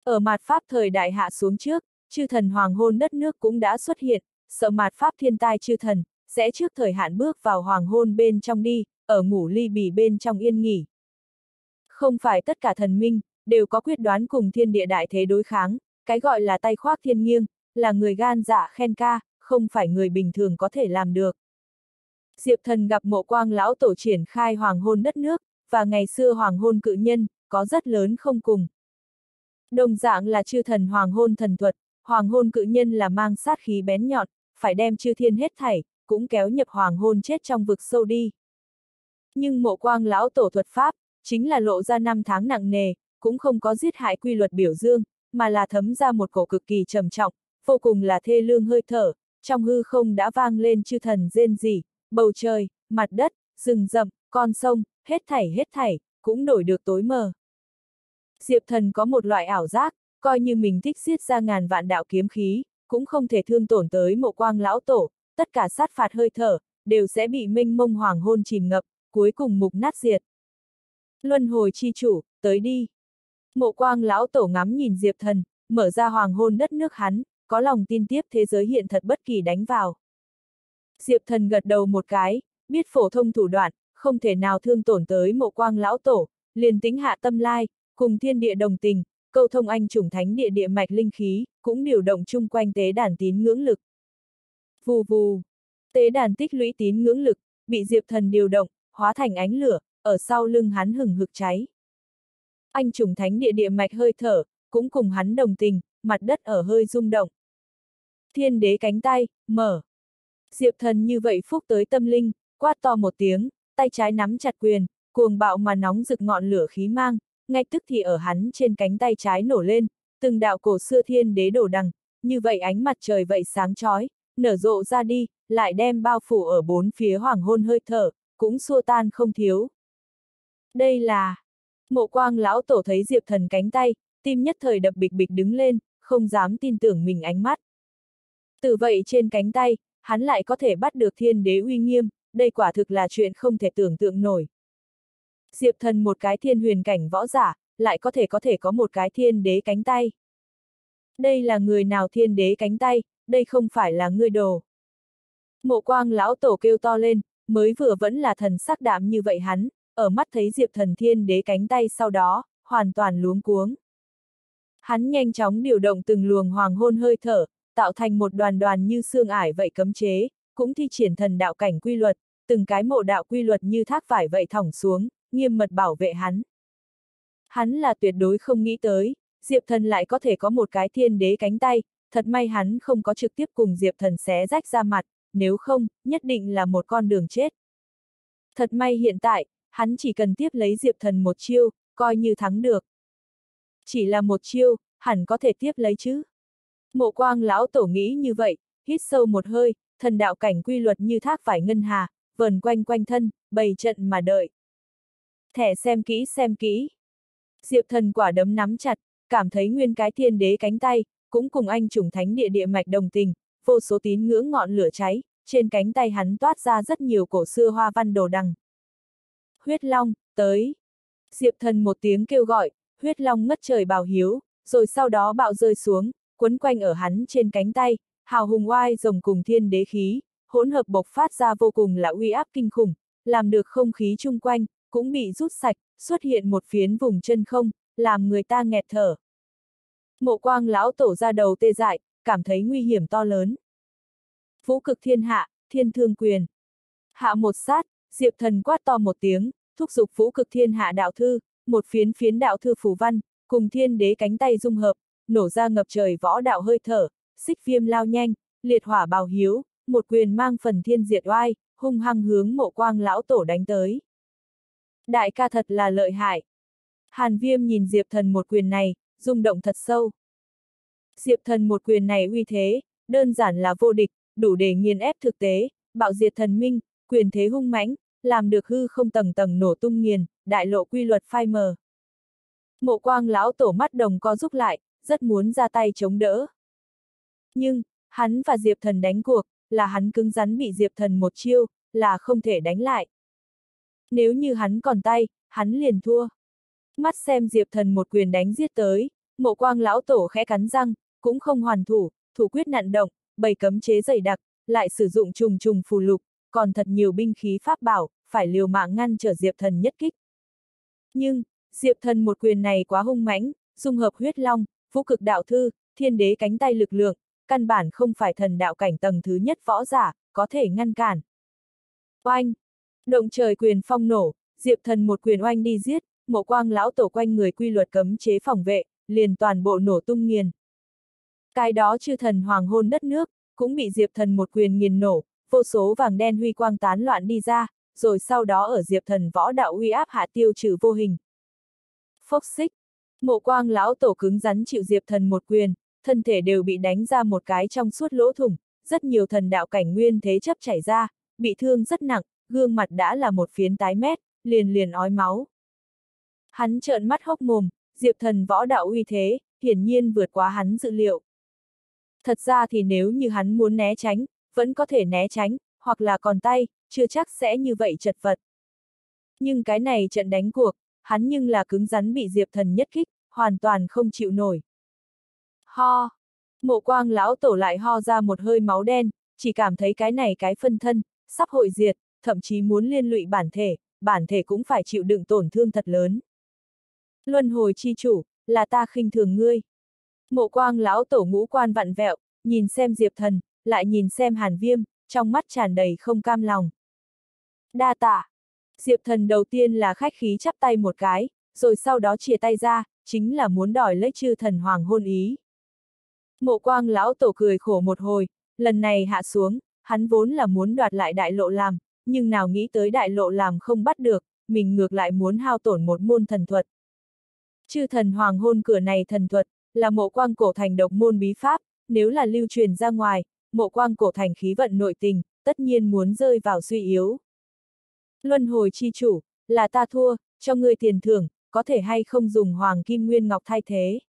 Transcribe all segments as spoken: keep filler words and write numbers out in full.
Ở mạt Pháp thời đại hạ xuống trước, chư thần hoàng hôn đất nước cũng đã xuất hiện, sợ mạt Pháp thiên tai chư thần, sẽ trước thời hạn bước vào hoàng hôn bên trong đi, ở ngủ ly bì bên trong yên nghỉ. Không phải tất cả thần minh, đều có quyết đoán cùng thiên địa đại thế đối kháng, cái gọi là tay khoác thiên nghiêng, là người gan dạ khen ca, không phải người bình thường có thể làm được. Diệp Thần gặp Mộ Quang lão tổ triển khai hoàng hôn đất nước, và ngày xưa hoàng hôn cự nhân, có rất lớn không cùng. Đồng dạng là chư thần hoàng hôn thần thuật, hoàng hôn cự nhân là mang sát khí bén nhọn, phải đem chư thiên hết thảy, cũng kéo nhập hoàng hôn chết trong vực sâu đi. Nhưng Mộ Quang lão tổ thuật pháp, chính là lộ ra năm tháng nặng nề, cũng không có giết hại quy luật biểu dương, mà là thấm ra một cổ cực kỳ trầm trọng, vô cùng là thê lương hơi thở, trong hư không đã vang lên chư thần rên rỉ, bầu trời, mặt đất, rừng rậm, con sông, hết thảy hết thảy, cũng đổi được tối mờ. Diệp Thần có một loại ảo giác, coi như mình thích giết ra ngàn vạn đạo kiếm khí, cũng không thể thương tổn tới Mộ Quang lão tổ, tất cả sát phạt hơi thở, đều sẽ bị mênh mông hoàng hôn chìm ngập, cuối cùng mục nát diệt. Luân hồi chi chủ, tới đi. Mộ Quang lão tổ ngắm nhìn Diệp Thần, mở ra hoàng hôn đất nước hắn, có lòng tin tiếp thế giới hiện thật bất kỳ đánh vào. Diệp Thần gật đầu một cái, biết phổ thông thủ đoạn, không thể nào thương tổn tới Mộ Quang lão tổ, liền tính hạ tâm lai, cùng thiên địa đồng tình, câu thông anh chủng thánh địa địa mạch linh khí, cũng điều động chung quanh tế đàn tín ngưỡng lực. Vù vù, tế đàn tích lũy tín ngưỡng lực, bị Diệp Thần điều động, hóa thành ánh lửa, ở sau lưng hắn hừng hực cháy. Anh chủng thánh địa địa mạch hơi thở, cũng cùng hắn đồng tình, mặt đất ở hơi rung động. Thiên đế cánh tay, mở. Diệp Thần như vậy phúc tới tâm linh, quát to một tiếng, tay trái nắm chặt quyền, cuồng bạo mà nóng rực ngọn lửa khí mang, ngay tức thì ở hắn trên cánh tay trái nổ lên, từng đạo cổ xưa thiên đế đổ đằng, như vậy ánh mặt trời vậy sáng chói, nở rộ ra đi, lại đem bao phủ ở bốn phía hoàng hôn hơi thở, cũng xua tan không thiếu. Đây là... Mộ Quang lão tổ thấy Diệp Thần cánh tay, tim nhất thời đập bịch bịch đứng lên, không dám tin tưởng mình ánh mắt. Từ vậy trên cánh tay, hắn lại có thể bắt được thiên đế uy nghiêm, đây quả thực là chuyện không thể tưởng tượng nổi. Diệp Thần một cái thiên huyền cảnh võ giả, lại có thể có thể có một cái thiên đế cánh tay. Đây là người nào thiên đế cánh tay, đây không phải là ngươi đồ. Mộ Quang lão tổ kêu to lên, mới vừa vẫn là thần sắc đạm như vậy hắn, ở mắt thấy Diệp Thần thiên đế cánh tay sau đó, hoàn toàn luống cuống. Hắn nhanh chóng điều động từng luồng hoàng hôn hơi thở, tạo thành một đoàn đoàn như xương ải vậy cấm chế, cũng thi triển thần đạo cảnh quy luật, từng cái mộ đạo quy luật như thác vải vậy thõng xuống, nghiêm mật bảo vệ hắn. Hắn là tuyệt đối không nghĩ tới, Diệp Thần lại có thể có một cái thiên đế cánh tay, thật may hắn không có trực tiếp cùng Diệp Thần xé rách ra mặt, nếu không, nhất định là một con đường chết. Thật may hiện tại, hắn chỉ cần tiếp lấy Diệp Thần một chiêu, coi như thắng được. Chỉ là một chiêu, hẳn có thể tiếp lấy chứ. Mộ Quang lão tổ nghĩ như vậy, hít sâu một hơi, thần đạo cảnh quy luật như thác vải ngân hà, vờn quanh quanh thân, bày trận mà đợi. Thẻ xem kỹ xem kỹ. Diệp Thần quả đấm nắm chặt, cảm thấy nguyên cái thiên đế cánh tay, cũng cùng anh chủng thánh địa địa mạch đồng tình, vô số tín ngưỡng ngọn lửa cháy, trên cánh tay hắn toát ra rất nhiều cổ xưa hoa văn đồ đằng. Huyết Long, tới. Diệp Thần một tiếng kêu gọi, huyết long ngất trời bào hiếu, rồi sau đó bạo rơi xuống, quấn quanh ở hắn trên cánh tay, hào hùng oai rồng cùng thiên đế khí, hỗn hợp bộc phát ra vô cùng là uy áp kinh khủng, làm được không khí chung quanh, cũng bị rút sạch, xuất hiện một phiến vùng chân không, làm người ta nghẹt thở. Mộ Quang lão tổ ra đầu tê dại, cảm thấy nguy hiểm to lớn. Vũ cực thiên hạ, thiên thương quyền. Hạ một sát, Diệp Thần quát to một tiếng, thúc giục vũ cực thiên hạ đạo thư, một phiến phiến đạo thư phù văn, cùng thiên đế cánh tay dung hợp, nổ ra ngập trời võ đạo hơi thở, xích viêm lao nhanh, liệt hỏa bào hiếu, một quyền mang phần thiên diệt oai, hung hăng hướng Mộ Quang lão tổ đánh tới. Đại ca thật là lợi hại. Hàn Viêm nhìn Diệp Thần một quyền này, rung động thật sâu. Diệp Thần một quyền này uy thế, đơn giản là vô địch, đủ để nghiền ép thực tế, bạo diệt thần minh, quyền thế hung mãnh, làm được hư không tầng tầng nổ tung nghiền, đại lộ quy luật phai mờ. Mộ Quang lão tổ mắt đồng co rút lại, rất muốn ra tay chống đỡ. Nhưng, hắn và Diệp Thần đánh cuộc, là hắn cứng rắn bị Diệp Thần một chiêu, là không thể đánh lại. Nếu như hắn còn tay, hắn liền thua. Mắt xem Diệp Thần một quyền đánh giết tới, Mộ Quang lão tổ khẽ cắn răng, cũng không hoàn thủ, thủ quyết nặn động, bày cấm chế dày đặc, lại sử dụng trùng trùng phù lục, còn thật nhiều binh khí pháp bảo, phải liều mạng ngăn trở Diệp Thần nhất kích. Nhưng, Diệp Thần một quyền này quá hung mãnh, dung hợp huyết long, vũ cực đạo thư, thiên đế cánh tay lực lượng, căn bản không phải thần đạo cảnh tầng thứ nhất võ giả, có thể ngăn cản. Oanh! Động trời quyền phong nổ, Diệp Thần một quyền oanh đi giết, Mộ Quang lão tổ quanh người quy luật cấm chế phòng vệ, liền toàn bộ nổ tung nghiền. Cái đó chư thần hoàng hôn đất nước, cũng bị Diệp Thần một quyền nghiền nổ, vô số vàng đen huy quang tán loạn đi ra, rồi sau đó ở Diệp Thần võ đạo uy áp hạ tiêu trừ vô hình. Phốc xích, Mộ Quang lão tổ cứng rắn chịu Diệp Thần một quyền, thân thể đều bị đánh ra một cái trong suốt lỗ thủng, rất nhiều thần đạo cảnh nguyên thế chấp chảy ra, bị thương rất nặng, gương mặt đã là một phiến tái mét, liền liền ói máu. Hắn trợn mắt hốc mồm, Diệp Thần võ đạo uy thế, hiển nhiên vượt quá hắn dự liệu. Thật ra thì nếu như hắn muốn né tránh, vẫn có thể né tránh, hoặc là còn tay, chưa chắc sẽ như vậy chật vật. Nhưng cái này trận đánh cuộc, hắn nhưng là cứng rắn bị Diệp Thần nhất kích, hoàn toàn không chịu nổi. Ho! Mộ Quang lão tổ lại ho ra một hơi máu đen, chỉ cảm thấy cái này cái phân thân, sắp hội diệt, thậm chí muốn liên lụy bản thể, bản thể cũng phải chịu đựng tổn thương thật lớn. Luân hồi chi chủ, là ta khinh thường ngươi. Mộ Quang lão tổ ngũ quan vặn vẹo, nhìn xem Diệp Thần, lại nhìn xem Hàn Viêm, trong mắt tràn đầy không cam lòng. Đa tạ. Diệp Thần đầu tiên là khách khí chắp tay một cái, rồi sau đó chìa tay ra, chính là muốn đòi lấy chư thần hoàng hôn ý. Mộ Quang lão tổ cười khổ một hồi, lần này hạ xuống, hắn vốn là muốn đoạt lại đại lộ làm, nhưng nào nghĩ tới đại lộ làm không bắt được, mình ngược lại muốn hao tổn một môn thần thuật. Chư thần hoàng hôn cửa này thần thuật, là Mộ Quang cổ thành độc môn bí pháp, nếu là lưu truyền ra ngoài, Mộ Quang cổ thành khí vận nội tình, tất nhiên muốn rơi vào suy yếu. Luân hồi chi chủ, là ta thua, cho ngươi tiền thưởng, có thể hay không dùng hoàng kim nguyên ngọc thay thế.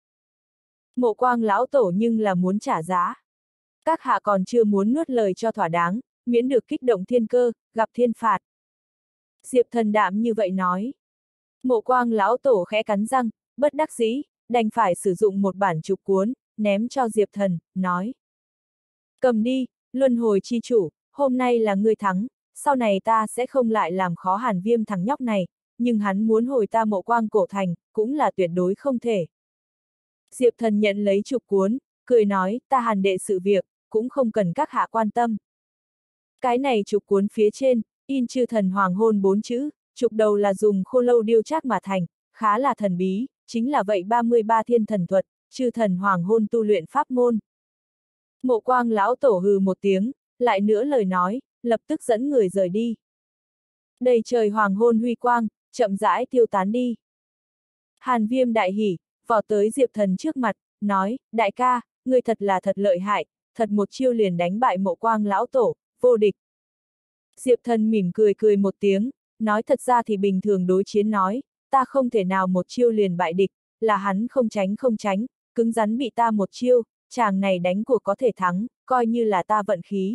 Mộ Quang lão tổ nhưng là muốn trả giá. Các hạ còn chưa muốn nuốt lời cho thỏa đáng, miễn được kích động thiên cơ, gặp thiên phạt. Diệp Thần đạm như vậy nói. Mộ Quang lão tổ khẽ cắn răng, bất đắc dĩ, đành phải sử dụng một bản trục cuốn, ném cho Diệp Thần, nói. Cầm đi, luân hồi chi chủ, hôm nay là ngươi thắng, sau này ta sẽ không lại làm khó Hàn Viêm thằng nhóc này, nhưng hắn muốn hồi ta Mộ Quang cổ thành, cũng là tuyệt đối không thể. Diệp Thần nhận lấy trục cuốn, cười nói, ta Hàn đệ sự việc, cũng không cần các hạ quan tâm. Cái này trục cuốn phía trên, in chư thần hoàng hôn bốn chữ, trục đầu là dùng khô lâu điêu trác mà thành, khá là thần bí, chính là vậy ba mươi ba thiên thần thuật, chư thần hoàng hôn tu luyện pháp môn. Mộ Quang lão tổ hừ một tiếng, lại nữa lời nói, lập tức dẫn người rời đi. Đầy trời hoàng hôn huy quang, chậm rãi tiêu tán đi. Hàn Viêm đại hỉ, vọt tới Diệp Thần trước mặt, nói, đại ca, ngươi thật là thật lợi hại, thật một chiêu liền đánh bại Mộ Quang lão tổ, vô địch. Diệp Thần mỉm cười cười một tiếng, nói thật ra thì bình thường đối chiến nói, ta không thể nào một chiêu liền bại địch, là hắn không tránh không tránh, cứng rắn bị ta một chiêu, chàng này đánh cuộc có thể thắng, coi như là ta vận khí.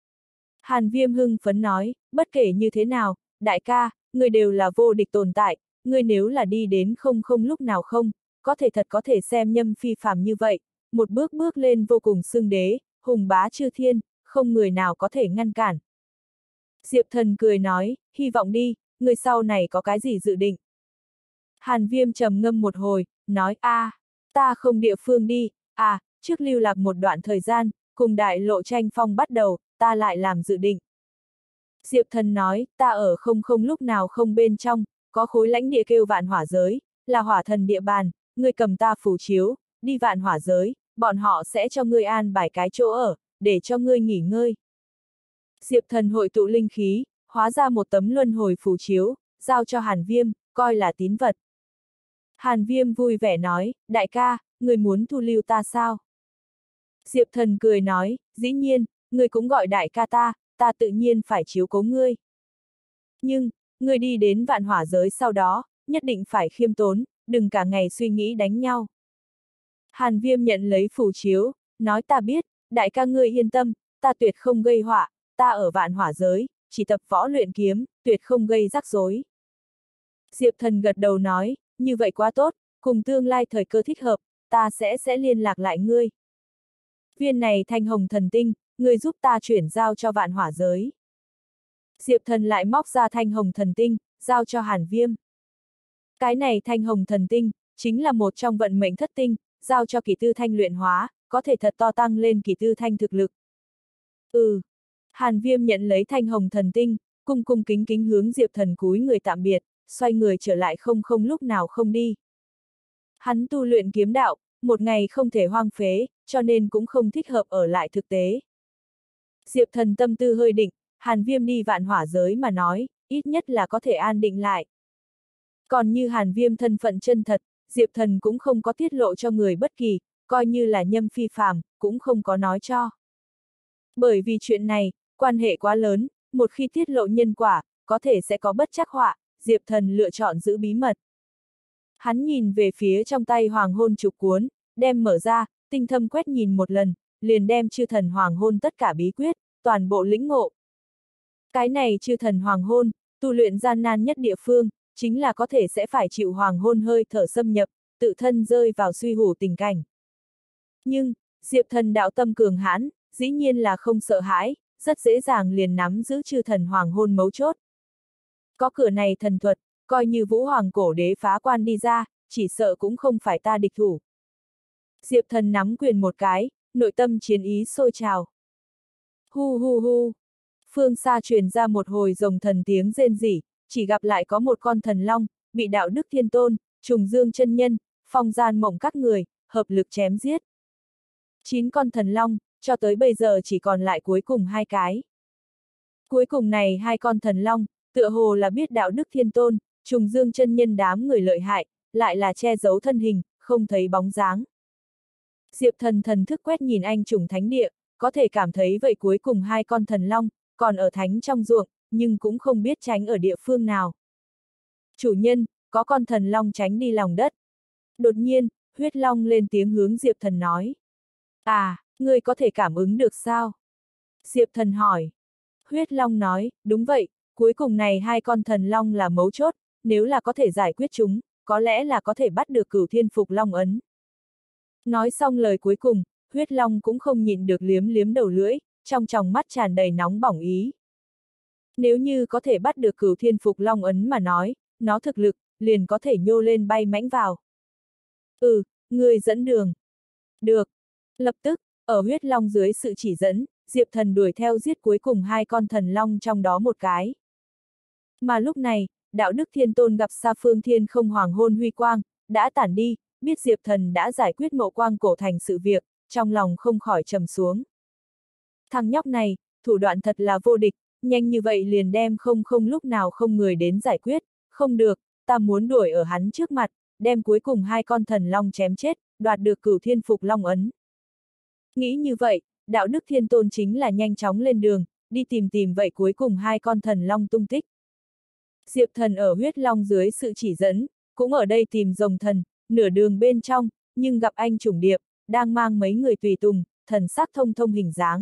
Hàn Viêm hưng phấn nói, bất kể như thế nào, đại ca, người đều là vô địch tồn tại, người nếu là đi đến không không lúc nào không, có thể thật có thể xem nhâm phi phàm như vậy, một bước bước lên vô cùng xưng đế, hùng bá chư thiên, không người nào có thể ngăn cản. Diệp Thần cười nói, hy vọng đi, người sau này có cái gì dự định. Hàn Viêm trầm ngâm một hồi, nói, a, à, ta không địa phương đi, à, trước lưu lạc một đoạn thời gian, cùng đại lộ tranh phong bắt đầu, ta lại làm dự định. Diệp Thần nói, ta ở không không lúc nào không bên trong, có khối lãnh địa kêu vạn hỏa giới, là hỏa thần địa bàn, ngươi cầm ta phù chiếu, đi vạn hỏa giới, bọn họ sẽ cho ngươi an bài cái chỗ ở, để cho ngươi nghỉ ngơi. Diệp Thần hội tụ linh khí, hóa ra một tấm luân hồi phù chiếu, giao cho Hàn Viêm, coi là tín vật. Hàn Viêm vui vẻ nói, đại ca, ngươi muốn thu lưu ta sao? Diệp Thần cười nói, dĩ nhiên, ngươi cũng gọi đại ca ta, ta tự nhiên phải chiếu cố ngươi. Nhưng, ngươi đi đến vạn hỏa giới sau đó, nhất định phải khiêm tốn, đừng cả ngày suy nghĩ đánh nhau. Hàn Viêm nhận lấy phù chiếu, nói ta biết, đại ca ngươi yên tâm, ta tuyệt không gây họa, ta ở vạn hỏa giới, chỉ tập võ luyện kiếm, tuyệt không gây rắc rối. Diệp Thần gật đầu nói, như vậy quá tốt, cùng tương lai thời cơ thích hợp, ta sẽ sẽ liên lạc lại ngươi. Viên này thanh hồng thần tinh, ngươi giúp ta chuyển giao cho vạn hỏa giới. Diệp Thần lại móc ra thanh hồng thần tinh, giao cho Hàn Viêm. Cái này thanh hồng thần tinh, chính là một trong vận mệnh thất tinh, giao cho Kỷ Tư Thanh luyện hóa, có thể thật to tăng lên Kỷ Tư Thanh thực lực. Ừ. Hàn Viêm nhận lấy thanh hồng thần tinh, cung cung kính kính hướng Diệp Thần cúi người tạm biệt, xoay người trở lại không không lúc nào không đi. Hắn tu luyện kiếm đạo, một ngày không thể hoang phế, cho nên cũng không thích hợp ở lại thực tế. Diệp Thần tâm tư hơi định, Hàn Viêm đi vạn hỏa giới mà nói, ít nhất là có thể an định lại. Còn như Hàn Viêm thân phận chân thật, Diệp Thần cũng không có tiết lộ cho người bất kỳ, coi như là nhâm phi phàm, cũng không có nói cho. Bởi vì chuyện này, quan hệ quá lớn, một khi tiết lộ nhân quả, có thể sẽ có bất trắc họa, Diệp Thần lựa chọn giữ bí mật. Hắn nhìn về phía trong tay hoàng hôn trục cuốn, đem mở ra, tinh thâm quét nhìn một lần, liền đem chư thần hoàng hôn tất cả bí quyết, toàn bộ lĩnh ngộ. Cái này chư thần hoàng hôn, tu luyện gian nan nhất địa phương, chính là có thể sẽ phải chịu hoàng hôn hơi thở xâm nhập, tự thân rơi vào suy hủ tình cảnh. Nhưng, Diệp Thần đạo tâm cường hãn, dĩ nhiên là không sợ hãi, rất dễ dàng liền nắm giữ chư thần hoàng hôn mấu chốt. Có cửa này thần thuật, coi như Vũ Hoàng cổ đế phá quan đi ra, chỉ sợ cũng không phải ta địch thủ. Diệp Thần nắm quyền một cái, nội tâm chiến ý sôi trào. Hu hu hu. Phương xa truyền ra một hồi rồng thần tiếng rên rỉ, chỉ gặp lại có một con thần long, bị đạo đức thiên tôn, trùng dương chân nhân, phong gian mộng các người, hợp lực chém giết. Chín con thần long, cho tới bây giờ chỉ còn lại cuối cùng hai cái. Cuối cùng này hai con thần long, tựa hồ là biết đạo đức thiên tôn, trùng dương chân nhân đám người lợi hại, lại là che giấu thân hình, không thấy bóng dáng. Diệp Thần thần thức quét nhìn anh trùng thánh địa, có thể cảm thấy vậy cuối cùng hai con thần long, còn ở thánh trong ruộng, nhưng cũng không biết tránh ở địa phương nào. Chủ nhân, có con thần long tránh đi lòng đất. Đột nhiên, huyết long lên tiếng hướng Diệp Thần nói. À, ngươi có thể cảm ứng được sao? Diệp Thần hỏi. Huyết long nói, đúng vậy, cuối cùng này hai con thần long là mấu chốt, nếu là có thể giải quyết chúng, có lẽ là có thể bắt được Cửu Thiên Phục Long ấn. Nói xong lời cuối cùng, huyết long cũng không nhịn được liếm liếm đầu lưỡi, trong tròng mắt tràn đầy nóng bỏng ý. Nếu như có thể bắt được Cửu Thiên Phục Long ấn mà nói, nó thực lực, liền có thể nhô lên bay mãnh vào. Ừ, người dẫn đường. Được. Lập tức, ở huyết long dưới sự chỉ dẫn, Diệp Thần đuổi theo giết cuối cùng hai con thần long trong đó một cái. Mà lúc này, đạo đức thiên tôn gặp xa phương thiên không hoàng hôn huy quang, đã tản đi, biết Diệp Thần đã giải quyết mộ quang cổ thành sự việc, trong lòng không khỏi trầm xuống. Thằng nhóc này, thủ đoạn thật là vô địch, nhanh như vậy liền đem không không lúc nào không người đến giải quyết, không được, ta muốn đuổi ở hắn trước mặt, đem cuối cùng hai con thần long chém chết, đoạt được Cửu Thiên Phục Long ấn. Nghĩ như vậy, đạo đức thiên tôn chính là nhanh chóng lên đường, đi tìm tìm vậy cuối cùng hai con thần long tung tích. Diệp Thần ở huyết long dưới sự chỉ dẫn, cũng ở đây tìm rồng thần, nửa đường bên trong, nhưng gặp anh Trùng Điệp, đang mang mấy người tùy tùng, thần sắc thông thông hình dáng.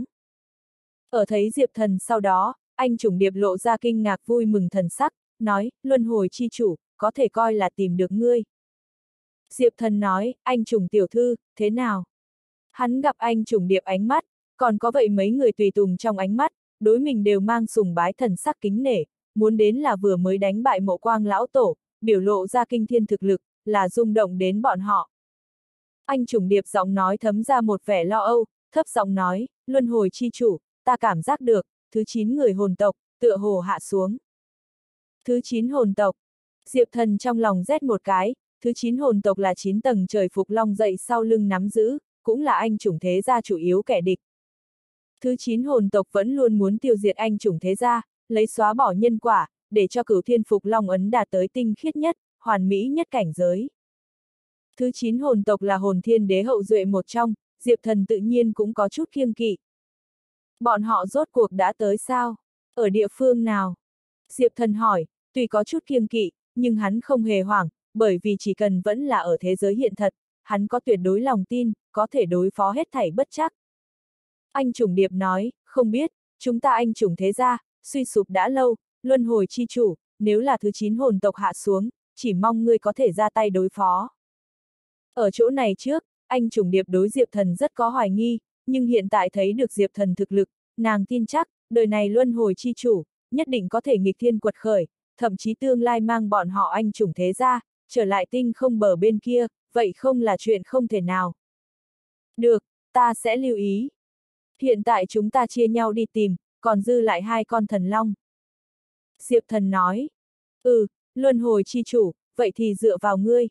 Ở thấy Diệp Thần sau đó, anh Trùng Điệp lộ ra kinh ngạc vui mừng thần sắc, nói, luân hồi chi chủ, có thể coi là tìm được ngươi. Diệp Thần nói, anh Trùng tiểu thư, thế nào? Hắn gặp anh Trùng Điệp ánh mắt, còn có vậy mấy người tùy tùng trong ánh mắt, đối mình đều mang sùng bái thần sắc kính nể, muốn đến là vừa mới đánh bại mộ quang lão tổ, biểu lộ ra kinh thiên thực lực, là rung động đến bọn họ. Anh Trùng Điệp giọng nói thấm ra một vẻ lo âu, thấp giọng nói, luân hồi chi chủ, ta cảm giác được, thứ chín người hồn tộc, tựa hồ hạ xuống. Thứ chín hồn tộc, Diệp Thần trong lòng rét một cái, thứ chín hồn tộc là chín tầng trời Phục Long dậy sau lưng nắm giữ, cũng là anh chủng thế gia chủ yếu kẻ địch. Thứ chín hồn tộc vẫn luôn muốn tiêu diệt anh chủng thế gia, lấy xóa bỏ nhân quả, để cho Cửu Thiên Phục Long ấn đạt tới tinh khiết nhất, hoàn mỹ nhất cảnh giới. Thứ chín hồn tộc là hồn thiên đế hậu duệ một trong, Diệp Thần tự nhiên cũng có chút kiêng kỵ. Bọn họ rốt cuộc đã tới sao? Ở địa phương nào? Diệp Thần hỏi, tuy có chút kiêng kỵ, nhưng hắn không hề hoảng, bởi vì chỉ cần vẫn là ở thế giới hiện thật, hắn có tuyệt đối lòng tin, có thể đối phó hết thảy bất trắc. Anh Trùng Điệp nói, không biết, chúng ta anh Trùng thế gia, suy sụp đã lâu, luân hồi chi chủ, nếu là thứ chín hồn tộc hạ xuống, chỉ mong ngươi có thể ra tay đối phó. Ở chỗ này trước, anh trùng điệp đối Diệp Thần rất có hoài nghi, nhưng hiện tại thấy được Diệp Thần thực lực, nàng tin chắc, đời này luân hồi chi chủ, nhất định có thể nghịch thiên quật khởi, thậm chí tương lai mang bọn họ anh trùng thế gia, trở lại tinh không bờ bên kia, vậy không là chuyện không thể nào. Được, ta sẽ lưu ý. Hiện tại chúng ta chia nhau đi tìm, còn dư lại hai con thần long. Diệp Thần nói, ừ, luân hồi chi chủ, vậy thì dựa vào ngươi.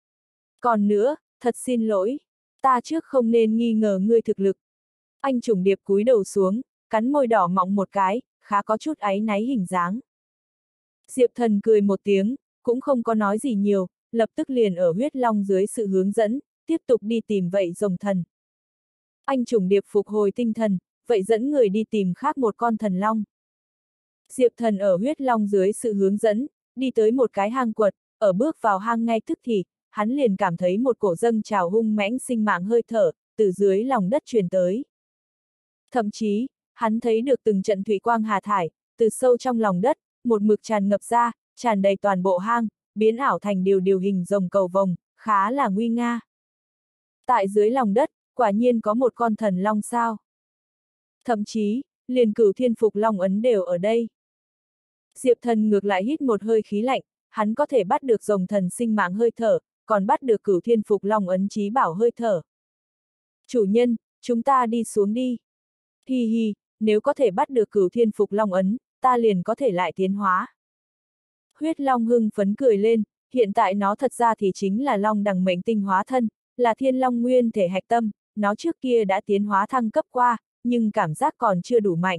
Còn nữa, thật xin lỗi, ta trước không nên nghi ngờ ngươi thực lực. Anh trùng điệp cúi đầu xuống, cắn môi đỏ mọng một cái, khá có chút áy náy hình dáng. Diệp Thần cười một tiếng, cũng không có nói gì nhiều, lập tức liền ở huyết long dưới sự hướng dẫn, tiếp tục đi tìm vậy rồng thần. Anh trùng điệp phục hồi tinh thần, vậy dẫn người đi tìm khác một con thần long. Diệp Thần ở huyết long dưới sự hướng dẫn, đi tới một cái hang quật, ở bước vào hang ngay tức thì, hắn liền cảm thấy một cổ dâng trào hung mãnh sinh mạng hơi thở, từ dưới lòng đất truyền tới. Thậm chí, hắn thấy được từng trận thủy quang hà thải, từ sâu trong lòng đất, một mực tràn ngập ra, tràn đầy toàn bộ hang, biến ảo thành điều điều hình rồng cầu vồng, khá là nguy nga. Tại dưới lòng đất, quả nhiên có một con thần long sao. Thậm chí, liền cửu thiên phục long ấn đều ở đây. Diệp Thần ngược lại hít một hơi khí lạnh, hắn có thể bắt được rồng thần sinh mạng hơi thở, còn bắt được cửu thiên phục long ấn chí bảo hơi thở. Chủ nhân, chúng ta đi xuống đi. Hi hi, nếu có thể bắt được cửu thiên phục long ấn, ta liền có thể lại tiến hóa. Huyết long hưng phấn cười lên, hiện tại nó thật ra thì chính là long đằng mệnh tinh hóa thân, là thiên long nguyên thể hạch tâm, nó trước kia đã tiến hóa thăng cấp qua, nhưng cảm giác còn chưa đủ mạnh.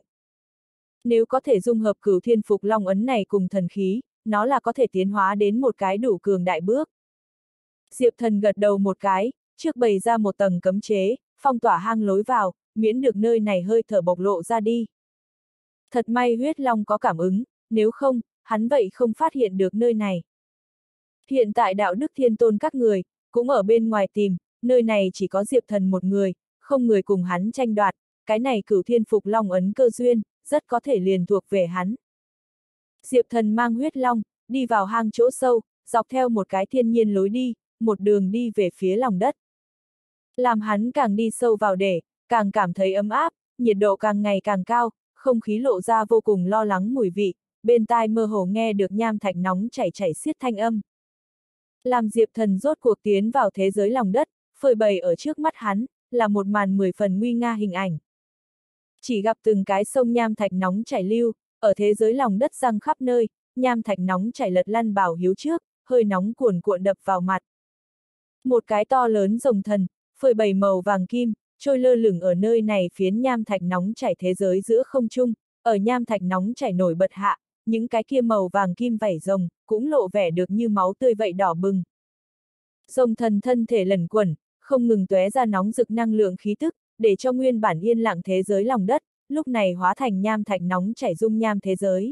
Nếu có thể dung hợp cửu thiên phục long ấn này cùng thần khí, nó là có thể tiến hóa đến một cái đủ cường đại bước. Diệp Thần gật đầu một cái, trước bày ra một tầng cấm chế, phong tỏa hang lối vào, miễn được nơi này hơi thở bộc lộ ra đi. Thật may huyết long có cảm ứng, nếu không, hắn vậy không phát hiện được nơi này. Hiện tại đạo đức thiên tôn các người, cũng ở bên ngoài tìm, nơi này chỉ có Diệp Thần một người, không người cùng hắn tranh đoạt, cái này cửu thiên phục long ấn cơ duyên, rất có thể liền thuộc về hắn. Diệp Thần mang huyết long, đi vào hang chỗ sâu, dọc theo một cái thiên nhiên lối đi, một đường đi về phía lòng đất. Làm hắn càng đi sâu vào để, càng cảm thấy ấm áp, nhiệt độ càng ngày càng cao, không khí lộ ra vô cùng lo lắng mùi vị, bên tai mơ hồ nghe được nham thạch nóng chảy chảy xiết thanh âm. Làm Diệp Thần rốt cuộc tiến vào thế giới lòng đất, phơi bày ở trước mắt hắn, là một màn mười phần nguy nga hình ảnh. Chỉ gặp từng cái sông nham thạch nóng chảy lưu, ở thế giới lòng đất răng khắp nơi, nham thạch nóng chảy lật lăn bảo hiếu trước, hơi nóng cuồn cuộn đập vào mặt. Một cái to lớn rồng thần, phơi bày màu vàng kim, trôi lơ lửng ở nơi này phiến nham thạch nóng chảy thế giới giữa không trung, ở nham thạch nóng chảy nổi bật hạ, những cái kia màu vàng kim vảy rồng, cũng lộ vẻ được như máu tươi vậy đỏ bừng. Rồng thần thân thể lẩn quẩn, không ngừng tóe ra nóng rực năng lượng khí tức, để cho nguyên bản yên lặng thế giới lòng đất, lúc này hóa thành nham thạch nóng chảy dung nham thế giới.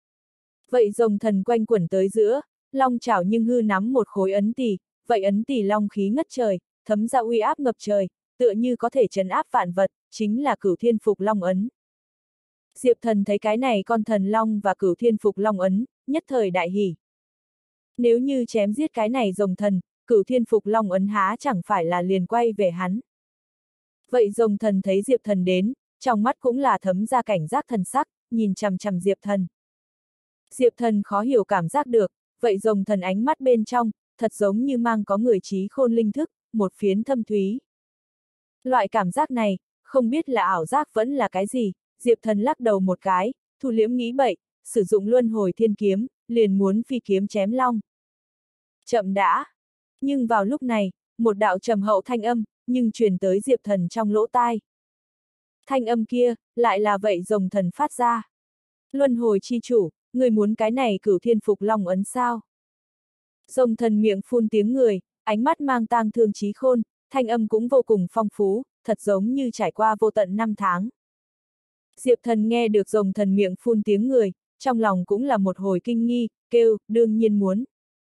Vậy rồng thần quanh quẩn tới giữa, long chảo nhưng hư nắm một khối ấn tỳ, vậy ấn tỳ long khí ngất trời, thấm ra uy áp ngập trời, tựa như có thể trấn áp vạn vật, chính là cửu thiên phục long ấn. Diệp Thần thấy cái này con thần long và cửu thiên phục long ấn, nhất thời đại hỉ. Nếu như chém giết cái này rồng thần, cửu thiên phục long ấn há chẳng phải là liền quay về hắn. Vậy rồng thần thấy Diệp Thần đến, trong mắt cũng là thấm ra cảnh giác thần sắc, nhìn chằm chằm Diệp Thần. Diệp Thần khó hiểu cảm giác được, vậy rồng thần ánh mắt bên trong, thật giống như mang có người trí khôn linh thức, một phiến thâm thúy. Loại cảm giác này, không biết là ảo giác vẫn là cái gì, Diệp Thần lắc đầu một cái, thu liễm nghĩ bậy, sử dụng luân hồi thiên kiếm, liền muốn phi kiếm chém long. Chậm đã. Nhưng vào lúc này, một đạo trầm hậu thanh âm, nhưng truyền tới Diệp Thần trong lỗ tai. Thanh âm kia, lại là vậy rồng thần phát ra. Luân hồi chi chủ, người muốn cái này cửu thiên phục long ấn sao? Rồng thần miệng phun tiếng người, ánh mắt mang tang thương trí khôn, thanh âm cũng vô cùng phong phú, thật giống như trải qua vô tận năm tháng. Diệp Thần nghe được rồng thần miệng phun tiếng người, trong lòng cũng là một hồi kinh nghi, kêu, đương nhiên muốn.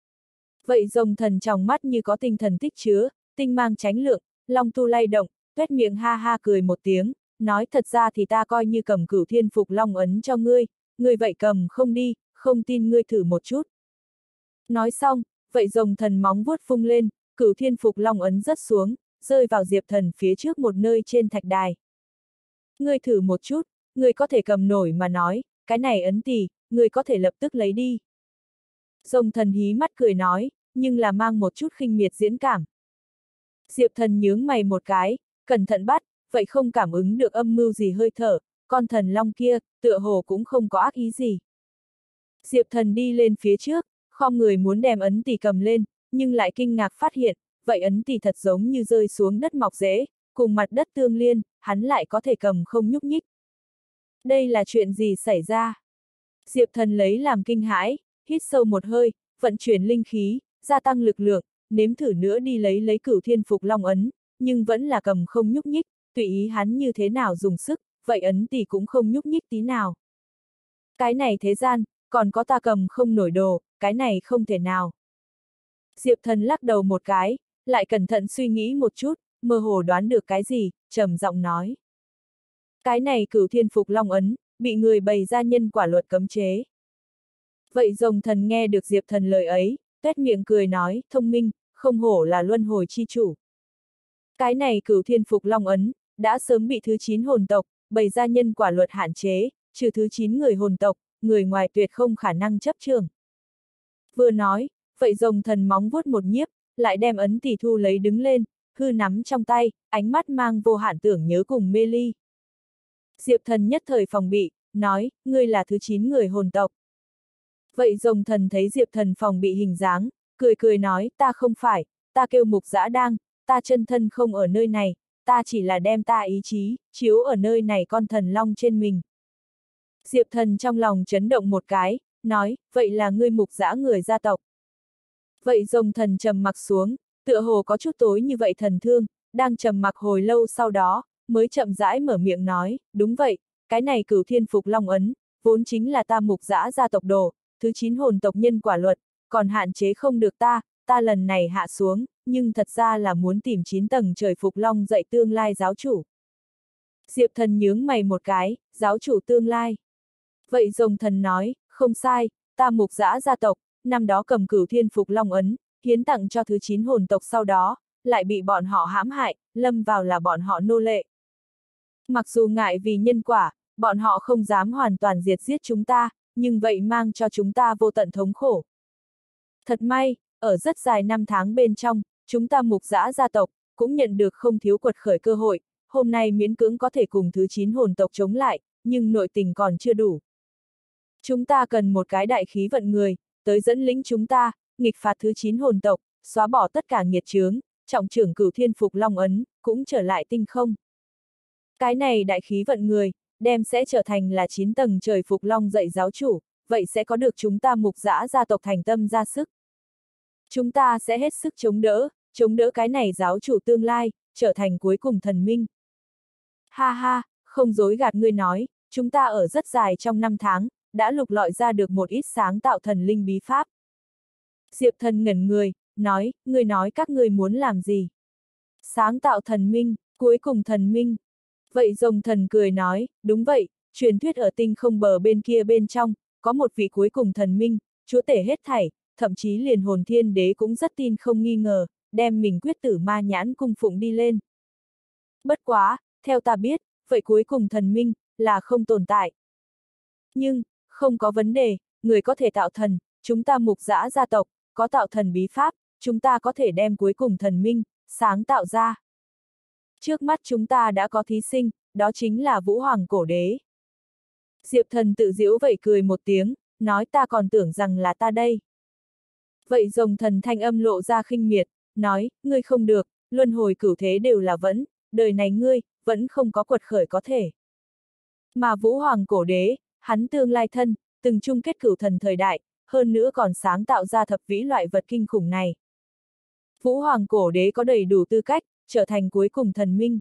Vậy rồng thần trong mắt như có tinh thần tích chứa, tinh mang chánh lượng, long tu lay động, tuét miệng ha ha cười một tiếng, nói thật ra thì ta coi như cầm cửu thiên phục long ấn cho ngươi, ngươi vậy cầm không đi, không tin ngươi thử một chút. Nói xong, vậy rồng thần móng vuốt phung lên, cửu thiên phục long ấn rớt xuống, rơi vào Diệp Thần phía trước một nơi trên thạch đài. Ngươi thử một chút, ngươi có thể cầm nổi mà nói, cái này ấn tỷ, ngươi có thể lập tức lấy đi. Rồng Thần hí mắt cười nói, nhưng là mang một chút khinh miệt diễn cảm. Diệp Thần nhướng mày một cái, cẩn thận bắt, vậy không cảm ứng được âm mưu gì hơi thở, con thần long kia, tựa hồ cũng không có ác ý gì. Diệp Thần đi lên phía trước, khom người muốn đem ấn tỷ cầm lên, nhưng lại kinh ngạc phát hiện, vậy ấn tỷ thật giống như rơi xuống đất mọc rễ, cùng mặt đất tương liên, hắn lại có thể cầm không nhúc nhích. Đây là chuyện gì xảy ra? Diệp Thần lấy làm kinh hãi, hít sâu một hơi, vận chuyển linh khí, gia tăng lực lượng, nếm thử nữa đi lấy lấy Cửu Thiên Phục Long ấn, nhưng vẫn là cầm không nhúc nhích, tùy ý hắn như thế nào dùng sức, vậy ấn tỷ cũng không nhúc nhích tí nào. Cái này thế gian, còn có ta cầm không nổi đồ, cái này không thể nào. Diệp Thần lắc đầu một cái, lại cẩn thận suy nghĩ một chút, mơ hồ đoán được cái gì, trầm giọng nói. Cái này Cửu Thiên Phục Long ấn, bị người bày ra nhân quả luật cấm chế. Vậy Rồng Thần nghe được Diệp Thần lời ấy, tuét miệng cười nói, thông minh, không hổ là luân hồi chi chủ. Cái này Cửu Thiên Phục Long ấn, đã sớm bị thứ chín hồn tộc, bày ra nhân quả luật hạn chế, trừ thứ chín người hồn tộc, người ngoài tuyệt không khả năng chấp trường. Vừa nói, vậy Rồng Thần móng vuốt một nhiếp, lại đem ấn tỷ thu lấy đứng lên, hư nắm trong tay, ánh mắt mang vô hạn tưởng nhớ cùng mê ly. Diệp Thần nhất thời phòng bị, nói, ngươi là thứ chín người hồn tộc. Vậy Rồng Thần thấy Diệp Thần phòng bị hình dáng, cười cười nói, ta không phải, ta kêu Mục Dã Đang, ta chân thân không ở nơi này, ta chỉ là đem ta ý chí, chiếu ở nơi này con thần long trên mình. Diệp Thần trong lòng chấn động một cái, nói, vậy là ngươi Mục Dã người gia tộc. Vậy Rồng Thần trầm mặc xuống, tựa hồ có chút tối như vậy thần thương, đang trầm mặc hồi lâu sau đó, mới chậm rãi mở miệng nói, đúng vậy, cái này Cửu Thiên Phục Long ấn, vốn chính là ta Mục Dã gia tộc đồ, thứ chín hồn tộc nhân quả luật, còn hạn chế không được ta, ta lần này hạ xuống, nhưng thật ra là muốn tìm chín tầng trời Phục Long dạy tương lai giáo chủ. Diệp Thần nhướng mày một cái, giáo chủ tương lai. Vậy Rồng Thần nói, không sai, ta Mục Dã gia tộc, năm đó cầm Cửu Thiên Phục Long ấn, hiến tặng cho thứ chín hồn tộc sau đó, lại bị bọn họ hãm hại, lâm vào là bọn họ nô lệ. Mặc dù ngại vì nhân quả, bọn họ không dám hoàn toàn diệt giết chúng ta, nhưng vậy mang cho chúng ta vô tận thống khổ. Thật may, ở rất dài năm tháng bên trong, chúng ta Mục Dã gia tộc, cũng nhận được không thiếu quật khởi cơ hội, hôm nay miễn cưỡng có thể cùng thứ chín hồn tộc chống lại, nhưng nội tình còn chưa đủ. Chúng ta cần một cái đại khí vận người, tới dẫn lĩnh chúng ta, nghịch phạt thứ chín hồn tộc, xóa bỏ tất cả nghiệt chướng, trọng trưởng Cửu Thiên Phục Long ấn, cũng trở lại tinh không. Cái này đại khí vận người, đem sẽ trở thành là chín tầng trời Phục Long dạy giáo chủ, vậy sẽ có được chúng ta Mục Dã gia tộc thành tâm ra sức. Chúng ta sẽ hết sức chống đỡ, chống đỡ cái này giáo chủ tương lai, trở thành cuối cùng thần minh. Ha ha, không dối gạt ngươi nói, chúng ta ở rất dài trong năm tháng, đã lục lọi ra được một ít sáng tạo thần linh bí pháp. Diệp Thần ngẩn người, nói, ngươi nói các ngươi muốn làm gì? Sáng tạo thần minh, cuối cùng thần minh. Vậy Rồng Thần cười nói, đúng vậy, truyền thuyết ở tinh không bờ bên kia bên trong, có một vị cuối cùng thần minh, chúa tể hết thảy, thậm chí liền hồn thiên đế cũng rất tin không nghi ngờ, đem mình quyết tử ma nhãn cung phụng đi lên. Bất quá, theo ta biết, vậy cuối cùng thần minh, là không tồn tại. Nhưng, không có vấn đề, người có thể tạo thần, chúng ta Mục Dã gia tộc, có tạo thần bí pháp, chúng ta có thể đem cuối cùng thần minh, sáng tạo ra. Trước mắt chúng ta đã có thí sinh, đó chính là Vũ Hoàng Cổ Đế. Diệp Thần tự giễu vậy cười một tiếng, nói ta còn tưởng rằng là ta đây. Vậy Rồng Thần thanh âm lộ ra khinh miệt, nói, ngươi không được, luân hồi cửu thế đều là vẫn, đời này ngươi, vẫn không có quật khởi có thể. Mà Vũ Hoàng Cổ Đế, hắn tương lai thân, từng chung kết cửu thần thời đại, hơn nữa còn sáng tạo ra thập vĩ loại vật kinh khủng này. Vũ Hoàng Cổ Đế có đầy đủ tư cách, trở thành cuối cùng thần minh.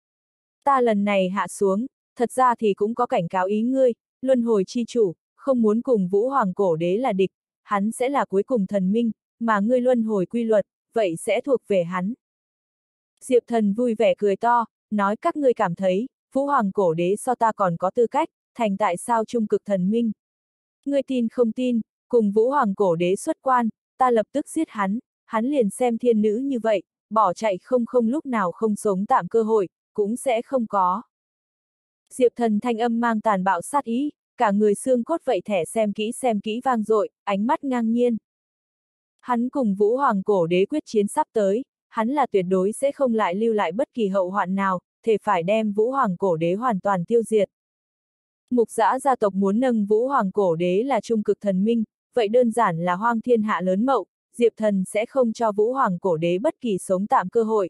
Ta lần này hạ xuống, thật ra thì cũng có cảnh cáo ý ngươi, luân hồi chi chủ, không muốn cùng Vũ Hoàng Cổ Đế là địch, hắn sẽ là cuối cùng thần minh, mà ngươi luân hồi quy luật, vậy sẽ thuộc về hắn. Diệp Thần vui vẻ cười to, nói các ngươi cảm thấy, Vũ Hoàng Cổ Đế so ta còn có tư cách, thành tại sao trung cực thần minh. Ngươi tin không tin, cùng Vũ Hoàng Cổ Đế xuất quan, ta lập tức giết hắn, hắn liền xem thiên nữ như vậy, bỏ chạy không không lúc nào không sống tạm cơ hội, cũng sẽ không có. Diệp Thần thanh âm mang tàn bạo sát ý, cả người xương cốt vậy thẻ xem kỹ xem kỹ vang dội, ánh mắt ngang nhiên. Hắn cùng Vũ Hoàng cổ đế quyết chiến sắp tới, hắn là tuyệt đối sẽ không lại lưu lại bất kỳ hậu hoạn nào, thể phải đem Vũ Hoàng cổ đế hoàn toàn tiêu diệt. Mục Dã gia tộc muốn nâng Vũ Hoàng cổ đế là trung cực thần minh, vậy đơn giản là hoang thiên hạ lớn mậu, Diệp Thần sẽ không cho Vũ Hoàng cổ đế bất kỳ sống tạm cơ hội.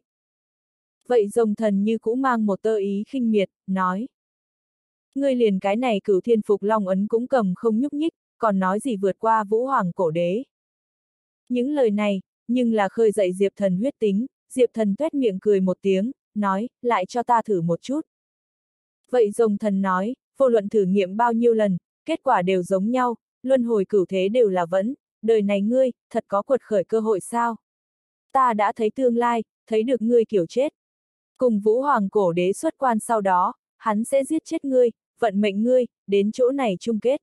Vậy Rồng Thần như cũng mang một tơ ý khinh miệt, nói. Ngươi liền cái này Cửu Thiên Phục Long ấn cũng cầm không nhúc nhích, còn nói gì vượt qua Vũ Hoàng cổ đế. Những lời này, nhưng là khơi dậy Diệp Thần huyết tính, Diệp Thần tuét miệng cười một tiếng, nói, lại cho ta thử một chút. Vậy Rồng Thần nói, vô luận thử nghiệm bao nhiêu lần, kết quả đều giống nhau, luân hồi cửu thế đều là vẫn, đời này ngươi, thật có quật khởi cơ hội sao? Ta đã thấy tương lai, thấy được ngươi kiểu chết. Cùng Vũ Hoàng cổ đế xuất quan sau đó, hắn sẽ giết chết ngươi, vận mệnh ngươi, đến chỗ này chung kết.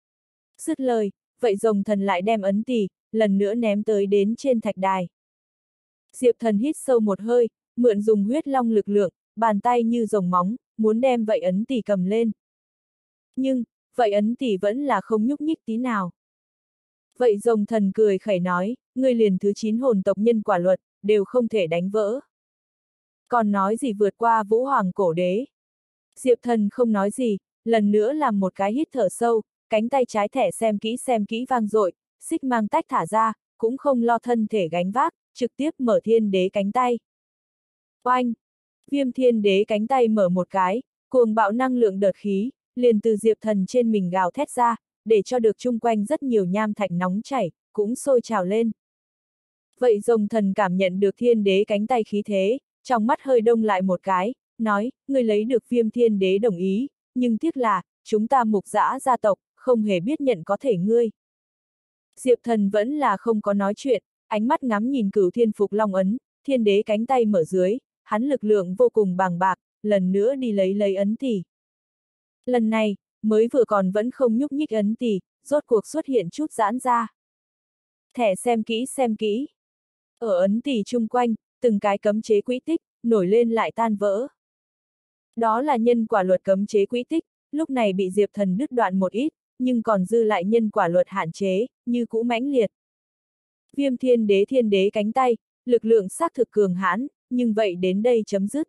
Dứt lời, vậy Rồng Thần lại đem ấn tỷ, lần nữa ném tới đến trên thạch đài. Diệp Thần hít sâu một hơi, mượn dùng huyết long lực lượng, bàn tay như rồng móng, muốn đem vậy ấn tỷ cầm lên. Nhưng, vậy ấn tỷ vẫn là không nhúc nhích tí nào. Vậy Rồng Thần cười khẩy nói, ngươi liền thứ chín hồn tộc nhân quả luật, đều không thể đánh vỡ. Còn nói gì vượt qua Vũ Hoàng cổ đế. Diệp Thần không nói gì, lần nữa làm một cái hít thở sâu, cánh tay trái thẻ xem kỹ xem kỹ vang dội, xích mang tách thả ra, cũng không lo thân thể gánh vác, trực tiếp mở thiên đế cánh tay. Oanh! Viêm thiên đế cánh tay mở một cái, cuồng bạo năng lượng đợt khí, liền từ Diệp Thần trên mình gào thét ra, để cho được chung quanh rất nhiều nham thạch nóng chảy, cũng sôi trào lên. Vậy Rồng Thần cảm nhận được thiên đế cánh tay khí thế, trong mắt hơi đông lại một cái, nói, ngươi lấy được viêm thiên đế đồng ý, nhưng tiếc là, chúng ta Mục Dã gia tộc, không hề biết nhận có thể ngươi. Diệp Thần vẫn là không có nói chuyện, ánh mắt ngắm nhìn Cửu Thiên Phục Long ấn, thiên đế cánh tay mở dưới, hắn lực lượng vô cùng bàng bạc, lần nữa đi lấy lấy ấn tỷ. Lần này, mới vừa còn vẫn không nhúc nhích ấn tỷ, rốt cuộc xuất hiện chút giãn ra. Thẻ xem kỹ xem kỹ. Ở ấn tỷ chung quanh, từng cái cấm chế quỹ tích, nổi lên lại tan vỡ. Đó là nhân quả luật cấm chế quỹ tích, lúc này bị Diệp Thần đứt đoạn một ít, nhưng còn dư lại nhân quả luật hạn chế, như cũ mãnh liệt. Viêm thiên đế thiên đế cánh tay, lực lượng xác thực cường hãn, nhưng vậy đến đây chấm dứt.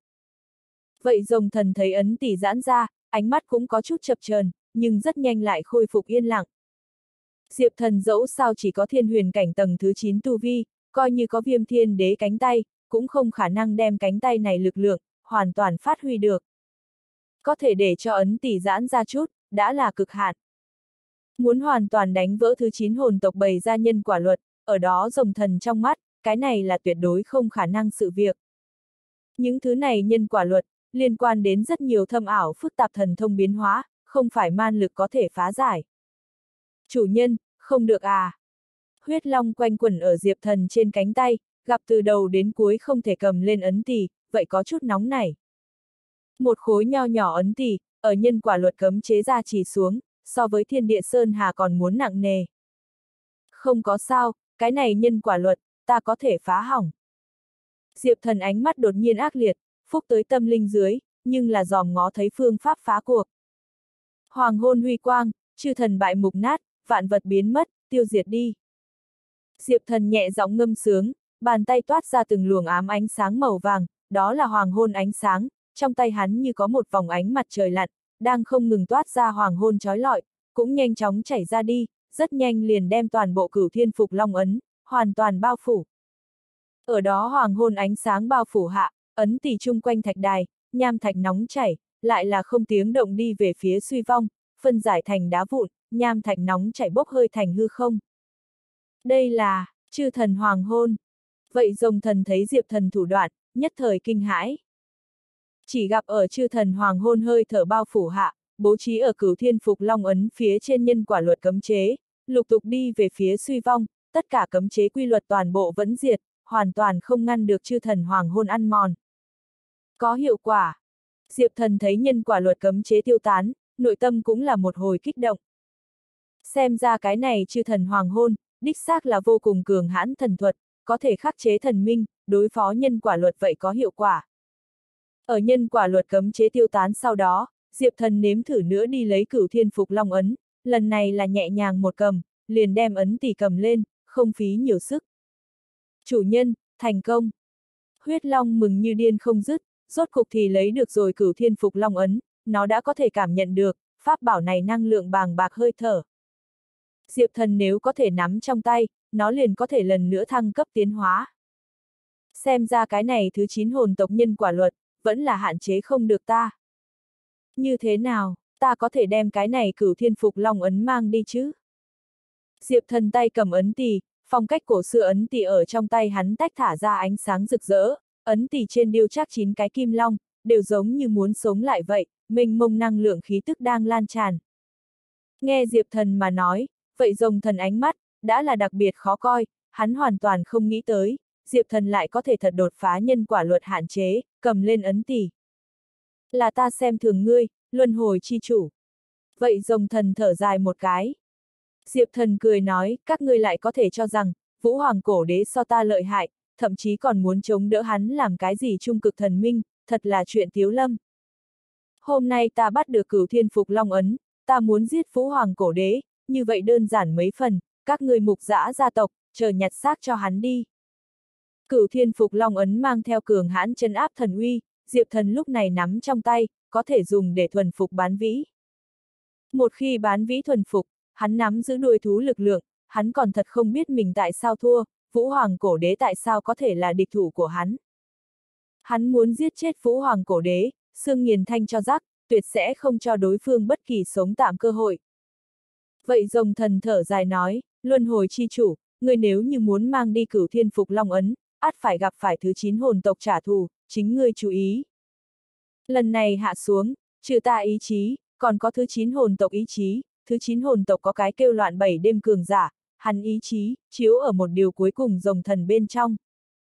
Vậy Rồng Thần thấy ấn tỷ giãn ra, ánh mắt cũng có chút chập chờn, nhưng rất nhanh lại khôi phục yên lặng. Diệp Thần dẫu sao chỉ có thiên huyền cảnh tầng thứ chín tu vi, coi như có viêm thiên đế cánh tay, cũng không khả năng đem cánh tay này lực lượng, hoàn toàn phát huy được. Có thể để cho ấn tỷ giãn ra chút, đã là cực hạn. Muốn hoàn toàn đánh vỡ thứ chín hồn tộc bày ra nhân quả luật, ở đó Rồng Thần trong mắt, cái này là tuyệt đối không khả năng sự việc. Những thứ này nhân quả luật, liên quan đến rất nhiều thâm ảo phức tạp thần thông biến hóa, không phải man lực có thể phá giải. Chủ nhân, không được à. Huyết long quanh quẩn ở Diệp Thần trên cánh tay, gặp từ đầu đến cuối không thể cầm lên ấn tỷ, vậy có chút nóng nảy. Một khối nho nhỏ ấn tỷ, ở nhân quả luật cấm chế ra chỉ xuống, so với thiên địa sơn hà còn muốn nặng nề. Không có sao, cái này nhân quả luật, ta có thể phá hỏng. Diệp Thần ánh mắt đột nhiên ác liệt, phúc tới tâm linh dưới, nhưng là dòm ngó thấy phương pháp phá cuộc. Hoàng hôn huy quang, chư thần bại mục nát, vạn vật biến mất, tiêu diệt đi. Diệp Thần nhẹ giọng ngâm sướng, bàn tay toát ra từng luồng ám ánh sáng màu vàng, đó là hoàng hôn ánh sáng, trong tay hắn như có một vòng ánh mặt trời lặn, đang không ngừng toát ra hoàng hôn chói lọi, cũng nhanh chóng chảy ra đi, rất nhanh liền đem toàn bộ Cửu Thiên Phục Long ấn, hoàn toàn bao phủ. Ở đó hoàng hôn ánh sáng bao phủ hạ, ấn tỷ chung quanh thạch đài, nham thạch nóng chảy, lại là không tiếng động đi về phía suy vong, phân giải thành đá vụn, nham thạch nóng chảy bốc hơi thành hư không. Đây là, chư thần hoàng hôn. Vậy Rồng Thần thấy Diệp Thần thủ đoạn, nhất thời kinh hãi. Chỉ gặp ở chư thần hoàng hôn hơi thở bao phủ hạ, bố trí ở Cửu Thiên Phục Long ấn phía trên nhân quả luật cấm chế, lục tục đi về phía suy vong, tất cả cấm chế quy luật toàn bộ vẫn diệt, hoàn toàn không ngăn được chư thần hoàng hôn ăn mòn. Có hiệu quả. Diệp Thần thấy nhân quả luật cấm chế tiêu tán, nội tâm cũng là một hồi kích động. Xem ra cái này chư thần hoàng hôn, đích xác là vô cùng cường hãn thần thuật, có thể khắc chế thần minh, đối phó nhân quả luật vậy có hiệu quả. Ở nhân quả luật cấm chế tiêu tán sau đó, Diệp Thần nếm thử nữa đi lấy Cửu Thiên Phục Long ấn, lần này là nhẹ nhàng một cầm, liền đem ấn tỷ cầm lên, không phí nhiều sức. Chủ nhân, thành công. Huyết Long mừng như điên không dứt, rốt cục thì lấy được rồi Cửu Thiên Phục Long ấn, nó đã có thể cảm nhận được, pháp bảo này năng lượng bàng bạc hơi thở. Diệp Thần nếu có thể nắm trong tay, nó liền có thể lần nữa thăng cấp tiến hóa. Xem ra cái này thứ chín hồn tộc nhân quả luật, vẫn là hạn chế không được ta. Như thế nào, ta có thể đem cái này Cửu Thiên Phục Long ấn mang đi chứ? Diệp Thần tay cầm ấn tỷ, phong cách cổ xưa ấn tỷ ở trong tay hắn tách thả ra ánh sáng rực rỡ, ấn tỷ trên điêu chắc chín cái kim long, đều giống như muốn sống lại vậy, mênh mông năng lượng khí tức đang lan tràn. Nghe Diệp Thần mà nói, vậy rồng thần ánh mắt, đã là đặc biệt khó coi, hắn hoàn toàn không nghĩ tới, Diệp Thần lại có thể thật đột phá nhân quả luật hạn chế, cầm lên ấn tỷ. Là ta xem thường ngươi, luân hồi chi chủ. Vậy rồng thần thở dài một cái. Diệp Thần cười nói, các ngươi lại có thể cho rằng, Vũ Hoàng cổ đế so ta lợi hại, thậm chí còn muốn chống đỡ hắn làm cái gì trung cực thần minh, thật là chuyện tiếu lâm. Hôm nay ta bắt được Cửu Thiên Phục Long ấn, ta muốn giết Vũ Hoàng cổ đế, như vậy đơn giản mấy phần, các ngươi mục dã gia tộc, chờ nhặt xác cho hắn đi. Cửu Thiên Phục Long ấn mang theo cường hãn chân áp thần uy, Diệp Thần lúc này nắm trong tay, có thể dùng để thuần phục bán vĩ. Một khi bán vĩ thuần phục, hắn nắm giữ đuôi thú lực lượng, hắn còn thật không biết mình tại sao thua, Vũ Hoàng cổ đế tại sao có thể là địch thủ của hắn. Hắn muốn giết chết Vũ Hoàng cổ đế, xương nghiền thanh cho rắc, tuyệt sẽ không cho đối phương bất kỳ sống tạm cơ hội. Vậy rồng thần thở dài nói, luân hồi chi chủ, người nếu như muốn mang đi Cửu Thiên Phục Long ấn, ắt phải gặp phải thứ chín hồn tộc trả thù, chính ngươi chú ý. Lần này hạ xuống, trừ ta ý chí, còn có thứ chín hồn tộc ý chí, thứ chín hồn tộc có cái kêu loạn bảy đêm cường giả, hắn ý chí, chiếu ở một điều cuối cùng rồng thần bên trong.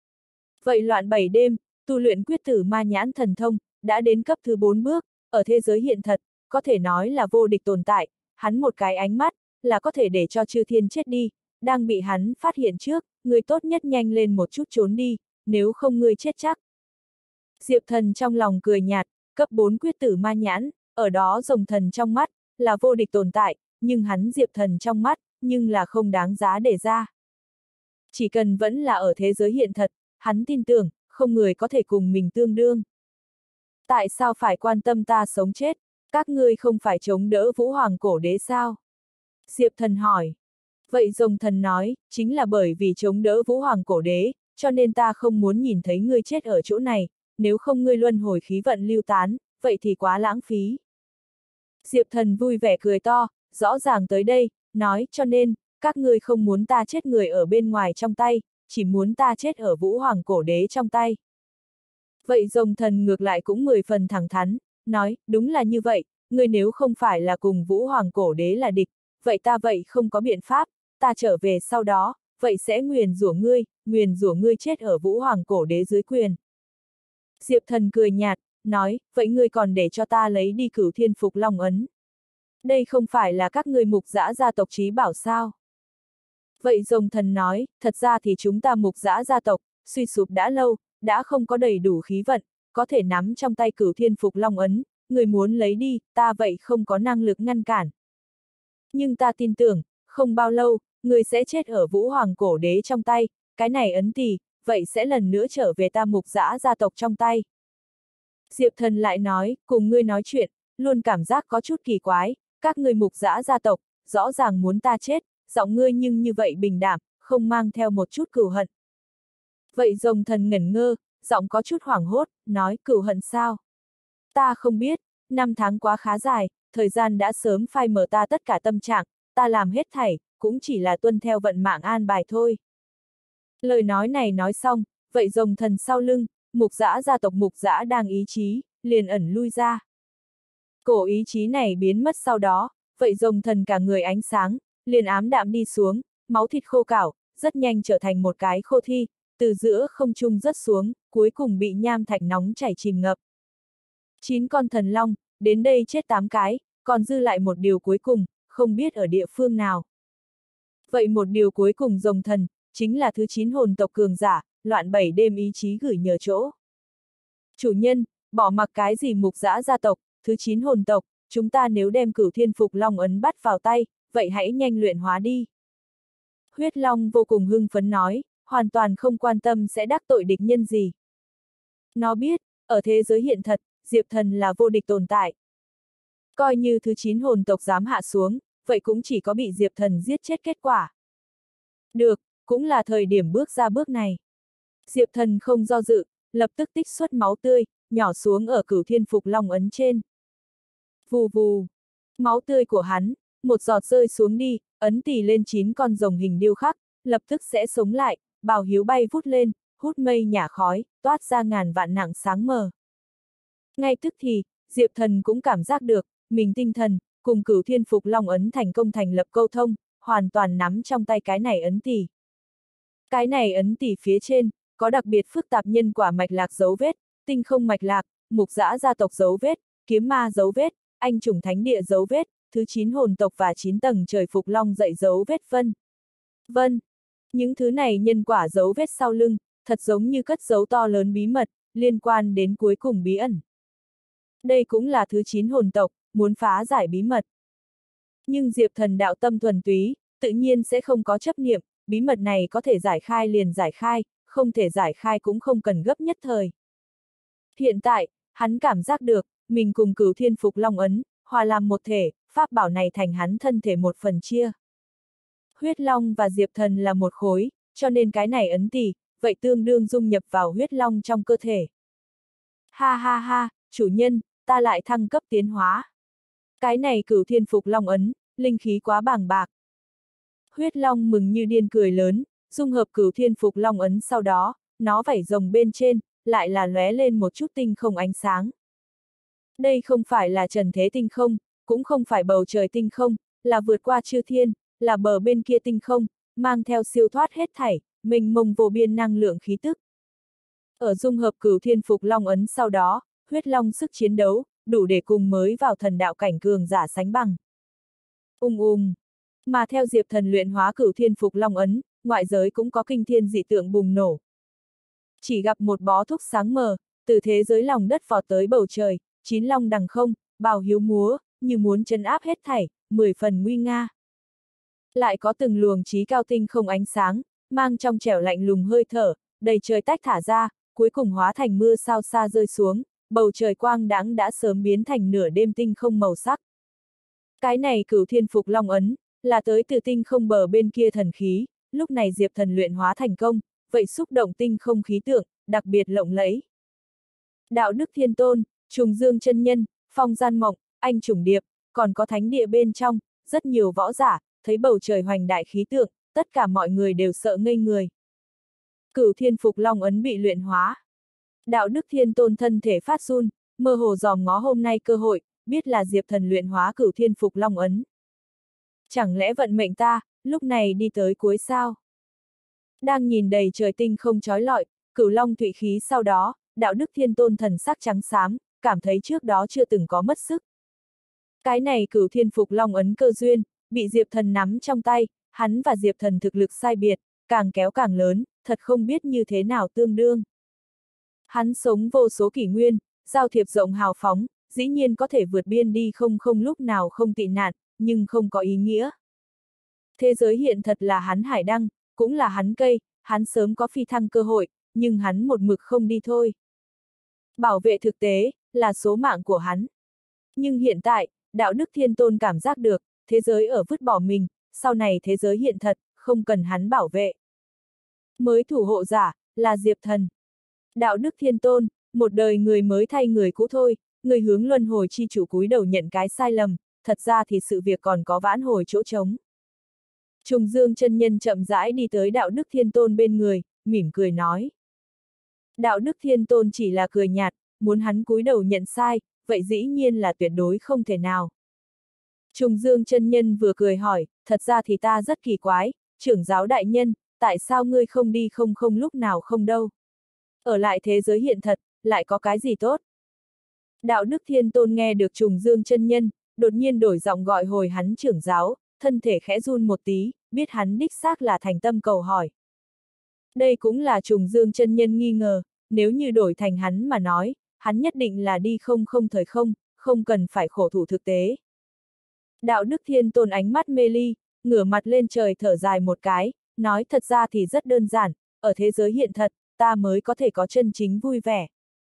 Vậy loạn bảy đêm, tu luyện quyết tử ma nhãn thần thông, đã đến cấp thứ bốn bước, ở thế giới hiện thật, có thể nói là vô địch tồn tại, hắn một cái ánh mắt, là có thể để cho chư thiên chết đi, đang bị hắn phát hiện trước, người tốt nhất nhanh lên một chút trốn đi, nếu không ngươi chết chắc. Diệp Thần trong lòng cười nhạt, cấp bốn quyết tử ma nhãn, ở đó rồng thần trong mắt, là vô địch tồn tại, nhưng hắn Diệp Thần trong mắt, nhưng là không đáng giá để ra. Chỉ cần vẫn là ở thế giới hiện thật, hắn tin tưởng, không người có thể cùng mình tương đương. Tại sao phải quan tâm ta sống chết, các ngươi không phải chống đỡ Vũ Hoàng cổ đế sao? Diệp Thần hỏi. Vậy rồng thần nói, chính là bởi vì chống đỡ Vũ Hoàng cổ đế, cho nên ta không muốn nhìn thấy ngươi chết ở chỗ này, nếu không ngươi luân hồi khí vận lưu tán, vậy thì quá lãng phí. Diệp Thần vui vẻ cười to, rõ ràng tới đây, nói, cho nên, các ngươi không muốn ta chết người ở bên ngoài trong tay, chỉ muốn ta chết ở Vũ Hoàng cổ đế trong tay. Vậy rồng thần ngược lại cũng mười phần thẳng thắn, nói, đúng là như vậy, ngươi nếu không phải là cùng Vũ Hoàng cổ đế là địch, vậy ta vậy không có biện pháp, ta trở về sau đó, vậy sẽ nguyền rủa ngươi, nguyền rủa ngươi chết ở Vũ Hoàng cổ đế dưới quyền. Diệp Thần cười nhạt, nói, vậy ngươi còn để cho ta lấy đi Cửu Thiên Phục Long ấn. Đây không phải là các ngươi mục dã gia tộc trí bảo sao? Vậy rồng thần nói, thật ra thì chúng ta mục dã gia tộc, suy sụp đã lâu, đã không có đầy đủ khí vận, có thể nắm trong tay Cửu Thiên Phục Long ấn, người muốn lấy đi, ta vậy không có năng lực ngăn cản. Nhưng ta tin tưởng, không bao lâu, người sẽ chết ở Vũ Hoàng cổ đế trong tay, cái này ấn tỷ, vậy sẽ lần nữa trở về ta mục dã gia tộc trong tay. Diệp Thần lại nói, cùng ngươi nói chuyện, luôn cảm giác có chút kỳ quái, các ngươi mục dã gia tộc, rõ ràng muốn ta chết, giọng ngươi nhưng như vậy bình đạm, không mang theo một chút cừu hận. Vậy rồng thần ngẩn ngơ, giọng có chút hoảng hốt, nói, cừu hận sao? Ta không biết, năm tháng quá khá dài, thời gian đã sớm phai mờ ta tất cả tâm trạng, ta làm hết thảy, cũng chỉ là tuân theo vận mạng an bài thôi. Lời nói này nói xong, vậy rồng thần sau lưng, mục dã gia tộc mục dã đang ý chí, liền ẩn lui ra. Cổ ý chí này biến mất sau đó, vậy rồng thần cả người ánh sáng, liền ám đạm đi xuống, máu thịt khô cảo, rất nhanh trở thành một cái khô thi, từ giữa không trung rớt xuống, cuối cùng bị nham thạch nóng chảy chìm ngập. Chín con thần long, đến đây chết tám cái, còn dư lại một điều cuối cùng, không biết ở địa phương nào. Vậy một điều cuối cùng rồng thần, chính là thứ chín hồn tộc cường giả, loạn bảy đêm ý chí gửi nhờ chỗ. Chủ nhân, bỏ mặc cái gì mục dã gia tộc, thứ chín hồn tộc, chúng ta nếu đem Cửu Thiên Phục Long ấn bắt vào tay, vậy hãy nhanh luyện hóa đi. Huyết Long vô cùng hưng phấn nói, hoàn toàn không quan tâm sẽ đắc tội địch nhân gì. Nó biết, ở thế giới hiện thật, Diệp Thần là vô địch tồn tại. Coi như thứ chín hồn tộc dám hạ xuống, vậy cũng chỉ có bị Diệp Thần giết chết kết quả. Được, cũng là thời điểm bước ra bước này. Diệp Thần không do dự, lập tức tích xuất máu tươi, nhỏ xuống ở Cửu Thiên Phục Long ấn trên. Vù vù, máu tươi của hắn, một giọt rơi xuống đi, ấn tỉ lên chín con rồng hình điêu khắc, lập tức sẽ sống lại, bào hiếu bay vút lên, hút mây nhả khói, toát ra ngàn vạn nặng sáng mờ. Ngay tức thì, Diệp Thần cũng cảm giác được, mình tinh thần, cùng Cửu Thiên Phục Long ấn thành công thành lập câu thông, hoàn toàn nắm trong tay cái này ấn tỉ. Cái này ấn tỉ phía trên, có đặc biệt phức tạp nhân quả mạch lạc dấu vết, tinh không mạch lạc, mục dã gia tộc dấu vết, kiếm ma dấu vết, anh chủng thánh địa dấu vết, thứ chín hồn tộc và chín tầng trời Phục Long dạy dấu vết vân. Vân. Những thứ này nhân quả dấu vết sau lưng, thật giống như cất dấu to lớn bí mật, liên quan đến cuối cùng bí ẩn. Đây cũng là thứ chín hồn tộc, muốn phá giải bí mật. Nhưng Diệp Thần đạo tâm thuần túy, tự nhiên sẽ không có chấp niệm, bí mật này có thể giải khai liền giải khai, không thể giải khai cũng không cần gấp nhất thời. Hiện tại, hắn cảm giác được, mình cùng Cửu Thiên Phục Long ấn, hòa làm một thể, pháp bảo này thành hắn thân thể một phần chia. Huyết Long và Diệp Thần là một khối, cho nên cái này ấn tỉ, vậy tương đương dung nhập vào huyết long trong cơ thể. Ha ha ha, chủ nhân, ta lại thăng cấp tiến hóa. Cái này Cửu Thiên Phục Long ấn, linh khí quá bàng bạc. Huyết Long mừng như điên cười lớn, dung hợp Cửu Thiên Phục Long ấn sau đó, nó vảy rồng bên trên, lại là lóe lên một chút tinh không ánh sáng. Đây không phải là trần thế tinh không, cũng không phải bầu trời tinh không, là vượt qua chư thiên, là bờ bên kia tinh không, mang theo siêu thoát hết thảy, mênh mông vô biên năng lượng khí tức. Ở dung hợp Cửu Thiên Phục Long ấn sau đó, huyết long sức chiến đấu, đủ để cùng mới vào thần đạo cảnh cường giả sánh bằng. Ung ung. Mà theo Diệp Thần luyện hóa Cửu Thiên Phục Long ấn, ngoại giới cũng có kinh thiên dị tượng bùng nổ. Chỉ gặp một bó thúc sáng mờ, từ thế giới lòng đất vọt tới bầu trời, chín long đằng không, bào hiếu múa, như muốn trấn áp hết thảy, mười phần nguy nga. Lại có từng luồng chí cao tinh không ánh sáng, mang trong trẻo lạnh lùng hơi thở, đầy trời tách thả ra, cuối cùng hóa thành mưa sao xa rơi xuống, bầu trời quang đãng đã sớm biến thành nửa đêm tinh không màu sắc. Cái này Cửu Thiên Phục Long ấn, là tới từ tinh không bờ bên kia thần khí, lúc này Diệp Thần luyện hóa thành công, vậy xúc động tinh không khí tượng, đặc biệt lộng lẫy. Đạo Đức Thiên Tôn, Trùng Dương Chân Nhân, Phong Gian Mộng, Anh Trùng Điệp, còn có thánh địa bên trong, rất nhiều võ giả, thấy bầu trời hoành đại khí tượng, tất cả mọi người đều sợ ngây người. Cửu Thiên Phục Long ấn bị luyện hóa. Đạo Đức Thiên Tôn thân thể phát run, mơ hồ dòm ngó hôm nay cơ hội, biết là Diệp Thần luyện hóa Cửu Thiên Phục Long ấn. Chẳng lẽ vận mệnh ta, lúc này đi tới cuối sao? Đang nhìn đầy trời tinh không chói lọi, Cửu Long thụy khí sau đó, Đạo Đức Thiên Tôn thần sắc trắng xám, cảm thấy trước đó chưa từng có mất sức. Cái này Cửu Thiên Phục Long ấn cơ duyên, bị Diệp Thần nắm trong tay, hắn và Diệp Thần thực lực sai biệt, càng kéo càng lớn, thật không biết như thế nào tương đương. Hắn sống vô số kỷ nguyên, giao thiệp rộng hào phóng, dĩ nhiên có thể vượt biên đi không không lúc nào không tị nạn, nhưng không có ý nghĩa. Thế giới hiện thật là hắn hải đăng, cũng là hắn cây, hắn sớm có phi thăng cơ hội, nhưng hắn một mực không đi thôi. Bảo vệ thực tế, là số mạng của hắn. Nhưng hiện tại, Đạo Đức Thiên Tôn cảm giác được, thế giới ở vứt bỏ mình, sau này thế giới hiện thật, không cần hắn bảo vệ. Mới thủ hộ giả, là Diệp Thần. Đạo Đức Thiên Tôn, một đời người mới thay người cũ thôi, người hướng luân hồi chi chủ cúi đầu nhận cái sai lầm, thật ra thì sự việc còn có vãn hồi chỗ trống. Trùng Dương chân nhân chậm rãi đi tới Đạo Đức Thiên Tôn bên người, mỉm cười nói. Đạo Đức Thiên Tôn chỉ là cười nhạt, muốn hắn cúi đầu nhận sai, vậy dĩ nhiên là tuyệt đối không thể nào. Trùng Dương chân nhân vừa cười hỏi, thật ra thì ta rất kỳ quái, trưởng giáo đại nhân, tại sao ngươi không đi không không lúc nào không đâu? Ở lại thế giới hiện thật, lại có cái gì tốt? Đạo Đức Thiên Tôn nghe được Trùng Dương chân nhân, đột nhiên đổi giọng gọi hồi hắn trưởng giáo, thân thể khẽ run một tí, biết hắn đích xác là thành tâm cầu hỏi. Đây cũng là Trùng Dương chân nhân nghi ngờ, nếu như đổi thành hắn mà nói, hắn nhất định là đi không không thời không, không cần phải khổ thủ thực tế. Đạo Đức Thiên Tôn ánh mắt mê ly, ngửa mặt lên trời thở dài một cái, nói thật ra thì rất đơn giản, ở thế giới hiện thật, ta mới có thể có chân chính vui vẻ.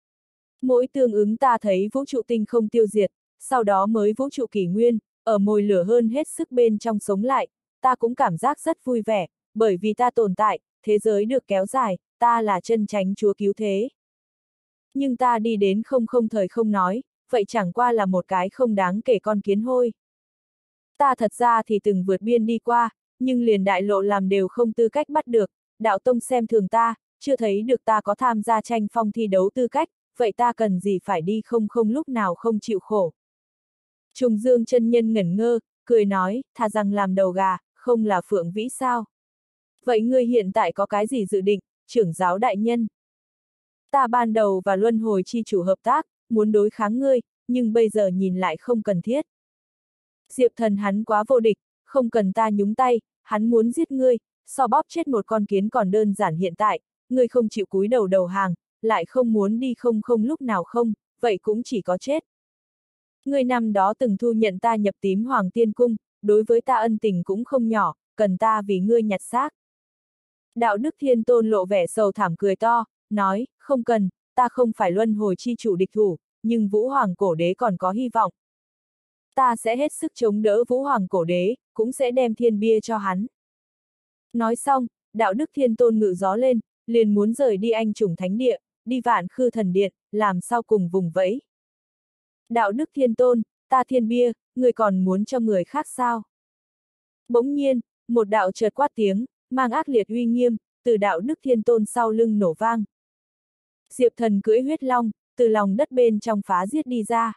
Mỗi tương ứng ta thấy vũ trụ tinh không tiêu diệt, sau đó mới vũ trụ kỷ nguyên, ở mồi lửa hơn hết sức bên trong sống lại, ta cũng cảm giác rất vui vẻ, bởi vì ta tồn tại, thế giới được kéo dài, ta là chân chánh chúa cứu thế. Nhưng ta đi đến không không thời không nói, vậy chẳng qua là một cái không đáng kể con kiến hôi. Ta thật ra thì từng vượt biên đi qua, nhưng liền đại lộ làm đều không tư cách bắt được, đạo tông xem thường ta, chưa thấy được ta có tham gia tranh phong thi đấu tư cách, vậy ta cần gì phải đi không không lúc nào không chịu khổ. Trùng Dương chân nhân ngẩn ngơ, cười nói, thà rằng làm đầu gà, không là phượng vĩ sao. Vậy ngươi hiện tại có cái gì dự định, trưởng giáo đại nhân? Ta ban đầu và luân hồi chi chủ hợp tác, muốn đối kháng ngươi, nhưng bây giờ nhìn lại không cần thiết. Diệp Thần hắn quá vô địch, không cần ta nhúng tay, hắn muốn giết ngươi, so bóp chết một con kiến còn đơn giản hiện tại, ngươi không chịu cúi đầu đầu hàng, lại không muốn đi không không lúc nào không, vậy cũng chỉ có chết. Ngươi năm đó từng thu nhận ta nhập tím Hoàng Tiên Cung, đối với ta ân tình cũng không nhỏ, cần ta vì ngươi nhặt xác. Đạo Đức Thiên Tôn lộ vẻ sầu thảm cười to, nói, không cần, ta không phải luân hồi chi chủ địch thủ, nhưng Vũ Hoàng Cổ Đế còn có hy vọng. Ta sẽ hết sức chống đỡ Vũ Hoàng Cổ Đế, cũng sẽ đem thiên bia cho hắn. Nói xong, Đạo Đức Thiên Tôn ngự gió lên, liền muốn rời đi Anh Chủng Thánh Địa, đi Vạn Khư Thần Điện, làm sao cùng vùng vẫy. Đạo Đức Thiên Tôn, ta thiên bia, người còn muốn cho người khác sao? Bỗng nhiên, một đạo chợt quát tiếng, mang ác liệt uy nghiêm, từ Đạo Đức Thiên Tôn sau lưng nổ vang. Diệp Thần cưỡi huyết long, từ lòng đất bên trong phá giết đi ra.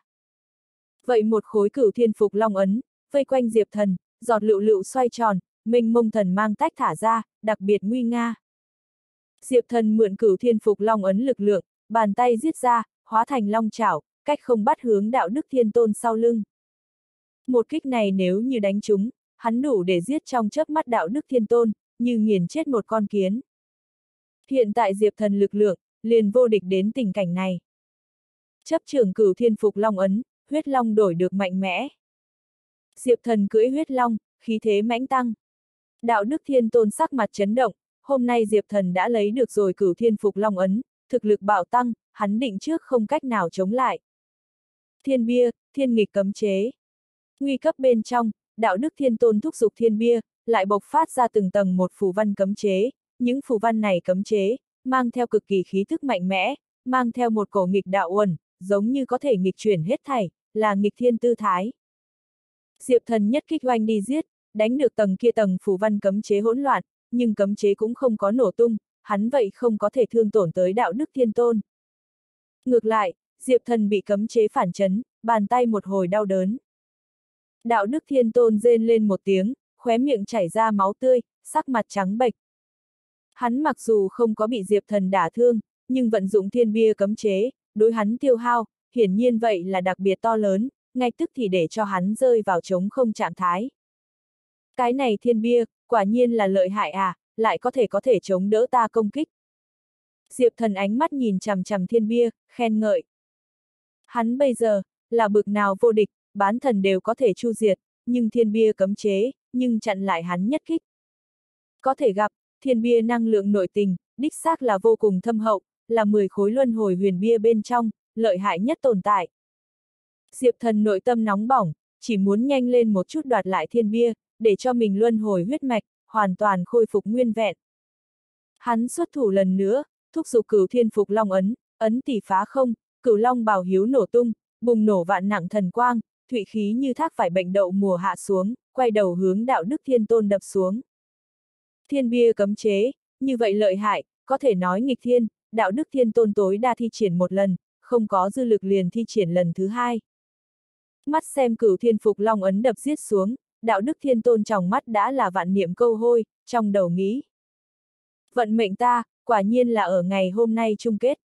Vậy một khối cửu thiên phục long ấn, vây quanh Diệp Thần, giọt lựu lựu xoay tròn, mênh mông thần mang tách thả ra, đặc biệt nguy nga. Diệp Thần mượn cửu thiên phục long ấn lực lượng, bàn tay giết ra, hóa thành long chảo, cách không bắt hướng Đạo Đức Thiên Tôn sau lưng. Một kích này nếu như đánh trúng, hắn đủ để giết trong chớp mắt Đạo Đức Thiên Tôn, như nghiền chết một con kiến. Hiện tại Diệp Thần lực lượng, liền vô địch đến tình cảnh này. Chấp trưởng cửu thiên phục long ấn, huyết long đổi được mạnh mẽ. Diệp Thần cưỡi huyết long, khí thế mãnh tăng. Đạo Đức Thiên Tôn sắc mặt chấn động, hôm nay Diệp Thần đã lấy được rồi cửu thiên phục long ấn, thực lực bạo tăng, hắn định trước không cách nào chống lại. Thiên bia, thiên nghịch cấm chế. Nguy cấp bên trong, Đạo Đức Thiên Tôn thúc giục thiên bia, lại bộc phát ra từng tầng một phù văn cấm chế, những phù văn này cấm chế, mang theo cực kỳ khí thức mạnh mẽ, mang theo một cổ nghịch đạo uẩn, giống như có thể nghịch chuyển hết thảy, là nghịch thiên tư thái. Diệp Thần nhất kích oanh đi giết, đánh được tầng kia tầng phù văn cấm chế hỗn loạn, nhưng cấm chế cũng không có nổ tung, hắn vậy không có thể thương tổn tới Đạo Đức Thiên Tôn. Ngược lại, Diệp Thần bị cấm chế phản chấn, bàn tay một hồi đau đớn. Đạo Đức Thiên Tôn rên lên một tiếng, khóe miệng chảy ra máu tươi, sắc mặt trắng bệch. Hắn mặc dù không có bị Diệp Thần đả thương, nhưng vận dụng thiên bia cấm chế, đối hắn tiêu hao, hiển nhiên vậy là đặc biệt to lớn, ngay tức thì để cho hắn rơi vào trống không trạng thái. Cái này thiên bia, quả nhiên là lợi hại à, lại có thể có thể chống đỡ ta công kích. Diệp Thần ánh mắt nhìn chằm chằm thiên bia, khen ngợi. Hắn bây giờ, là bực nào vô địch, bán thần đều có thể chu diệt, nhưng thiên bia cấm chế, nhưng chặn lại hắn nhất kích. Có thể gặp, thiên bia năng lượng nội tình, đích xác là vô cùng thâm hậu, là mười khối luân hồi huyền bia bên trong, lợi hại nhất tồn tại. Diệp Thần nội tâm nóng bỏng, chỉ muốn nhanh lên một chút đoạt lại thiên bia, để cho mình luân hồi huyết mạch, hoàn toàn khôi phục nguyên vẹn. Hắn xuất thủ lần nữa, thúc giục cửu thiên phục long ấn, ấn tỷ phá không, cửu long bào hiếu nổ tung, bùng nổ vạn nặng thần quang, thụy khí như thác phải bệnh đậu mùa hạ xuống, quay đầu hướng Đạo Đức Thiên Tôn đập xuống. Thiên bia cấm chế, như vậy lợi hại, có thể nói nghịch thiên, Đạo Đức Thiên Tôn tối đa thi triển một lần, không có dư lực liền thi triển lần thứ hai. Mắt xem cửu thiên phục long ấn đập giết xuống, Đạo Đức Thiên Tôn trong mắt đã là vạn niệm câu hôi, trong đầu nghĩ. Vận mệnh ta, quả nhiên là ở ngày hôm nay chung kết.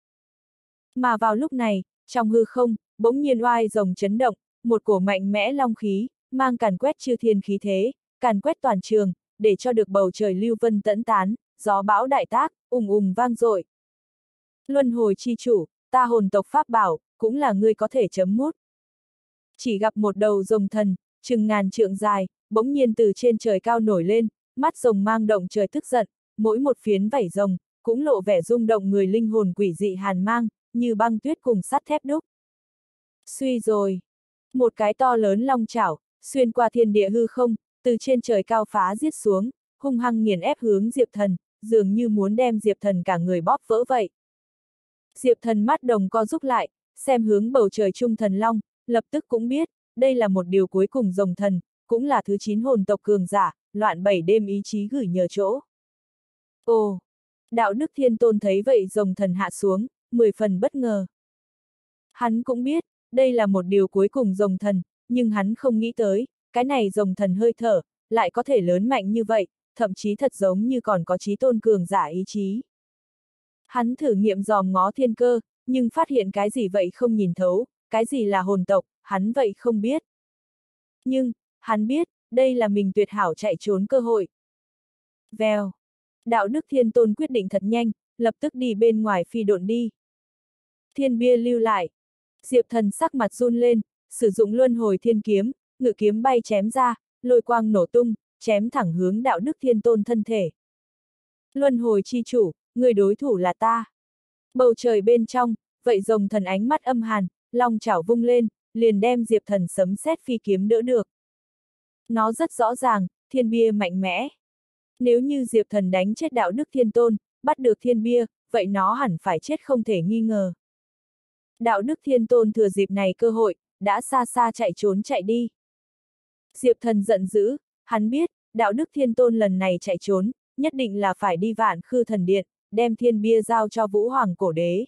Mà vào lúc này, trong hư không, bỗng nhiên oai rồng chấn động, một cổ mạnh mẽ long khí, mang càn quét chư thiên khí thế, càn quét toàn trường, để cho được bầu trời lưu vân tẫn tán, gió bão đại tác, ùng ùng vang dội. Luân hồi chi chủ, ta hồn tộc pháp bảo, cũng là ngươi có thể chấm mút. Chỉ gặp một đầu rồng thần, chừng ngàn trượng dài, bỗng nhiên từ trên trời cao nổi lên, mắt rồng mang động trời tức giận, mỗi một phiến vảy rồng, cũng lộ vẻ rung động người linh hồn quỷ dị hàn mang, như băng tuyết cùng sắt thép đúc. Suy rồi. Một cái to lớn long chảo, xuyên qua thiên địa hư không, từ trên trời cao phá giết xuống, hung hăng nghiền ép hướng Diệp Thần, dường như muốn đem Diệp Thần cả người bóp vỡ vậy. Diệp Thần mắt đồng co rút lại, xem hướng bầu trời trung thần long, lập tức cũng biết, đây là một điều cuối cùng rồng thần, cũng là thứ chín hồn tộc cường giả, loạn bảy đêm ý chí gửi nhờ chỗ. Ồ! Đạo Đức Thiên Tôn thấy vậy rồng thần hạ xuống, mười phần bất ngờ. Hắn cũng biết, đây là một điều cuối cùng rồng thần, nhưng hắn không nghĩ tới, cái này rồng thần hơi thở, lại có thể lớn mạnh như vậy, thậm chí thật giống như còn có chí tôn cường giả ý chí. Hắn thử nghiệm dòm ngó thiên cơ, nhưng phát hiện cái gì vậy không nhìn thấu, cái gì là hồn tộc, hắn vậy không biết. Nhưng, hắn biết, đây là mình tuyệt hảo chạy trốn cơ hội. Vèo. Đạo Đức Thiên Tôn quyết định thật nhanh, lập tức đi bên ngoài phi độn đi. Thiên bia lưu lại. Diệp Thần sắc mặt run lên, sử dụng luân hồi thiên kiếm, ngự kiếm bay chém ra, lôi quang nổ tung, chém thẳng hướng Đạo Đức Thiên Tôn thân thể. Luân hồi chi chủ, người đối thủ là ta. Bầu trời bên trong, vậy rồng thần ánh mắt âm hàn, long chảo vung lên, liền đem Diệp Thần sấm sét phi kiếm đỡ được. Nó rất rõ ràng, thiên bia mạnh mẽ. Nếu như Diệp Thần đánh chết Đạo Đức Thiên Tôn, bắt được thiên bia, vậy nó hẳn phải chết không thể nghi ngờ. Đạo Đức Thiên Tôn thừa dịp này cơ hội, đã xa xa chạy trốn chạy đi. Diệp Thần giận dữ, hắn biết, Đạo Đức Thiên Tôn lần này chạy trốn, nhất định là phải đi Vạn Khư Thần Điện, đem thiên bia giao cho Vũ Hoàng Cổ Đế.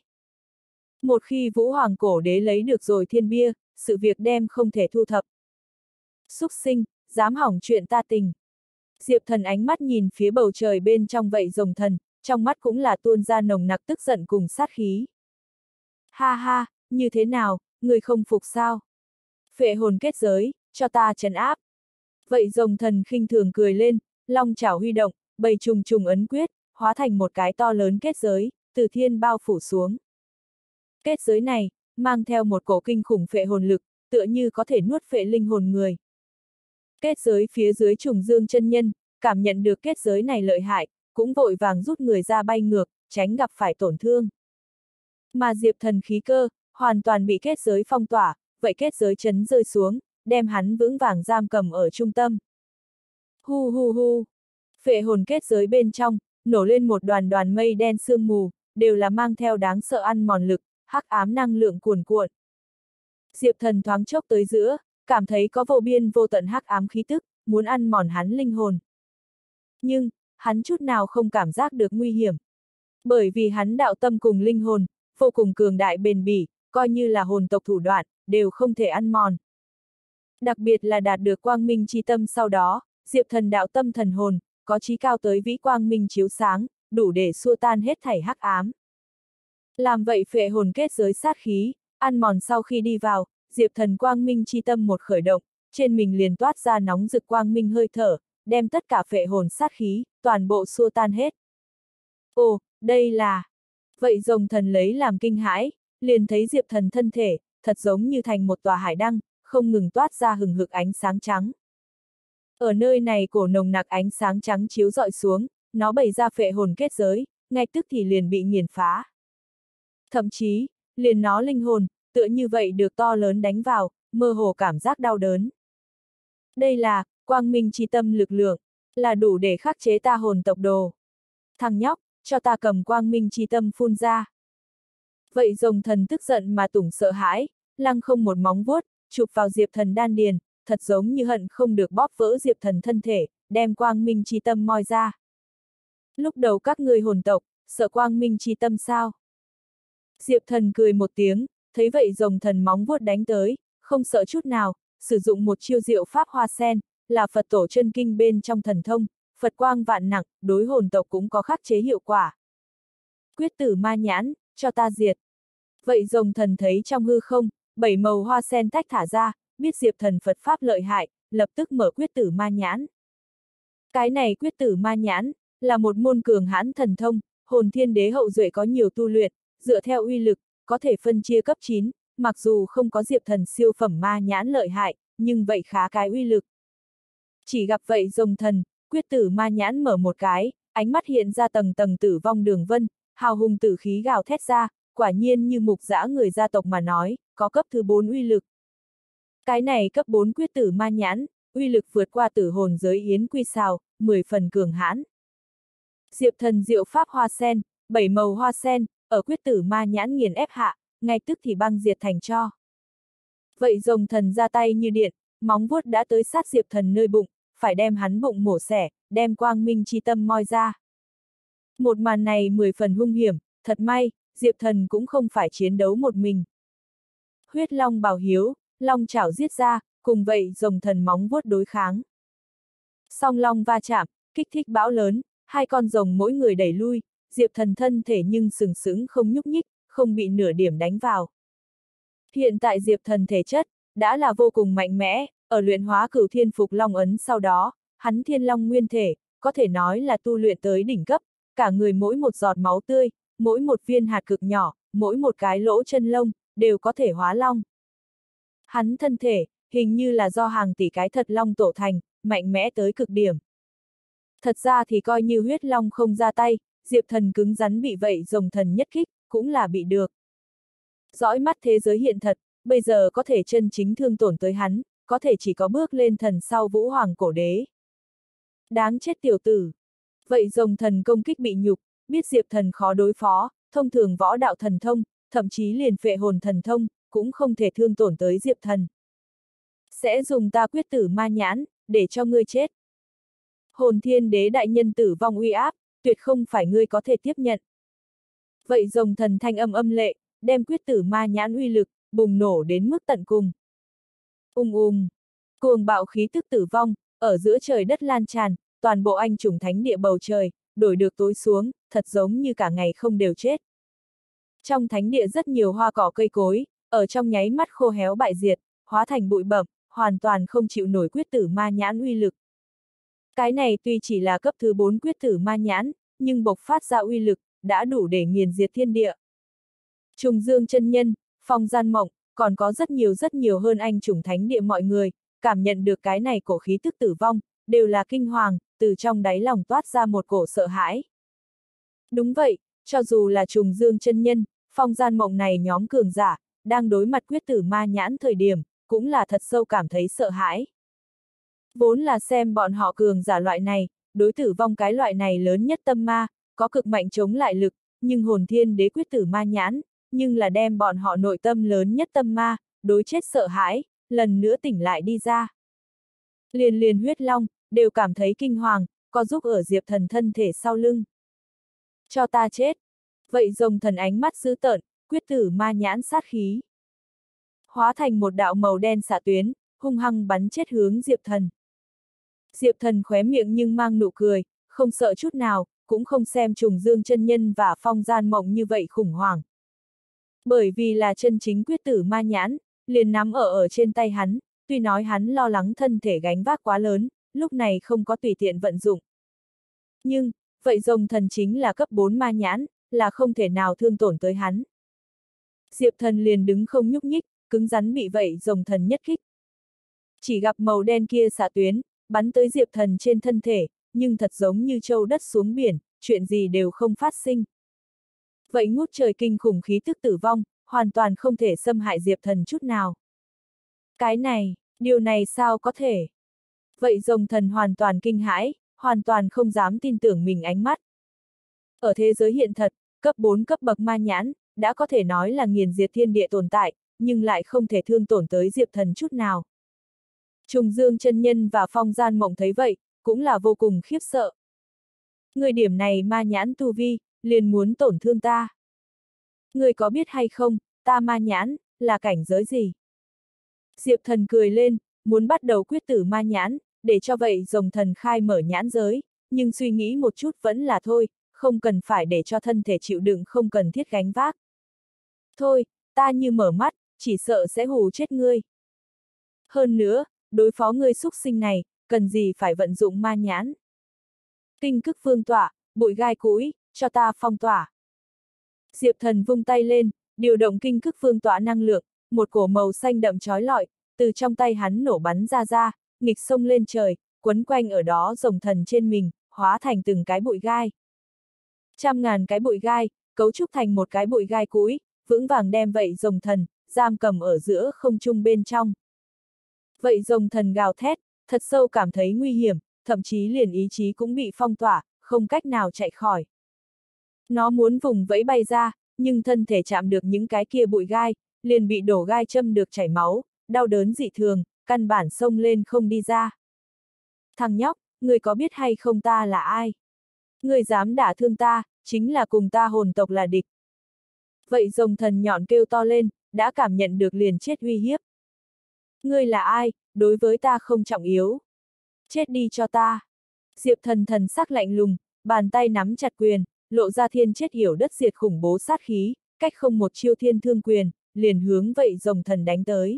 Một khi Vũ Hoàng Cổ Đế lấy được rồi thiên bia, sự việc đem không thể thu thập. Súc sinh, dám hỏng chuyện ta tình. Diệp Thần ánh mắt nhìn phía bầu trời bên trong vậy rồng thần, trong mắt cũng là tuôn ra nồng nặc tức giận cùng sát khí. Ha ha, như thế nào, người không phục sao? Phệ hồn kết giới, cho ta trấn áp. Vậy rồng thần khinh thường cười lên, long chảo huy động, bầy trùng trùng ấn quyết, hóa thành một cái to lớn kết giới, từ thiên bao phủ xuống. Kết giới này, mang theo một cổ kinh khủng phệ hồn lực, tựa như có thể nuốt phệ linh hồn người. Kết giới phía dưới trùng dương chân nhân, cảm nhận được kết giới này lợi hại, cũng vội vàng rút người ra bay ngược, tránh gặp phải tổn thương. Mà Diệp Thần khí cơ, hoàn toàn bị kết giới phong tỏa, vậy kết giới chấn rơi xuống, đem hắn vững vàng giam cầm ở trung tâm. Hu hu hu. Phệ hồn kết giới bên trong, nổ lên một đoàn đoàn mây đen sương mù, đều là mang theo đáng sợ ăn mòn lực, hắc ám năng lượng cuồn cuộn. Diệp Thần thoáng chốc tới giữa, cảm thấy có vô biên vô tận hắc ám khí tức, muốn ăn mòn hắn linh hồn. Nhưng, hắn chút nào không cảm giác được nguy hiểm. Bởi vì hắn đạo tâm cùng linh hồn, vô cùng cường đại bền bỉ, coi như là hồn tộc thủ đoạn, đều không thể ăn mòn. Đặc biệt là đạt được quang minh chi tâm sau đó, Diệp Thần đạo tâm thần hồn, có chí cao tới vĩ quang minh chiếu sáng, đủ để xua tan hết thảy hắc ám. Làm vậy phệ hồn kết giới sát khí, ăn mòn sau khi đi vào, Diệp Thần quang minh chi tâm một khởi động, trên mình liền toát ra nóng rực quang minh hơi thở, đem tất cả phệ hồn sát khí, toàn bộ xua tan hết. Ồ, đây là... Vậy rồng thần lấy làm kinh hãi, liền thấy Diệp Thần thân thể, thật giống như thành một tòa hải đăng, không ngừng toát ra hừng hực ánh sáng trắng. Ở nơi này cổ nồng nặc ánh sáng trắng chiếu rọi xuống, nó bày ra phệ hồn kết giới, ngay tức thì liền bị nghiền phá. Thậm chí, liền nó linh hồn, tựa như vậy được to lớn đánh vào, mơ hồ cảm giác đau đớn. Đây là, quang minh chi tâm lực lượng, là đủ để khắc chế ta hồn tộc đồ. Thằng nhóc, cho ta cầm quang minh chi tâm phun ra. Vậy rồng thần tức giận mà tủng sợ hãi, lăng không một móng vuốt, chụp vào Diệp Thần đan điền, thật giống như hận không được bóp vỡ Diệp Thần thân thể, đem quang minh chi tâm moi ra. Lúc đầu các ngươi hồn tộc, sợ quang minh chi tâm sao? Diệp Thần cười một tiếng, thấy vậy rồng thần móng vuốt đánh tới, không sợ chút nào, sử dụng một chiêu diệu pháp hoa sen, là Phật tổ chân kinh bên trong thần thông, Phật quang vạn nặng, đối hồn tộc cũng có khắc chế hiệu quả. Quyết tử ma nhãn, cho ta diệt. Vậy rồng thần thấy trong hư không, bảy màu hoa sen tách thả ra, biết Diệp Thần Phật pháp lợi hại, lập tức mở quyết tử ma nhãn. Cái này quyết tử ma nhãn, là một môn cường hãn thần thông, hồn thiên đế hậu duệ có nhiều tu luyện, dựa theo uy lực, có thể phân chia cấp chín, mặc dù không có Diệp Thần siêu phẩm ma nhãn lợi hại, nhưng vậy khá cái uy lực. Chỉ gặp vậy rồng thần, quyết tử ma nhãn mở một cái, ánh mắt hiện ra tầng tầng tử vong đường vân, hào hùng tử khí gào thét ra, quả nhiên như mục dã người gia tộc mà nói, có cấp thứ bốn uy lực. Cái này cấp bốn quyết tử ma nhãn, uy lực vượt qua tử hồn giới yến quy xào, mười phần cường hãn. Diệp Thần diệu pháp hoa sen, bảy màu hoa sen, ở quyết tử ma nhãn nghiền ép hạ, ngay tức thì băng diệt thành tro. Vậy rồng thần ra tay như điện, móng vuốt đã tới sát Diệp Thần nơi bụng, phải đem hắn bụng mổ xẻ, đem quang minh chi tâm moi ra. Một màn này mười phần hung hiểm, thật may, Diệp Thần cũng không phải chiến đấu một mình. Huyết long bảo hiếu, long chảo giết ra, cùng vậy rồng thần móng vuốt đối kháng. Song long va chạm, kích thích bão lớn, hai con rồng mỗi người đẩy lui, Diệp Thần thân thể nhưng sừng sững không nhúc nhích, không bị nửa điểm đánh vào. Hiện tại Diệp Thần thể chất, đã là vô cùng mạnh mẽ, ở luyện hóa cửu thiên phục long ấn sau đó, hắn thiên long nguyên thể, có thể nói là tu luyện tới đỉnh cấp, cả người mỗi một giọt máu tươi, mỗi một viên hạt cực nhỏ, mỗi một cái lỗ chân lông, đều có thể hóa long. Hắn thân thể, hình như là do hàng tỷ cái thật long tổ thành, mạnh mẽ tới cực điểm. Thật ra thì coi như huyết long không ra tay, Diệp Thần cứng rắn bị vậy rồng thần nhất kích, cũng là bị được. Dõi mắt thế giới hiện thật, bây giờ có thể chân chính thương tổn tới hắn, có thể chỉ có bước lên thần sau vũ hoàng cổ đế. Đáng chết tiểu tử. Vậy rồng thần công kích bị nhục, biết Diệp Thần khó đối phó, thông thường võ đạo thần thông, thậm chí liền phệ hồn thần thông, cũng không thể thương tổn tới Diệp Thần. Sẽ dùng ta quyết tử ma nhãn, để cho ngươi chết. Hồn thiên đế đại nhân tử vong uy áp, tuyệt không phải ngươi có thể tiếp nhận. Vậy rồng thần thanh âm âm lệ, đem quyết tử ma nhãn uy lực, bùng nổ đến mức tận cùng. Ung ung, cuồng bạo khí tức tử vong, ở giữa trời đất lan tràn, toàn bộ anh chủng thánh địa bầu trời, đổi được tối xuống, thật giống như cả ngày không đều chết. Trong thánh địa rất nhiều hoa cỏ cây cối, ở trong nháy mắt khô héo bại diệt, hóa thành bụi bẩm, hoàn toàn không chịu nổi quyết tử ma nhãn uy lực. Cái này tuy chỉ là cấp thứ bốn quyết tử ma nhãn, nhưng bộc phát ra uy lực, đã đủ để nghiền diệt thiên địa. Trùng Dương chân nhân, Phong Gian Mộng, còn có rất nhiều rất nhiều hơn anh chủng thánh địa mọi người, cảm nhận được cái này cổ khí tức tử vong, đều là kinh hoàng, từ trong đáy lòng toát ra một cổ sợ hãi. Đúng vậy, cho dù là Trùng Dương chân nhân, Phong Gian Mộng này nhóm cường giả, đang đối mặt quyết tử ma nhãn thời điểm, cũng là thật sâu cảm thấy sợ hãi. Vốn là xem bọn họ cường giả loại này, đối tử vong cái loại này lớn nhất tâm ma, có cực mạnh chống lại lực, nhưng hồn thiên đế quyết tử ma nhãn, nhưng là đem bọn họ nội tâm lớn nhất tâm ma, đối chết sợ hãi, lần nữa tỉnh lại đi ra. Liền liền huyết long, đều cảm thấy kinh hoàng, có giúp ở Diệp Thần thân thể sau lưng. Cho ta chết. Vậy rồng thần ánh mắt dữ tợn, quyết tử ma nhãn sát khí. Hóa thành một đạo màu đen xạ tuyến, hung hăng bắn chết hướng Diệp Thần. Diệp Thần khóe miệng nhưng mang nụ cười, không sợ chút nào, cũng không xem Trùng Dương chân nhân và Phong Gian Mộng như vậy khủng hoảng. Bởi vì là chân chính quyết tử ma nhãn, liền nắm ở ở trên tay hắn, tuy nói hắn lo lắng thân thể gánh vác quá lớn, lúc này không có tùy tiện vận dụng. Nhưng, vậy rồng thần chính là cấp bốn ma nhãn, là không thể nào thương tổn tới hắn. Diệp Thần liền đứng không nhúc nhích, cứng rắn bị vậy rồng thần nhất kích. Chỉ gặp màu đen kia xạ tuyến, bắn tới Diệp Thần trên thân thể, nhưng thật giống như châu đất xuống biển, chuyện gì đều không phát sinh. Vậy ngút trời kinh khủng khí tức tử vong, hoàn toàn không thể xâm hại Diệp Thần chút nào. Cái này, điều này sao có thể? Vậy rồng thần hoàn toàn kinh hãi, hoàn toàn không dám tin tưởng mình ánh mắt. Ở thế giới hiện thật, cấp bốn cấp bậc ma nhãn, đã có thể nói là nghiền diệt thiên địa tồn tại, nhưng lại không thể thương tổn tới Diệp Thần chút nào. Trùng Dương chân nhân và Phong Gian Mộng thấy vậy, cũng là vô cùng khiếp sợ. Người điểm này ma nhãn tu vi, liền muốn tổn thương ta. Người có biết hay không, ta ma nhãn, là cảnh giới gì? Diệp Thần cười lên, muốn bắt đầu quyết tử ma nhãn, để cho vậy rồng thần khai mở nhãn giới, nhưng suy nghĩ một chút vẫn là thôi, không cần phải để cho thân thể chịu đựng không cần thiết gánh vác. Thôi, ta như mở mắt, chỉ sợ sẽ hù chết ngươi. Hơn nữa, đối phó ngươi xúc sinh này, cần gì phải vận dụng ma nhãn. Kinh cức vương tỏa, bụi gai cũi, cho ta phong tỏa. Diệp Thần vung tay lên, điều động kinh cức vương tỏa năng lượng, một cổ màu xanh đậm chói lọi, từ trong tay hắn nổ bắn ra ra, nghịch sông lên trời, quấn quanh ở đó rồng thần trên mình, hóa thành từng cái bụi gai. Trăm ngàn cái bụi gai, cấu trúc thành một cái bụi gai cũi, vững vàng đem vậy rồng thần, giam cầm ở giữa không trung bên trong. Vậy rồng thần gào thét, thật sâu cảm thấy nguy hiểm, thậm chí liền ý chí cũng bị phong tỏa, không cách nào chạy khỏi. Nó muốn vùng vẫy bay ra, nhưng thân thể chạm được những cái kia bụi gai, liền bị đổ gai châm được chảy máu, đau đớn dị thường, căn bản xông lên không đi ra. Thằng nhóc, ngươi có biết hay không ta là ai? Ngươi dám đả thương ta, chính là cùng ta hồn tộc là địch. Vậy rồng thần nhọn kêu to lên, đã cảm nhận được liền chết uy hiếp. Ngươi là ai, đối với ta không trọng yếu. Chết đi cho ta. Diệp Thần thần sắc lạnh lùng, bàn tay nắm chặt quyền, lộ ra thiên chết hiểu đất diệt khủng bố sát khí, cách không một chiêu thiên thương quyền, liền hướng vậy rồng thần đánh tới.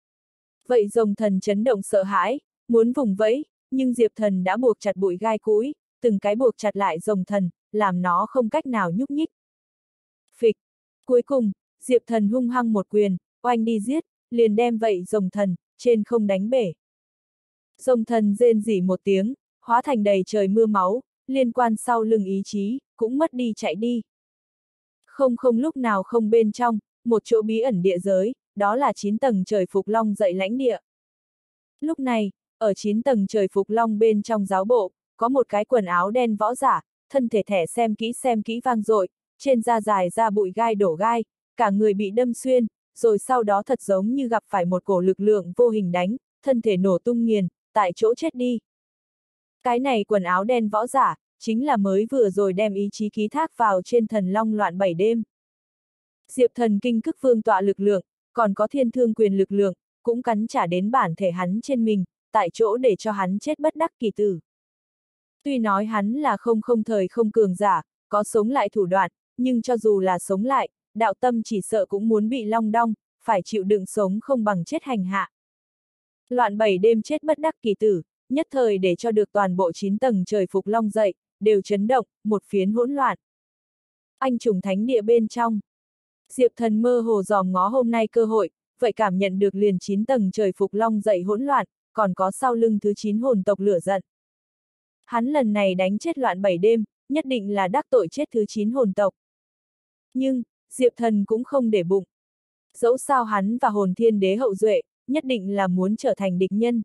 Vậy rồng thần chấn động sợ hãi, muốn vùng vẫy, nhưng Diệp Thần đã buộc chặt bụi gai cũi, từng cái buộc chặt lại rồng thần, làm nó không cách nào nhúc nhích. Phịch. Cuối cùng, Diệp Thần hung hăng một quyền, oanh đi giết, liền đem vậy rồng thần, trên không đánh bể. Rồng thần rên rỉ một tiếng, hóa thành đầy trời mưa máu, liên quan sau lưng ý chí, cũng mất đi chạy đi. Không không lúc nào không bên trong, một chỗ bí ẩn địa giới, đó là chín tầng trời Phục Long dậy lãnh địa. Lúc này, ở chín tầng trời Phục Long bên trong giáo bộ, có một cái quần áo đen võ giả, thân thể thẻ xem kỹ xem kỹ vang dội, trên da dài ra bụi gai đổ gai, cả người bị đâm xuyên, rồi sau đó thật giống như gặp phải một cổ lực lượng vô hình đánh, thân thể nổ tung nghiền, tại chỗ chết đi. Cái này quần áo đen võ giả, chính là mới vừa rồi đem ý chí ký thác vào trên thần long loạn bảy đêm. Diệp Thần kinh cức vương tọa lực lượng, còn có thiên thương quyền lực lượng, cũng cắn trả đến bản thể hắn trên mình, tại chỗ để cho hắn chết bất đắc kỳ tử. Tuy nói hắn là không không thời không cường giả, có sống lại thủ đoạn, nhưng cho dù là sống lại, đạo tâm chỉ sợ cũng muốn bị long đong, phải chịu đựng sống không bằng chết hành hạ. Loạn bảy đêm chết bất đắc kỳ tử, nhất thời để cho được toàn bộ chín tầng trời Phục Long dậy, đều chấn động, một phiến hỗn loạn. Anh trùng thánh địa bên trong. Diệp Thần mơ hồ dòm ngó hôm nay cơ hội, vậy cảm nhận được liền chín tầng trời Phục Long dậy hỗn loạn, còn có sau lưng thứ chín hồn tộc lửa giận. Hắn lần này đánh chết loạn bảy đêm, nhất định là đắc tội chết thứ chín hồn tộc. Nhưng, Diệp Thần cũng không để bụng. Dẫu sao hắn và hồn thiên đế hậu duệ, nhất định là muốn trở thành địch nhân.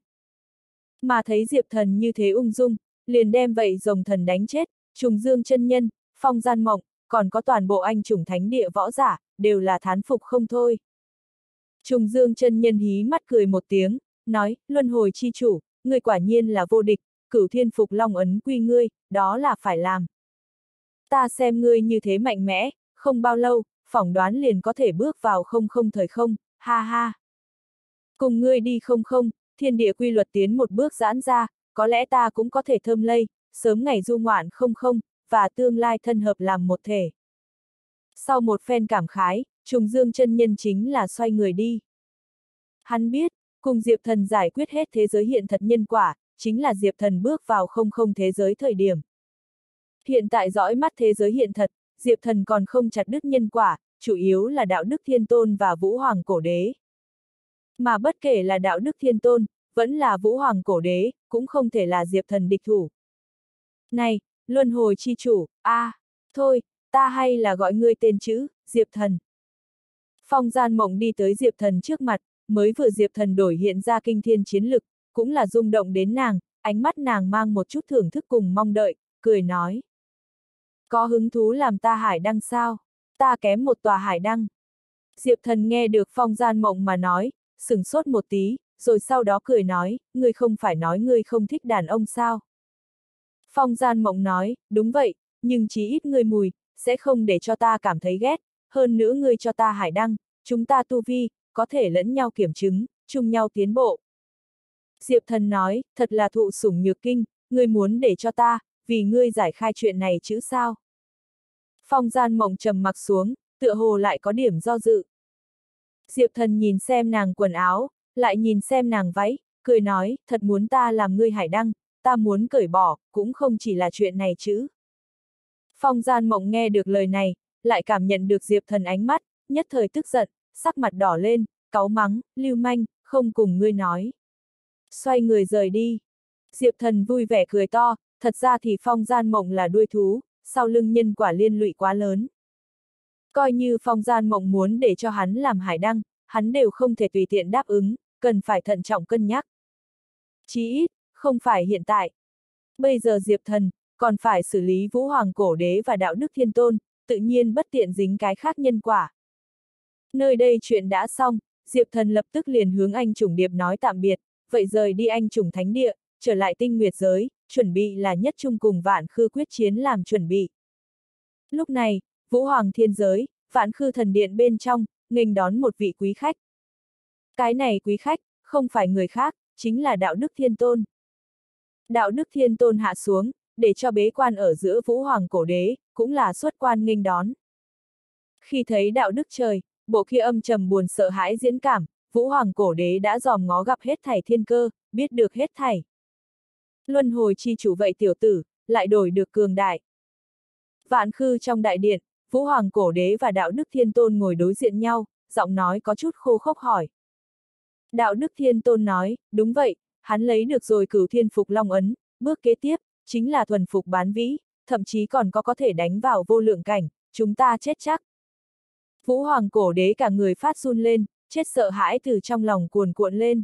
Mà thấy Diệp Thần như thế ung dung, liền đem vậy rồng thần đánh chết, Trùng Dương chân nhân, Phong Gian Mộng, còn có toàn bộ anh chủng thánh địa võ giả, đều là thán phục không thôi. Trùng Dương chân nhân hí mắt cười một tiếng, nói, luân hồi chi chủ, ngươi quả nhiên là vô địch, cửu thiên Phục Long ấn quy ngươi, đó là phải làm. Ta xem ngươi như thế mạnh mẽ, không bao lâu, phỏng đoán liền có thể bước vào không không thời không, ha ha. Cùng ngươi đi không không, thiên địa quy luật tiến một bước giãn ra, có lẽ ta cũng có thể thơm lây, sớm ngày du ngoạn không không, và tương lai thân hợp làm một thể. Sau một phen cảm khái, Trùng Dương chân nhân chính là xoay người đi. Hắn biết, cùng Diệp Thần giải quyết hết thế giới hiện thật nhân quả, chính là Diệp Thần bước vào không không thế giới thời điểm. Hiện tại dõi mắt thế giới hiện thật, Diệp Thần còn không chặt đứt nhân quả, chủ yếu là đạo đức thiên tôn và vũ hoàng cổ đế. Mà bất kể là đạo đức thiên tôn, vẫn là vũ hoàng cổ đế, cũng không thể là Diệp Thần địch thủ. Này, luân hồi chi chủ, a, à, thôi, ta hay là gọi ngươi tên chữ, Diệp Thần. Phong Gian Mộng đi tới Diệp Thần trước mặt, mới vừa Diệp Thần đổi hiện ra kinh thiên chiến lực, cũng là rung động đến nàng, ánh mắt nàng mang một chút thưởng thức cùng mong đợi, cười nói. Có hứng thú làm ta hải đăng sao? Ta kém một tòa hải đăng. Diệp Thần nghe được Phong Gian Mộng mà nói, sửng sốt một tí, rồi sau đó cười nói, ngươi không phải nói ngươi không thích đàn ông sao? Phong Gian Mộng nói, đúng vậy, nhưng chí ít ngươi mùi, sẽ không để cho ta cảm thấy ghét, hơn nữa ngươi cho ta hải đăng, chúng ta tu vi, có thể lẫn nhau kiểm chứng, chung nhau tiến bộ. Diệp Thần nói, thật là thụ sủng nhược kinh, ngươi muốn để cho ta, vì ngươi giải khai chuyện này chứ sao? Phong Gian Mộng trầm mặc xuống, tựa hồ lại có điểm do dự. Diệp Thần nhìn xem nàng quần áo, lại nhìn xem nàng váy, cười nói, thật muốn ta làm ngươi hải đăng, ta muốn cởi bỏ, cũng không chỉ là chuyện này chứ. Phong Gian Mộng nghe được lời này, lại cảm nhận được Diệp Thần ánh mắt, nhất thời tức giận, sắc mặt đỏ lên, cáu mắng, lưu manh, không cùng ngươi nói. Xoay người rời đi. Diệp Thần vui vẻ cười to, thật ra thì Phong Gian Mộng là đuôi thú, sau lưng nhân quả liên lụy quá lớn. Coi như Phong Gian Mộng muốn để cho hắn làm hải đăng, hắn đều không thể tùy tiện đáp ứng, cần phải thận trọng cân nhắc. Chí ít, không phải hiện tại. Bây giờ Diệp Thần, còn phải xử lý Vũ Hoàng Cổ Đế và Đạo Đức Thiên Tôn, tự nhiên bất tiện dính cái khác nhân quả. Nơi đây chuyện đã xong, Diệp Thần lập tức liền hướng Anh Chủng Điệp nói tạm biệt, vậy rời đi Anh Chủng Thánh Địa, trở lại Tinh Nguyệt Giới, chuẩn bị là nhất trung cùng Vạn Khư quyết chiến làm chuẩn bị. Lúc này, Vũ Hoàng Thiên Giới, Vạn Khư Thần Điện bên trong, nghênh đón một vị quý khách. Cái này quý khách, không phải người khác, chính là Đạo Đức Thiên Tôn. Đạo Đức Thiên Tôn hạ xuống, để cho bế quan ở giữa Vũ Hoàng Cổ Đế, cũng là xuất quan nghênh đón. Khi thấy Đạo Đức trời, bộ kia âm trầm buồn sợ hãi diễn cảm, Vũ Hoàng Cổ Đế đã dòm ngó gặp hết thảy thiên cơ, biết được hết thảy. Luân hồi chi chủ vậy tiểu tử, lại đổi được cường đại. Vạn Khư trong đại điện, Vũ Hoàng Cổ Đế và Đạo Đức Thiên Tôn ngồi đối diện nhau, giọng nói có chút khô khốc hỏi. Đạo Đức Thiên Tôn nói, đúng vậy, hắn lấy được rồi Cửu Thiên Phục Long ấn, bước kế tiếp, chính là thuần phục bán vĩ, thậm chí còn có có thể đánh vào vô lượng cảnh, chúng ta chết chắc. Vũ Hoàng Cổ Đế cả người phát run lên, chết sợ hãi từ trong lòng cuồn cuộn lên.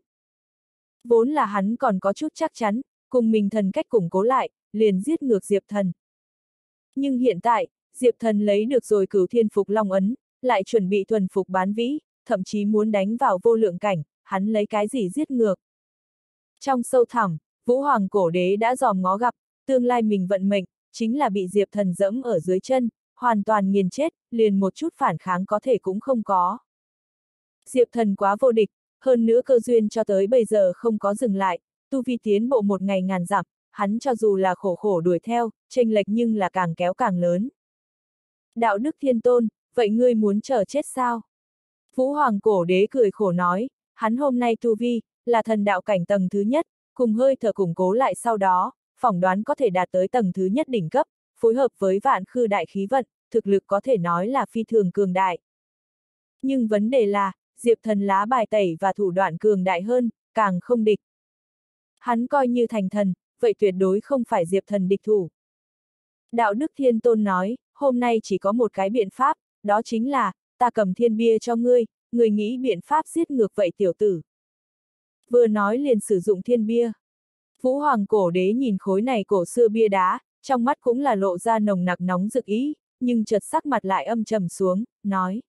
Vốn là hắn còn có chút chắc chắn, cùng mình thần cách củng cố lại, liền giết ngược Diệp Thần. Nhưng hiện tại, Diệp Thần lấy được rồi Cửu Thiên Phục Long ấn, lại chuẩn bị thuần phục bán vĩ, thậm chí muốn đánh vào vô lượng cảnh, hắn lấy cái gì giết ngược. Trong sâu thẳm, Vũ Hoàng Cổ Đế đã dòm ngó gặp, tương lai mình vận mệnh, chính là bị Diệp Thần dẫm ở dưới chân, hoàn toàn nghiền chết, liền một chút phản kháng có thể cũng không có. Diệp Thần quá vô địch, hơn nữa cơ duyên cho tới bây giờ không có dừng lại, tu vi tiến bộ một ngày ngàn dặm, hắn cho dù là khổ khổ đuổi theo, chênh lệch nhưng là càng kéo càng lớn. Đạo Đức Thiên Tôn, vậy ngươi muốn chờ chết sao? Vũ Hoàng Cổ Đế cười khổ nói, hắn hôm nay tu vi, là thần đạo cảnh tầng thứ nhất, cùng hơi thở củng cố lại sau đó, phỏng đoán có thể đạt tới tầng thứ nhất đỉnh cấp, phối hợp với Vạn Khư đại khí vận, thực lực có thể nói là phi thường cường đại. Nhưng vấn đề là, Diệp Thần lá bài tẩy và thủ đoạn cường đại hơn, càng không địch. Hắn coi như thành thần, vậy tuyệt đối không phải Diệp Thần địch thủ. Đạo Đức Thiên Tôn nói, hôm nay chỉ có một cái biện pháp, đó chính là, ta cầm thiên bia cho ngươi, ngươi nghĩ biện pháp giết ngược vậy tiểu tử. Vừa nói liền sử dụng thiên bia. Vũ Hoàng Cổ Đế nhìn khối này cổ xưa bia đá, trong mắt cũng là lộ ra nồng nặc nóng rực ý, nhưng chợt sắc mặt lại âm trầm xuống, nói.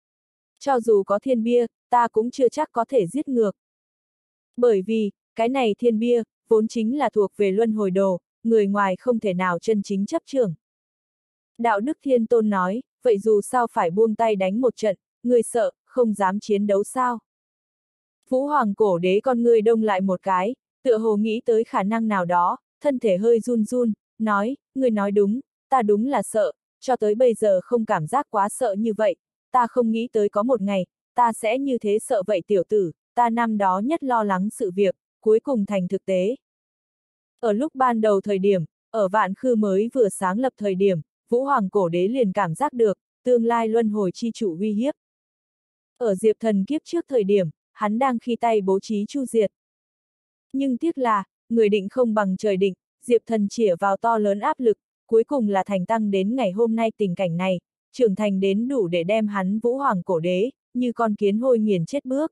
Cho dù có thiên bia, ta cũng chưa chắc có thể giết ngược. Bởi vì, cái này thiên bia, vốn chính là thuộc về luân hồi đồ, người ngoài không thể nào chân chính chấp trưởng. Đạo Đức Thiên Tôn nói, vậy dù sao phải buông tay đánh một trận, người sợ, không dám chiến đấu sao? Vũ Hoàng Cổ Đế con người đông lại một cái, tựa hồ nghĩ tới khả năng nào đó, thân thể hơi run run, nói, người nói đúng, ta đúng là sợ, cho tới bây giờ không cảm giác quá sợ như vậy, ta không nghĩ tới có một ngày, ta sẽ như thế sợ vậy tiểu tử, ta năm đó nhất lo lắng sự việc, cuối cùng thành thực tế. Ở lúc ban đầu thời điểm, ở Vạn Khư mới vừa sáng lập thời điểm, Vũ Hoàng Cổ Đế liền cảm giác được, tương lai luân hồi chi chủ uy hiếp. Ở Diệp Thần kiếp trước thời điểm, hắn đang khi tay bố trí chu diệt. Nhưng tiếc là, người định không bằng trời định, Diệp Thần chĩa vào to lớn áp lực, cuối cùng là thành tăng đến ngày hôm nay tình cảnh này, trưởng thành đến đủ để đem hắn Vũ Hoàng Cổ Đế, như con kiến hôi nghiền chết bước.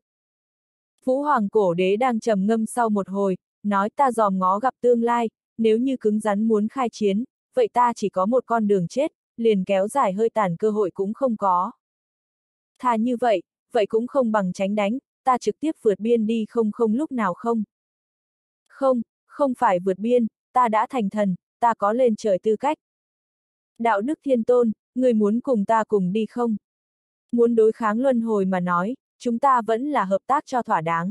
Vũ Hoàng Cổ Đế đang trầm ngâm sau một hồi, nói ta dòm ngó gặp tương lai, nếu như cứng rắn muốn khai chiến, vậy ta chỉ có một con đường chết, liền kéo dài hơi tàn cơ hội cũng không có. Thà như vậy, vậy cũng không bằng tránh đánh, ta trực tiếp vượt biên đi không không lúc nào không. Không, không phải vượt biên, ta đã thành thần, ta có lên trời tư cách. Đạo Đức Thiên Tôn, người muốn cùng ta cùng đi không? Muốn đối kháng luân hồi mà nói, chúng ta vẫn là hợp tác cho thỏa đáng.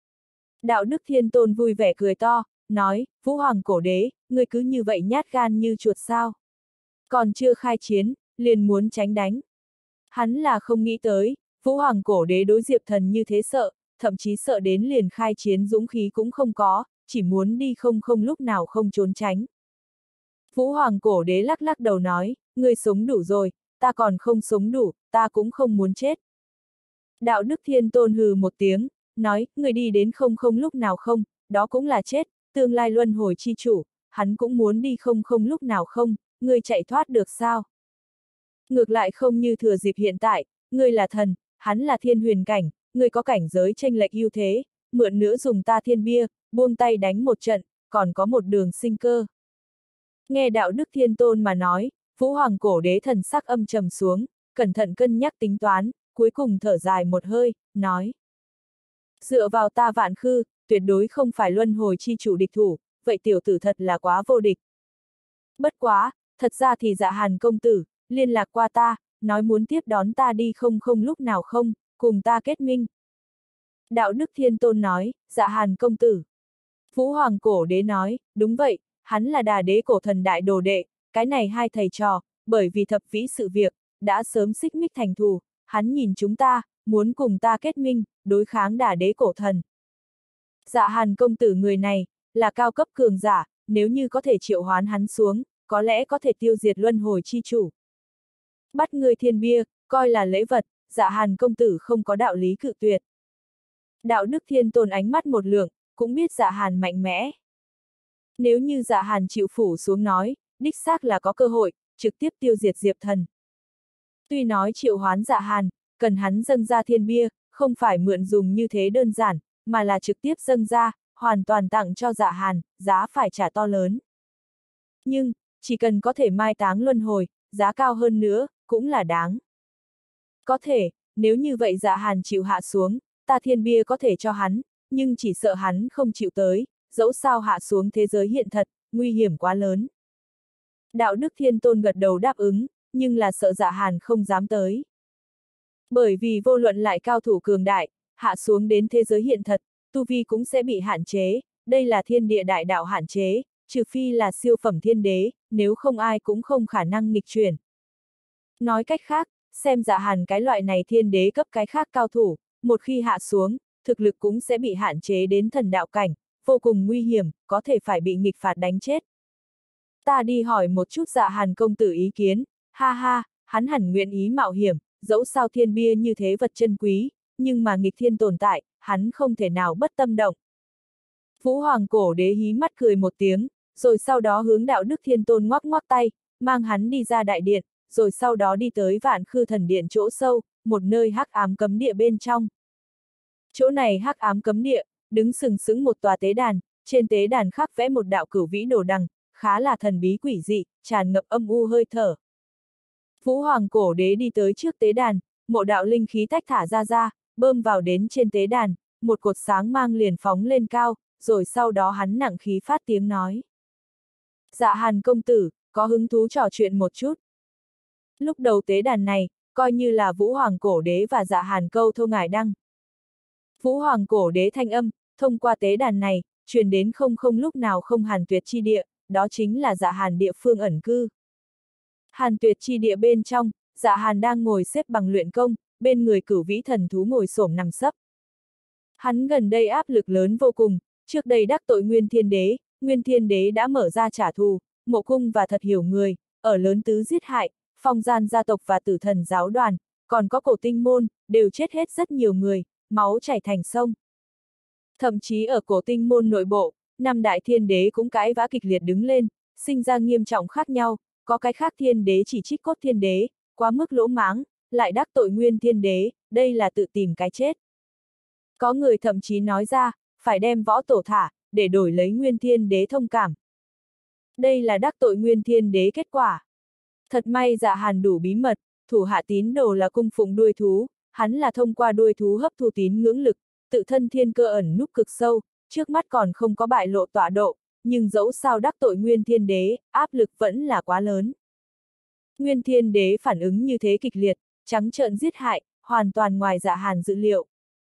Đạo Đức Thiên Tôn vui vẻ cười to, nói, Vũ Hoàng Cổ Đế, người cứ như vậy nhát gan như chuột sao? Còn chưa khai chiến, liền muốn tránh đánh. Hắn là không nghĩ tới, Vũ Hoàng Cổ Đế đối Diệp Thần như thế sợ, thậm chí sợ đến liền khai chiến dũng khí cũng không có, chỉ muốn đi không không lúc nào không trốn tránh. Vũ Hoàng cổ đế lắc lắc đầu nói, ngươi sống đủ rồi, ta còn không sống đủ, ta cũng không muốn chết. Đạo Đức Thiên Tôn hừ một tiếng, nói, người đi đến không không lúc nào không, đó cũng là chết, tương lai luân hồi chi chủ, hắn cũng muốn đi không không lúc nào không, ngươi chạy thoát được sao? Ngược lại không như thừa dịp hiện tại, ngươi là thần, hắn là thiên huyền cảnh, ngươi có cảnh giới chênh lệch ưu thế, mượn nữa dùng ta thiên bia, buông tay đánh một trận, còn có một đường sinh cơ. Nghe Đạo Đức Thiên Tôn mà nói, Vũ Hoàng cổ đế thần sắc âm trầm xuống, cẩn thận cân nhắc tính toán, cuối cùng thở dài một hơi, nói. Dựa vào ta Vạn Khư, tuyệt đối không phải luân hồi chi chủ địch thủ, vậy tiểu tử thật là quá vô địch. Bất quá, thật ra thì Dạ Hàn công tử, liên lạc qua ta, nói muốn tiếp đón ta đi không không lúc nào không, cùng ta kết minh. Đạo Đức Thiên Tôn nói, Dạ Hàn công tử. Vũ Hoàng cổ đế nói, đúng vậy, hắn là Đà đế cổ thần đại đồ đệ, cái này hai thầy trò, bởi vì thập vĩ sự việc, đã sớm xích mích thành thù, hắn nhìn chúng ta, muốn cùng ta kết minh, đối kháng Đà đế cổ thần. Dạ Hàn công tử người này, là cao cấp cường giả, nếu như có thể triệu hoán hắn xuống, có lẽ có thể tiêu diệt luân hồi chi chủ. Bắt người thiên bia, coi là lễ vật, Dạ Hàn công tử không có đạo lý cự tuyệt. Đạo Đức Thiên Tôn ánh mắt một lượng, cũng biết Dạ Hàn mạnh mẽ. Nếu như Dạ Hàn chịu phủ xuống nói, đích xác là có cơ hội, trực tiếp tiêu diệt Diệp Thần. Tuy nói triệu hoán Dạ Hàn, cần hắn dâng ra thiên bia, không phải mượn dùng như thế đơn giản, mà là trực tiếp dâng ra, hoàn toàn tặng cho Dạ Hàn, giá phải trả to lớn. Nhưng, chỉ cần có thể mai táng luân hồi, giá cao hơn nữa, cũng là đáng. Có thể, nếu như vậy Dạ Hàn chịu hạ xuống, ta thiên bia có thể cho hắn, nhưng chỉ sợ hắn không chịu tới, dẫu sao hạ xuống thế giới hiện thật, nguy hiểm quá lớn. Đạo Đức Thiên Tôn gật đầu đáp ứng, nhưng là sợ Dạ Hàn không dám tới. Bởi vì vô luận lại cao thủ cường đại, hạ xuống đến thế giới hiện thật, tu vi cũng sẽ bị hạn chế, đây là thiên địa đại đạo hạn chế, trừ phi là siêu phẩm thiên đế, nếu không ai cũng không khả năng nghịch chuyển. Nói cách khác, xem Dạ Hàn cái loại này thiên đế cấp cái khác cao thủ, một khi hạ xuống, thực lực cũng sẽ bị hạn chế đến thần đạo cảnh, vô cùng nguy hiểm, có thể phải bị nghịch phạt đánh chết. Ta đi hỏi một chút Dạ Hàn công tử ý kiến, ha ha, hắn hẳn nguyện ý mạo hiểm, dẫu sao thiên bia như thế vật chân quý, nhưng mà nghịch thiên tồn tại, hắn không thể nào bất tâm động. Vũ Hoàng cổ đế hí mắt cười một tiếng, rồi sau đó hướng Đạo Đức Thiên Tôn ngoắc ngoắc tay, mang hắn đi ra đại điện, rồi sau đó đi tới Vạn Khư thần điện chỗ sâu, một nơi hắc ám cấm địa bên trong. Chỗ này hắc ám cấm địa, đứng sừng sững một tòa tế đàn, trên tế đàn khắc vẽ một đạo cửu vĩ đồ đằng, khá là thần bí quỷ dị, tràn ngập âm u hơi thở. Vũ Hoàng cổ đế đi tới trước tế đàn, một đạo linh khí tách thả ra ra, bơm vào đến trên tế đàn, một cột sáng mang liền phóng lên cao, rồi sau đó hắn nặng khí phát tiếng nói. Dạ Hàn công tử, có hứng thú trò chuyện một chút. Lúc đầu tế đàn này, coi như là Vũ Hoàng cổ đế và Dạ Hàn câu thô ngải đăng. Vũ Hoàng cổ đế thanh âm, thông qua tế đàn này, truyền đến không không lúc nào không Hàn Tuyệt chi địa, đó chính là Dạ Hàn địa phương ẩn cư. Hàn Tuyệt chi địa bên trong, Dạ Hàn đang ngồi xếp bằng luyện công, bên người cửu vĩ thần thú ngồi xổm nằm sấp. Hắn gần đây áp lực lớn vô cùng, trước đây đắc tội Nguyên Thiên Đế, Nguyên Thiên Đế đã mở ra trả thù, Mộ Cung và Thật Hiểu người, ở lớn tứ giết hại, Phong Gian gia tộc và Tử Thần giáo đoàn, còn có Cổ Tinh môn, đều chết hết rất nhiều người, máu chảy thành sông. Thậm chí ở Cổ Tinh môn nội bộ, năm đại thiên đế cũng cãi vã kịch liệt đứng lên, sinh ra nghiêm trọng khác nhau, có cái khác thiên đế chỉ trích Cốt Thiên Đế, quá mức lỗ mãng, lại đắc tội Nguyên Thiên Đế, đây là tự tìm cái chết. Có người thậm chí nói ra, phải đem võ tổ thả, để đổi lấy Nguyên Thiên Đế thông cảm. Đây là đắc tội Nguyên Thiên Đế kết quả. Thật may Dạ Hàn đủ bí mật, thủ hạ tín đồ là cung phụng đuôi thú, hắn là thông qua đuôi thú hấp thu tín ngưỡng lực, tự thân thiên cơ ẩn núp cực sâu, trước mắt còn không có bại lộ tọa độ, nhưng dẫu sao đắc tội Nguyên Thiên Đế, áp lực vẫn là quá lớn. Nguyên Thiên Đế phản ứng như thế kịch liệt, trắng trợn giết hại, hoàn toàn ngoài Dạ Hàn dự liệu.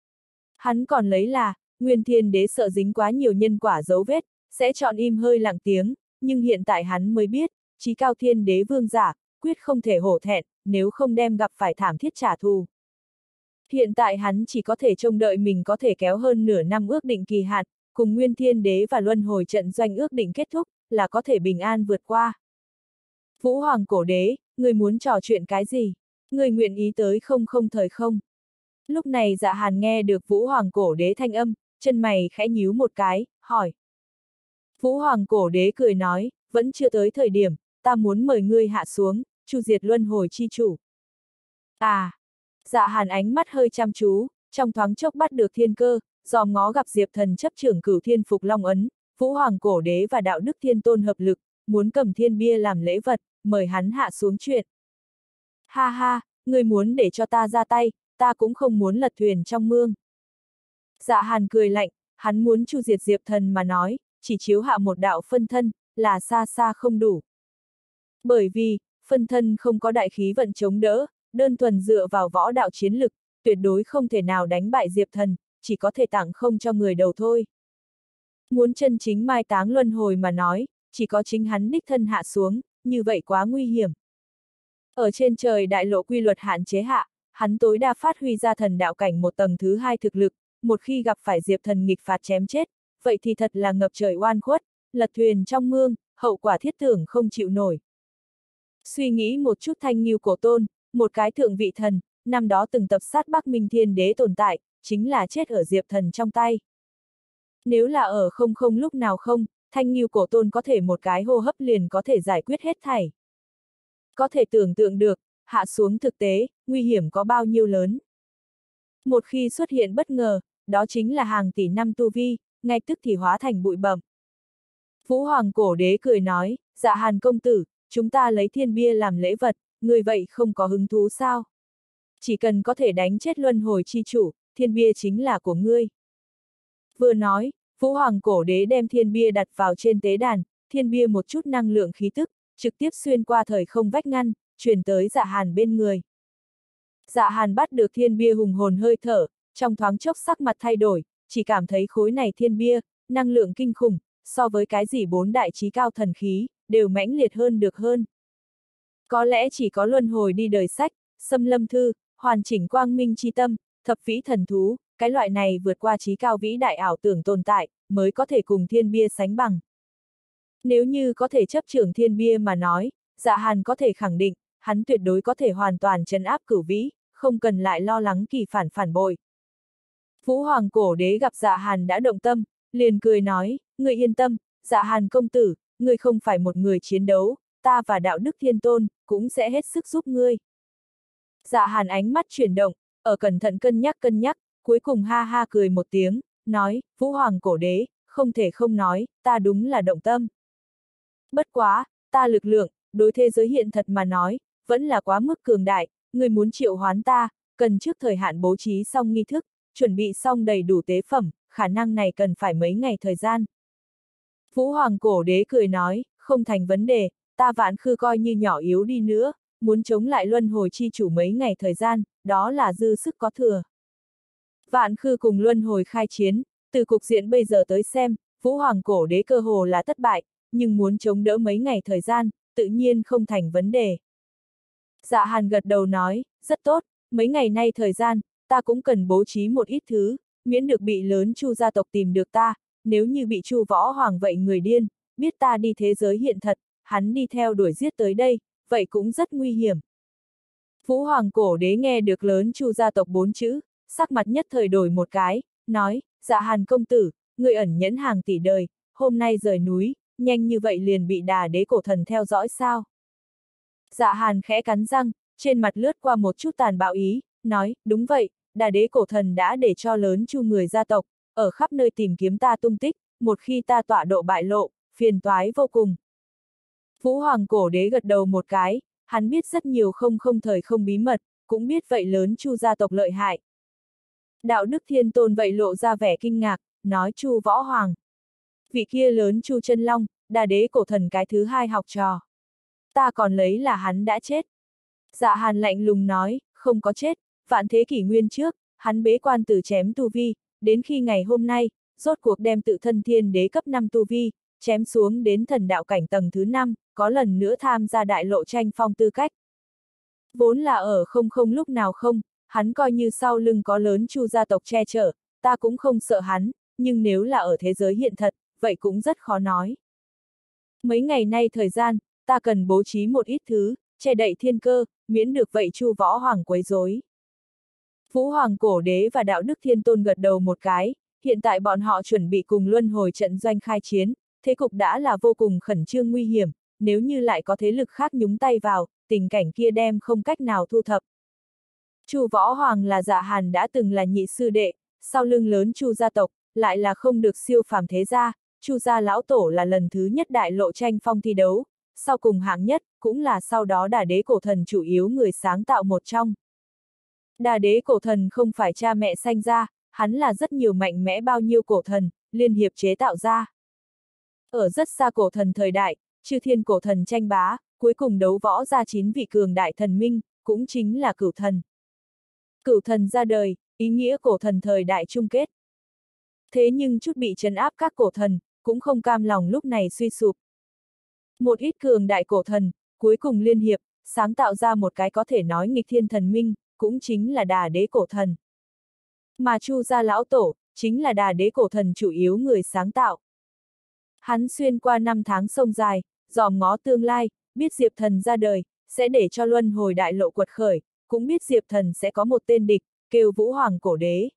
Hắn còn lấy là, Nguyên Thiên Đế sợ dính quá nhiều nhân quả dấu vết, sẽ chọn im hơi lặng tiếng, nhưng hiện tại hắn mới biết, chí cao Thiên Đế vương giả, quyết không thể hổ thẹn, nếu không đem gặp phải thảm thiết trả thù. Hiện tại hắn chỉ có thể trông đợi mình có thể kéo hơn nửa năm ước định kỳ hạn, cùng Nguyên Thiên Đế và Luân Hồi trận doanh ước định kết thúc, là có thể bình an vượt qua. Vũ Hoàng Cổ Đế, người muốn trò chuyện cái gì? Người nguyện ý tới không không thời không? Lúc này Dạ Hàn nghe được Vũ Hoàng Cổ Đế thanh âm, chân mày khẽ nhíu một cái, hỏi. Vũ Hoàng Cổ Đế cười nói, vẫn chưa tới thời điểm, ta muốn mời ngươi hạ xuống, chu diệt luân hồi chi chủ. À! Dạ Hàn ánh mắt hơi chăm chú, trong thoáng chốc bắt được thiên cơ, dòm ngó gặp Diệp Thần chấp trưởng Cửu Thiên Phục Long Ấn, Vũ Hoàng Cổ Đế và Đạo Đức Thiên Tôn hợp lực, muốn cầm thiên bia làm lễ vật, mời hắn hạ xuống chuyện. Ha ha, ngươi muốn để cho ta ra tay, ta cũng không muốn lật thuyền trong mương. Dạ Hàn cười lạnh, hắn muốn chu diệt Diệp Thần mà nói, chỉ chiếu hạ một đạo phân thân, là xa xa không đủ. Bởi vì, phân thân không có đại khí vận chống đỡ, đơn thuần dựa vào võ đạo chiến lực, tuyệt đối không thể nào đánh bại Diệp Thần, chỉ có thể tặng không cho người đầu thôi. Muốn chân chính mai táng luân hồi mà nói, chỉ có chính hắn đích thân hạ xuống, như vậy quá nguy hiểm. Ở trên trời đại lộ quy luật hạn chế hạ, hắn tối đa phát huy ra thần đạo cảnh một tầng thứ hai thực lực, một khi gặp phải Diệp Thần nghịch phạt chém chết, vậy thì thật là ngập trời oan khuất, lật thuyền trong mương, hậu quả thiết tưởng không chịu nổi. Suy nghĩ một chút Thanh Ngưu Cổ Tôn, một cái thượng vị thần, năm đó từng tập sát Bắc Minh Thiên Đế tồn tại, chính là chết ở Diệp Thần trong tay. Nếu là ở không không lúc nào không, Thanh Ngưu Cổ Tôn có thể một cái hô hấp liền có thể giải quyết hết thảy. Có thể tưởng tượng được, hạ xuống thực tế, nguy hiểm có bao nhiêu lớn. Một khi xuất hiện bất ngờ, đó chính là hàng tỷ năm tu vi, ngay tức thì hóa thành bụi bặm. Vũ Hoàng Cổ Đế cười nói, Dạ Hàn công tử, chúng ta lấy thiên bia làm lễ vật, người vậy không có hứng thú sao? Chỉ cần có thể đánh chết luân hồi chi chủ, thiên bia chính là của ngươi. Vừa nói, Vũ Hoàng Cổ Đế đem thiên bia đặt vào trên tế đàn, thiên bia một chút năng lượng khí tức, trực tiếp xuyên qua thời không vách ngăn, truyền tới Dạ Hàn bên người. Dạ Hàn bắt được thiên bia hùng hồn hơi thở, trong thoáng chốc sắc mặt thay đổi, chỉ cảm thấy khối này thiên bia, năng lượng kinh khủng, so với cái gì bốn đại chí cao thần khí, đều mãnh liệt hơn được hơn. Có lẽ chỉ có luân hồi đi đời sách, xâm lâm thư, hoàn chỉnh quang minh chi tâm, thập vĩ thần thú, cái loại này vượt qua chí cao vĩ đại ảo tưởng tồn tại, mới có thể cùng thiên bia sánh bằng. Nếu như có thể chấp trưởng thiên bia mà nói, Dạ Hàn có thể khẳng định, hắn tuyệt đối có thể hoàn toàn trấn áp cửu vĩ, không cần lại lo lắng kỳ phản phản bội. Vũ Hoàng Cổ Đế gặp Dạ Hàn đã động tâm, liền cười nói, ngươi yên tâm, Dạ Hàn công tử, ngươi không phải một người chiến đấu, ta và Đạo Đức Thiên Tôn, cũng sẽ hết sức giúp ngươi. Dạ Hàn ánh mắt chuyển động, ở cẩn thận cân nhắc cân nhắc, cuối cùng ha ha cười một tiếng, nói, Vũ Hoàng Cổ Đế, không thể không nói, ta đúng là động tâm. Bất quá, ta lực lượng, đối thế giới hiện thật mà nói, vẫn là quá mức cường đại, ngươi muốn triệu hoán ta, cần trước thời hạn bố trí xong nghi thức, chuẩn bị xong đầy đủ tế phẩm, khả năng này cần phải mấy ngày thời gian. Vũ Hoàng Cổ Đế cười nói, không thành vấn đề, ta Vạn Khư coi như nhỏ yếu đi nữa, muốn chống lại luân hồi chi chủ mấy ngày thời gian, đó là dư sức có thừa. Vạn Khư cùng luân hồi khai chiến, từ cục diện bây giờ tới xem, Vũ Hoàng Cổ Đế cơ hồ là thất bại, nhưng muốn chống đỡ mấy ngày thời gian, tự nhiên không thành vấn đề. Dạ Hàn gật đầu nói, rất tốt, mấy ngày nay thời gian, ta cũng cần bố trí một ít thứ, miễn được bị lớn Chu gia tộc tìm được ta, nếu như bị Chu Võ Hoàng vậy người điên, biết ta đi thế giới hiện thật, hắn đi theo đuổi giết tới đây, vậy cũng rất nguy hiểm. Vũ Hoàng Cổ Đế nghe được lớn Chu gia tộc bốn chữ, sắc mặt nhất thời đổi một cái, nói, Dạ Hàn công tử, người ẩn nhẫn hàng tỷ đời, hôm nay rời núi, nhanh như vậy liền bị Đà Đế cổ thần theo dõi sao? Dạ Hàn khẽ cắn răng, trên mặt lướt qua một chút tàn bạo ý, nói, đúng vậy, Đà Đế cổ thần đã để cho lớn Chu người gia tộc, ở khắp nơi tìm kiếm ta tung tích, một khi ta tọa độ bại lộ, phiền toái vô cùng. Vũ Hoàng Cổ Đế gật đầu một cái, hắn biết rất nhiều không không thời không bí mật, cũng biết vậy lớn Chu gia tộc lợi hại. Đạo Đức Thiên Tôn vậy lộ ra vẻ kinh ngạc, nói Chu Võ Hoàng. Vị kia lớn Chu Chân Long, Đà Đế cổ thần cái thứ hai học trò. Ta còn lấy là hắn đã chết. Dạ Hàn lạnh lùng nói, không có chết, vạn thế kỷ nguyên trước, hắn bế quan từ chém tu vi, đến khi ngày hôm nay, rốt cuộc đem tự thân thiên đế cấp năm tu vi, chém xuống đến thần đạo cảnh tầng thứ năm, có lần nữa tham gia đại lộ tranh phong tư cách. Vốn là ở không không lúc nào không, hắn coi như sau lưng có lớn Chu gia tộc che chở, ta cũng không sợ hắn, nhưng nếu là ở thế giới hiện thật, vậy cũng rất khó nói. Mấy ngày nay thời gian, ta cần bố trí một ít thứ, che đậy thiên cơ, miễn được vậy Chu Võ Hoàng quấy rối. Vũ Hoàng Cổ Đế và Đạo Đức Thiên Tôn gật đầu một cái, hiện tại bọn họ chuẩn bị cùng luân hồi trận doanh khai chiến, thế cục đã là vô cùng khẩn trương nguy hiểm, nếu như lại có thế lực khác nhúng tay vào, tình cảnh kia đem không cách nào thu thập. Chu Võ Hoàng là Dạ Hàn đã từng là nhị sư đệ, sau lưng lớn Chu gia tộc, lại là không được siêu phàm thế gia, Chu gia lão tổ là lần thứ nhất đại lộ tranh phong thi đấu, sau cùng hạng nhất, cũng là sau đó Đà Đế Cổ Thần chủ yếu người sáng tạo một trong. Đà Đế Cổ Thần không phải cha mẹ sanh ra, hắn là rất nhiều mạnh mẽ bao nhiêu cổ thần, liên hiệp chế tạo ra. Ở rất xa cổ thần thời đại, chư thiên cổ thần tranh bá, cuối cùng đấu võ ra chín vị cường đại thần minh, cũng chính là cửu thần. Cửu thần ra đời, ý nghĩa cổ thần thời đại chung kết. Thế nhưng chút bị trấn áp các cổ thần, cũng không cam lòng lúc này suy sụp. Một ít cường đại cổ thần, cuối cùng liên hiệp, sáng tạo ra một cái có thể nói nghịch thiên thần minh, cũng chính là Đà Đế Cổ Thần. Mà Chu gia lão tổ, chính là Đà Đế Cổ Thần chủ yếu người sáng tạo. Hắn xuyên qua năm tháng sông dài, dòm ngó tương lai, biết Diệp Thần ra đời, sẽ để cho luân hồi đại lộ quật khởi, cũng biết Diệp Thần sẽ có một tên địch, kêu Vũ Hoàng Cổ Đế.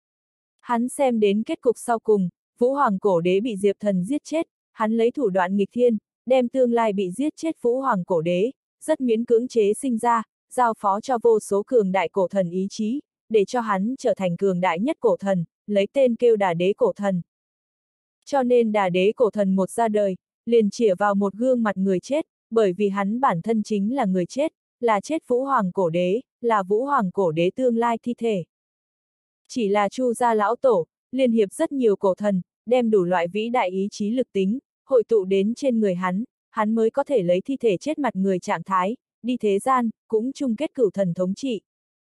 Hắn xem đến kết cục sau cùng, Vũ Hoàng Cổ Đế bị Diệp Thần giết chết, hắn lấy thủ đoạn nghịch thiên, đem tương lai bị giết chết Vũ Hoàng Cổ Đế, rất miễn cưỡng chế sinh ra, giao phó cho vô số cường đại cổ thần ý chí, để cho hắn trở thành cường đại nhất cổ thần, lấy tên kêu Đà Đế Cổ Thần. Cho nên Đà Đế Cổ Thần một ra đời, liền chĩa vào một gương mặt người chết, bởi vì hắn bản thân chính là người chết, là chết Vũ Hoàng Cổ Đế, là Vũ Hoàng Cổ Đế tương lai thi thể. Chỉ là Chu gia lão tổ, liên hiệp rất nhiều cổ thần, đem đủ loại vĩ đại ý chí lực tính, hội tụ đến trên người hắn, hắn mới có thể lấy thi thể chết mặt người trạng thái, đi thế gian, cũng chung kết cửu thần thống trị.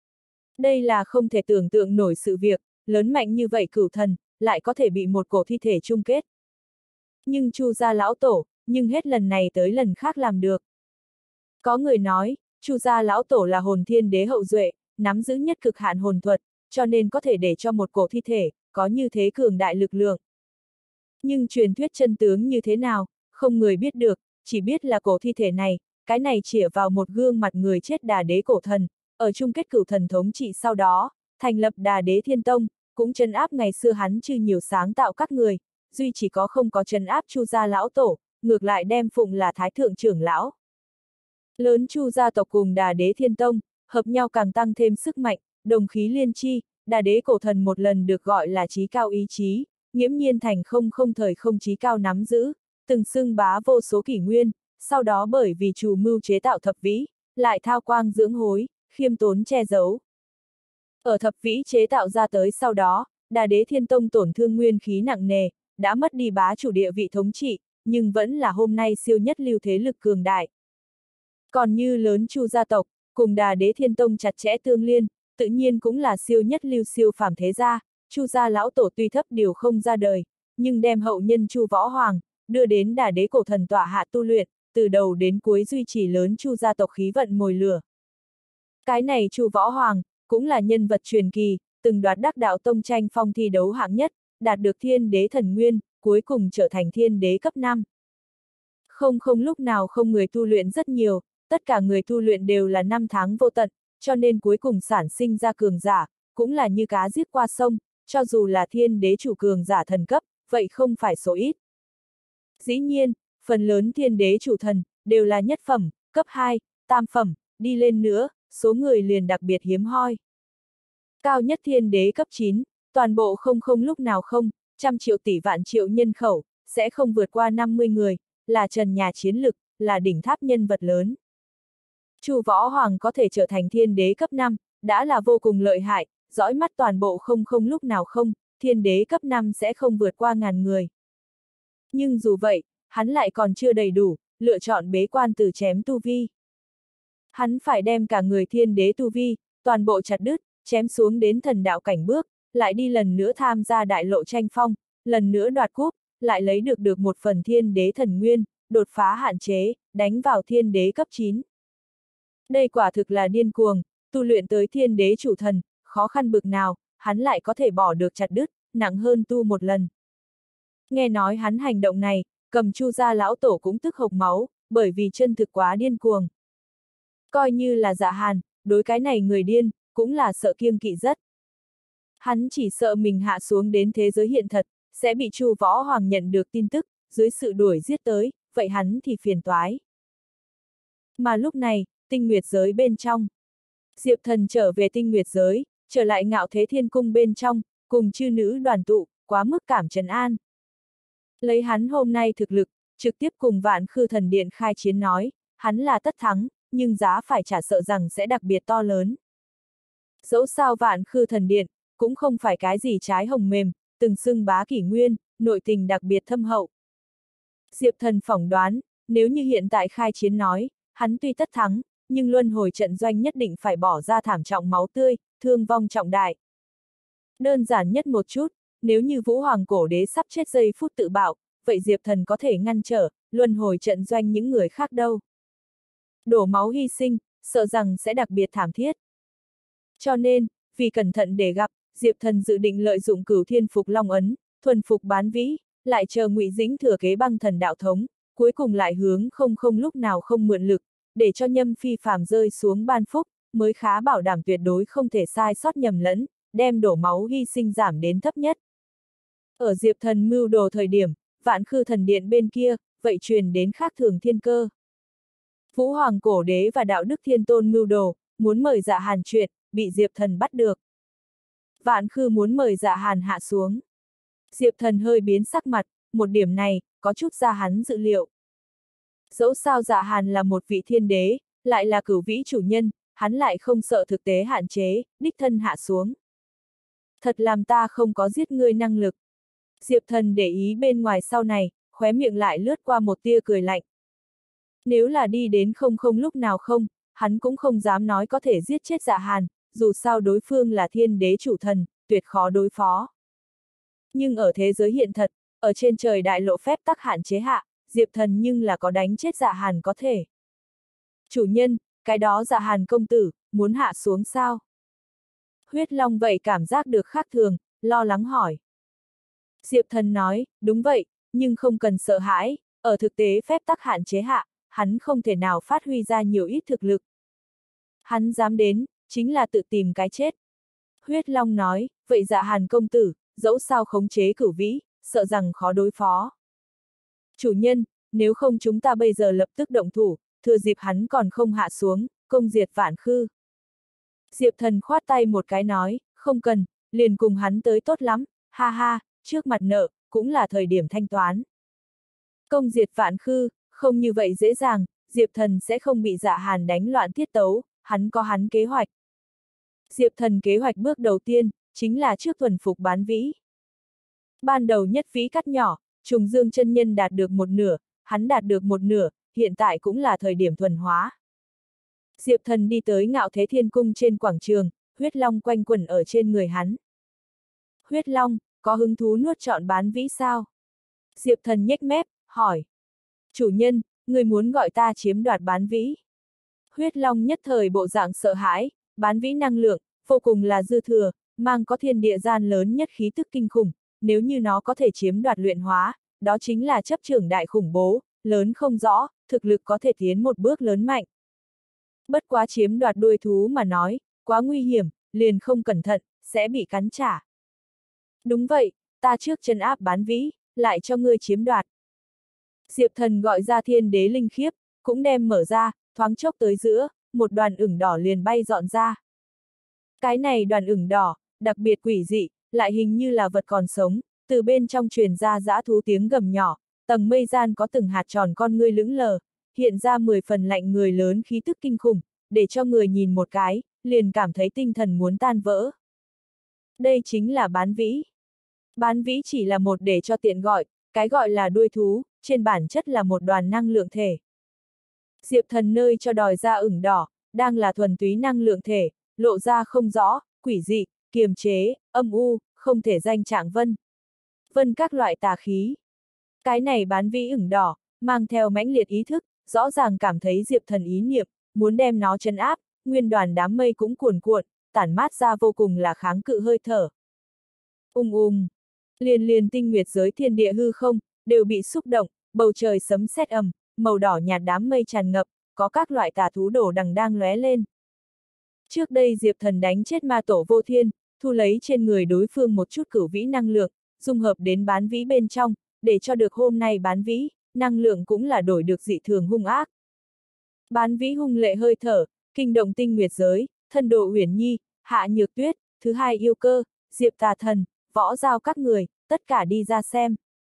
Đây là không thể tưởng tượng nổi sự việc, lớn mạnh như vậy cửu thần, lại có thể bị một cổ thi thể chung kết. Nhưng Chu gia lão tổ, nhưng hết lần này tới lần khác làm được. Có người nói, Chu gia lão tổ là hồn thiên đế hậu duệ, nắm giữ nhất cực hạn hồn thuật, cho nên có thể để cho một cổ thi thể, có như thế cường đại lực lượng. Nhưng truyền thuyết chân tướng như thế nào, không người biết được, chỉ biết là cổ thi thể này, cái này chĩa vào một gương mặt người chết Đà Đế Cổ Thần, ở chung kết cửu thần thống trị sau đó, thành lập Đà Đế Thiên Tông, cũng trấn áp ngày xưa hắn chư nhiều sáng tạo các người, duy chỉ có không có trấn áp Chu gia lão tổ, ngược lại đem phụng là thái thượng trưởng lão. Lớn Chu gia tộc cùng Đà Đế Thiên Tông, hợp nhau càng tăng thêm sức mạnh, đồng khí liên chi, Đà Đế Cổ Thần một lần được gọi là trí cao ý chí, nghiễm nhiên thành không không thời không trí cao nắm giữ, từng xưng bá vô số kỷ nguyên, sau đó bởi vì chủ mưu chế tạo thập vĩ, lại thao quang dưỡng hối, khiêm tốn che giấu. Ở thập vĩ chế tạo ra tới sau đó, Đà Đế Thiên Tông tổn thương nguyên khí nặng nề, đã mất đi bá chủ địa vị thống trị, nhưng vẫn là hôm nay siêu nhất lưu thế lực cường đại. Còn như lớn Chu gia tộc, cùng Đà Đế Thiên Tông chặt chẽ tương liên, tự nhiên cũng là siêu nhất lưu siêu phàm thế gia, Chu gia lão tổ tuy thấp điều không ra đời, nhưng đem hậu nhân Chu Võ Hoàng, đưa đến Đà Đế Cổ Thần tọa hạ tu luyện, từ đầu đến cuối duy trì lớn Chu gia tộc khí vận mồi lửa. Cái này Chu Võ Hoàng, cũng là nhân vật truyền kỳ, từng đoạt đắc đạo tông tranh phong thi đấu hạng nhất, đạt được thiên đế thần nguyên, cuối cùng trở thành thiên đế cấp năm. Không không lúc nào không người tu luyện rất nhiều, tất cả người tu luyện đều là năm tháng vô tận, cho nên cuối cùng sản sinh ra cường giả, cũng là như cá giết qua sông, cho dù là thiên đế chủ cường giả thần cấp, vậy không phải số ít. Dĩ nhiên, phần lớn thiên đế chủ thần, đều là nhất phẩm, cấp hai, tam phẩm, đi lên nữa, số người liền đặc biệt hiếm hoi. Cao nhất thiên đế cấp chín, toàn bộ không không lúc nào không, trăm triệu tỷ vạn triệu nhân khẩu, sẽ không vượt qua năm mươi người, là trần nhà chiến lực, là đỉnh tháp nhân vật lớn. Chu Võ Hoàng có thể trở thành thiên đế cấp năm, đã là vô cùng lợi hại, dõi mắt toàn bộ không không lúc nào không, thiên đế cấp năm sẽ không vượt qua ngàn người. Nhưng dù vậy, hắn lại còn chưa đầy đủ, lựa chọn bế quan từ chém tu vi. Hắn phải đem cả người thiên đế tu vi, toàn bộ chặt đứt, chém xuống đến thần đạo cảnh bước, lại đi lần nữa tham gia đại lộ tranh phong, lần nữa đoạt cúp, lại lấy được được một phần thiên đế thần nguyên, đột phá hạn chế, đánh vào thiên đế cấp chín. Đây quả thực là điên cuồng, tu luyện tới thiên đế chủ thần, khó khăn bực nào, hắn lại có thể bỏ được chặt đứt, nặng hơn tu một lần. Nghe nói hắn hành động này, Cầm Chu gia lão tổ cũng tức hộc máu, bởi vì chân thực quá điên cuồng. Coi như là Dạ Hàn, đối cái này người điên, cũng là sợ kiêng kỵ rất. Hắn chỉ sợ mình hạ xuống đến thế giới hiện thật, sẽ bị Chu Võ Hoàng nhận được tin tức, dưới sự đuổi giết tới, vậy hắn thì phiền toái. Mà lúc này, tinh nguyệt giới bên trong. Diệp Thần trở về tinh nguyệt giới, trở lại Ngạo Thế Thiên Cung bên trong, cùng chư nữ đoàn tụ, quá mức cảm trấn an. Lấy hắn hôm nay thực lực, trực tiếp cùng Vạn Khư Thần Điện khai chiến nói, hắn là tất thắng, nhưng giá phải trả sợ rằng sẽ đặc biệt to lớn. Dẫu sao Vạn Khư Thần Điện, cũng không phải cái gì trái hồng mềm, từng xưng bá kỷ nguyên, nội tình đặc biệt thâm hậu. Diệp Thần phỏng đoán, nếu như hiện tại khai chiến nói, hắn tuy tất thắng, nhưng luân hồi trận doanh nhất định phải bỏ ra thảm trọng máu tươi, thương vong trọng đại. Đơn giản nhất một chút, nếu như Vũ Hoàng Cổ Đế sắp chết giây phút tự bạo, vậy Diệp Thần có thể ngăn trở, luân hồi trận doanh những người khác đâu. Đổ máu hy sinh, sợ rằng sẽ đặc biệt thảm thiết. Cho nên, vì cẩn thận để gặp, Diệp Thần dự định lợi dụng Cửu Thiên Phục Long Ấn, thuần phục bán vĩ, lại chờ Ngụy Dĩnh thừa kế băng thần đạo thống, cuối cùng lại hướng không không lúc nào không mượn lực, để cho Nhâm Phi Phàm rơi xuống ban phúc, mới khá bảo đảm tuyệt đối không thể sai sót nhầm lẫn, đem đổ máu hy sinh giảm đến thấp nhất. Ở Diệp Thần mưu đồ thời điểm, Vạn Khư Thần Điện bên kia, vậy truyền đến khác thường thiên cơ. Vũ Hoàng Cổ Đế và Đạo Đức Thiên Tôn mưu đồ, muốn mời Dạ Hàn chuyện, bị Diệp Thần bắt được. Vạn Khư muốn mời Dạ Hàn hạ xuống. Diệp Thần hơi biến sắc mặt, một điểm này, có chút ra hắn dự liệu. Dẫu sao Dạ Hàn là một vị thiên đế, lại là cửu vĩ chủ nhân, hắn lại không sợ thực tế hạn chế, đích thân hạ xuống. Thật làm ta không có giết ngươi năng lực. Diệp Thần để ý bên ngoài sau này, khóe miệng lại lướt qua một tia cười lạnh. Nếu là đi đến không không lúc nào không, hắn cũng không dám nói có thể giết chết Dạ Hàn, dù sao đối phương là thiên đế chủ thần, tuyệt khó đối phó. Nhưng ở thế giới hiện thật, ở trên trời đại lộ phép tắc hạn chế hạ, Diệp Thần nhưng là có đánh chết Dạ Hàn có thể. Chủ nhân, cái đó Dạ Hàn công tử, muốn hạ xuống sao? Huyết Long vậy cảm giác được khác thường, lo lắng hỏi. Diệp Thần nói, đúng vậy, nhưng không cần sợ hãi, ở thực tế phép tắc hạn chế hạ, hắn không thể nào phát huy ra nhiều ít thực lực. Hắn dám đến, chính là tự tìm cái chết. Huyết Long nói, vậy Dạ Hàn công tử, dẫu sao khống chế cửu vĩ, sợ rằng khó đối phó. Chủ nhân, nếu không chúng ta bây giờ lập tức động thủ, thừa dịp hắn còn không hạ xuống, công diệt Vạn Khư. Diệp Thần khoát tay một cái nói, không cần, liền cùng hắn tới tốt lắm, ha ha, trước mặt nợ, cũng là thời điểm thanh toán. Công diệt Vạn Khư, không như vậy dễ dàng, Diệp Thần sẽ không bị Dạ Hàn đánh loạn tiết tấu, hắn có hắn kế hoạch. Diệp Thần kế hoạch bước đầu tiên, chính là trước thuần phục bán vĩ. Ban đầu nhất vĩ cắt nhỏ, Trùng Dương chân nhân đạt được một nửa, hắn đạt được một nửa, hiện tại cũng là thời điểm thuần hóa. Diệp Thần đi tới Ngạo Thế Thiên Cung trên quảng trường, huyết long quanh quẩn ở trên người hắn. Huyết long, có hứng thú nuốt trọn bán vĩ sao? Diệp Thần nhếch mép, hỏi. Chủ nhân, người muốn gọi ta chiếm đoạt bán vĩ. Huyết long nhất thời bộ dạng sợ hãi, bán vĩ năng lượng, vô cùng là dư thừa, mang có thiên địa gian lớn nhất khí tức kinh khủng, nếu như nó có thể chiếm đoạt luyện hóa, đó chính là chấp trưởng đại khủng bố, lớn không rõ, thực lực có thể tiến một bước lớn mạnh. Bất quá chiếm đoạt đuôi thú mà nói, quá nguy hiểm, liền không cẩn thận, sẽ bị cắn trả. Đúng vậy, ta trước trấn áp bán vĩ, lại cho ngươi chiếm đoạt. Diệp Thần gọi ra thiên đế linh khiếp, cũng đem mở ra, thoáng chốc tới giữa, một đoàn ửng đỏ liền bay dọn ra. Cái này đoàn ửng đỏ, đặc biệt quỷ dị, lại hình như là vật còn sống, từ bên trong truyền ra dã thú tiếng gầm nhỏ, tầng mây gian có từng hạt tròn con ngươi lững lờ, hiện ra mười phần lạnh người lớn khí tức kinh khủng, để cho người nhìn một cái, liền cảm thấy tinh thần muốn tan vỡ. Đây chính là bán vĩ. Bán vĩ chỉ là một để cho tiện gọi, cái gọi là đuôi thú, trên bản chất là một đoàn năng lượng thể. Diệp Thần nơi cho đòi ra ửng đỏ, đang là thuần túy năng lượng thể, lộ ra không rõ, quỷ dị, kiềm chế, âm u, không thể danh trạng vân. Vân các loại tà khí. Cái này bán vĩ ửng đỏ, mang theo mãnh liệt ý thức, rõ ràng cảm thấy Diệp Thần ý niệm, muốn đem nó trấn áp, nguyên đoàn đám mây cũng cuồn cuộn, tản mát ra vô cùng là kháng cự hơi thở. Ung ung, Liền liền tinh nguyệt giới thiên địa hư không, đều bị xúc động, bầu trời sấm sét ầm, màu đỏ nhạt đám mây tràn ngập, có các loại tà thú đổ đằng đang lóe lên. Trước đây Diệp Thần đánh chết ma tổ vô thiên, thu lấy trên người đối phương một chút cửu vĩ năng lượng, dung hợp đến bán vĩ bên trong, để cho được hôm nay bán vĩ, năng lượng cũng là đổi được dị thường hung ác. Bán vĩ hung lệ hơi thở, kinh động tinh nguyệt giới, thân độ Uyển Nhi, Hạ Nhược Tuyết, thứ hai yêu cơ, Diệp Tà Thần, võ giao các người, tất cả đi ra xem.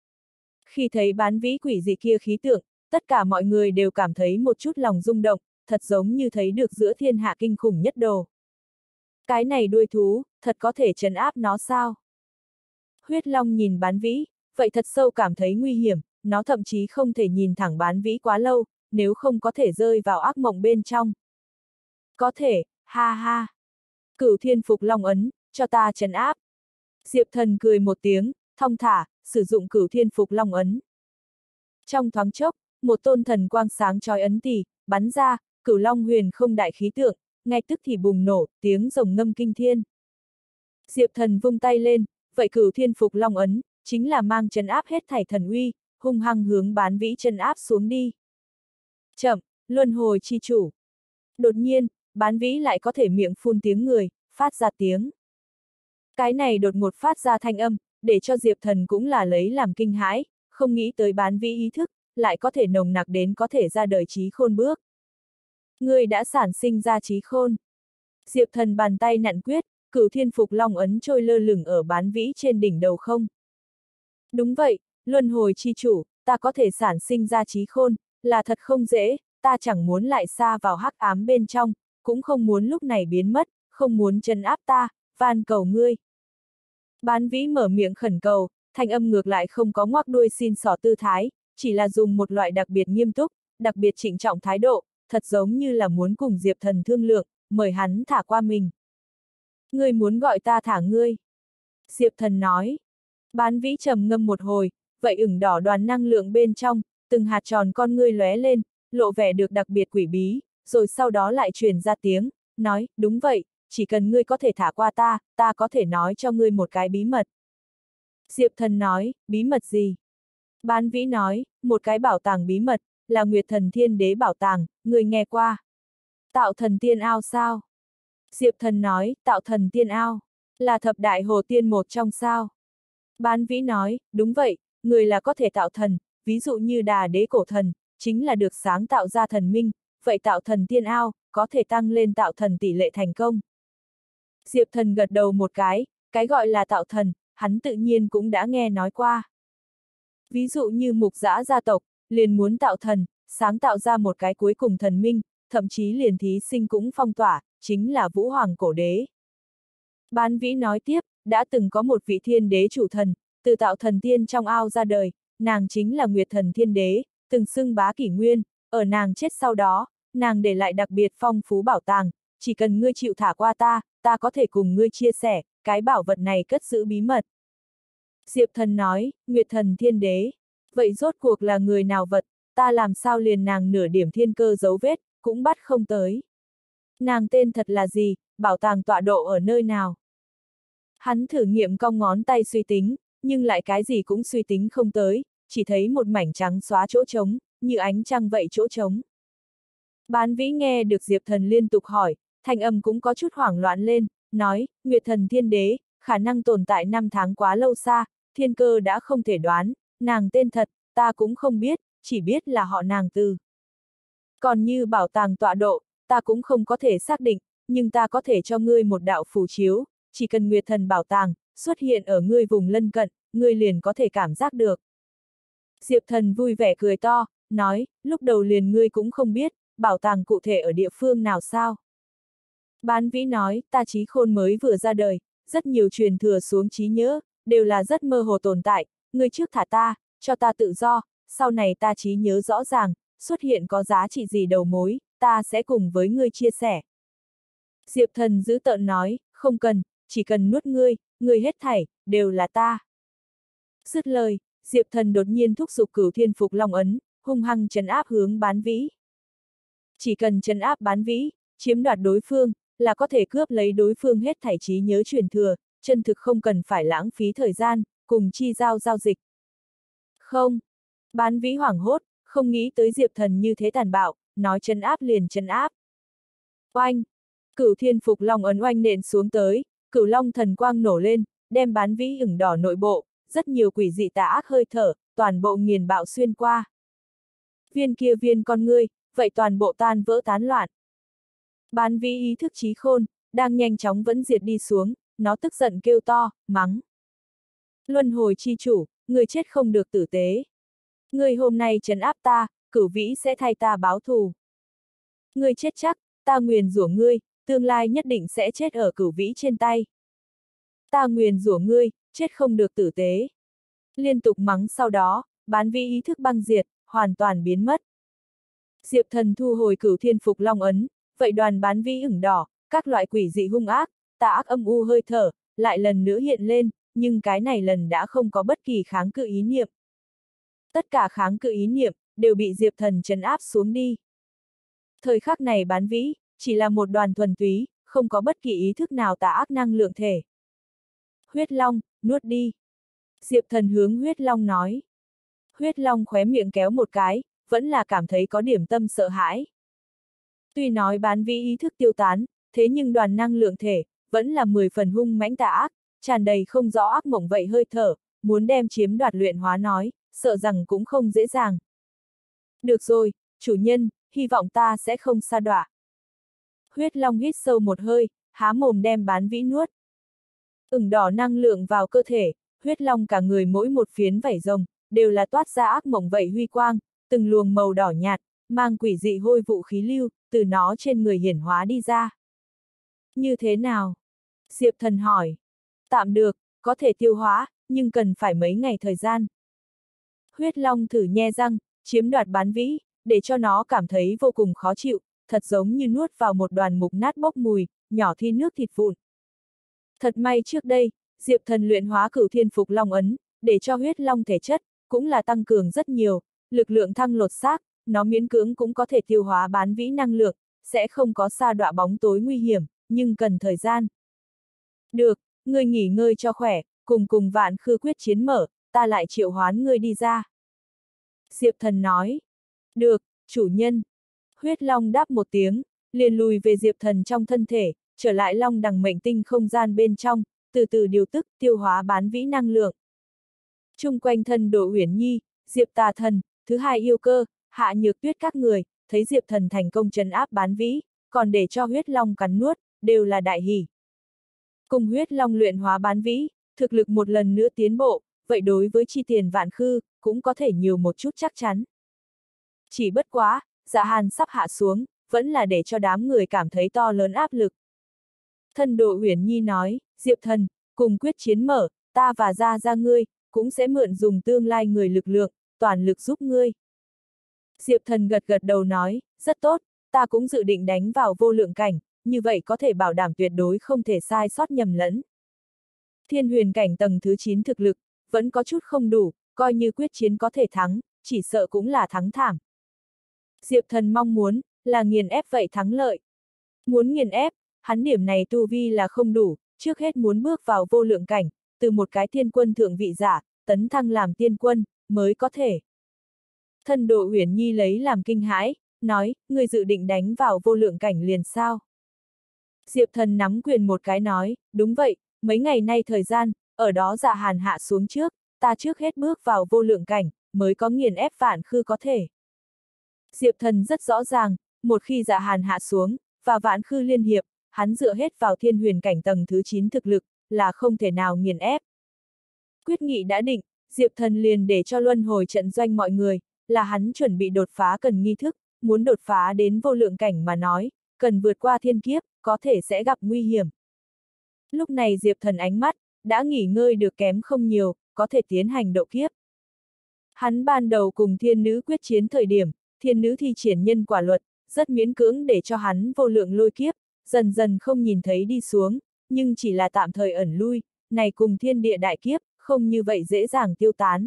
Khi thấy bán vĩ quỷ dị kia khí tượng, tất cả mọi người đều cảm thấy một chút lòng rung động, thật giống như thấy được giữa thiên hạ kinh khủng nhất đồ. Cái này đuôi thú, thật có thể trấn áp nó sao? Huyết Long nhìn bán vĩ, vậy thật sâu cảm thấy nguy hiểm, nó thậm chí không thể nhìn thẳng bán vĩ quá lâu, nếu không có thể rơi vào ác mộng bên trong. Có thể, ha ha. Cửu thiên phục long ấn, cho ta trấn áp. Diệp Thần cười một tiếng, thong thả, sử dụng cửu thiên phục long ấn. Trong thoáng chốc, một tôn thần quang sáng chói ấn tỳ bắn ra, cửu long huyền không đại khí tượng, ngay tức thì bùng nổ, tiếng rồng ngâm kinh thiên. Diệp Thần vung tay lên, vậy cửu thiên phục long ấn, chính là mang trấn áp hết thảy thần uy, hung hăng hướng bán vĩ trấn áp xuống đi. Chậm, luân hồi chi chủ. Đột nhiên, bán vĩ lại có thể miệng phun tiếng người, phát ra tiếng. Cái này đột ngột phát ra thanh âm, để cho Diệp Thần cũng là lấy làm kinh hãi, không nghĩ tới bán vĩ ý thức, lại có thể nồng nặc đến có thể ra đời trí khôn bước. Người đã sản sinh ra trí khôn. Diệp Thần bàn tay nặn quyết, cửu thiên phục long ấn trôi lơ lửng ở bán vĩ trên đỉnh đầu không. Đúng vậy, luân hồi chi chủ, ta có thể sản sinh ra trí khôn, là thật không dễ, ta chẳng muốn lại xa vào hắc ám bên trong, cũng không muốn lúc này biến mất, không muốn trấn áp ta, van cầu ngươi. Bán vĩ mở miệng khẩn cầu, thanh âm ngược lại không có ngoác đuôi xin xỏ tư thái, chỉ là dùng một loại đặc biệt nghiêm túc, đặc biệt trịnh trọng thái độ, thật giống như là muốn cùng Diệp Thần thương lượng, mời hắn thả qua mình. Ngươi muốn gọi ta thả ngươi. Diệp Thần nói. Bán vĩ trầm ngâm một hồi, vậy ửng đỏ đoàn năng lượng bên trong, từng hạt tròn con ngươi lóe lên, lộ vẻ được đặc biệt quỷ bí, rồi sau đó lại truyền ra tiếng, nói, đúng vậy, chỉ cần ngươi có thể thả qua ta, ta có thể nói cho ngươi một cái bí mật. Diệp Thần nói, bí mật gì? Bán vĩ nói, một cái bảo tàng bí mật, là Nguyệt Thần Thiên Đế bảo tàng, ngươi nghe qua. Tạo thần tiên ao sao? Diệp Thần nói, tạo thần tiên ao, là thập đại hồ tiên một trong sao? Bán vĩ nói, đúng vậy, người là có thể tạo thần, ví dụ như Đà Đế cổ thần, chính là được sáng tạo ra thần minh, vậy tạo thần tiên ao, có thể tăng lên tạo thần tỷ lệ thành công. Diệp Thần gật đầu một cái, cái gọi là tạo thần, hắn tự nhiên cũng đã nghe nói qua. Ví dụ như Mục Dã gia tộc, liền muốn tạo thần, sáng tạo ra một cái cuối cùng thần minh, thậm chí liền thí sinh cũng phong tỏa, chính là Vũ Hoàng cổ đế. Bán vĩ nói tiếp, đã từng có một vị thiên đế chủ thần, từ tạo thần tiên trong ao ra đời, nàng chính là Nguyệt Thần Thiên Đế, từng xưng bá kỷ nguyên, ở nàng chết sau đó, nàng để lại đặc biệt phong phú bảo tàng, chỉ cần ngươi chịu thả qua ta, ta có thể cùng ngươi chia sẻ, cái bảo vật này cất giữ bí mật. Diệp Thần nói, Nguyệt Thần Thiên Đế, vậy rốt cuộc là người nào vật, ta làm sao liền nàng nửa điểm thiên cơ dấu vết, cũng bắt không tới. Nàng tên thật là gì, bảo tàng tọa độ ở nơi nào? Hắn thử nghiệm cong ngón tay suy tính, nhưng lại cái gì cũng suy tính không tới, chỉ thấy một mảnh trắng xóa chỗ trống, như ánh trăng vậy chỗ trống. Bán vĩ nghe được Diệp Thần liên tục hỏi, thanh âm cũng có chút hoảng loạn lên, nói, Nguyệt Thần Thiên Đế, khả năng tồn tại năm tháng quá lâu xa, thiên cơ đã không thể đoán, nàng tên thật, ta cũng không biết, chỉ biết là họ nàng Từ. Còn như bảo tàng tọa độ, ta cũng không có thể xác định, nhưng ta có thể cho ngươi một đạo phù chiếu, chỉ cần Nguyệt Thần bảo tàng xuất hiện ở ngươi vùng lân cận, ngươi liền có thể cảm giác được. Diệp Thần vui vẻ cười to, nói, lúc đầu liền ngươi cũng không biết, bảo tàng cụ thể ở địa phương nào sao? Bán vĩ nói, ta trí khôn mới vừa ra đời, rất nhiều truyền thừa xuống trí nhớ, đều là rất mơ hồ tồn tại, ngươi trước thả ta, cho ta tự do, sau này ta trí nhớ rõ ràng, xuất hiện có giá trị gì đầu mối, ta sẽ cùng với ngươi chia sẻ. Diệp Thần giữ tợn nói, không cần, chỉ cần nuốt ngươi, ngươi hết thảy, đều là ta. Dứt lời, Diệp Thần đột nhiên thúc giục cửu thiên phục long ấn, hung hăng trấn áp hướng bán vĩ. Chỉ cần trấn áp bán vĩ, chiếm đoạt đối phương, là có thể cướp lấy đối phương hết thảy trí nhớ truyền thừa, chân thực không cần phải lãng phí thời gian, cùng chi giao giao dịch. Không. Bán vĩ hoảng hốt, không nghĩ tới Diệp Thần như thế tàn bạo, nói trấn áp liền trấn áp. Oanh! Cửu thiên phục long ấn oanh nện xuống tới, cửu long thần quang nổ lên, đem bán vĩ ửng đỏ nội bộ, rất nhiều quỷ dị tà ác hơi thở, toàn bộ nghiền bạo xuyên qua. Viên kia viên con ngươi, vậy toàn bộ tan vỡ tán loạn. Bán vĩ ý thức trí khôn, đang nhanh chóng vẫn diệt đi xuống, nó tức giận kêu to, mắng. Luân hồi chi chủ, người chết không được tử tế. Người hôm nay trấn áp ta, cửu vĩ sẽ thay ta báo thù. Người chết chắc, ta nguyền rủa ngươi, tương lai nhất định sẽ chết ở cửu vĩ trên tay. Ta nguyền rủa ngươi, chết không được tử tế. Liên tục mắng sau đó, bán vĩ ý thức băng diệt, hoàn toàn biến mất. Diệp Thần thu hồi cửu thiên phục long ấn, vậy đoàn bán vĩ ửng đỏ, các loại quỷ dị hung ác, tà ác âm u hơi thở, lại lần nữa hiện lên, nhưng cái này lần đã không có bất kỳ kháng cự ý niệm. Tất cả kháng cự ý niệm, đều bị Diệp Thần trấn áp xuống đi. Thời khắc này bán vĩ, chỉ là một đoàn thuần túy, không có bất kỳ ý thức nào tà ác năng lượng thể. Huyết Long, nuốt đi. Diệp Thần hướng Huyết Long nói. Huyết Long khóe miệng kéo một cái, vẫn là cảm thấy có điểm tâm sợ hãi. Tuy nói bán vĩ ý thức tiêu tán, thế nhưng đoàn năng lượng thể, vẫn là mười phần hung mãnh tà ác, tràn đầy không rõ ác mộng vậy hơi thở, muốn đem chiếm đoạt luyện hóa nói, sợ rằng cũng không dễ dàng. Được rồi, chủ nhân, hy vọng ta sẽ không sa đọa. Huyết Long hít sâu một hơi, há mồm đem bán vĩ nuốt. Ửng đỏ năng lượng vào cơ thể, Huyết Long cả người mỗi một phiến vảy rồng, đều là toát ra ác mộng vậy huy quang, từng luồng màu đỏ nhạt, mang quỷ dị hôi vụ khí lưu, từ nó trên người hiển hóa đi ra. Như thế nào? Diệp Thần hỏi. Tạm được, có thể tiêu hóa, nhưng cần phải mấy ngày thời gian. Huyết Long thử nhe răng, chiếm đoạt bán vĩ, để cho nó cảm thấy vô cùng khó chịu, thật giống như nuốt vào một đoàn mục nát bốc mùi, nhỏ thi nước thịt vụn. Thật may trước đây, Diệp Thần luyện hóa cửu thiên phục long ấn, để cho Huyết Long thể chất, cũng là tăng cường rất nhiều, lực lượng thăng lột xác, nó miễn cưỡng cũng có thể tiêu hóa bán vĩ năng lượng, sẽ không có sa đọa bóng tối nguy hiểm, nhưng cần thời gian. Được, ngươi nghỉ ngơi cho khỏe, cùng cùng vạn khư quyết chiến mở, ta lại triệu hoán ngươi đi ra. Diệp Thần nói. Được, chủ nhân. Huyết Long đáp một tiếng, liền lùi về Diệp Thần trong thân thể, trở lại long đằng mệnh tinh không gian bên trong, từ từ điều tức, tiêu hóa bán vĩ năng lượng. Chung quanh thân Đỗ Uyển Nhi, Diệp Tà Thần, thứ hai yêu cơ, Hạ Nhược Tuyết các người, thấy Diệp Thần thành công trấn áp bán vĩ, còn để cho Huyết Long cắn nuốt, đều là đại hỉ. Cùng Huyết Long luyện hóa bán vĩ, thực lực một lần nữa tiến bộ, vậy đối với chi tiền vạn khư, cũng có thể nhiều một chút chắc chắn. Chỉ bất quá, Dạ Hàn sắp hạ xuống, vẫn là để cho đám người cảm thấy to lớn áp lực. Thân Đỗ Uyển Nhi nói, Diệp Thần, cùng quyết chiến mở, ta và Gia Gia ngươi, cũng sẽ mượn dùng tương lai người lực lượng, toàn lực giúp ngươi. Diệp Thần gật gật đầu nói, rất tốt, ta cũng dự định đánh vào vô lượng cảnh, như vậy có thể bảo đảm tuyệt đối không thể sai sót nhầm lẫn. Thiên huyền cảnh tầng thứ chín thực lực, vẫn có chút không đủ, coi như quyết chiến có thể thắng, chỉ sợ cũng là thắng thảm. Diệp Thần mong muốn, là nghiền ép vậy thắng lợi. Muốn nghiền ép, hắn điểm này tu vi là không đủ, trước hết muốn bước vào vô lượng cảnh, từ một cái thiên quân thượng vị giả, tấn thăng làm tiên quân, mới có thể. Thân Đỗ Uyển Nhi lấy làm kinh hãi, nói, người dự định đánh vào vô lượng cảnh liền sao? Diệp Thần nắm quyền một cái nói, đúng vậy, mấy ngày nay thời gian, ở đó Dạ Hàn hạ xuống trước, ta trước hết bước vào vô lượng cảnh, mới có nghiền ép vạn khư có thể. Diệp Thần rất rõ ràng, một khi Dạ Hàn hạ xuống, và vạn khư liên hiệp, hắn dựa hết vào thiên huyền cảnh tầng thứ chín thực lực, là không thể nào nghiền ép. Quyết nghị đã định, Diệp Thần liền để cho luân hồi trận doanh mọi người, là hắn chuẩn bị đột phá cần nghi thức, muốn đột phá đến vô lượng cảnh mà nói, cần vượt qua thiên kiếp, có thể sẽ gặp nguy hiểm. Lúc này Diệp Thần ánh mắt, đã nghỉ ngơi được kém không nhiều, có thể tiến hành độ kiếp. Hắn ban đầu cùng thiên nữ quyết chiến thời điểm, thiên nữ thi triển nhân quả luật, rất miễn cưỡng để cho hắn vô lượng lôi kiếp, dần dần không nhìn thấy đi xuống, nhưng chỉ là tạm thời ẩn lui, này cùng thiên địa đại kiếp, không như vậy dễ dàng tiêu tán.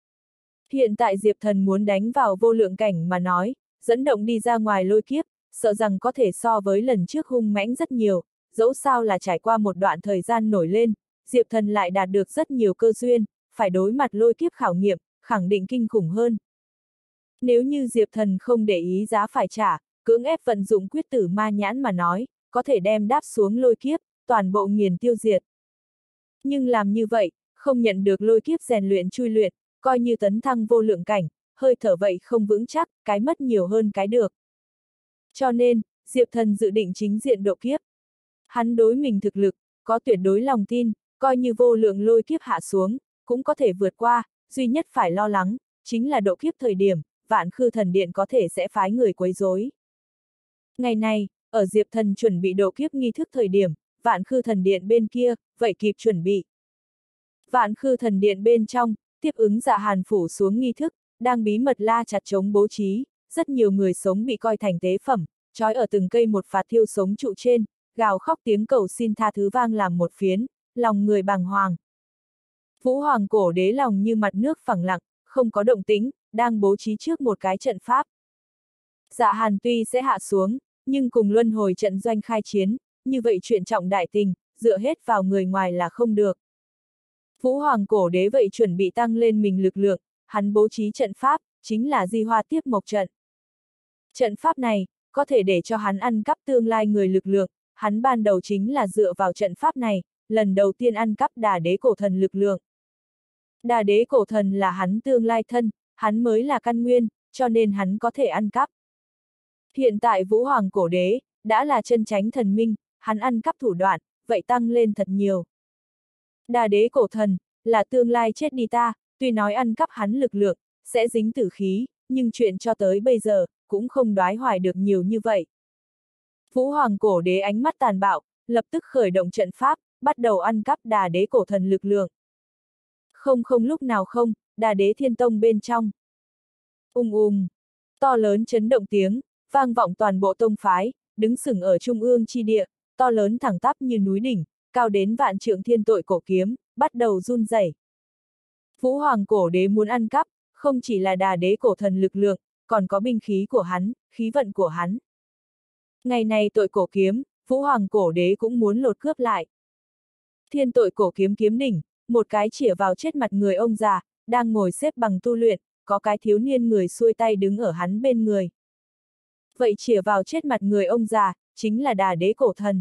Hiện tại Diệp Thần muốn đánh vào vô lượng cảnh mà nói, dẫn động đi ra ngoài lôi kiếp, sợ rằng có thể so với lần trước hung mãnh rất nhiều, dẫu sao là trải qua một đoạn thời gian nổi lên, Diệp Thần lại đạt được rất nhiều cơ duyên, phải đối mặt lôi kiếp khảo nghiệm, khẳng định kinh khủng hơn. Nếu như Diệp Thần không để ý giá phải trả, cưỡng ép vận dụng quyết tử ma nhãn mà nói, có thể đem đáp xuống lôi kiếp, toàn bộ nghiền tiêu diệt. Nhưng làm như vậy, không nhận được lôi kiếp rèn luyện chui luyện, coi như tấn thăng vô lượng cảnh, hơi thở vậy không vững chắc, cái mất nhiều hơn cái được. Cho nên, Diệp Thần dự định chính diện độ kiếp. Hắn đối mình thực lực, có tuyệt đối lòng tin, coi như vô lượng lôi kiếp hạ xuống, cũng có thể vượt qua, duy nhất phải lo lắng, chính là độ kiếp thời điểm, Vạn Khư Thần Điện có thể sẽ phái người quấy rối. Ngày này, ở Diệp Thần chuẩn bị độ kiếp nghi thức thời điểm, Vạn Khư Thần Điện bên kia, vậy kịp chuẩn bị. Vạn Khư Thần Điện bên trong, tiếp ứng Dạ Hàn phủ xuống nghi thức, đang bí mật la chặt chống bố trí, rất nhiều người sống bị coi thành tế phẩm, trói ở từng cây một phạt thiêu sống trụ trên, gào khóc tiếng cầu xin tha thứ vang làm một phiến, lòng người bàng hoàng. Vũ Hoàng cổ đế lòng như mặt nước phẳng lặng, không có động tĩnh, đang bố trí trước một cái trận pháp. Dạ Hàn tuy sẽ hạ xuống, nhưng cùng luân hồi trận doanh khai chiến, như vậy chuyện trọng đại tình, dựa hết vào người ngoài là không được. Vũ Hoàng cổ đế vậy chuẩn bị tăng lên mình lực lượng, hắn bố trí trận pháp, chính là Di Hoa Tiếp Mộc trận. Trận pháp này, có thể để cho hắn ăn cắp tương lai người lực lượng, hắn ban đầu chính là dựa vào trận pháp này, lần đầu tiên ăn cắp Đà Đế cổ thần lực lượng. Đà Đế cổ thần là hắn tương lai thân, hắn mới là căn nguyên, cho nên hắn có thể ăn cắp. Hiện tại Vũ Hoàng cổ đế, đã là chân chánh thần minh, hắn ăn cắp thủ đoạn, vậy tăng lên thật nhiều. Đà Đế cổ thần, là tương lai chết đi ta, tuy nói ăn cắp hắn lực lượng, sẽ dính tử khí, nhưng chuyện cho tới bây giờ, cũng không đoái hoài được nhiều như vậy. Vũ Hoàng cổ đế ánh mắt tàn bạo, lập tức khởi động trận pháp, bắt đầu ăn cắp Đà Đế cổ thần lực lượng. Không không lúc nào không, Đà Đế Thiên Tông bên trong. Ung ung, to lớn chấn động tiếng, vang vọng toàn bộ tông phái, đứng sừng ở trung ương chi địa, to lớn thẳng tắp như núi đỉnh, cao đến vạn trượng thiên tội cổ kiếm, bắt đầu run rẩy. Vũ Hoàng cổ đế muốn ăn cắp, không chỉ là Đà Đế cổ thần lực lượng, còn có binh khí của hắn, khí vận của hắn. Ngày này tội cổ kiếm, Vũ Hoàng cổ đế cũng muốn lột cướp lại. Thiên tội cổ kiếm kiếm đỉnh, một cái chĩa vào chết mặt người ông già, đang ngồi xếp bằng tu luyện, có cái thiếu niên người xuôi tay đứng ở hắn bên người. Vậy chĩa vào chết mặt người ông già, chính là Đà Đế cổ thần.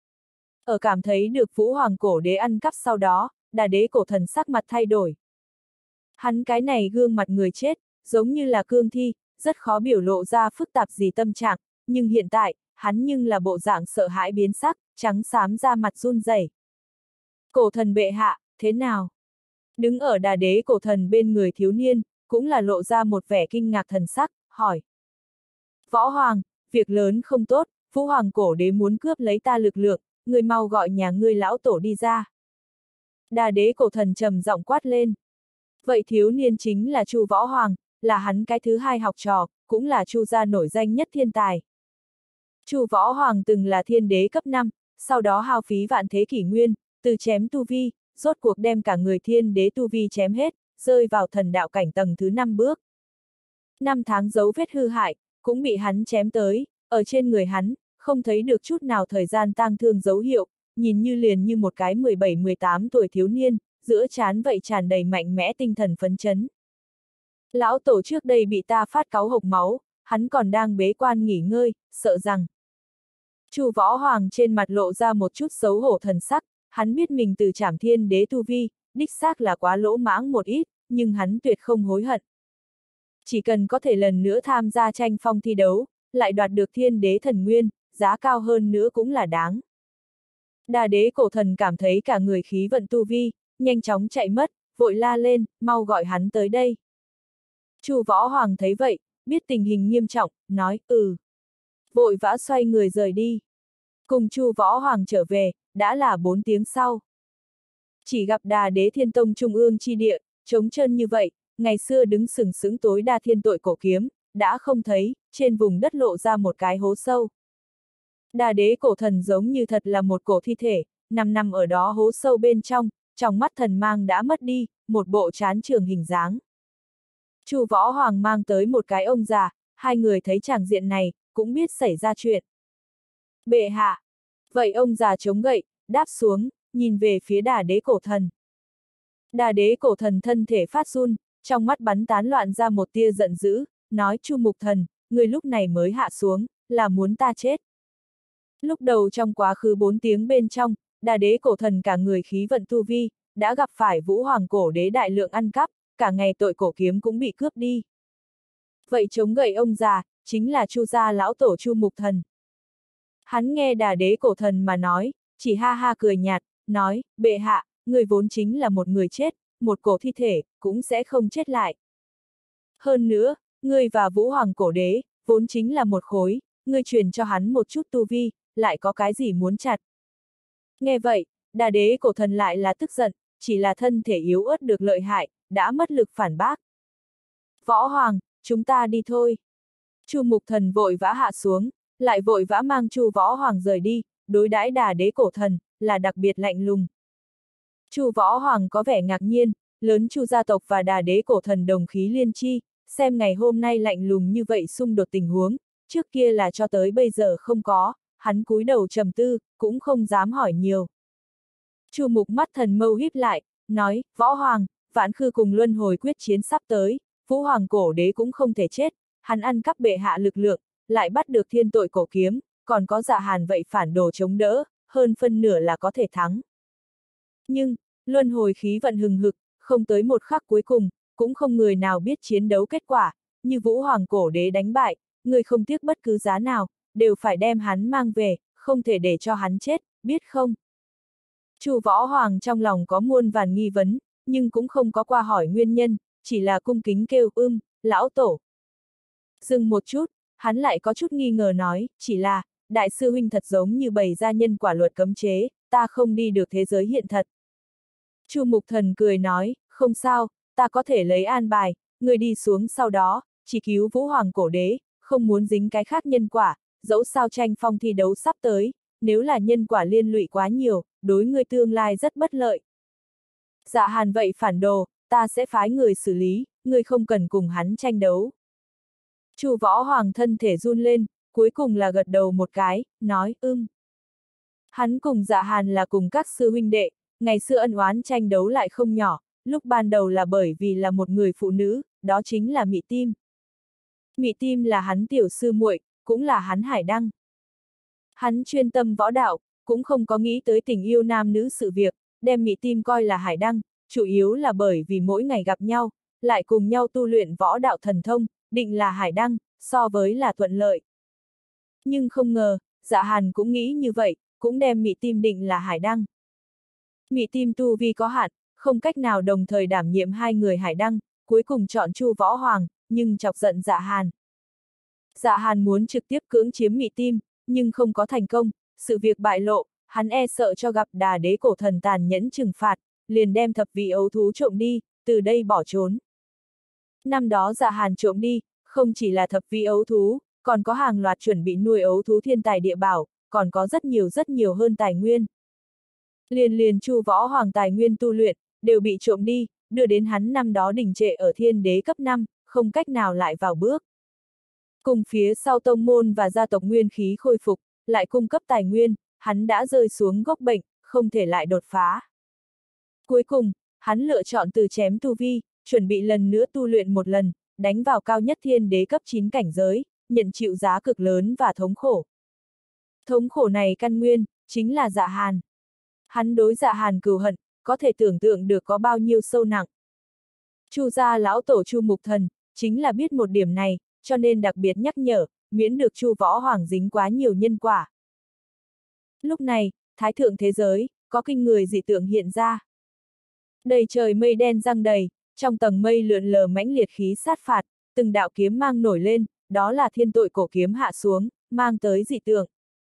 Ở cảm thấy được Vũ Hoàng cổ đế ăn cắp sau đó, Đà Đế cổ thần sắc mặt thay đổi. Hắn cái này gương mặt người chết, giống như là cương thi, rất khó biểu lộ ra phức tạp gì tâm trạng, nhưng hiện tại, hắn nhưng là bộ dạng sợ hãi biến sắc, trắng xám ra mặt run rẩy. Cổ thần bệ hạ, thế nào? Đứng ở Đà Đế cổ thần bên người thiếu niên, cũng là lộ ra một vẻ kinh ngạc thần sắc, hỏi. Võ Hoàng, việc lớn không tốt, Vũ Hoàng cổ đế muốn cướp lấy ta lực lượng, người mau gọi nhà ngươi lão tổ đi ra. Đà Đế cổ thần trầm giọng quát lên. Vậy thiếu niên chính là Chu Võ Hoàng, là hắn cái thứ hai học trò, cũng là Chu gia nổi danh nhất thiên tài. Chu Võ Hoàng từng là thiên đế cấp năm, sau đó hao phí vạn thế kỷ nguyên, từ chém tu vi, rốt cuộc đem cả người thiên đế tu vi chém hết, rơi vào thần đạo cảnh tầng thứ năm bước. Năm tháng dấu vết hư hại, cũng bị hắn chém tới, ở trên người hắn, không thấy được chút nào thời gian tang thương dấu hiệu, nhìn như liền như một cái mười bảy mười tám tuổi thiếu niên, giữa trán vậy tràn đầy mạnh mẽ tinh thần phấn chấn. Lão tổ trước đây bị ta phát cáu hộc máu, hắn còn đang bế quan nghỉ ngơi, sợ rằng. Chu Võ Hoàng trên mặt lộ ra một chút xấu hổ thần sắc, hắn biết mình từ Trảm Thiên Đế tu vi, đích xác là quá lỗ mãng một ít, nhưng hắn tuyệt không hối hận. Chỉ cần có thể lần nữa tham gia tranh phong thi đấu, lại đoạt được Thiên Đế thần nguyên, giá cao hơn nữa cũng là đáng. Đà Đế cổ thần cảm thấy cả người khí vận tu vi, nhanh chóng chạy mất, vội la lên, mau gọi hắn tới đây. Chu Võ Hoàng thấy vậy, biết tình hình nghiêm trọng, nói, ừ. Vội vã xoay người rời đi. Cùng Chu Võ Hoàng trở về, đã là bốn tiếng sau. Chỉ gặp Đà Đế Thiên Tông trung ương chi địa, trống trơn như vậy, ngày xưa đứng sừng sững tối đa thiên tội cổ kiếm, đã không thấy, trên vùng đất lộ ra một cái hố sâu. Đà Đế cổ thần giống như thật là một cổ thi thể, nằm nằm ở đó hố sâu bên trong, trong mắt thần mang đã mất đi, một bộ trán trường hình dáng. Chu Võ Hoàng mang tới một cái ông già, hai người thấy tràng diện này, cũng biết xảy ra chuyện. Bệ hạ! Vậy ông già chống gậy, đáp xuống, nhìn về phía Đà Đế cổ thần. Đà đế cổ thần thân thể phát run, trong mắt bắn tán loạn ra một tia giận dữ, nói Chu Mục Thần, người lúc này mới hạ xuống, là muốn ta chết. Lúc đầu trong quá khứ bốn tiếng bên trong, đà đế cổ thần cả người khí vận tu vi, đã gặp phải Vũ Hoàng cổ đế đại lượng ăn cắp, cả ngày tội cổ kiếm cũng bị cướp đi. Vậy chống gậy ông già, chính là Chu gia lão tổ Chu Mục Thần. Hắn nghe đà đế cổ thần mà nói, chỉ ha ha cười nhạt, nói, bệ hạ, người vốn chính là một người chết, một cổ thi thể, cũng sẽ không chết lại. Hơn nữa, ngươi và Vũ Hoàng cổ đế, vốn chính là một khối, ngươi truyền cho hắn một chút tu vi, lại có cái gì muốn chặt. Nghe vậy, đà đế cổ thần lại là tức giận, chỉ là thân thể yếu ớt được lợi hại, đã mất lực phản bác. Võ Hoàng, chúng ta đi thôi. Chu Mục Thần vội vã hạ xuống, lại vội vã mang Chu Võ Hoàng rời đi, đối đãi đà đế cổ thần, là đặc biệt lạnh lùng. Chu Võ Hoàng có vẻ ngạc nhiên, lớn Chu gia tộc và đà đế cổ thần đồng khí liên chi, xem ngày hôm nay lạnh lùng như vậy xung đột tình huống, trước kia là cho tới bây giờ không có, hắn cúi đầu trầm tư, cũng không dám hỏi nhiều. Chu Mục mắt thần mâu híp lại, nói, Võ Hoàng, Vãn Khư cùng luân hồi quyết chiến sắp tới, Vũ Hoàng cổ đế cũng không thể chết, hắn ăn cắp bệ hạ lực lượng, lại bắt được thiên tội cổ kiếm, còn có Dạ Hàn vậy phản đồ chống đỡ, hơn phân nửa là có thể thắng. Nhưng, luân hồi khí vận hừng hực, không tới một khắc cuối cùng, cũng không người nào biết chiến đấu kết quả, như Vũ Hoàng cổ đế đánh bại, người không tiếc bất cứ giá nào, đều phải đem hắn mang về, không thể để cho hắn chết, biết không? Chu Võ Hoàng trong lòng có muôn vàn nghi vấn, nhưng cũng không có qua hỏi nguyên nhân, chỉ là cung kính kêu ưm, lão tổ. Dừng một chút, hắn lại có chút nghi ngờ nói, chỉ là, đại sư huynh thật giống như bày ra nhân quả luật cấm chế, ta không đi được thế giới hiện thật. Chu Mục Thần cười nói, không sao, ta có thể lấy an bài, người đi xuống sau đó, chỉ cứu Vũ Hoàng cổ đế, không muốn dính cái khác nhân quả, dẫu sao tranh phong thi đấu sắp tới, nếu là nhân quả liên lụy quá nhiều, đối người tương lai rất bất lợi. Dạ Hàn vậy phản đồ, ta sẽ phái người xử lý, người không cần cùng hắn tranh đấu. Chu Võ Hoàng thân thể run lên, cuối cùng là gật đầu một cái, nói, ưm. Hắn cùng Dạ Hàn là cùng các sư huynh đệ, ngày xưa ân oán tranh đấu lại không nhỏ, lúc ban đầu là bởi vì là một người phụ nữ, đó chính là Mị Tim. Mị Tim là hắn tiểu sư muội, cũng là hắn hải đăng. Hắn chuyên tâm võ đạo, cũng không có nghĩ tới tình yêu nam nữ sự việc, đem Mị Tim coi là hải đăng, chủ yếu là bởi vì mỗi ngày gặp nhau, lại cùng nhau tu luyện võ đạo thần thông, định là hải đăng, so với là thuận lợi. Nhưng không ngờ, Dạ Hàn cũng nghĩ như vậy, cũng đem Mị Tim định là hải đăng. Mị Tim tu vi có hạn, không cách nào đồng thời đảm nhiệm hai người hải đăng, cuối cùng chọn Chu Võ Hoàng, nhưng chọc giận Dạ Hàn. Dạ Hàn muốn trực tiếp cưỡng chiếm Mị Tim, nhưng không có thành công, sự việc bại lộ, hắn e sợ cho gặp đà đế cổ thần tàn nhẫn trừng phạt, liền đem thập vị ấu thú trộm đi, từ đây bỏ trốn. Năm đó Dạ Hàn trộm đi, không chỉ là thập vị ấu thú, còn có hàng loạt chuẩn bị nuôi ấu thú thiên tài địa bảo, còn có rất nhiều rất nhiều hơn tài nguyên. Liền liền Chu Võ Hoàng tài nguyên tu luyện, đều bị trộm đi, đưa đến hắn năm đó đình trệ ở thiên đế cấp năm, không cách nào lại vào bước. Cùng phía sau tông môn và gia tộc nguyên khí khôi phục, lại cung cấp tài nguyên, hắn đã rơi xuống gốc bệnh, không thể lại đột phá. Cuối cùng, hắn lựa chọn từ chém tu vi, chuẩn bị lần nữa tu luyện một lần, đánh vào cao nhất thiên đế cấp chín cảnh giới, nhận chịu giá cực lớn và thống khổ. Thống khổ này căn nguyên, chính là Dạ Hàn. Hắn đối Dạ Hàn cừu hận, có thể tưởng tượng được có bao nhiêu sâu nặng. Chu gia lão tổ Chu Mục Thần, chính là biết một điểm này, cho nên đặc biệt nhắc nhở, miễn được Chu Võ Hoàng dính quá nhiều nhân quả. Lúc này, thái thượng thế giới, có kinh người dị tượng hiện ra. Đầy trời mây đen giăng đầy, trong tầng mây lượn lờ mãnh liệt khí sát phạt, từng đạo kiếm mang nổi lên, đó là thiên tội cổ kiếm hạ xuống, mang tới dị tượng.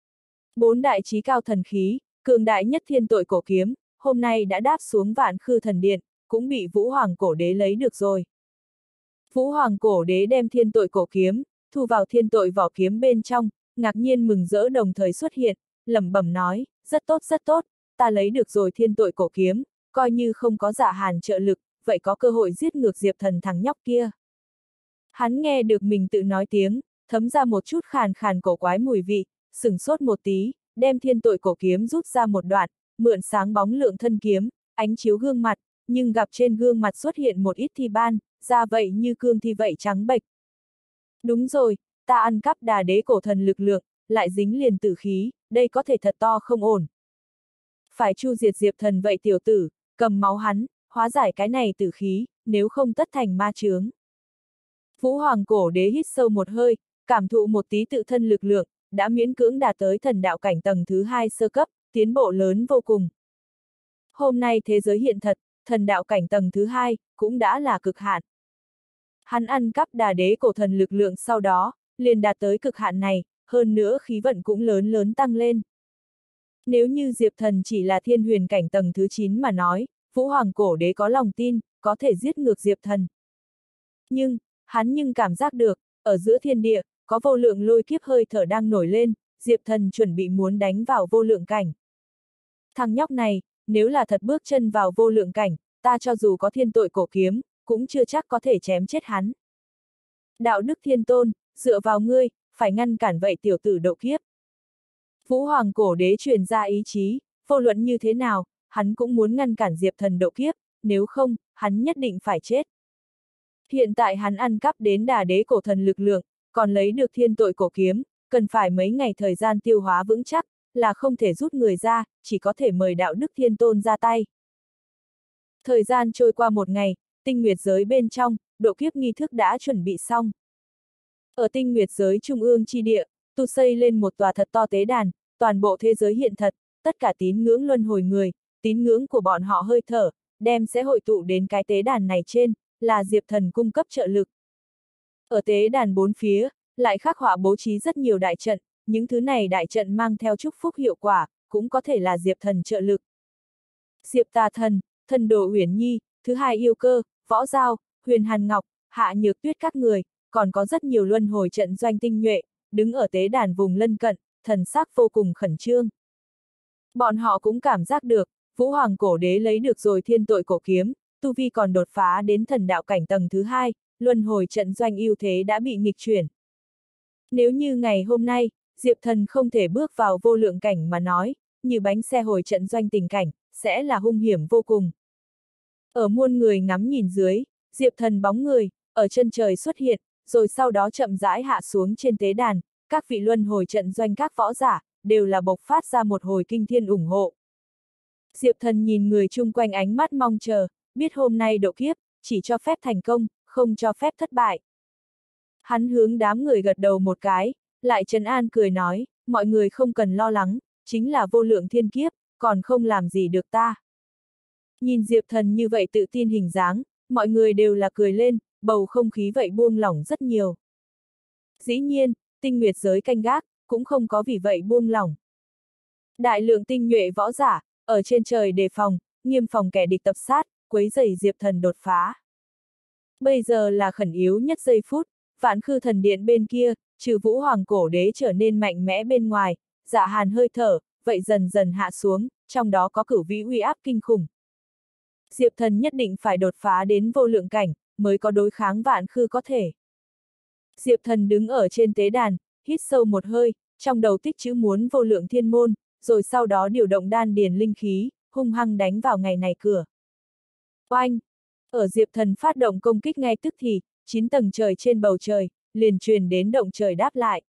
Bốn đại chí cao thần khí, cường đại nhất thiên tội cổ kiếm, hôm nay đã đáp xuống Vạn Khư thần điện, cũng bị Vũ Hoàng cổ đế lấy được rồi. Vũ Hoàng cổ đế đem thiên tội cổ kiếm, thu vào thiên tội vỏ kiếm bên trong, ngạc nhiên mừng rỡ đồng thời xuất hiện, lẩm bẩm nói, rất tốt rất tốt, ta lấy được rồi thiên tội cổ kiếm, coi như không có Dạ Hàn trợ lực, vậy có cơ hội giết ngược Diệp Thần thằng nhóc kia. Hắn nghe được mình tự nói tiếng, thấm ra một chút khàn khàn cổ quái mùi vị, sửng sốt một tí, đem thiên tội cổ kiếm rút ra một đoạn, mượn sáng bóng lượng thân kiếm, ánh chiếu gương mặt, nhưng gặp trên gương mặt xuất hiện một ít thi ban, da vậy như cương thi vậy trắng bệch. Đúng rồi, ta ăn cắp đà đế cổ thần lực lượng, lại dính liền tử khí, đây có thể thật to không ổn. Phải chu diệt Diệp Thần vậy tiểu tử, cầm máu hắn, hóa giải cái này tử khí, nếu không tất thành ma chướng. Vũ Hoàng cổ đế hít sâu một hơi, cảm thụ một tí tự thân lực lượng, đã miễn cưỡng đạt tới thần đạo cảnh tầng thứ hai sơ cấp, tiến bộ lớn vô cùng. Hôm nay thế giới hiện thật, thần đạo cảnh tầng thứ hai, cũng đã là cực hạn. Hắn ăn cắp đà đế cổ thần lực lượng sau đó, liền đạt tới cực hạn này, hơn nữa khí vận cũng lớn lớn tăng lên. Nếu như Diệp Thần chỉ là thiên huyền cảnh tầng thứ chín mà nói, Vũ Hoàng cổ đế có lòng tin, có thể giết ngược Diệp Thần. Nhưng, hắn nhưng cảm giác được, ở giữa thiên địa, có vô lượng lôi kiếp hơi thở đang nổi lên, Diệp Thần chuẩn bị muốn đánh vào vô lượng cảnh. Thằng nhóc này, nếu là thật bước chân vào vô lượng cảnh, ta cho dù có thiên tội cổ kiếm, cũng chưa chắc có thể chém chết hắn. Đạo đức thiên tôn, dựa vào ngươi, phải ngăn cản vậy tiểu tử độ kiếp. Vũ Hoàng cổ đế truyền ra ý chí, vô luận như thế nào, hắn cũng muốn ngăn cản Diệp Thần độ kiếp, nếu không, hắn nhất định phải chết. Hiện tại hắn ăn cắp đến đà đế cổ thần lực lượng, còn lấy được thiên tội cổ kiếm, cần phải mấy ngày thời gian tiêu hóa vững chắc, là không thể rút người ra, chỉ có thể mời đạo đức thiên tôn ra tay. Thời gian trôi qua một ngày, tinh nguyệt giới bên trong, độ kiếp nghi thức đã chuẩn bị xong. Ở tinh nguyệt giới trung ương chi địa, tu xây lên một tòa thật to tế đàn, toàn bộ thế giới hiện thật, tất cả tín ngưỡng luân hồi người, tín ngưỡng của bọn họ hơi thở, đem sẽ hội tụ đến cái tế đàn này trên, là Diệp Thần cung cấp trợ lực. Ở tế đàn bốn phía, lại khắc họa bố trí rất nhiều đại trận, những thứ này đại trận mang theo chúc phúc hiệu quả, cũng có thể là Diệp Thần trợ lực. Diệp Tà Thần, Thần Đồ Uyển Nhi, thứ hai Yêu Cơ, Võ Giao, Huyền Hàn Ngọc, Hạ Nhược Tuyết các người, còn có rất nhiều luân hồi trận doanh tinh nhuệ, đứng ở tế đàn vùng lân cận, thần sắc vô cùng khẩn trương. Bọn họ cũng cảm giác được, Vũ Hoàng cổ đế lấy được rồi thiên tội cổ kiếm, tu vi còn đột phá đến thần đạo cảnh tầng thứ hai, luân hồi trận doanh ưu thế đã bị nghịch chuyển. Nếu như ngày hôm nay, Diệp Thần không thể bước vào vô lượng cảnh mà nói, như bánh xe hồi trận doanh tình cảnh, sẽ là hung hiểm vô cùng. Ở muôn người ngắm nhìn dưới, Diệp Thần bóng người, ở chân trời xuất hiện, rồi sau đó chậm rãi hạ xuống trên tế đàn, các vị luân hồi trận doanh các võ giả, đều là bộc phát ra một hồi kinh thiên ủng hộ. Diệp Thần nhìn người chung quanh ánh mắt mong chờ, biết hôm nay độ kiếp, chỉ cho phép thành công, không cho phép thất bại. Hắn hướng đám người gật đầu một cái, lại trấn an cười nói, mọi người không cần lo lắng, chính là vô lượng thiên kiếp, còn không làm gì được ta. Nhìn Diệp Thần như vậy tự tin hình dáng, mọi người đều là cười lên, bầu không khí vậy buông lỏng rất nhiều. Dĩ nhiên, tinh nguyệt giới canh gác, cũng không có vì vậy buông lỏng. Đại lượng tinh nhuệ võ giả, ở trên trời đề phòng, nghiêm phòng kẻ địch tập sát, quấy rầy Diệp Thần đột phá. Bây giờ là khẩn yếu nhất giây phút, Vạn Khư Thần Điện bên kia, trừ Vũ Hoàng cổ đế trở nên mạnh mẽ bên ngoài, Dạ Hàn hơi thở, vậy dần dần hạ xuống, trong đó có cửu vĩ uy áp kinh khủng. Diệp Thần nhất định phải đột phá đến vô lượng cảnh, mới có đối kháng Vạn Khư có thể. Diệp Thần đứng ở trên tế đàn, hít sâu một hơi, trong đầu tích chữ muốn vô lượng thiên môn, rồi sau đó điều động đan điền linh khí, hung hăng đánh vào ngày này cửa. Oanh! Ở Diệp Thần phát động công kích ngay tức thì, chín tầng trời trên bầu trời, liền truyền đến động trời đáp lại.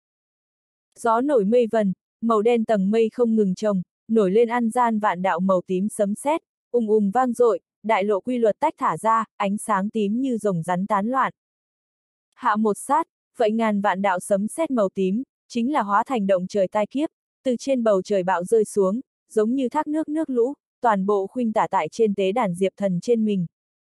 Gió nổi mây vần, màu đen tầng mây không ngừng chồng, nổi lên ăn gian vạn đạo màu tím sấm sét, ùng ùng vang dội, đại lộ quy luật tách thả ra, ánh sáng tím như rồng rắn tán loạn. Hạ một sát, vậy ngàn vạn đạo sấm sét màu tím, chính là hóa thành động trời tai kiếp, từ trên bầu trời bạo rơi xuống, giống như thác nước nước lũ, toàn bộ khuynh tả tại trên tế đàn Diệp Thần trên mình.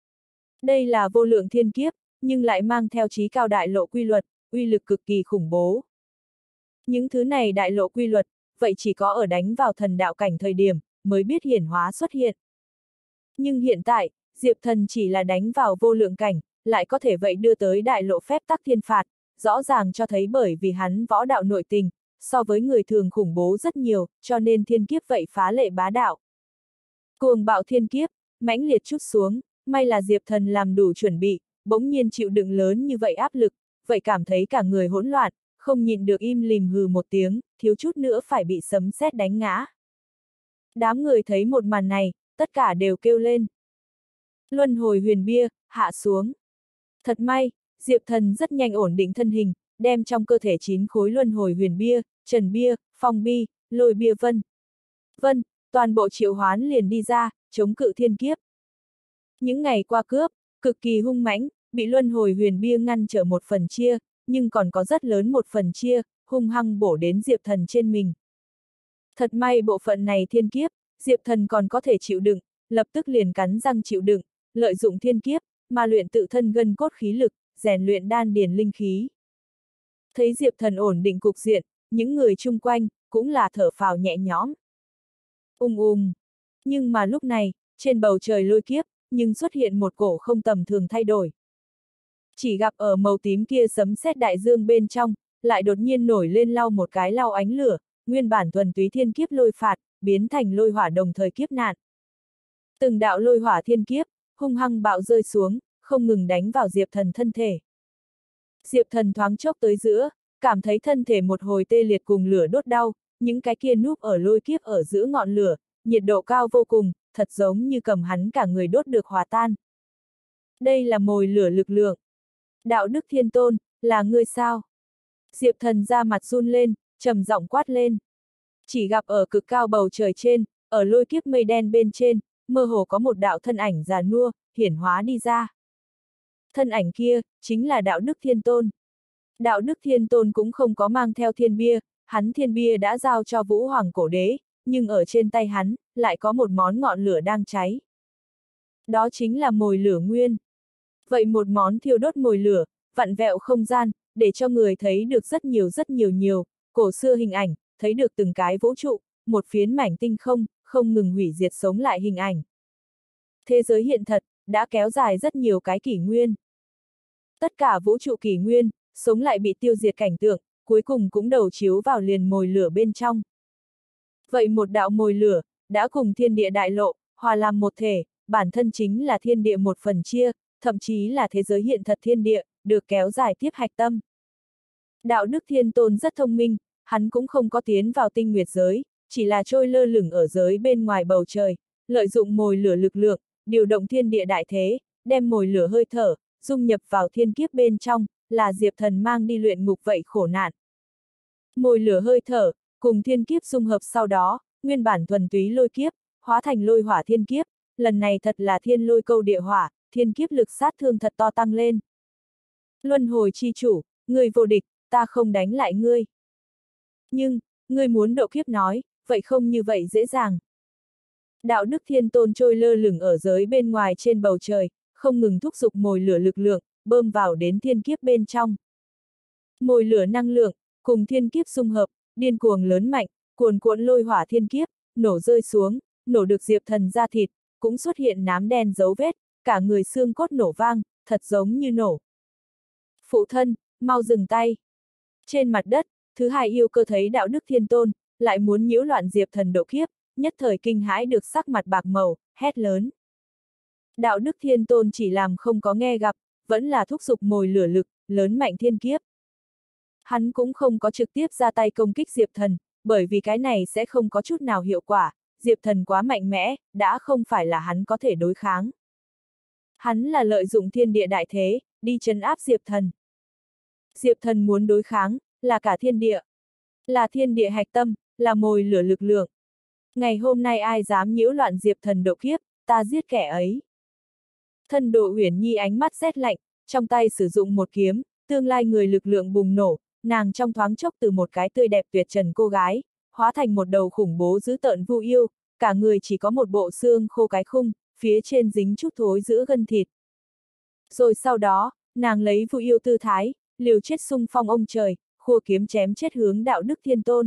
Đây là vô lượng thiên kiếp, nhưng lại mang theo chí cao đại lộ quy luật, uy lực cực kỳ khủng bố. Những thứ này đại lộ quy luật, vậy chỉ có ở đánh vào thần đạo cảnh thời điểm, mới biết hiển hóa xuất hiện. Nhưng hiện tại, Diệp Thần chỉ là đánh vào vô lượng cảnh, lại có thể vậy đưa tới đại lộ phép tắc thiên phạt, rõ ràng cho thấy bởi vì hắn võ đạo nội tình, so với người thường khủng bố rất nhiều, cho nên thiên kiếp vậy phá lệ bá đạo. Cuồng bạo thiên kiếp, mãnh liệt trút xuống, may là Diệp Thần làm đủ chuẩn bị, bỗng nhiên chịu đựng lớn như vậy áp lực, vậy cảm thấy cả người hỗn loạn, không nhịn được im lìm hừ một tiếng, thiếu chút nữa phải bị sấm sét đánh ngã. Đám người thấy một màn này, tất cả đều kêu lên. Luân hồi huyền bia, hạ xuống. Thật may, Diệp Thần rất nhanh ổn định thân hình, đem trong cơ thể chín khối luân hồi huyền bia, trần bia, phong bi, lôi bia vân. Vân, toàn bộ triệu hoán liền đi ra, chống cự thiên kiếp. Những ngày qua cướp, cực kỳ hung mãnh, bị luân hồi huyền bia ngăn trở một phần chia, nhưng còn có rất lớn một phần chia, hung hăng bổ đến Diệp Thần trên mình. Thật may bộ phận này thiên kiếp, Diệp Thần còn có thể chịu đựng, lập tức liền cắn răng chịu đựng, lợi dụng thiên kiếp, mà luyện tự thân gân cốt khí lực, rèn luyện đan điền linh khí. Thấy Diệp Thần ổn định cục diện, những người chung quanh, cũng là thở phào nhẹ nhõm. Ung ung. Nhưng mà lúc này, trên bầu trời lôi kiếp, nhưng xuất hiện một cổ không tầm thường thay đổi. Chỉ gặp ở màu tím kia sấm sét đại dương bên trong, lại đột nhiên nổi lên lau một cái lau ánh lửa, nguyên bản thuần túy thiên kiếp lôi phạt, biến thành lôi hỏa đồng thời kiếp nạn. Từng đạo lôi hỏa thiên kiếp, hung hăng bạo rơi xuống, không ngừng đánh vào Diệp Thần thân thể. Diệp Thần thoáng chốc tới giữa, cảm thấy thân thể một hồi tê liệt cùng lửa đốt đau, những cái kia núp ở lôi kiếp ở giữa ngọn lửa, nhiệt độ cao vô cùng, thật giống như cầm hắn cả người đốt được hòa tan. Đây là mồi lửa lực lượng. Đạo Đức Thiên Tôn, là ngươi sao? Diệp Thần ra mặt run lên, trầm giọng quát lên. Chỉ gặp ở cực cao bầu trời trên, ở lôi kiếp mây đen bên trên, mơ hồ có một đạo thân ảnh già nua, hiển hóa đi ra. Thân ảnh kia, chính là Đạo Đức Thiên Tôn. Đạo Đức Thiên Tôn cũng không có mang theo thiên bia, hắn thiên bia đã giao cho Vũ Hoàng Cổ Đế, nhưng ở trên tay hắn, lại có một món ngọn lửa đang cháy. Đó chính là mồi lửa nguyên. Vậy một món thiêu đốt mồi lửa, vặn vẹo không gian, để cho người thấy được rất nhiều rất nhiều nhiều, cổ xưa hình ảnh, thấy được từng cái vũ trụ, một phiến mảnh tinh không, không ngừng hủy diệt sống lại hình ảnh. Thế giới hiện thật, đã kéo dài rất nhiều cái kỷ nguyên. Tất cả vũ trụ kỷ nguyên, sống lại bị tiêu diệt cảnh tượng, cuối cùng cũng đầu chiếu vào liền mồi lửa bên trong. Vậy một đạo mồi lửa, đã cùng thiên địa đại lộ, hòa làm một thể, bản thân chính là thiên địa một phần chia, thậm chí là thế giới hiện thật thiên địa, được kéo dài tiếp hạch tâm. Đạo Đức Thiên Tôn rất thông minh, hắn cũng không có tiến vào tinh nguyệt giới, chỉ là trôi lơ lửng ở giới bên ngoài bầu trời, lợi dụng mồi lửa lực lượng, điều động thiên địa đại thế, đem mồi lửa hơi thở, dung nhập vào thiên kiếp bên trong, là Diệp Thần mang đi luyện ngục vậy khổ nạn. Mồi lửa hơi thở, cùng thiên kiếp dung hợp sau đó, nguyên bản thuần túy lôi kiếp, hóa thành lôi hỏa thiên kiếp, lần này thật là thiên lôi câu địa hỏa, thiên kiếp lực sát thương thật to tăng lên. Luân hồi chi chủ, người vô địch, ta không đánh lại ngươi. Nhưng, ngươi muốn độ kiếp nói, vậy không như vậy dễ dàng. Đạo Đức Thiên Tôn trôi lơ lửng ở giới bên ngoài trên bầu trời, không ngừng thúc giục mồi lửa lực lượng, bơm vào đến thiên kiếp bên trong. Mồi lửa năng lượng, cùng thiên kiếp xung hợp, điên cuồng lớn mạnh, cuồn cuộn lôi hỏa thiên kiếp, nổ rơi xuống, nổ được Diệp Thần ra thịt, cũng xuất hiện nám đen dấu vết, cả người xương cốt nổ vang, thật giống như nổ. Phụ thân, mau dừng tay. Trên mặt đất, thứ hai yêu cơ thấy Đạo Đức Thiên Tôn, lại muốn nhiễu loạn Diệp Thần độ kiếp, nhất thời kinh hãi được sắc mặt bạc màu, hét lớn. Đạo Đức Thiên Tôn chỉ làm không có nghe gặp, vẫn là thúc giục mồi lửa lực, lớn mạnh thiên kiếp. Hắn cũng không có trực tiếp ra tay công kích Diệp Thần, bởi vì cái này sẽ không có chút nào hiệu quả, Diệp Thần quá mạnh mẽ, đã không phải là hắn có thể đối kháng. Hắn là lợi dụng thiên địa đại thế, đi trấn áp Diệp Thần. Diệp Thần muốn đối kháng, là cả thiên địa. Là thiên địa hạch tâm, là mồi lửa lực lượng. Ngày hôm nay ai dám nhiễu loạn Diệp Thần độ kiếp, ta giết kẻ ấy. Thân Độ Uyển Nhi ánh mắt rét lạnh, trong tay sử dụng một kiếm, tương lai người lực lượng bùng nổ, nàng trong thoáng chốc từ một cái tươi đẹp tuyệt trần cô gái, hóa thành một đầu khủng bố dữ tợn vu yêu, cả người chỉ có một bộ xương khô cái khung, phía trên dính chút thối giữa gân thịt. Rồi sau đó, nàng lấy vu yêu tư thái, liều chết xung phong ông trời, khua kiếm chém chết hướng Đạo Đức Thiên Tôn.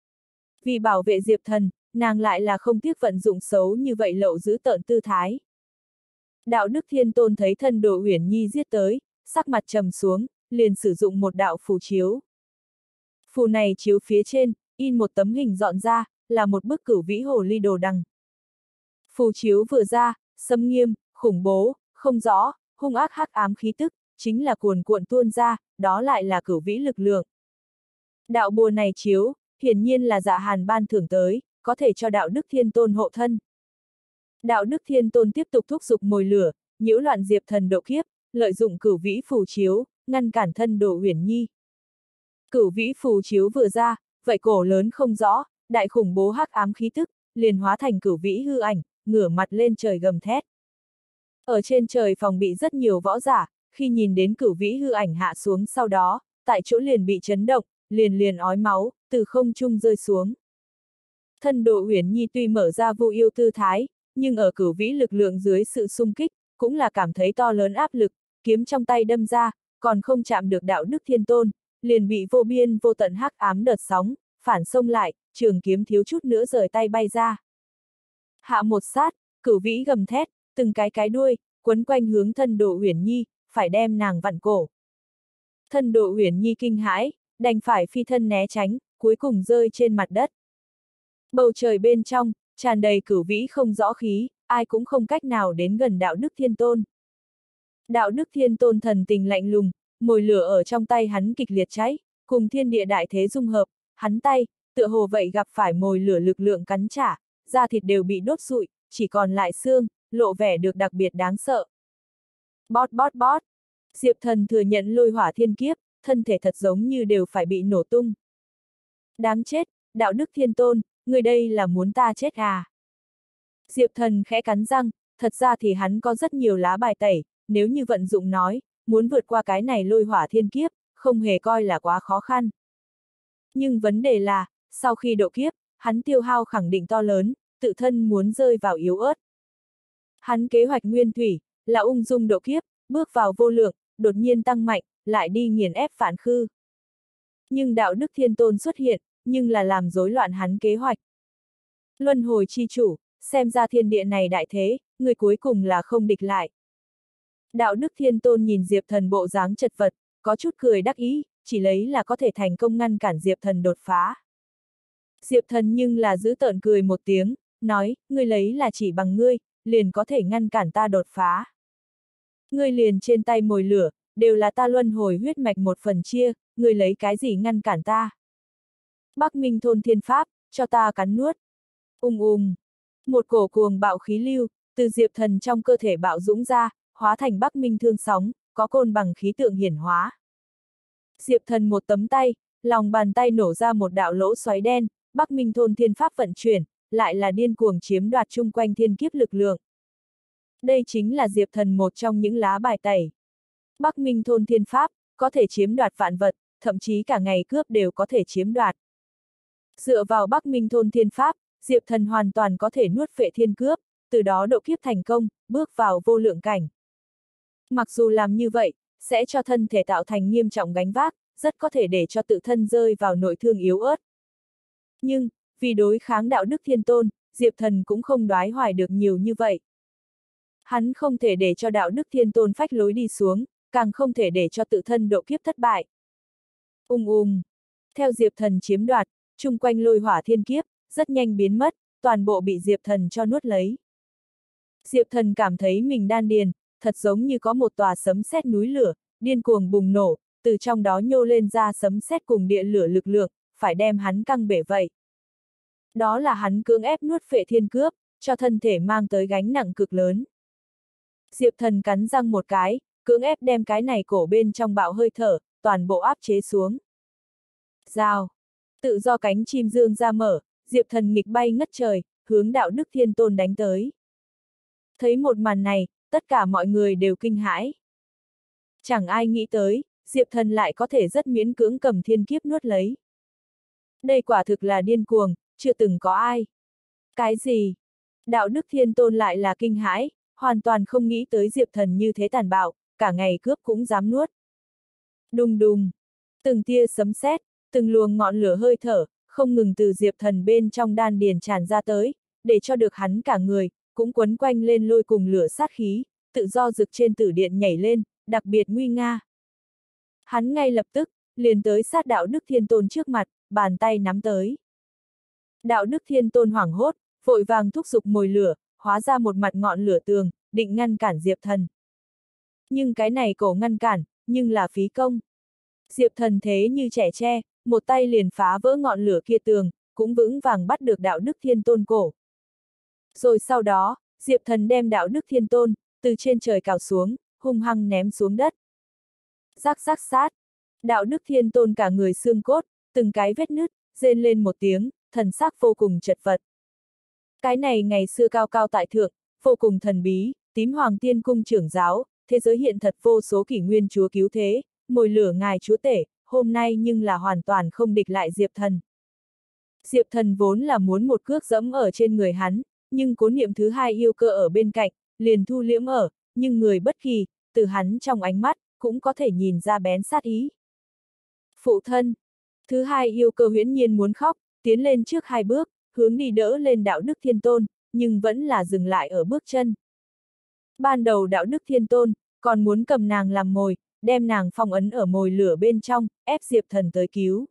Vì bảo vệ Diệp Thần, nàng lại là không tiếc vận dụng xấu như vậy lậu giữ tợn tư thái. Đạo Đức Thiên Tôn thấy Thân Độ Uyển Nhi giết tới, sắc mặt trầm xuống, liền sử dụng một đạo phù chiếu. Phù này chiếu phía trên, in một tấm hình dọn ra, là một bức cửu vĩ hồ ly đồ đằng. Phù chiếu vừa ra, xâm nghiêm, khủng bố, không rõ, hung ác hắc ám khí tức, chính là cuồn cuộn tuôn ra, đó lại là cửu vĩ lực lượng. Đạo bùa này chiếu, hiển nhiên là Dạ Hàn ban thưởng tới, có thể cho Đạo Đức Thiên Tôn hộ thân. Đạo Đức Thiên Tôn tiếp tục thúc giục mồi lửa, nhiễu loạn Diệp Thần độ kiếp, lợi dụng cửu vĩ phù chiếu, ngăn cản thân Độ Uyển Nhi. Cửu vĩ phù chiếu vừa ra, vậy cổ lớn không rõ, đại khủng bố hắc ám khí tức, liền hóa thành cửu vĩ hư ảnh, ngửa mặt lên trời gầm thét. Ở trên trời phòng bị rất nhiều võ giả, khi nhìn đến cửu vĩ hư ảnh hạ xuống sau đó, tại chỗ liền bị chấn động, liền liền ói máu, từ không trung rơi xuống. Thân Độ Uyển Nhi tuy mở ra vô yêu tư thái, nhưng ở cửu vĩ lực lượng dưới sự xung kích, cũng là cảm thấy to lớn áp lực, kiếm trong tay đâm ra, còn không chạm được đạo đức thiên tôn, liền bị vô biên vô tận hắc ám đợt sóng, phản xông lại, trường kiếm thiếu chút nữa rời tay bay ra. Hạ một sát, cửu vĩ gầm thét, từng cái cái đuôi, quấn quanh hướng thân Độ Uyển Nhi, phải đem nàng vặn cổ. Thân Độ Uyển Nhi kinh hãi, đành phải phi thân né tránh, cuối cùng rơi trên mặt đất. Bầu trời bên trong, tràn đầy cửu vĩ không rõ khí, ai cũng không cách nào đến gần đạo đức thiên tôn. Đạo đức thiên tôn thần tình lạnh lùng, mồi lửa ở trong tay hắn kịch liệt cháy, cùng thiên địa đại thế dung hợp, hắn tay, tựa hồ vậy gặp phải mồi lửa lực lượng cắn trả, da thịt đều bị đốt rụi, chỉ còn lại xương, lộ vẻ được đặc biệt đáng sợ. Bót bót bót, Diệp Thần thừa nhận lôi hỏa thiên kiếp, thân thể thật giống như đều phải bị nổ tung. Đáng chết, đạo đức thiên tôn, người đây là muốn ta chết à? Diệp Thần khẽ cắn răng, thật ra thì hắn có rất nhiều lá bài tẩy, nếu như vận dụng nói, muốn vượt qua cái này lôi hỏa thiên kiếp, không hề coi là quá khó khăn. Nhưng vấn đề là, sau khi độ kiếp, hắn tiêu hao khẳng định to lớn, tự thân muốn rơi vào yếu ớt. Hắn kế hoạch nguyên thủy, là ung dung độ kiếp, bước vào vô lượng, đột nhiên tăng mạnh, lại đi nghiền ép phản khư. Nhưng đạo đức thiên tôn xuất hiện, nhưng là làm rối loạn hắn kế hoạch. Luân hồi chi chủ, xem ra thiên địa này đại thế, người cuối cùng là không địch lại. Đạo đức thiên tôn nhìn Diệp Thần bộ dáng chật vật, có chút cười đắc ý, chỉ lấy là có thể thành công ngăn cản Diệp Thần đột phá. Diệp Thần nhưng là giữ tợn cười một tiếng, nói, ngươi lấy là chỉ bằng ngươi, liền có thể ngăn cản ta đột phá. Ngươi liền trên tay mồi lửa, đều là ta luân hồi huyết mạch một phần chia, ngươi lấy cái gì ngăn cản ta? Bắc Minh thôn thiên pháp, cho ta cắn nuốt. Ung ung, một cổ cuồng bạo khí lưu, từ Diệp Thần trong cơ thể bạo dũng ra, hóa thành Bắc Minh thương sóng, có côn bằng khí tượng hiển hóa. Diệp Thần một tấm tay, lòng bàn tay nổ ra một đạo lỗ xoáy đen, Bắc Minh thôn thiên pháp vận chuyển, lại là điên cuồng chiếm đoạt chung quanh thiên kiếp lực lượng. Đây chính là Diệp Thần một trong những lá bài tẩy. Bắc Minh thôn thiên pháp, có thể chiếm đoạt vạn vật, thậm chí cả ngày cướp đều có thể chiếm đoạt. Dựa vào Bắc Minh thôn thiên pháp, Diệp Thần hoàn toàn có thể nuốt phệ thiên cướp, từ đó độ kiếp thành công, bước vào vô lượng cảnh. Mặc dù làm như vậy, sẽ cho thân thể tạo thành nghiêm trọng gánh vác, rất có thể để cho tự thân rơi vào nội thương yếu ớt. Nhưng, vì đối kháng đạo đức thiên tôn, Diệp Thần cũng không đoái hoài được nhiều như vậy. Hắn không thể để cho đạo đức thiên tôn phách lối đi xuống, càng không thể để cho tự thân độ kiếp thất bại. Ung ung, theo Diệp Thần chiếm đoạt, chung quanh lôi hỏa thiên kiếp, rất nhanh biến mất, toàn bộ bị Diệp Thần cho nuốt lấy. Diệp Thần cảm thấy mình đan điền, thật giống như có một tòa sấm sét núi lửa, điên cuồng bùng nổ, từ trong đó nhô lên ra sấm sét cùng địa lửa lực lượng, phải đem hắn căng bể vậy. Đó là hắn cưỡng ép nuốt phệ thiên cướp, cho thân thể mang tới gánh nặng cực lớn. Diệp Thần cắn răng một cái, cưỡng ép đem cái này cổ bên trong bạo hơi thở, toàn bộ áp chế xuống. Rào, tự do cánh chim dương ra mở, Diệp Thần nghịch bay ngất trời, hướng đạo đức thiên tôn đánh tới. Thấy một màn này, tất cả mọi người đều kinh hãi. Chẳng ai nghĩ tới, Diệp Thần lại có thể rất miễn cưỡng cầm thiên kiếp nuốt lấy. Đây quả thực là điên cuồng, chưa từng có ai. Cái gì? Đạo đức thiên tôn lại là kinh hãi, hoàn toàn không nghĩ tới Diệp Thần như thế tàn bạo, cả ngày cướp cũng dám nuốt. Đùng đùng, từng tia sấm sét, từng luồng ngọn lửa hơi thở, không ngừng từ Diệp Thần bên trong đan điền tràn ra tới, để cho được hắn cả người, cũng quấn quanh lên lôi cùng lửa sát khí, tự do rực trên tử điện nhảy lên, đặc biệt nguy nga. Hắn ngay lập tức, liền tới sát đạo đức thiên tôn trước mặt, bàn tay nắm tới. Đạo đức thiên tôn hoảng hốt, vội vàng thúc giục mồi lửa, hóa ra một mặt ngọn lửa tường, định ngăn cản Diệp Thần. Nhưng cái này cổ ngăn cản, nhưng là phí công. Diệp Thần thế như trẻ tre, một tay liền phá vỡ ngọn lửa kia tường, cũng vững vàng bắt được đạo đức thiên tôn cổ. Rồi sau đó, Diệp Thần đem đạo đức thiên tôn, từ trên trời cào xuống, hung hăng ném xuống đất. Rắc rắc sát, Đạo Đức Thiên Tôn cả người xương cốt, từng cái vết nứt, rên lên một tiếng, thần sắc vô cùng chật vật. Cái này ngày xưa cao cao tại thượng, vô cùng thần bí, tím hoàng tiên cung trưởng giáo, thế giới hiện thật vô số kỷ nguyên chúa cứu thế, mồi lửa ngài chúa tể, hôm nay nhưng là hoàn toàn không địch lại Diệp Thần. Diệp Thần vốn là muốn một cước dẫm ở trên người hắn, nhưng cố niệm thứ hai yêu cơ ở bên cạnh, liền thu liễm ở, nhưng người bất kỳ, từ hắn trong ánh mắt, cũng có thể nhìn ra bén sát ý. Phụ thân, thứ hai yêu cơ huyễn nhiên muốn khóc, tiến lên trước hai bước, hướng đi đỡ lên Đạo Đức Thiên Tôn, nhưng vẫn là dừng lại ở bước chân. Ban đầu Đạo Đức Thiên Tôn, còn muốn cầm nàng làm mồi, đem nàng phong ấn ở mồi lửa bên trong, ép Diệp Thần tới cứu.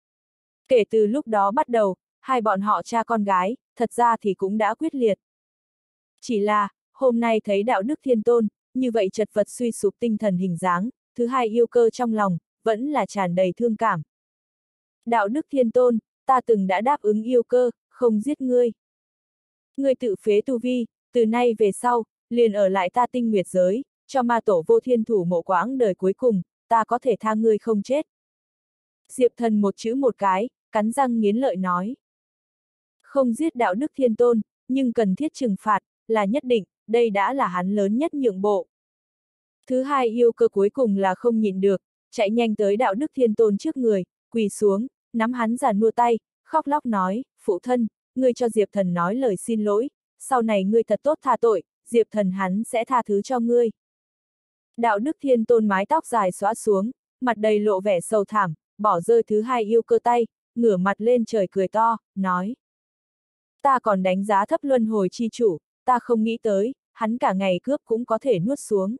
Kể từ lúc đó bắt đầu, hai bọn họ cha con gái, thật ra thì cũng đã quyết liệt. Chỉ là, hôm nay thấy Đạo Đức Thiên Tôn, như vậy chật vật suy sụp tinh thần hình dáng, thứ hai yêu cơ trong lòng, vẫn là tràn đầy thương cảm. Đạo Đức Thiên Tôn, ta từng đã đáp ứng yêu cơ, không giết ngươi. Ngươi tự phế tu vi, từ nay về sau, liền ở lại ta tinh nguyệt giới, cho ma tổ vô thiên thủ mộ quãng đời cuối cùng, ta có thể tha ngươi không chết. Diệp Thần một chữ một cái, cắn răng nghiến lợi nói. Không giết Đạo Đức Thiên Tôn, nhưng cần thiết trừng phạt, là nhất định, đây đã là hắn lớn nhất nhượng bộ. Thứ hai yêu cơ cuối cùng là không nhịn được, chạy nhanh tới Đạo Đức Thiên Tôn trước người, quỳ xuống, nắm hắn già nua tay, khóc lóc nói, phụ thân, ngươi cho Diệp Thần nói lời xin lỗi, sau này ngươi thật tốt tha tội, Diệp Thần hắn sẽ tha thứ cho ngươi. Đạo Đức Thiên Tôn mái tóc dài xõa xuống, mặt đầy lộ vẻ sầu thảm, bỏ rơi thứ hai yêu cơ tay, ngửa mặt lên trời cười to, nói. Ta còn đánh giá thấp luân hồi chi chủ, ta không nghĩ tới, hắn cả ngày cướp cũng có thể nuốt xuống.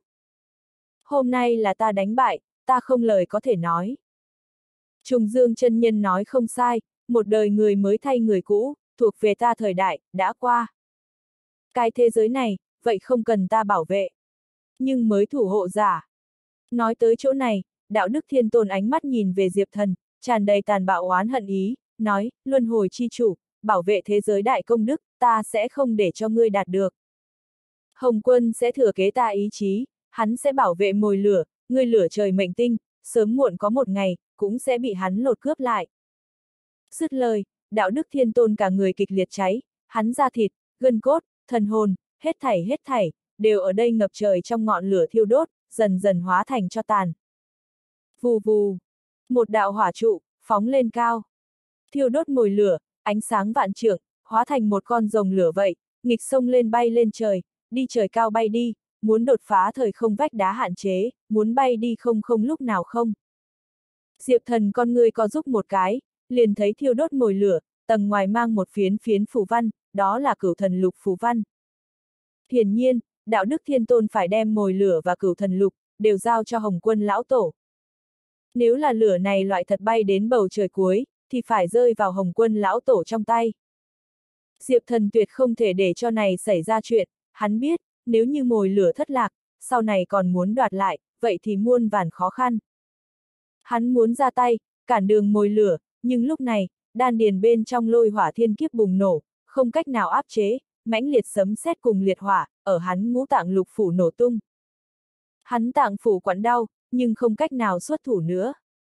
Hôm nay là ta đánh bại, ta không lời có thể nói. Trùng Dương chân nhân nói không sai, một đời người mới thay người cũ, thuộc về ta thời đại, đã qua. Cái thế giới này, vậy không cần ta bảo vệ. Nhưng mới thủ hộ giả. Nói tới chỗ này, Đạo Đức Thiên Tôn ánh mắt nhìn về Diệp Thần, tràn đầy tàn bạo oán hận ý, nói, luân hồi chi chủ, bảo vệ thế giới đại công đức, ta sẽ không để cho ngươi đạt được. Hồng Quân sẽ thừa kế ta ý chí, hắn sẽ bảo vệ mồi lửa, ngươi lửa trời mệnh tinh, sớm muộn có một ngày, cũng sẽ bị hắn lột cướp lại. Dứt lời, Đạo Đức Thiên Tôn cả người kịch liệt cháy, hắn da thịt, gân cốt, thần hồn, hết thảy hết thảy, đều ở đây ngập trời trong ngọn lửa thiêu đốt, dần dần hóa thành tro tàn. Vù vù, một đạo hỏa trụ, phóng lên cao. Thiêu đốt mồi lửa, ánh sáng vạn trượng, hóa thành một con rồng lửa vậy, nghịch sông lên bay lên trời, đi trời cao bay đi, muốn đột phá thời không vách đá hạn chế, muốn bay đi không không lúc nào không. Diệp Thần con người co giúp một cái, liền thấy thiêu đốt mồi lửa, tầng ngoài mang một phiến phiến phù văn, đó là Cửu Thần Lục phù văn. Hiển nhiên, Đạo Đức Thiên Tôn phải đem mồi lửa và Cửu Thần Lục, đều giao cho Hồng Quân lão tổ. Nếu là lửa này loại thật bay đến bầu trời cuối, thì phải rơi vào Hồng Quân lão tổ trong tay. Diệp Thần tuyệt không thể để cho này xảy ra chuyện, hắn biết, nếu như mồi lửa thất lạc, sau này còn muốn đoạt lại, vậy thì muôn vàn khó khăn. Hắn muốn ra tay, cản đường mồi lửa, nhưng lúc này, đan điền bên trong lôi hỏa thiên kiếp bùng nổ, không cách nào áp chế, mãnh liệt sấm sét cùng liệt hỏa, ở hắn ngũ tạng lục phủ nổ tung. Hắn tạng phủ quặn đau, nhưng không cách nào xuất thủ nữa.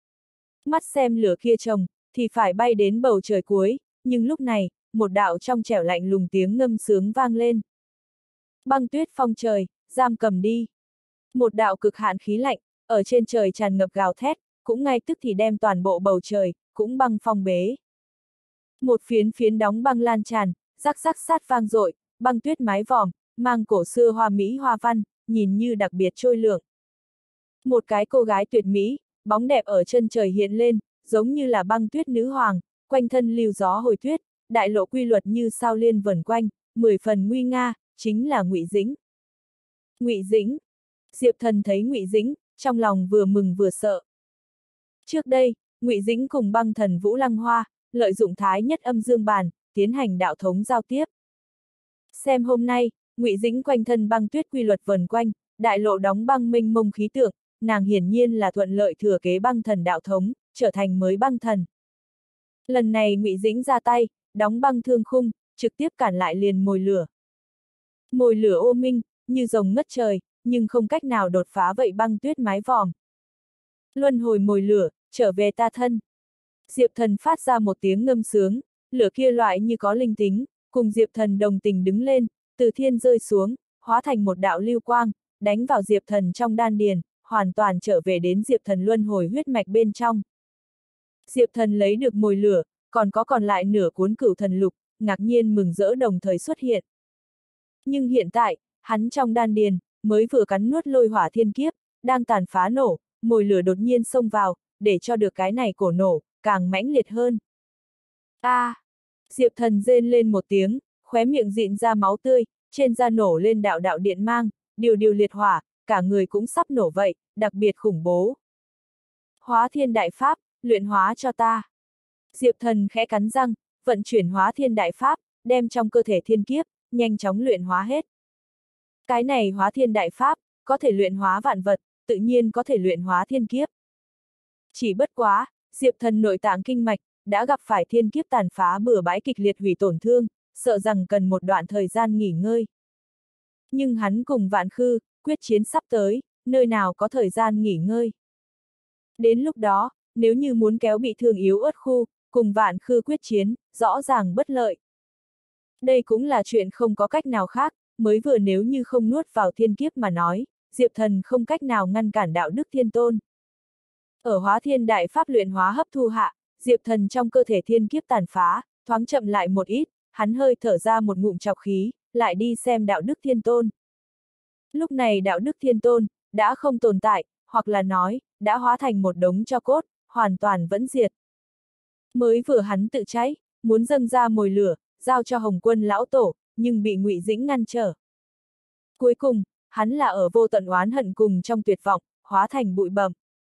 Mắt xem lửa kia chồng, thì phải bay đến bầu trời cuối, nhưng lúc này, một đạo trong trẻo lạnh lùng tiếng ngâm sướng vang lên. Băng tuyết phong trời, giam cầm đi. Một đạo cực hạn khí lạnh, ở trên trời tràn ngập gào thét, cũng ngay tức thì đem toàn bộ bầu trời, cũng băng phong bế. Một phiến phiến đóng băng lan tràn, rắc rắc sát vang dội, băng tuyết mái vòm, mang cổ xưa hoa mỹ hoa văn, nhìn như đặc biệt trôi lượn. Một cái cô gái tuyệt mỹ, bóng đẹp ở chân trời hiện lên, giống như là băng tuyết nữ hoàng, quanh thân lưu gió hồi tuyết, đại lộ quy luật như sao liên vẩn quanh, mười phần nguy nga, chính là Ngụy Dĩnh. Ngụy Dĩnh. Diệp Thần thấy Ngụy Dĩnh, trong lòng vừa mừng vừa sợ. Trước đây, Ngụy Dĩnh cùng băng thần Vũ Lăng Hoa, lợi dụng thái nhất âm dương bàn, tiến hành đạo thống giao tiếp. Xem hôm nay, Ngụy Dĩnh quanh thân băng tuyết quy luật vần quanh, đại lộ đóng băng mênh mông khí tượng, nàng hiển nhiên là thuận lợi thừa kế băng thần đạo thống, trở thành mới băng thần. Lần này Ngụy Dĩnh ra tay, đóng băng thương khung, trực tiếp cản lại liền mồi lửa. Mồi lửa ô minh, như rồng ngất trời, nhưng không cách nào đột phá vậy băng tuyết mái vòm. Luân hồi mồi lửa, trở về ta thân. Diệp Thần phát ra một tiếng ngâm sướng, lửa kia loại như có linh tính, cùng Diệp Thần đồng tình đứng lên, từ thiên rơi xuống, hóa thành một đạo lưu quang, đánh vào Diệp Thần trong đan điền, hoàn toàn trở về đến Diệp Thần luân hồi huyết mạch bên trong. Diệp Thần lấy được mồi lửa, còn có còn lại nửa cuốn cửu thần lục, ngạc nhiên mừng rỡ đồng thời xuất hiện. Nhưng hiện tại, hắn trong đan điền, mới vừa cắn nuốt lôi hỏa thiên kiếp, đang tàn phá nổ, mồi lửa đột nhiên xông vào, để cho được cái này cổ nổ, càng mãnh liệt hơn. A! À, Diệp Thần rên lên một tiếng, khóe miệng dịn ra máu tươi, trên da nổ lên đạo đạo điện mang, điều điều liệt hỏa, cả người cũng sắp nổ vậy, đặc biệt khủng bố. Hóa thiên đại pháp, luyện hóa cho ta. Diệp Thần khẽ cắn răng, vận chuyển hóa thiên đại pháp, đem trong cơ thể thiên kiếp, nhanh chóng luyện hóa hết. Cái này hóa thiên đại pháp, có thể luyện hóa vạn vật, tự nhiên có thể luyện hóa thiên kiếp. Chỉ bất quá, Diệp Thần nội tạng kinh mạch, đã gặp phải thiên kiếp tàn phá bừa bãi kịch liệt hủy tổn thương, sợ rằng cần một đoạn thời gian nghỉ ngơi. Nhưng hắn cùng Vạn Khư, quyết chiến sắp tới, nơi nào có thời gian nghỉ ngơi. Đến lúc đó, nếu như muốn kéo bị thương yếu ớt khu, cùng Vạn Khư quyết chiến, rõ ràng bất lợi. Đây cũng là chuyện không có cách nào khác, mới vừa nếu như không nuốt vào thiên kiếp mà nói, Diệp Thần không cách nào ngăn cản đạo đức thiên tôn. Ở hóa thiên đại pháp luyện hóa hấp thu hạ, Diệp Thần trong cơ thể thiên kiếp tàn phá, thoáng chậm lại một ít, hắn hơi thở ra một ngụm trọc khí, lại đi xem đạo đức thiên tôn. Lúc này đạo đức thiên tôn, đã không tồn tại, hoặc là nói, đã hóa thành một đống tro cốt, hoàn toàn vẫn diệt. Mới vừa hắn tự cháy, muốn dâng ra mồi lửa, giao cho Hồng Quân lão tổ, nhưng bị Ngụy Dĩnh ngăn trở. Cuối cùng, hắn là ở vô tận oán hận cùng trong tuyệt vọng, hóa thành bụi bặm.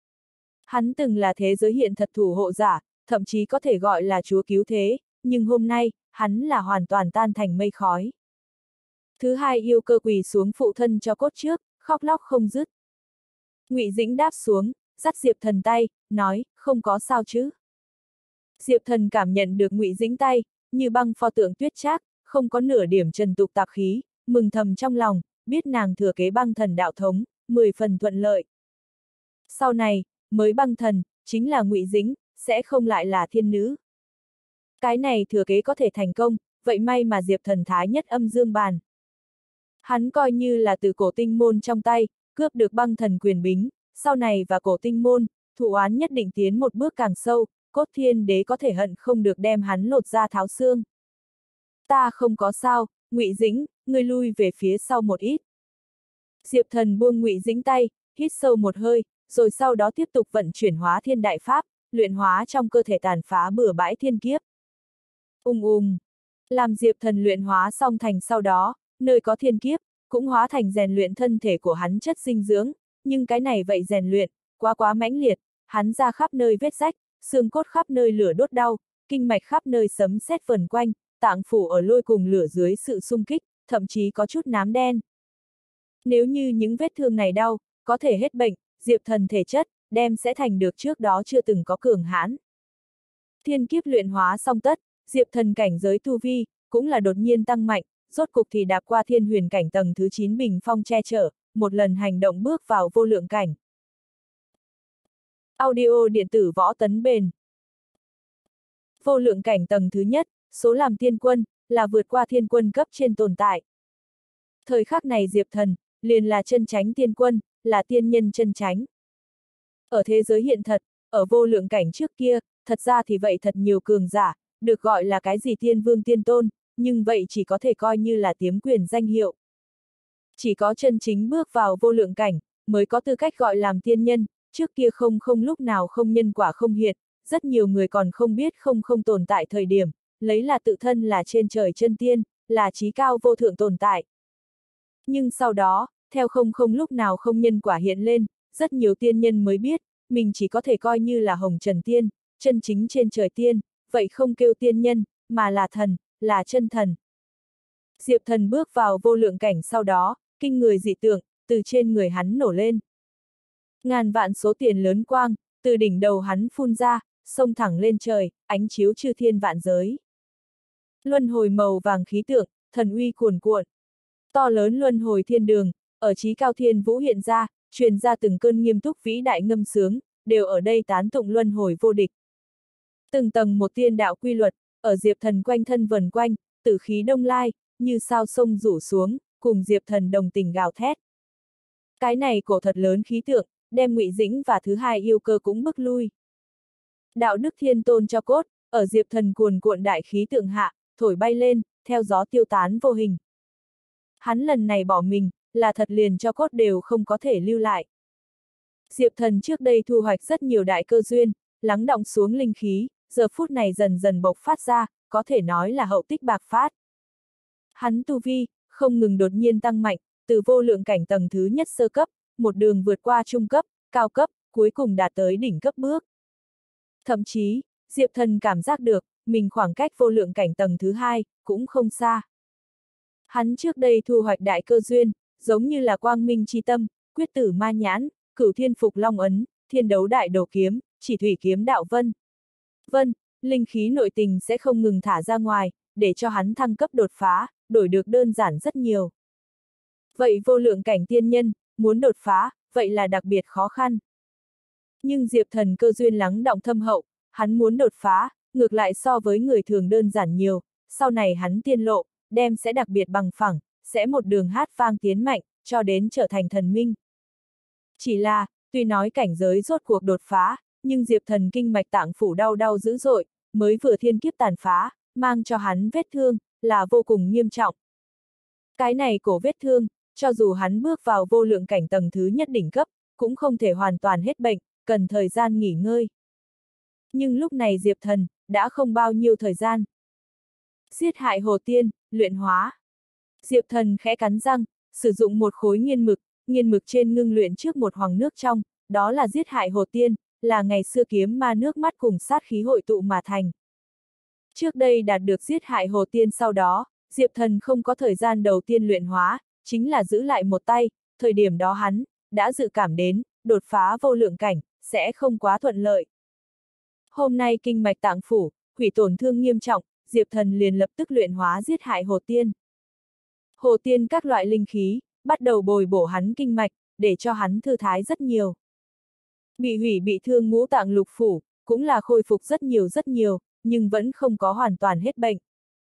Hắn từng là thế giới hiện thật thủ hộ giả, thậm chí có thể gọi là chúa cứu thế, nhưng hôm nay, hắn là hoàn toàn tan thành mây khói. Thứ hai yêu cơ quỳ xuống phụ thân cho cốt trước, khóc lóc không dứt. Ngụy Dĩnh đáp xuống, dắt Diệp Thần tay, nói, không có sao chứ. Diệp Thần cảm nhận được Ngụy Dĩnh tay, như băng pho tượng tuyết trác, không có nửa điểm trần tục tạp khí, mừng thầm trong lòng, biết nàng thừa kế băng thần đạo thống, mười phần thuận lợi. Sau này, mới băng thần, chính là Ngụy Dĩnh, sẽ không lại là thiên nữ. Cái này thừa kế có thể thành công, vậy may mà Diệp Thần thái nhất âm dương bàn. Hắn coi như là từ cổ tinh môn trong tay, cướp được băng thần quyền bính, sau này và cổ tinh môn, thụ oán nhất định tiến một bước càng sâu, cốt thiên đế có thể hận không được đem hắn lột ra tháo xương. Ta không có sao, Ngụy Dĩnh, ngươi lui về phía sau một ít. Diệp Thần buông Ngụy Dĩnh tay, hít sâu một hơi, rồi sau đó tiếp tục vận chuyển hóa thiên đại pháp, luyện hóa trong cơ thể tàn phá bừa bãi thiên kiếp. Ung ung, làm Diệp Thần luyện hóa xong thành sau đó, nơi có thiên kiếp, cũng hóa thành rèn luyện thân thể của hắn chất dinh dưỡng, nhưng cái này vậy rèn luyện, quá quá mãnh liệt, hắn ra khắp nơi vết rách, xương cốt khắp nơi lửa đốt đau, kinh mạch khắp nơi sấm sét vần quanh, tạng phủ ở lôi cùng lửa dưới sự xung kích, thậm chí có chút nám đen. Nếu như những vết thương này đau, có thể hết bệnh, Diệp Thần thể chất, đem sẽ thành được trước đó chưa từng có cường hãn. Thiên kiếp luyện hóa xong tất, Diệp Thần cảnh giới tu vi, cũng là đột nhiên tăng mạnh, rốt cục thì đạp qua thiên huyền cảnh tầng thứ chín bình phong che chở, một lần hành động bước vào vô lượng cảnh. Audio điện tử võ tấn bền. Vô lượng cảnh tầng thứ nhất, số làm tiên quân, là vượt qua thiên quân cấp trên tồn tại. Thời khắc này Diệp Thần, liền là chân chánh tiên quân, là tiên nhân chân chánh. Ở thế giới hiện thật, ở vô lượng cảnh trước kia, thật ra thì vậy thật nhiều cường giả, được gọi là cái gì tiên vương tiên tôn, nhưng vậy chỉ có thể coi như là tiếm quyền danh hiệu. Chỉ có chân chính bước vào vô lượng cảnh, mới có tư cách gọi làm tiên nhân, trước kia không không lúc nào không nhân quả không hiện, rất nhiều người còn không biết không không tồn tại thời điểm, lấy là tự thân là trên trời chân tiên, là trí cao vô thượng tồn tại. Nhưng sau đó, theo không không lúc nào không nhân quả hiện lên, rất nhiều tiên nhân mới biết, mình chỉ có thể coi như là hồng trần tiên, chân chính trên trời tiên, vậy không kêu tiên nhân, mà là thần, là chân thần. Diệp Thần bước vào vô lượng cảnh sau đó, kinh người dị tượng, từ trên người hắn nổ lên. Ngàn vạn số tiền lớn quang, từ đỉnh đầu hắn phun ra, xông thẳng lên trời, ánh chiếu chư thiên vạn giới. Luân hồi màu vàng khí tượng, thần uy cuồn cuộn. To lớn luân hồi thiên đường, ở chí cao thiên vũ hiện ra, truyền ra từng cơn nghiêm túc vĩ đại ngâm sướng, đều ở đây tán tụng luân hồi vô địch. Từng tầng một tiên đạo quy luật, ở Diệp Thần quanh thân vần quanh, tử khí đông lai, như sao sông rủ xuống, cùng Diệp Thần đồng tình gào thét. Cái này cổ thật lớn khí tượng, đem Ngụy Dĩnh và thứ hai yêu cơ cũng bức lui. Đạo đức thiên tôn cho cốt, ở Diệp Thần cuồn cuộn đại khí tượng hạ, thổi bay lên, theo gió tiêu tán vô hình. Hắn lần này bỏ mình, là thật liền cho cốt đều không có thể lưu lại. Diệp Thần trước đây thu hoạch rất nhiều đại cơ duyên, lắng đọng xuống linh khí, giờ phút này dần dần bộc phát ra, có thể nói là hậu tích bạc phát. Hắn tu vi, không ngừng đột nhiên tăng mạnh, từ vô lượng cảnh tầng thứ nhất sơ cấp, một đường vượt qua trung cấp, cao cấp, cuối cùng đạt tới đỉnh cấp bước. Thậm chí, Diệp Thần cảm giác được, mình khoảng cách vô lượng cảnh tầng thứ hai, cũng không xa. Hắn trước đây thu hoạch đại cơ duyên, giống như là quang minh chi tâm, quyết tử ma nhãn, cửu thiên phục long ấn, thiên đấu đại đồ kiếm, chỉ thủy kiếm đạo vân. Vân, linh khí nội tình sẽ không ngừng thả ra ngoài, để cho hắn thăng cấp đột phá, đổi được đơn giản rất nhiều. Vậy vô lượng cảnh tiên nhân, muốn đột phá, vậy là đặc biệt khó khăn. Nhưng Diệp Thần cơ duyên lắng đọng thâm hậu, hắn muốn đột phá, ngược lại so với người thường đơn giản nhiều, sau này hắn tiên lộ, đem sẽ đặc biệt bằng phẳng, sẽ một đường hát vang tiến mạnh, cho đến trở thành thần minh. Chỉ là, tuy nói cảnh giới rốt cuộc đột phá, nhưng Diệp Thần kinh mạch tạng phủ đau đau dữ dội, mới vừa thiên kiếp tàn phá, mang cho hắn vết thương, là vô cùng nghiêm trọng. Cái này cổ vết thương, cho dù hắn bước vào vô lượng cảnh tầng thứ nhất đỉnh cấp, cũng không thể hoàn toàn hết bệnh, cần thời gian nghỉ ngơi. Nhưng lúc này Diệp Thần, đã không bao nhiêu thời gian. Giết hại hồ tiên, luyện hóa. Diệp Thần khẽ cắn răng, sử dụng một khối nghiên mực, nghiên mực trên ngưng luyện trước một hoàng nước trong, đó là giết hại hồ tiên, là ngày xưa kiếm ma nước mắt cùng sát khí hội tụ mà thành. Trước đây đạt được giết hại hồ tiên sau đó, Diệp Thần không có thời gian đầu tiên luyện hóa, chính là giữ lại một tay, thời điểm đó hắn, đã dự cảm đến, đột phá vô lượng cảnh, sẽ không quá thuận lợi. Hôm nay kinh mạch tạng phủ, hủy tổn thương nghiêm trọng, Diệp Thần liền lập tức luyện hóa giết hại hồ tiên. Hồ tiên các loại linh khí, bắt đầu bồi bổ hắn kinh mạch, để cho hắn thư thái rất nhiều. Bị hủy bị thương ngũ tạng lục phủ, cũng là khôi phục rất nhiều rất nhiều, nhưng vẫn không có hoàn toàn hết bệnh.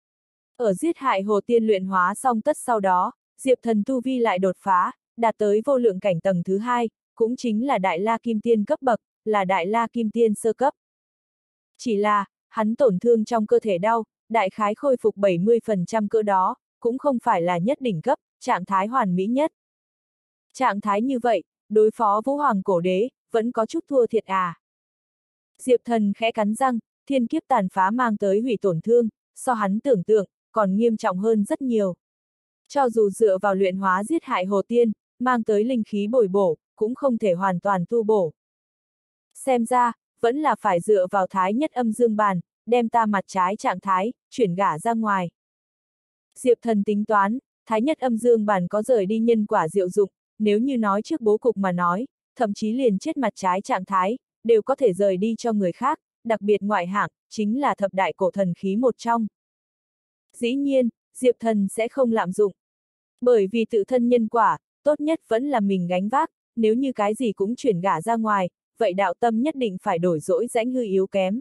Ở giết hại hồ tiên luyện hóa xong tất sau đó, Diệp Thần tu vi lại đột phá, đạt tới vô lượng cảnh tầng thứ hai, cũng chính là Đại La Kim Tiên cấp bậc, là Đại La Kim Tiên sơ cấp. Chỉ là, hắn tổn thương trong cơ thể đau, đại khái khôi phục bảy mươi phần trăm cỡ đó, cũng không phải là nhất đỉnh cấp, trạng thái hoàn mỹ nhất. Trạng thái như vậy, đối phó Vũ Hoàng Cổ Đế, vẫn có chút thua thiệt à. Diệp Thần khẽ cắn răng, thiên kiếp tàn phá mang tới hủy tổn thương, so hắn tưởng tượng, còn nghiêm trọng hơn rất nhiều. Cho dù dựa vào luyện hóa giết hại hồ tiên, mang tới linh khí bồi bổ, cũng không thể hoàn toàn tu bổ. Xem ra, vẫn là phải dựa vào thái nhất âm dương bàn, đem ta mặt trái trạng thái, chuyển gả ra ngoài. Diệp Thần tính toán, thái nhất âm dương bàn có rời đi nhân quả diệu dụng, nếu như nói trước bố cục mà nói, thậm chí liền chết mặt trái trạng thái, đều có thể rời đi cho người khác, đặc biệt ngoại hạng, chính là thập đại cổ thần khí một trong. Dĩ nhiên, Diệp Thần sẽ không lạm dụng. Bởi vì tự thân nhân quả, tốt nhất vẫn là mình gánh vác, nếu như cái gì cũng chuyển gả ra ngoài, vậy đạo tâm nhất định phải đổi dỗi rãnh hư yếu kém.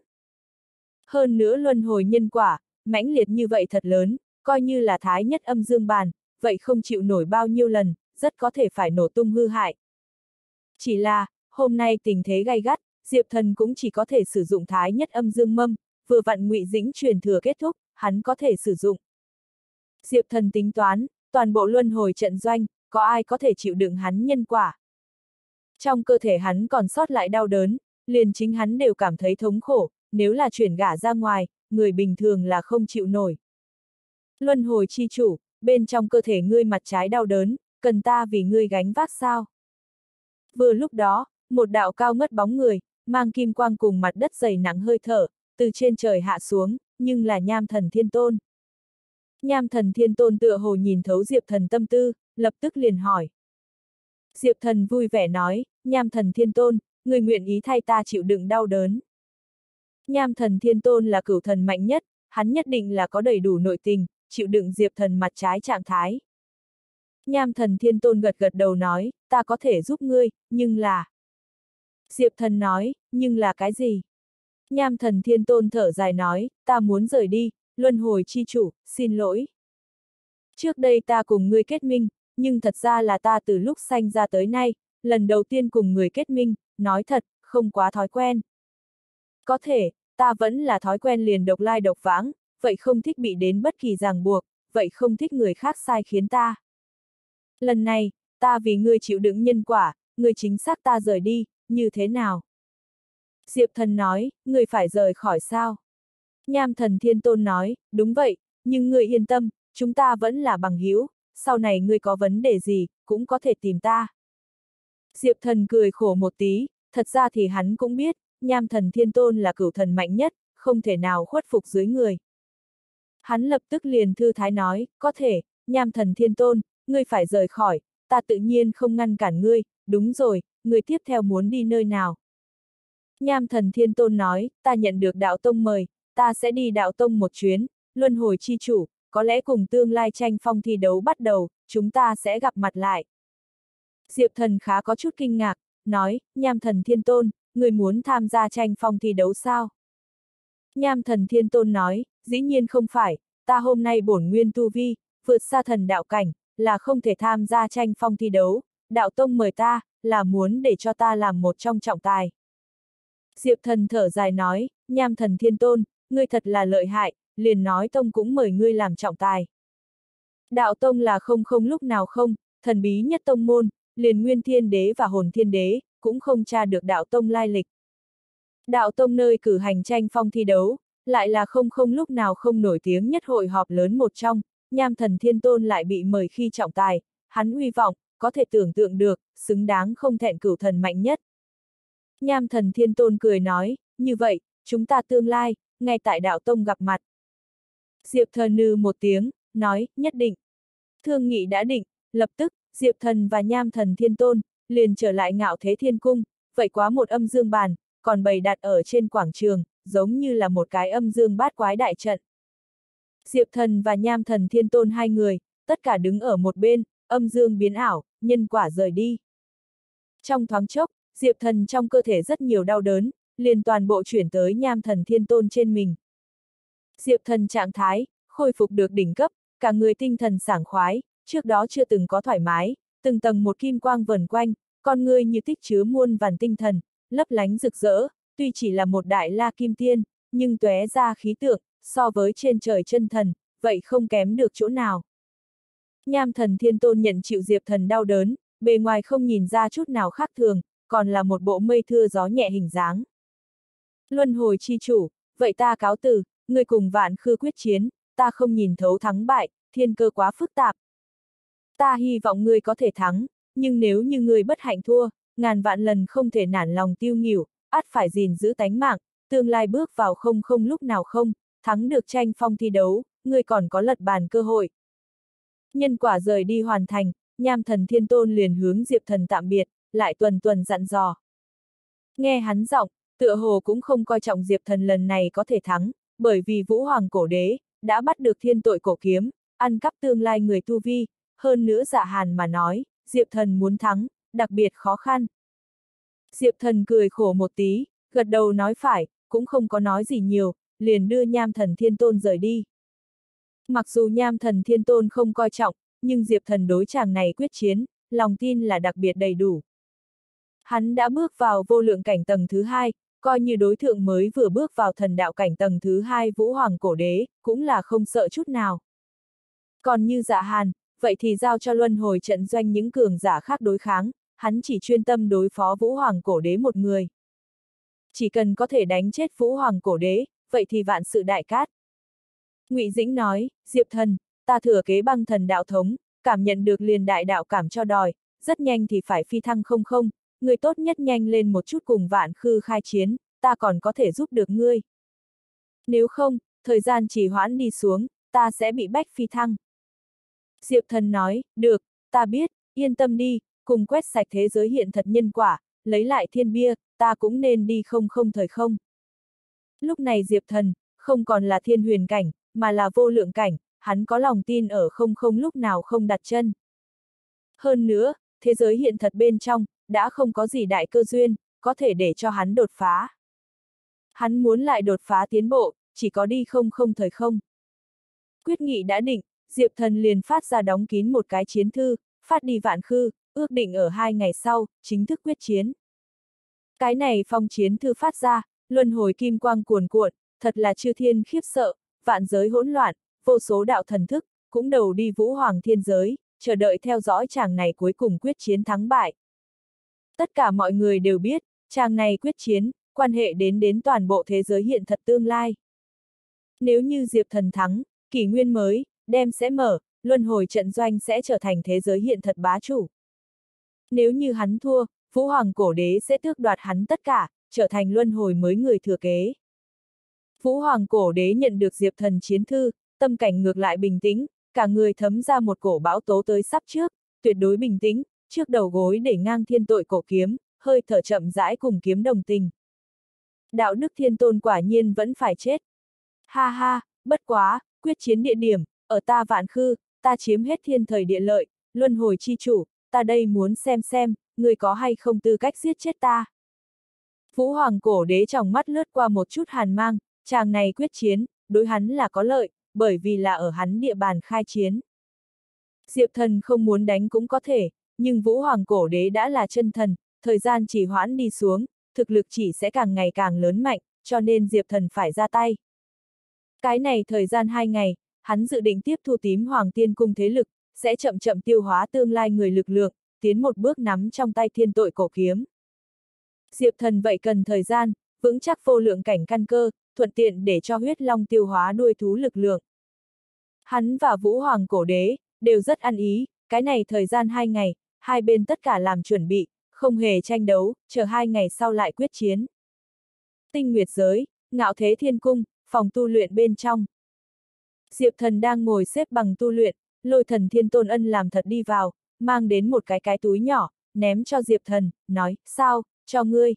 Hơn nữa luân hồi nhân quả, mãnh liệt như vậy thật lớn, coi như là thái nhất âm dương bàn, vậy không chịu nổi bao nhiêu lần, rất có thể phải nổ tung hư hại. Chỉ là, hôm nay tình thế gay gắt, Diệp Thần cũng chỉ có thể sử dụng thái nhất âm dương mâm, vừa vặn Ngụy Dĩnh truyền thừa kết thúc, hắn có thể sử dụng. Diệp Thần tính toán, toàn bộ luân hồi trận doanh, có ai có thể chịu đựng hắn nhân quả. Trong cơ thể hắn còn sót lại đau đớn, liền chính hắn đều cảm thấy thống khổ, nếu là chuyển gả ra ngoài, người bình thường là không chịu nổi. Luân hồi chi chủ, bên trong cơ thể ngươi mặt trái đau đớn, cần ta vì ngươi gánh vác sao? Vừa lúc đó, một đạo cao ngất bóng người, mang kim quang cùng mặt đất dày nặng hơi thở, từ trên trời hạ xuống, nhưng là Nham Thần Thiên Tôn. Nham Thần Thiên Tôn tựa hồ nhìn thấu Diệp Thần tâm tư, lập tức liền hỏi. Diệp Thần vui vẻ nói, Nham Thần Thiên Tôn, người nguyện ý thay ta chịu đựng đau đớn. Nham Thần Thiên Tôn là cửu thần mạnh nhất, hắn nhất định là có đầy đủ nội tình, chịu đựng Diệp Thần mặt trái trạng thái. Nham thần thiên tôn gật gật đầu nói, ta có thể giúp ngươi, nhưng là... Diệp thần nói, nhưng là cái gì? Nham thần thiên tôn thở dài nói, ta muốn rời đi, luân hồi chi chủ, xin lỗi. Trước đây ta cùng ngươi kết minh, nhưng thật ra là ta từ lúc sanh ra tới nay, lần đầu tiên cùng người kết minh, nói thật, không quá thói quen. Có thể, ta vẫn là thói quen liền độc lai độc vãng, vậy không thích bị đến bất kỳ ràng buộc, vậy không thích người khác sai khiến ta. Lần này, ta vì ngươi chịu đựng nhân quả, ngươi chính xác ta rời đi, như thế nào? Diệp thần nói, ngươi phải rời khỏi sao? Nham thần thiên tôn nói, đúng vậy, nhưng ngươi yên tâm, chúng ta vẫn là bằng hữu, sau này ngươi có vấn đề gì, cũng có thể tìm ta. Diệp thần cười khổ một tí, thật ra thì hắn cũng biết, nham thần thiên tôn là cửu thần mạnh nhất, không thể nào khuất phục dưới người. Hắn lập tức liền thư thái nói, có thể, nham thần thiên tôn, ngươi phải rời khỏi, ta tự nhiên không ngăn cản ngươi, đúng rồi, ngươi tiếp theo muốn đi nơi nào. Nham thần thiên tôn nói, ta nhận được đạo tông mời, ta sẽ đi đạo tông một chuyến, luân hồi chi chủ, có lẽ cùng tương lai tranh phong thi đấu bắt đầu, chúng ta sẽ gặp mặt lại. Diệp thần khá có chút kinh ngạc, nói, nham thần thiên tôn, người muốn tham gia tranh phong thi đấu sao? Nham thần thiên tôn nói, dĩ nhiên không phải, ta hôm nay bổn nguyên tu vi, vượt xa thần đạo cảnh, là không thể tham gia tranh phong thi đấu, đạo tông mời ta, là muốn để cho ta làm một trong trọng tài. Diệp thần thở dài nói, nham thần thiên tôn, ngươi thật là lợi hại, liền nói tông cũng mời ngươi làm trọng tài. Đạo tông là không không lúc nào không, thần bí nhất tông môn, liền nguyên thiên đế và hồn thiên đế, cũng không tra được đạo tông lai lịch. Đạo tông nơi cử hành tranh phong thi đấu, lại là không không lúc nào không nổi tiếng nhất hội họp lớn một trong, nham thần thiên tôn lại bị mời khi trọng tài, hắn uy vọng, có thể tưởng tượng được, xứng đáng không thẹn cửu thần mạnh nhất. Nham thần thiên tôn cười nói, như vậy, chúng ta tương lai, ngay tại đạo tông gặp mặt. Diệp thần nư một tiếng, nói, nhất định. Thương nghị đã định, lập tức, Diệp thần và nham thần thiên tôn, liền trở lại ngạo thế thiên cung, vậy quá một âm dương bàn, còn bày đặt ở trên quảng trường, giống như là một cái âm dương bát quái đại trận. Diệp thần và nham thần thiên tôn hai người, tất cả đứng ở một bên, âm dương biến ảo, nhân quả rời đi. Trong thoáng chốc, Diệp thần trong cơ thể rất nhiều đau đớn, liền toàn bộ chuyển tới nham thần thiên tôn trên mình. Diệp thần trạng thái, khôi phục được đỉnh cấp, cả người tinh thần sảng khoái, trước đó chưa từng có thoải mái, từng tầng một kim quang vần quanh, con người như tích chứa muôn vàn tinh thần, lấp lánh rực rỡ, tuy chỉ là một đại la kim tiên, nhưng tóe ra khí tượng, so với trên trời chân thần, vậy không kém được chỗ nào. Nham thần thiên tôn nhận chịu Diệp thần đau đớn, bề ngoài không nhìn ra chút nào khác thường, còn là một bộ mây thưa gió nhẹ hình dáng. Luân hồi chi chủ, vậy ta cáo từ, người cùng vạn khư quyết chiến, ta không nhìn thấu thắng bại, thiên cơ quá phức tạp. Ta hy vọng ngươi có thể thắng, nhưng nếu như ngươi bất hạnh thua, ngàn vạn lần không thể nản lòng tiêu nghỉu, ắt phải gìn giữ tánh mạng, tương lai bước vào không không lúc nào không, thắng được tranh phong thi đấu, ngươi còn có lật bàn cơ hội. Nhân quả rời đi hoàn thành, nham thần thiên tôn liền hướng Diệp thần tạm biệt, lại tuần tuần dặn dò. Nghe hắn giọng, tựa hồ cũng không coi trọng Diệp thần lần này có thể thắng, bởi vì Vũ Hoàng cổ đế, đã bắt được thiên tội cổ kiếm, ăn cắp tương lai người tu vi, hơn nữa Dạ Hàn mà nói, Diệp thần muốn thắng, đặc biệt khó khăn. Diệp thần cười khổ một tí, gật đầu nói phải, cũng không có nói gì nhiều, liền đưa nham thần thiên tôn rời đi. Mặc dù nham thần thiên tôn không coi trọng, nhưng Diệp thần đối chàng này quyết chiến, lòng tin là đặc biệt đầy đủ. Hắn đã bước vào vô lượng cảnh tầng thứ hai, coi như đối tượng mới vừa bước vào thần đạo cảnh tầng thứ hai Vũ Hoàng cổ đế, cũng là không sợ chút nào. Còn như Dạ Hàn, vậy thì giao cho luân hồi trận doanh những cường giả khác đối kháng, hắn chỉ chuyên tâm đối phó Vũ Hoàng cổ đế một người. Chỉ cần có thể đánh chết Vũ Hoàng cổ đế, vậy thì vạn sự đại cát. Ngụy Dĩnh nói, Diệp thần, ta thừa kế băng thần đạo thống, cảm nhận được liền đại đạo cảm cho đòi, rất nhanh thì phải phi thăng không không, người tốt nhất nhanh lên một chút cùng vạn khư khai chiến, ta còn có thể giúp được ngươi. Nếu không, thời gian trì hoãn đi xuống, ta sẽ bị bách phi thăng. Diệp thần nói, được, ta biết, yên tâm đi, cùng quét sạch thế giới hiện thật nhân quả, lấy lại thiên bia, ta cũng nên đi không không thời không. Lúc này Diệp thần, không còn là thiên huyền cảnh, mà là vô lượng cảnh, hắn có lòng tin ở không không lúc nào không đặt chân. Hơn nữa, thế giới hiện thật bên trong, đã không có gì đại cơ duyên, có thể để cho hắn đột phá. Hắn muốn lại đột phá tiến bộ, chỉ có đi không không thời không. Quyết nghị đã định, Diệp Thần liền phát ra đóng kín một cái chiến thư, phát đi Vạn Khư, ước định ở hai ngày sau, chính thức quyết chiến. Cái này phong chiến thư phát ra, luân hồi kim quang cuồn cuộn, thật là chư thiên khiếp sợ, vạn giới hỗn loạn, vô số đạo thần thức, cũng đầu đi vũ hoàng thiên giới, chờ đợi theo dõi chàng này cuối cùng quyết chiến thắng bại. Tất cả mọi người đều biết, chàng này quyết chiến, quan hệ đến đến toàn bộ thế giới hiện thật tương lai. Nếu như Diệp Thần thắng, kỷ nguyên mới, đem sẽ mở, luân hồi trận doanh sẽ trở thành thế giới hiện thật bá chủ. Nếu như hắn thua, Vũ Hoàng Cổ Đế sẽ tước đoạt hắn tất cả, trở thành luân hồi mới người thừa kế. Vũ Hoàng Cổ Đế nhận được Diệp Thần chiến thư, tâm cảnh ngược lại bình tĩnh, cả người thấm ra một cổ bão tố tới sắp trước, tuyệt đối bình tĩnh, trước đầu gối để ngang thiên tội cổ kiếm, hơi thở chậm rãi cùng kiếm đồng tình. Đạo đức thiên tôn quả nhiên vẫn phải chết. Ha ha, bất quá, quyết chiến địa điểm, ở ta Vạn Khư, ta chiếm hết thiên thời địa lợi, luân hồi chi chủ, ta đây muốn xem xem, người có hay không tư cách giết chết ta. Vũ Hoàng Cổ Đế trong mắt lướt qua một chút hàn mang, chàng này quyết chiến, đối hắn là có lợi, bởi vì là ở hắn địa bàn khai chiến. Diệp Thần không muốn đánh cũng có thể, nhưng Vũ Hoàng Cổ Đế đã là chân thần, thời gian chỉ hoãn đi xuống, thực lực chỉ sẽ càng ngày càng lớn mạnh, cho nên Diệp Thần phải ra tay. Cái này thời gian hai ngày, hắn dự định tiếp thu tím Hoàng Tiên Cung thế lực, sẽ chậm chậm tiêu hóa tương lai người lực lượng, tiến một bước nắm trong tay thiên tội cổ kiếm. Diệp Thần vậy cần thời gian, vững chắc vô lượng cảnh căn cơ, thuận tiện để cho huyết long tiêu hóa đuôi thú lực lượng. Hắn và Vũ Hoàng Cổ Đế, đều rất ăn ý, cái này thời gian hai ngày, hai bên tất cả làm chuẩn bị, không hề tranh đấu, chờ hai ngày sau lại quyết chiến. Tinh Nguyệt Giới, Ngạo Thế Thiên Cung, phòng tu luyện bên trong. Diệp Thần đang ngồi xếp bằng tu luyện, Lôi Thần Thiên Tôn Ân làm thật đi vào, mang đến một cái cái túi nhỏ, ném cho Diệp Thần, nói, sao, cho ngươi.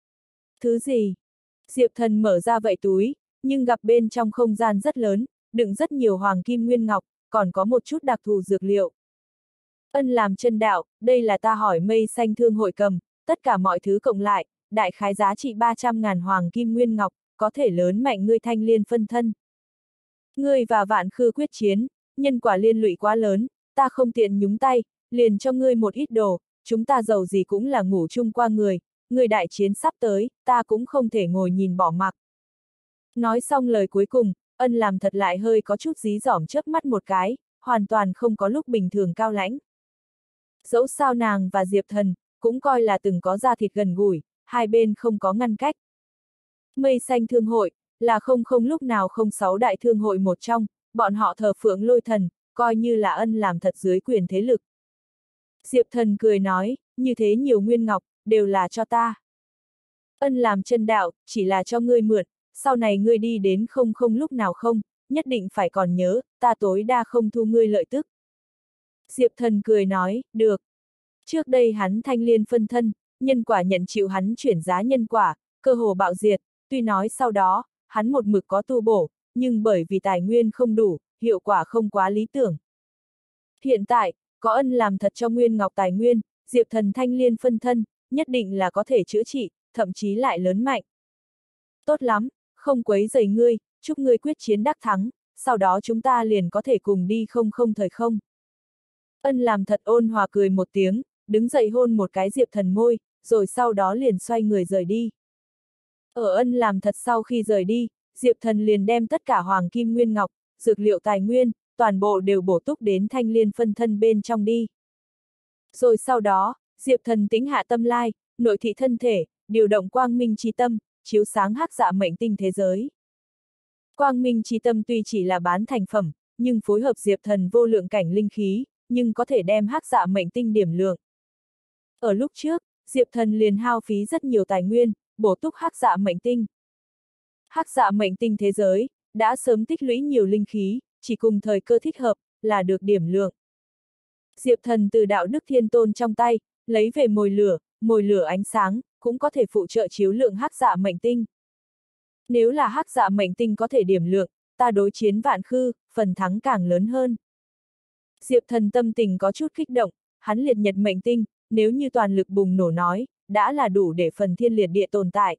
Thứ gì? Diệp Thần mở ra vậy túi, nhưng gặp bên trong không gian rất lớn, đựng rất nhiều hoàng kim nguyên ngọc, còn có một chút đặc thù dược liệu. Ân làm chân đạo, đây là ta hỏi Mây Xanh Thương hội cầm, tất cả mọi thứ cộng lại, đại khái giá trị ba trăm ngàn hoàng kim nguyên ngọc, có thể lớn mạnh ngươi thanh liên phân thân. Ngươi và Vạn Khư quyết chiến, nhân quả liên lụy quá lớn, ta không tiện nhúng tay, liền cho ngươi một ít đồ, chúng ta giàu gì cũng là ngủ chung qua người, người đại chiến sắp tới, ta cũng không thể ngồi nhìn bỏ mặc. Nói xong lời cuối cùng, Ân làm thật lại hơi có chút dí dỏm chớp mắt một cái, hoàn toàn không có lúc bình thường cao lãnh. Dẫu sao nàng và Diệp Thần, cũng coi là từng có da thịt gần gũi, hai bên không có ngăn cách. Mây Xanh Thương hội, là không không lúc nào không sáu đại thương hội một trong, bọn họ thờ phượng Lôi Thần, coi như là Ân làm thật dưới quyền thế lực. Diệp Thần cười nói, như thế nhiều nguyên ngọc, đều là cho ta. Ân làm chân đạo, chỉ là cho ngươi mượn, sau này ngươi đi đến không không lúc nào không, nhất định phải còn nhớ, ta tối đa không thu ngươi lợi tức. Diệp Thần cười nói, được. Trước đây hắn thanh liên phân thân, nhân quả nhận chịu hắn chuyển giá nhân quả, cơ hồ bạo diệt, tuy nói sau đó, hắn một mực có tu bổ, nhưng bởi vì tài nguyên không đủ, hiệu quả không quá lý tưởng. Hiện tại, có Ân làm thật cho nguyên ngọc tài nguyên, Diệp Thần thanh liên phân thân, nhất định là có thể chữa trị, thậm chí lại lớn mạnh. Tốt lắm, không quấy rầy ngươi, chúc ngươi quyết chiến đắc thắng, sau đó chúng ta liền có thể cùng đi không không thời không. Ân làm thật ôn hòa cười một tiếng, đứng dậy hôn một cái Diệp Thần môi, rồi sau đó liền xoay người rời đi. Ở Ân làm thật sau khi rời đi, Diệp Thần liền đem tất cả hoàng kim nguyên ngọc, dược liệu tài nguyên, toàn bộ đều bổ túc đến thanh liên phân thân bên trong đi. Rồi sau đó, Diệp Thần tính hạ tâm lai, nội thị thân thể, điều động quang minh chi tâm, chiếu sáng hắc dạ mệnh tinh thế giới. Quang minh chi tâm tuy chỉ là bán thành phẩm, nhưng phối hợp Diệp Thần vô lượng cảnh linh khí, nhưng có thể đem hắc dạ mệnh tinh điểm lượng. Ở lúc trước, Diệp Thần liền hao phí rất nhiều tài nguyên, bổ túc hắc dạ mệnh tinh. Hắc dạ mệnh tinh thế giới, đã sớm tích lũy nhiều linh khí, chỉ cùng thời cơ thích hợp, là được điểm lượng. Diệp Thần từ đạo đức thiên tôn trong tay, lấy về mồi lửa, mồi lửa ánh sáng, cũng có thể phụ trợ chiếu lượng hắc dạ mệnh tinh. Nếu là hắc dạ mệnh tinh có thể điểm lượng, ta đối chiến Vạn Khư, phần thắng càng lớn hơn. Diệp Thần tâm tình có chút kích động, hắn liệt nhật mệnh tinh, nếu như toàn lực bùng nổ nói, đã là đủ để phần thiên liệt địa tồn tại.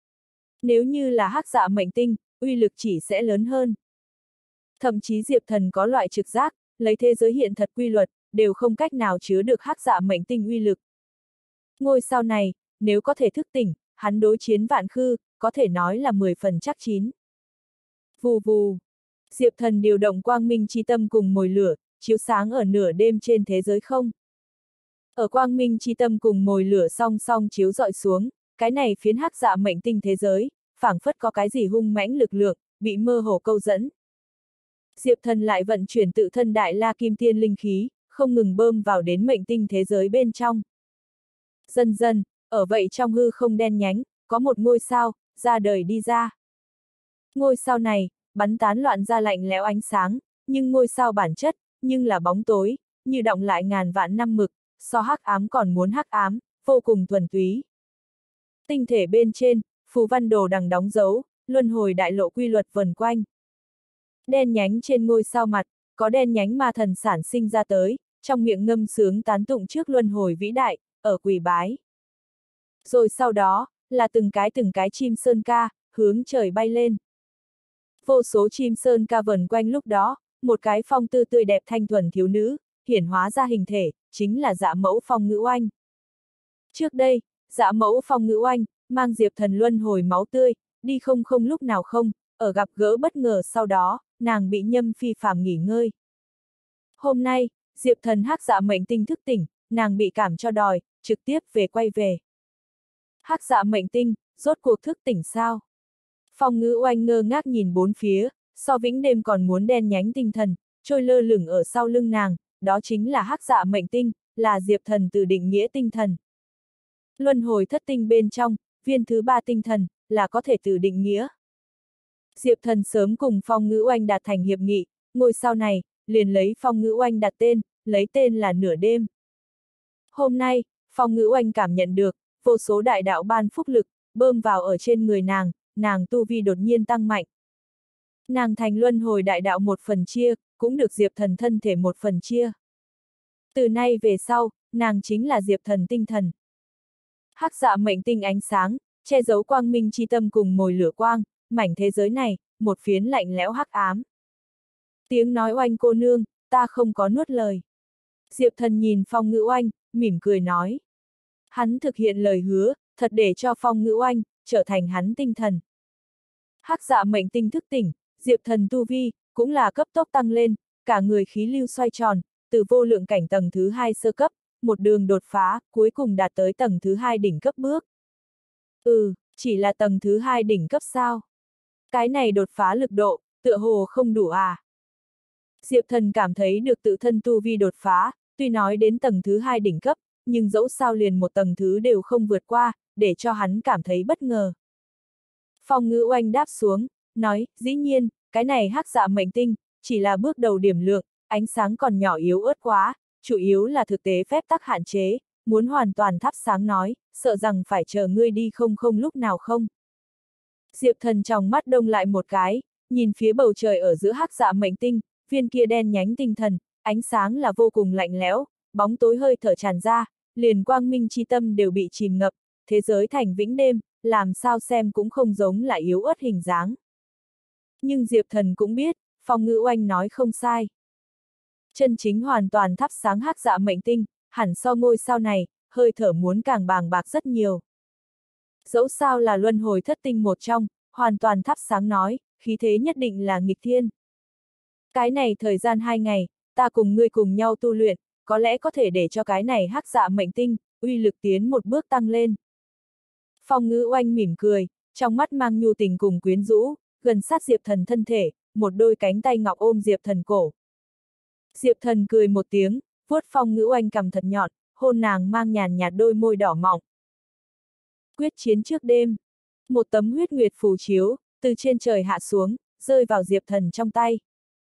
Nếu như là hắc dạ mệnh tinh, uy lực chỉ sẽ lớn hơn. Thậm chí Diệp Thần có loại trực giác, lấy thế giới hiện thật quy luật, đều không cách nào chứa được hắc dạ mệnh tinh uy lực. Ngôi sao này, nếu có thể thức tỉnh, hắn đối chiến vạn khư, có thể nói là mười phần chắc chín. Vù vù. Diệp Thần điều động quang minh chi tâm cùng mồi lửa, chiếu sáng ở nửa đêm trên thế giới không. Ở quang minh chi tâm cùng mồi lửa song song chiếu dọi xuống, cái này phiến hắc dạ mệnh tinh thế giới, phảng phất có cái gì hung mãnh lực lượng, bị mơ hồ câu dẫn. Diệp Thần lại vận chuyển tự thân đại la kim tiên linh khí, không ngừng bơm vào đến mệnh tinh thế giới bên trong. Dần dần, ở vậy trong hư không đen nhánh, có một ngôi sao, ra đời đi ra. Ngôi sao này, bắn tán loạn ra lạnh lẽo ánh sáng, nhưng ngôi sao bản chất, nhưng là bóng tối, như đọng lại ngàn vạn năm mực, so hắc ám còn muốn hắc ám, vô cùng thuần túy. Tinh thể bên trên, phù văn đồ đằng đóng dấu, luân hồi đại lộ quy luật vần quanh. Đen nhánh trên ngôi sao mặt, có đen nhánh ma thần sản sinh ra tới, trong miệng ngâm sướng tán tụng trước luân hồi vĩ đại, ở quỳ bái. Rồi sau đó, là từng cái từng cái chim sơn ca, hướng trời bay lên. Vô số chim sơn ca vần quanh lúc đó, một cái phong tư tươi đẹp thanh thuần thiếu nữ, hiển hóa ra hình thể, chính là Dạ Mẫu Phong Ngữ Oanh. Trước đây, Dạ Mẫu Phong Ngữ Oanh, mang Diệp Thần luân hồi máu tươi, đi không không lúc nào không, ở gặp gỡ bất ngờ sau đó, nàng bị nhâm phi phàm nghỉ ngơi. Hôm nay, Diệp Thần hắc dạ mệnh tinh thức tỉnh, nàng bị cảm cho đòi, trực tiếp về quay về. Hắc dạ mệnh tinh, rốt cuộc thức tỉnh sao? Phong Ngữ Oanh ngơ ngác nhìn bốn phía, so vĩnh đêm còn muốn đen nhánh tinh thần, trôi lơ lửng ở sau lưng nàng, đó chính là hắc dạ mệnh tinh, là Diệp Thần từ định nghĩa tinh thần. Luân hồi thất tinh bên trong, viên thứ ba tinh thần, là có thể từ định nghĩa. Diệp Thần sớm cùng Phong Ngữ Oanh đạt thành hiệp nghị, ngôi sao này, liền lấy Phong Ngữ Oanh đặt tên, lấy tên là nửa đêm. Hôm nay, Phong Ngữ Oanh cảm nhận được, vô số đại đạo ban phúc lực, bơm vào ở trên người nàng, nàng tu vi đột nhiên tăng mạnh. Nàng thành luân hồi đại đạo một phần chia, cũng được Diệp Thần thân thể một phần chia. Từ nay về sau, nàng chính là Diệp Thần tinh thần. Hắc dạ mệnh tinh ánh sáng, che giấu quang minh chi tâm cùng mồi lửa quang, mảnh thế giới này, một phiến lạnh lẽo hắc ám. Tiếng nói Oanh cô nương, ta không có nuốt lời. Diệp Thần nhìn Phong Ngữ Oanh, mỉm cười nói. Hắn thực hiện lời hứa, thật để cho Phong Ngữ Oanh, trở thành hắn tinh thần. Hắc dạ mệnh tinh thức tỉnh, Diệp Thần tu vi, cũng là cấp tốc tăng lên, cả người khí lưu xoay tròn, từ vô lượng cảnh tầng thứ hai sơ cấp, một đường đột phá, cuối cùng đạt tới tầng thứ hai đỉnh cấp bước. Ừ, chỉ là tầng thứ hai đỉnh cấp sao? Cái này đột phá lực độ, tựa hồ không đủ à? Diệp Thần cảm thấy được tự thân tu vi đột phá, tuy nói đến tầng thứ hai đỉnh cấp, nhưng dẫu sao liền một tầng thứ đều không vượt qua, để cho hắn cảm thấy bất ngờ. Phong Ngữ Oanh đáp xuống, nói, dĩ nhiên, cái này hắc dạ mệnh tinh, chỉ là bước đầu điểm lượng, ánh sáng còn nhỏ yếu ớt quá, chủ yếu là thực tế phép tắc hạn chế, muốn hoàn toàn thắp sáng nói, sợ rằng phải chờ ngươi đi không không lúc nào không. Diệp Thần trong mắt đông lại một cái, nhìn phía bầu trời ở giữa hắc dạ mệnh tinh, viên kia đen nhánh tinh thần, ánh sáng là vô cùng lạnh lẽo, bóng tối hơi thở tràn ra, liền quang minh chi tâm đều bị chìm ngập, thế giới thành vĩnh đêm, làm sao xem cũng không giống là yếu ớt hình dáng. Nhưng Diệp Thần cũng biết, Phong Ngữ Oanh nói không sai. Chân chính hoàn toàn thắp sáng hắc dạ mệnh tinh, hẳn so ngôi sao này, hơi thở muốn càng bàng bạc rất nhiều. Dẫu sao là luân hồi thất tinh một trong, hoàn toàn thắp sáng nói, khí thế nhất định là nghịch thiên. Cái này thời gian hai ngày, ta cùng ngươi cùng nhau tu luyện, có lẽ có thể để cho cái này hắc dạ mệnh tinh, uy lực tiến một bước tăng lên. Phong Ngữ Oanh mỉm cười, trong mắt mang nhu tình cùng quyến rũ, gần sát Diệp Thần thân thể, một đôi cánh tay ngọc ôm Diệp Thần cổ. Diệp Thần cười một tiếng, vuốt Phong Ngữ Oanh cằm thật nhọn, hôn nàng mang nhàn nhạt đôi môi đỏ mọng. Quyết chiến trước đêm, một tấm huyết nguyệt phù chiếu, từ trên trời hạ xuống, rơi vào Diệp Thần trong tay.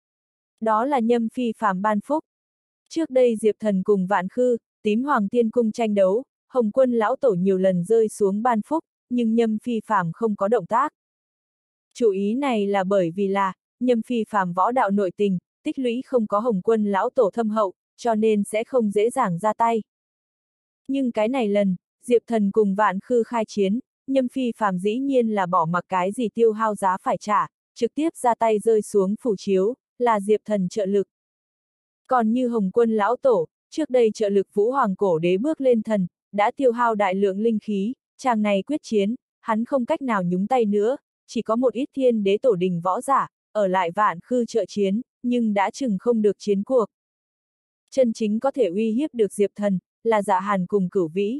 Đó là nhâm phi phàm ban phúc. Trước đây Diệp Thần cùng Vạn Khư, Tím Hoàng Tiên Cung tranh đấu, Hồng Quân lão tổ nhiều lần rơi xuống ban phúc, nhưng nhâm phi phàm không có động tác. Chủ ý này là bởi vì là, nhâm phi phàm võ đạo nội tình, tích lũy không có Hồng Quân lão tổ thâm hậu, cho nên sẽ không dễ dàng ra tay. Nhưng cái này lần, Diệp Thần cùng Vạn Khư khai chiến, Nhâm Phi Phàm dĩ nhiên là bỏ mặc cái gì tiêu hao giá phải trả, trực tiếp ra tay rơi xuống phủ chiếu, là Diệp Thần trợ lực. Còn như Hồng Quân lão tổ, trước đây trợ lực Vũ Hoàng cổ đế bước lên thần, đã tiêu hao đại lượng linh khí, chàng này quyết chiến, hắn không cách nào nhúng tay nữa, chỉ có một ít thiên đế tổ đình võ giả, ở lại Vạn Khư trợ chiến, nhưng đã chừng không được chiến cuộc. Chân chính có thể uy hiếp được Diệp Thần, là Dạ Hàn cùng Cửu Vĩ.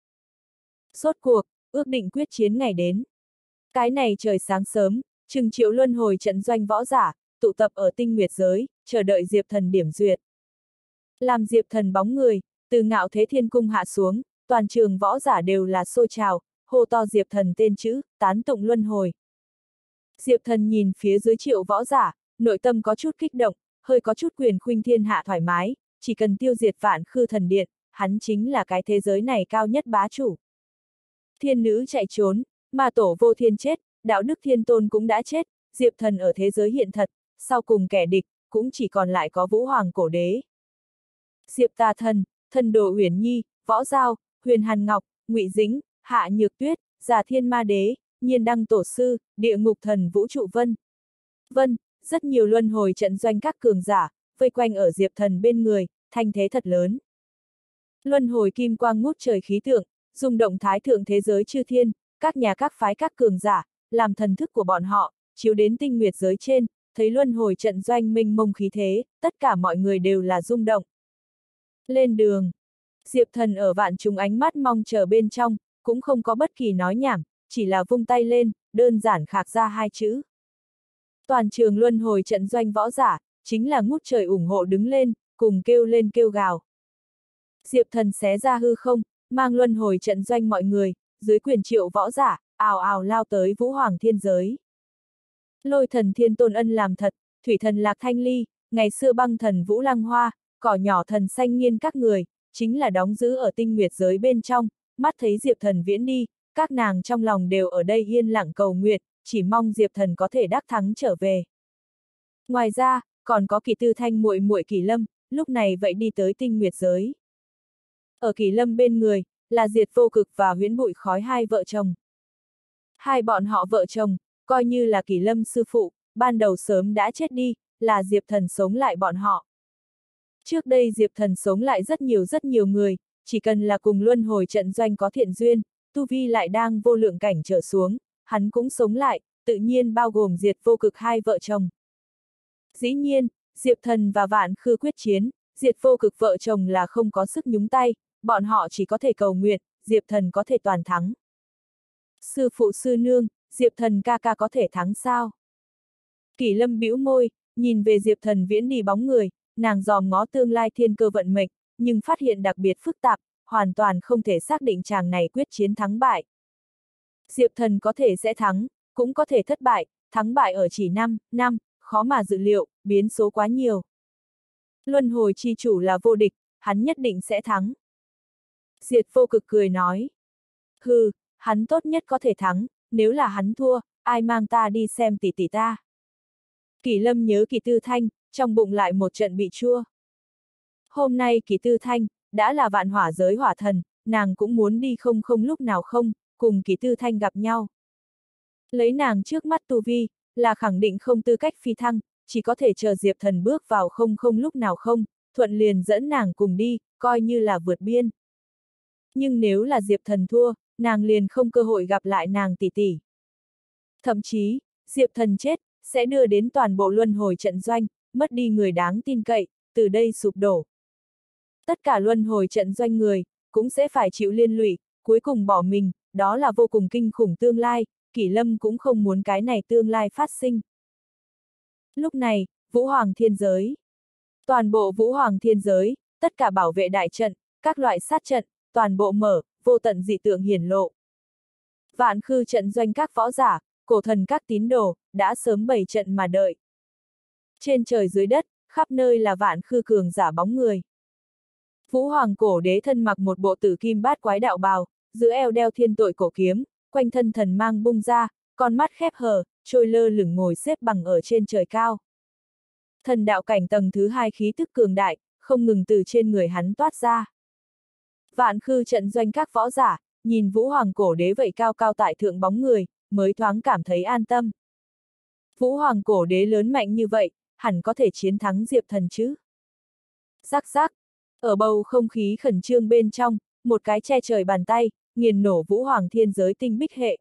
Rốt cuộc, ước định quyết chiến ngày đến. Cái này trời sáng sớm, chừng triệu luân hồi trận doanh võ giả, tụ tập ở tinh nguyệt giới, chờ đợi Diệp Thần điểm duyệt. Làm Diệp Thần bóng người, từ Ngạo Thế Thiên Cung hạ xuống, toàn trường võ giả đều là xôi trào, hô to Diệp Thần tên chữ, tán tụng luân hồi. Diệp Thần nhìn phía dưới triệu võ giả, nội tâm có chút kích động, hơi có chút quyền khuynh thiên hạ thoải mái, chỉ cần tiêu diệt Vạn Khư thần điện, hắn chính là cái thế giới này cao nhất bá chủ. Thiên nữ chạy trốn, mà tổ vô thiên chết, đạo đức thiên tôn cũng đã chết, Diệp Thần ở thế giới hiện thật, sau cùng kẻ địch, cũng chỉ còn lại có Vũ Hoàng cổ đế. Diệp Tà Thần, Thần Đồ Uyển Nhi, Võ Giao, Huyền Hàn Ngọc, Ngụy Dĩnh, Hạ Nhược Tuyết, Giả Thiên Ma Đế, Nhiên Đăng Tổ Sư, Địa Ngục Thần Vũ Trụ Vân. Vân, rất nhiều luân hồi trận doanh các cường giả, vây quanh ở Diệp Thần bên người, thanh thế thật lớn. Luân hồi kim quang ngút trời khí tượng, rung động thái thượng thế giới chư thiên, các nhà các phái các cường giả, làm thần thức của bọn họ, chiếu đến tinh nguyệt giới trên, thấy luân hồi trận doanh minh mông khí thế, tất cả mọi người đều là rung động. Lên đường. Diệp Thần ở vạn chúng ánh mắt mong chờ bên trong, cũng không có bất kỳ nói nhảm, chỉ là vung tay lên, đơn giản khạc ra hai chữ. Toàn trường luân hồi trận doanh võ giả, chính là ngút trời ủng hộ đứng lên, cùng kêu lên kêu gào. Diệp Thần xé ra hư không, mang luân hồi trận doanh mọi người, dưới quyền triệu võ giả, ào ào lao tới Vũ Hoàng thiên giới. Lôi thần Thiên Tôn Ân làm thật, thủy thần Lạc Thanh Ly, ngày xưa băng thần Vũ Lăng Hoa, cỏ nhỏ thần xanh nghiên các người, chính là đóng giữ ở tinh nguyệt giới bên trong, mắt thấy Diệp Thần viễn đi, các nàng trong lòng đều ở đây yên lặng cầu nguyện, chỉ mong Diệp Thần có thể đắc thắng trở về. Ngoài ra, còn có Kỳ Tư Thanh muội muội Kỳ Lâm, lúc này vậy đi tới tinh nguyệt giới. Ở Kỳ Lâm bên người, là Diệt Vô Cực và Huyễn Bụi Khói hai vợ chồng. Hai bọn họ vợ chồng, coi như là Kỳ Lâm sư phụ, ban đầu sớm đã chết đi, là Diệp Thần sống lại bọn họ. Trước đây Diệp Thần sống lại rất nhiều rất nhiều người, chỉ cần là cùng luân hồi trận doanh có thiện duyên, tu vi lại đang vô lượng cảnh trở xuống, hắn cũng sống lại, tự nhiên bao gồm Diệt Vô Cực hai vợ chồng. Dĩ nhiên, Diệp Thần và Vạn Khư quyết chiến, Diệt Vô Cực vợ chồng là không có sức nhúng tay, bọn họ chỉ có thể cầu nguyện, Diệp Thần có thể toàn thắng. Sư phụ sư nương, Diệp Thần ca ca có thể thắng sao? Kỳ Lâm bĩu môi, nhìn về Diệp Thần viễn đi bóng người, nàng dòm ngó tương lai thiên cơ vận mệnh, nhưng phát hiện đặc biệt phức tạp, hoàn toàn không thể xác định chàng này quyết chiến thắng bại. Diệp Thần có thể sẽ thắng, cũng có thể thất bại, thắng bại ở chỉ năm, năm, khó mà dự liệu, biến số quá nhiều. Luân hồi chi chủ là vô địch, hắn nhất định sẽ thắng. Diệt Vô Cực cười nói. Hừ, hắn tốt nhất có thể thắng, nếu là hắn thua, ai mang ta đi xem tỷ tỷ ta. Kỳ Lâm nhớ Kỳ Tư Thanh, trong bụng lại một trận bị chua. Hôm nay Kỳ Tư Thanh, đã là vạn hỏa giới hỏa thần, nàng cũng muốn đi không không lúc nào không, cùng Kỳ Tư Thanh gặp nhau. Lấy nàng trước mắt tu vi, là khẳng định không tư cách phi thăng, chỉ có thể chờ Diệp Thần bước vào không không lúc nào không, thuận liền dẫn nàng cùng đi, coi như là vượt biên. Nhưng nếu là Diệp Thần thua, nàng liền không cơ hội gặp lại nàng tỷ tỷ. Thậm chí, Diệp Thần chết, sẽ đưa đến toàn bộ luân hồi trận doanh, mất đi người đáng tin cậy, từ đây sụp đổ. Tất cả luân hồi trận doanh người, cũng sẽ phải chịu liên lụy, cuối cùng bỏ mình, đó là vô cùng kinh khủng tương lai, Kỳ Lâm cũng không muốn cái này tương lai phát sinh. Lúc này, Vũ Hoàng thiên giới. Toàn bộ Vũ Hoàng thiên giới, tất cả bảo vệ đại trận, các loại sát trận, toàn bộ mở, vô tận dị tượng hiển lộ. Vạn Khư trận doanh các võ giả, cổ thần các tín đồ, đã sớm bày trận mà đợi. Trên trời dưới đất, khắp nơi là Vạn Khư cường giả bóng người. Vũ Hoàng cổ đế thân mặc một bộ tử kim bát quái đạo bào, giữa eo đeo thiên tội cổ kiếm, quanh thân thần mang bung ra, con mắt khép hờ, trôi lơ lửng ngồi xếp bằng ở trên trời cao. Thần đạo cảnh tầng thứ hai khí tức cường đại, không ngừng từ trên người hắn toát ra. Vạn khư trận doanh các võ giả, nhìn Vũ Hoàng cổ đế vậy cao cao tại thượng bóng người, mới thoáng cảm thấy an tâm. Vũ Hoàng cổ đế lớn mạnh như vậy, hẳn có thể chiến thắng Diệp Thần chứ. Rắc rắc, ở bầu không khí khẩn trương bên trong, một cái che trời bàn tay, nghiền nổ Vũ Hoàng thiên giới tinh bích hệ.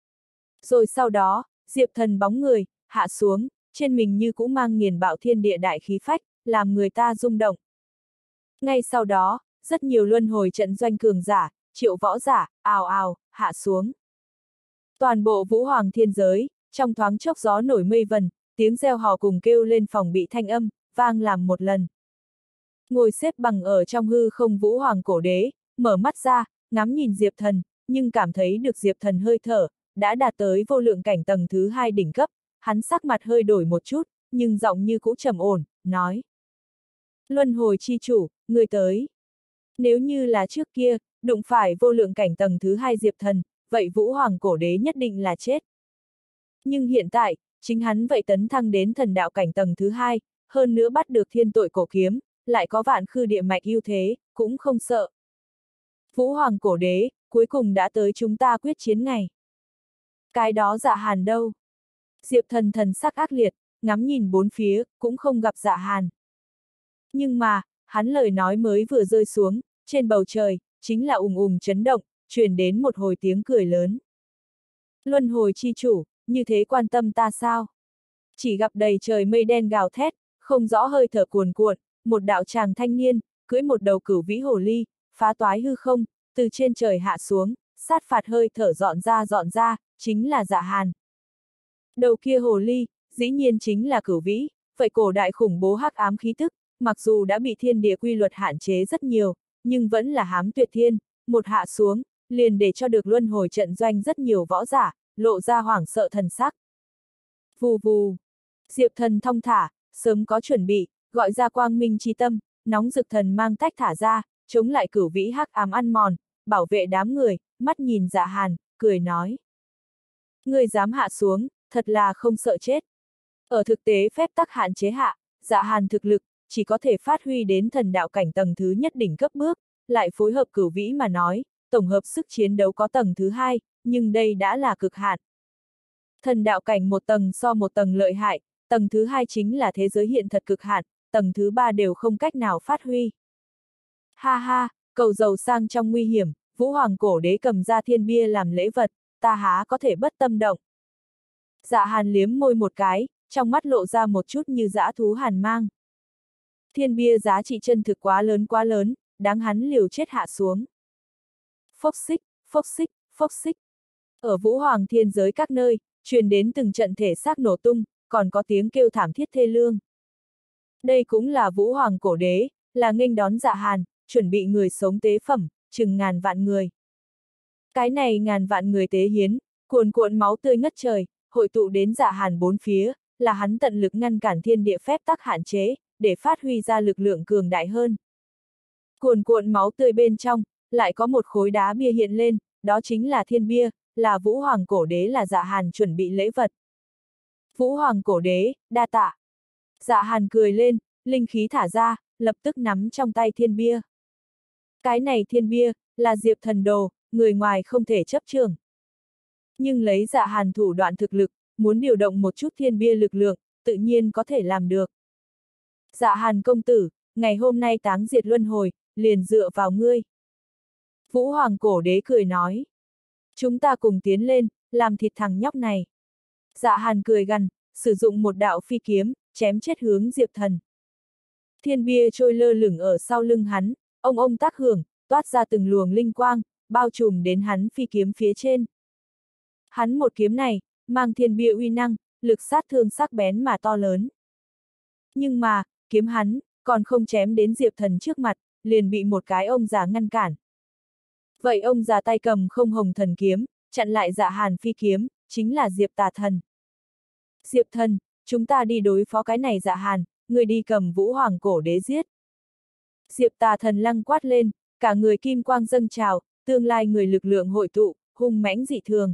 Rồi sau đó, Diệp Thần bóng người, hạ xuống, trên mình như cũng mang nghiền bạo thiên địa đại khí phách, làm người ta rung động. Ngay sau đó, rất nhiều luân hồi trận doanh cường giả, triệu võ giả, ào ào, hạ xuống. Toàn bộ Vũ Hoàng thiên giới, trong thoáng chốc gió nổi mây vần, tiếng reo hò cùng kêu lên phòng bị thanh âm, vang làm một lần. Ngồi xếp bằng ở trong hư không Vũ Hoàng cổ đế, mở mắt ra, ngắm nhìn Diệp Thần, nhưng cảm thấy được Diệp Thần hơi thở, đã đạt tới vô lượng cảnh tầng thứ hai đỉnh cấp, hắn sắc mặt hơi đổi một chút, nhưng giọng như cũ trầm ổn, nói. Luân hồi chi chủ, người tới. Nếu như là trước kia, đụng phải vô lượng cảnh tầng thứ hai Diệp Thần, vậy Vũ Hoàng cổ đế nhất định là chết. Nhưng hiện tại, chính hắn vậy tấn thăng đến thần đạo cảnh tầng thứ hai, hơn nữa bắt được thiên tội cổ kiếm, lại có vạn khư địa mạch ưu thế, cũng không sợ. Vũ Hoàng cổ đế, cuối cùng đã tới chúng ta quyết chiến ngày. Cái đó Dạ Hàn đâu? Diệp Thần thần sắc ác liệt, ngắm nhìn bốn phía, cũng không gặp Dạ Hàn. Nhưng mà, hắn lời nói mới vừa rơi xuống, trên bầu trời, chính là ùng ùng chấn động, truyền đến một hồi tiếng cười lớn. Luân hồi chi chủ, như thế quan tâm ta sao? Chỉ gặp đầy trời mây đen gào thét, không rõ hơi thở cuồn cuộn, một đạo tràng thanh niên, cưỡi một đầu cửu vĩ hồ ly, phá toái hư không, từ trên trời hạ xuống, sát phạt hơi thở dọn ra dọn ra, chính là Dạ Hàn. Đầu kia hồ ly, dĩ nhiên chính là cửu vĩ, vậy cổ đại khủng bố hắc ám khí tức, mặc dù đã bị thiên địa quy luật hạn chế rất nhiều, nhưng vẫn là hám tuyệt thiên, một hạ xuống, liền để cho được luân hồi trận doanh rất nhiều võ giả, lộ ra hoảng sợ thần sắc. Vù vù, Diệp Thần thong thả, sớm có chuẩn bị, gọi ra quang minh chi tâm, nóng rực thần mang tách thả ra, chống lại cửu vĩ hắc ám ăn mòn, bảo vệ đám người, mắt nhìn Dạ Hàn, cười nói. Người dám hạ xuống, thật là không sợ chết. Ở thực tế phép tắc hạn chế hạ, Dạ Hàn thực lực, chỉ có thể phát huy đến thần đạo cảnh tầng thứ nhất đỉnh cấp bước, lại phối hợp cửu vĩ mà nói, tổng hợp sức chiến đấu có tầng thứ hai, nhưng đây đã là cực hạn. Thần đạo cảnh một tầng so một tầng lợi hại, tầng thứ hai chính là thế giới hiện thật cực hạn, tầng thứ ba đều không cách nào phát huy. Ha ha, cầu giàu sang trong nguy hiểm, Vũ Hoàng cổ đế cầm ra thiên bia làm lễ vật, ta há có thể bất tâm động. Dạ Hàn liếm môi một cái, trong mắt lộ ra một chút như dã thú hàn mang. Thiên bia giá trị chân thực quá lớn quá lớn, đáng hắn liều chết hạ xuống. Phốc xích, phốc xích, phốc xích. Ở Vũ Hoàng thiên giới các nơi, truyền đến từng trận thể xác nổ tung, còn có tiếng kêu thảm thiết thê lương. Đây cũng là Vũ Hoàng cổ đế, là nghênh đón Dạ Hàn, chuẩn bị người sống tế phẩm, chừng ngàn vạn người. Cái này ngàn vạn người tế hiến, cuồn cuộn máu tươi ngất trời, hội tụ đến Dạ Hàn bốn phía, là hắn tận lực ngăn cản thiên địa phép tắc hạn chế, để phát huy ra lực lượng cường đại hơn. Cuồn cuộn máu tươi bên trong, lại có một khối đá bia hiện lên, đó chính là thiên bia, là Vũ Hoàng cổ đế là Dạ Hàn chuẩn bị lễ vật. Vũ Hoàng cổ đế, đa tạ. Dạ Hàn cười lên, linh khí thả ra, lập tức nắm trong tay thiên bia. Cái này thiên bia, là Diệp Thần đồ, người ngoài không thể chấp chưởng. Nhưng lấy Dạ Hàn thủ đoạn thực lực, muốn điều động một chút thiên bia lực lượng, tự nhiên có thể làm được. Dạ Hàn công tử, ngày hôm nay táng diệt luân hồi, liền dựa vào ngươi. Vũ Hoàng cổ đế cười nói. Chúng ta cùng tiến lên, làm thịt thằng nhóc này. Dạ Hàn cười gằn, sử dụng một đạo phi kiếm, chém chết hướng Diệp Thần. Thiên bia trôi lơ lửng ở sau lưng hắn, ông ông tác hưởng, toát ra từng luồng linh quang, bao trùm đến hắn phi kiếm phía trên. Hắn một kiếm này, mang thiên bia uy năng, lực sát thương sắc bén mà to lớn. Nhưng mà, kiếm hắn, còn không chém đến Diệp Thần trước mặt, liền bị một cái ông già ngăn cản. Vậy ông già tay cầm không hồng thần kiếm, chặn lại Dạ Hàn phi kiếm, chính là Diệp Tà Thần. Diệp Thần, chúng ta đi đối phó cái này Dạ Hàn, người đi cầm Vũ Hoàng cổ đế giết. Diệp Tà Thần lăng quát lên, cả người kim quang dâng trào, tương lai người lực lượng hội tụ, hung mãnh dị thường.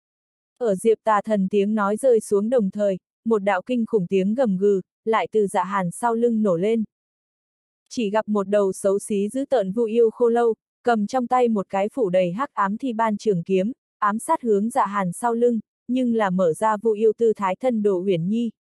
Ở Diệp Tà Thần tiếng nói rơi xuống đồng thời, một đạo kinh khủng tiếng gầm gừ, lại từ Dạ Hàn sau lưng nổ lên. chỉ gặp một đầu xấu xí dữ tợn Vu Yêu Khô Lâu, cầm trong tay một cái phủ đầy hắc ám thi ban trường kiếm, ám sát hướng Dạ Hàn sau lưng, nhưng là mở ra Vu Yêu tư thái thân đồ Uyển Nhi.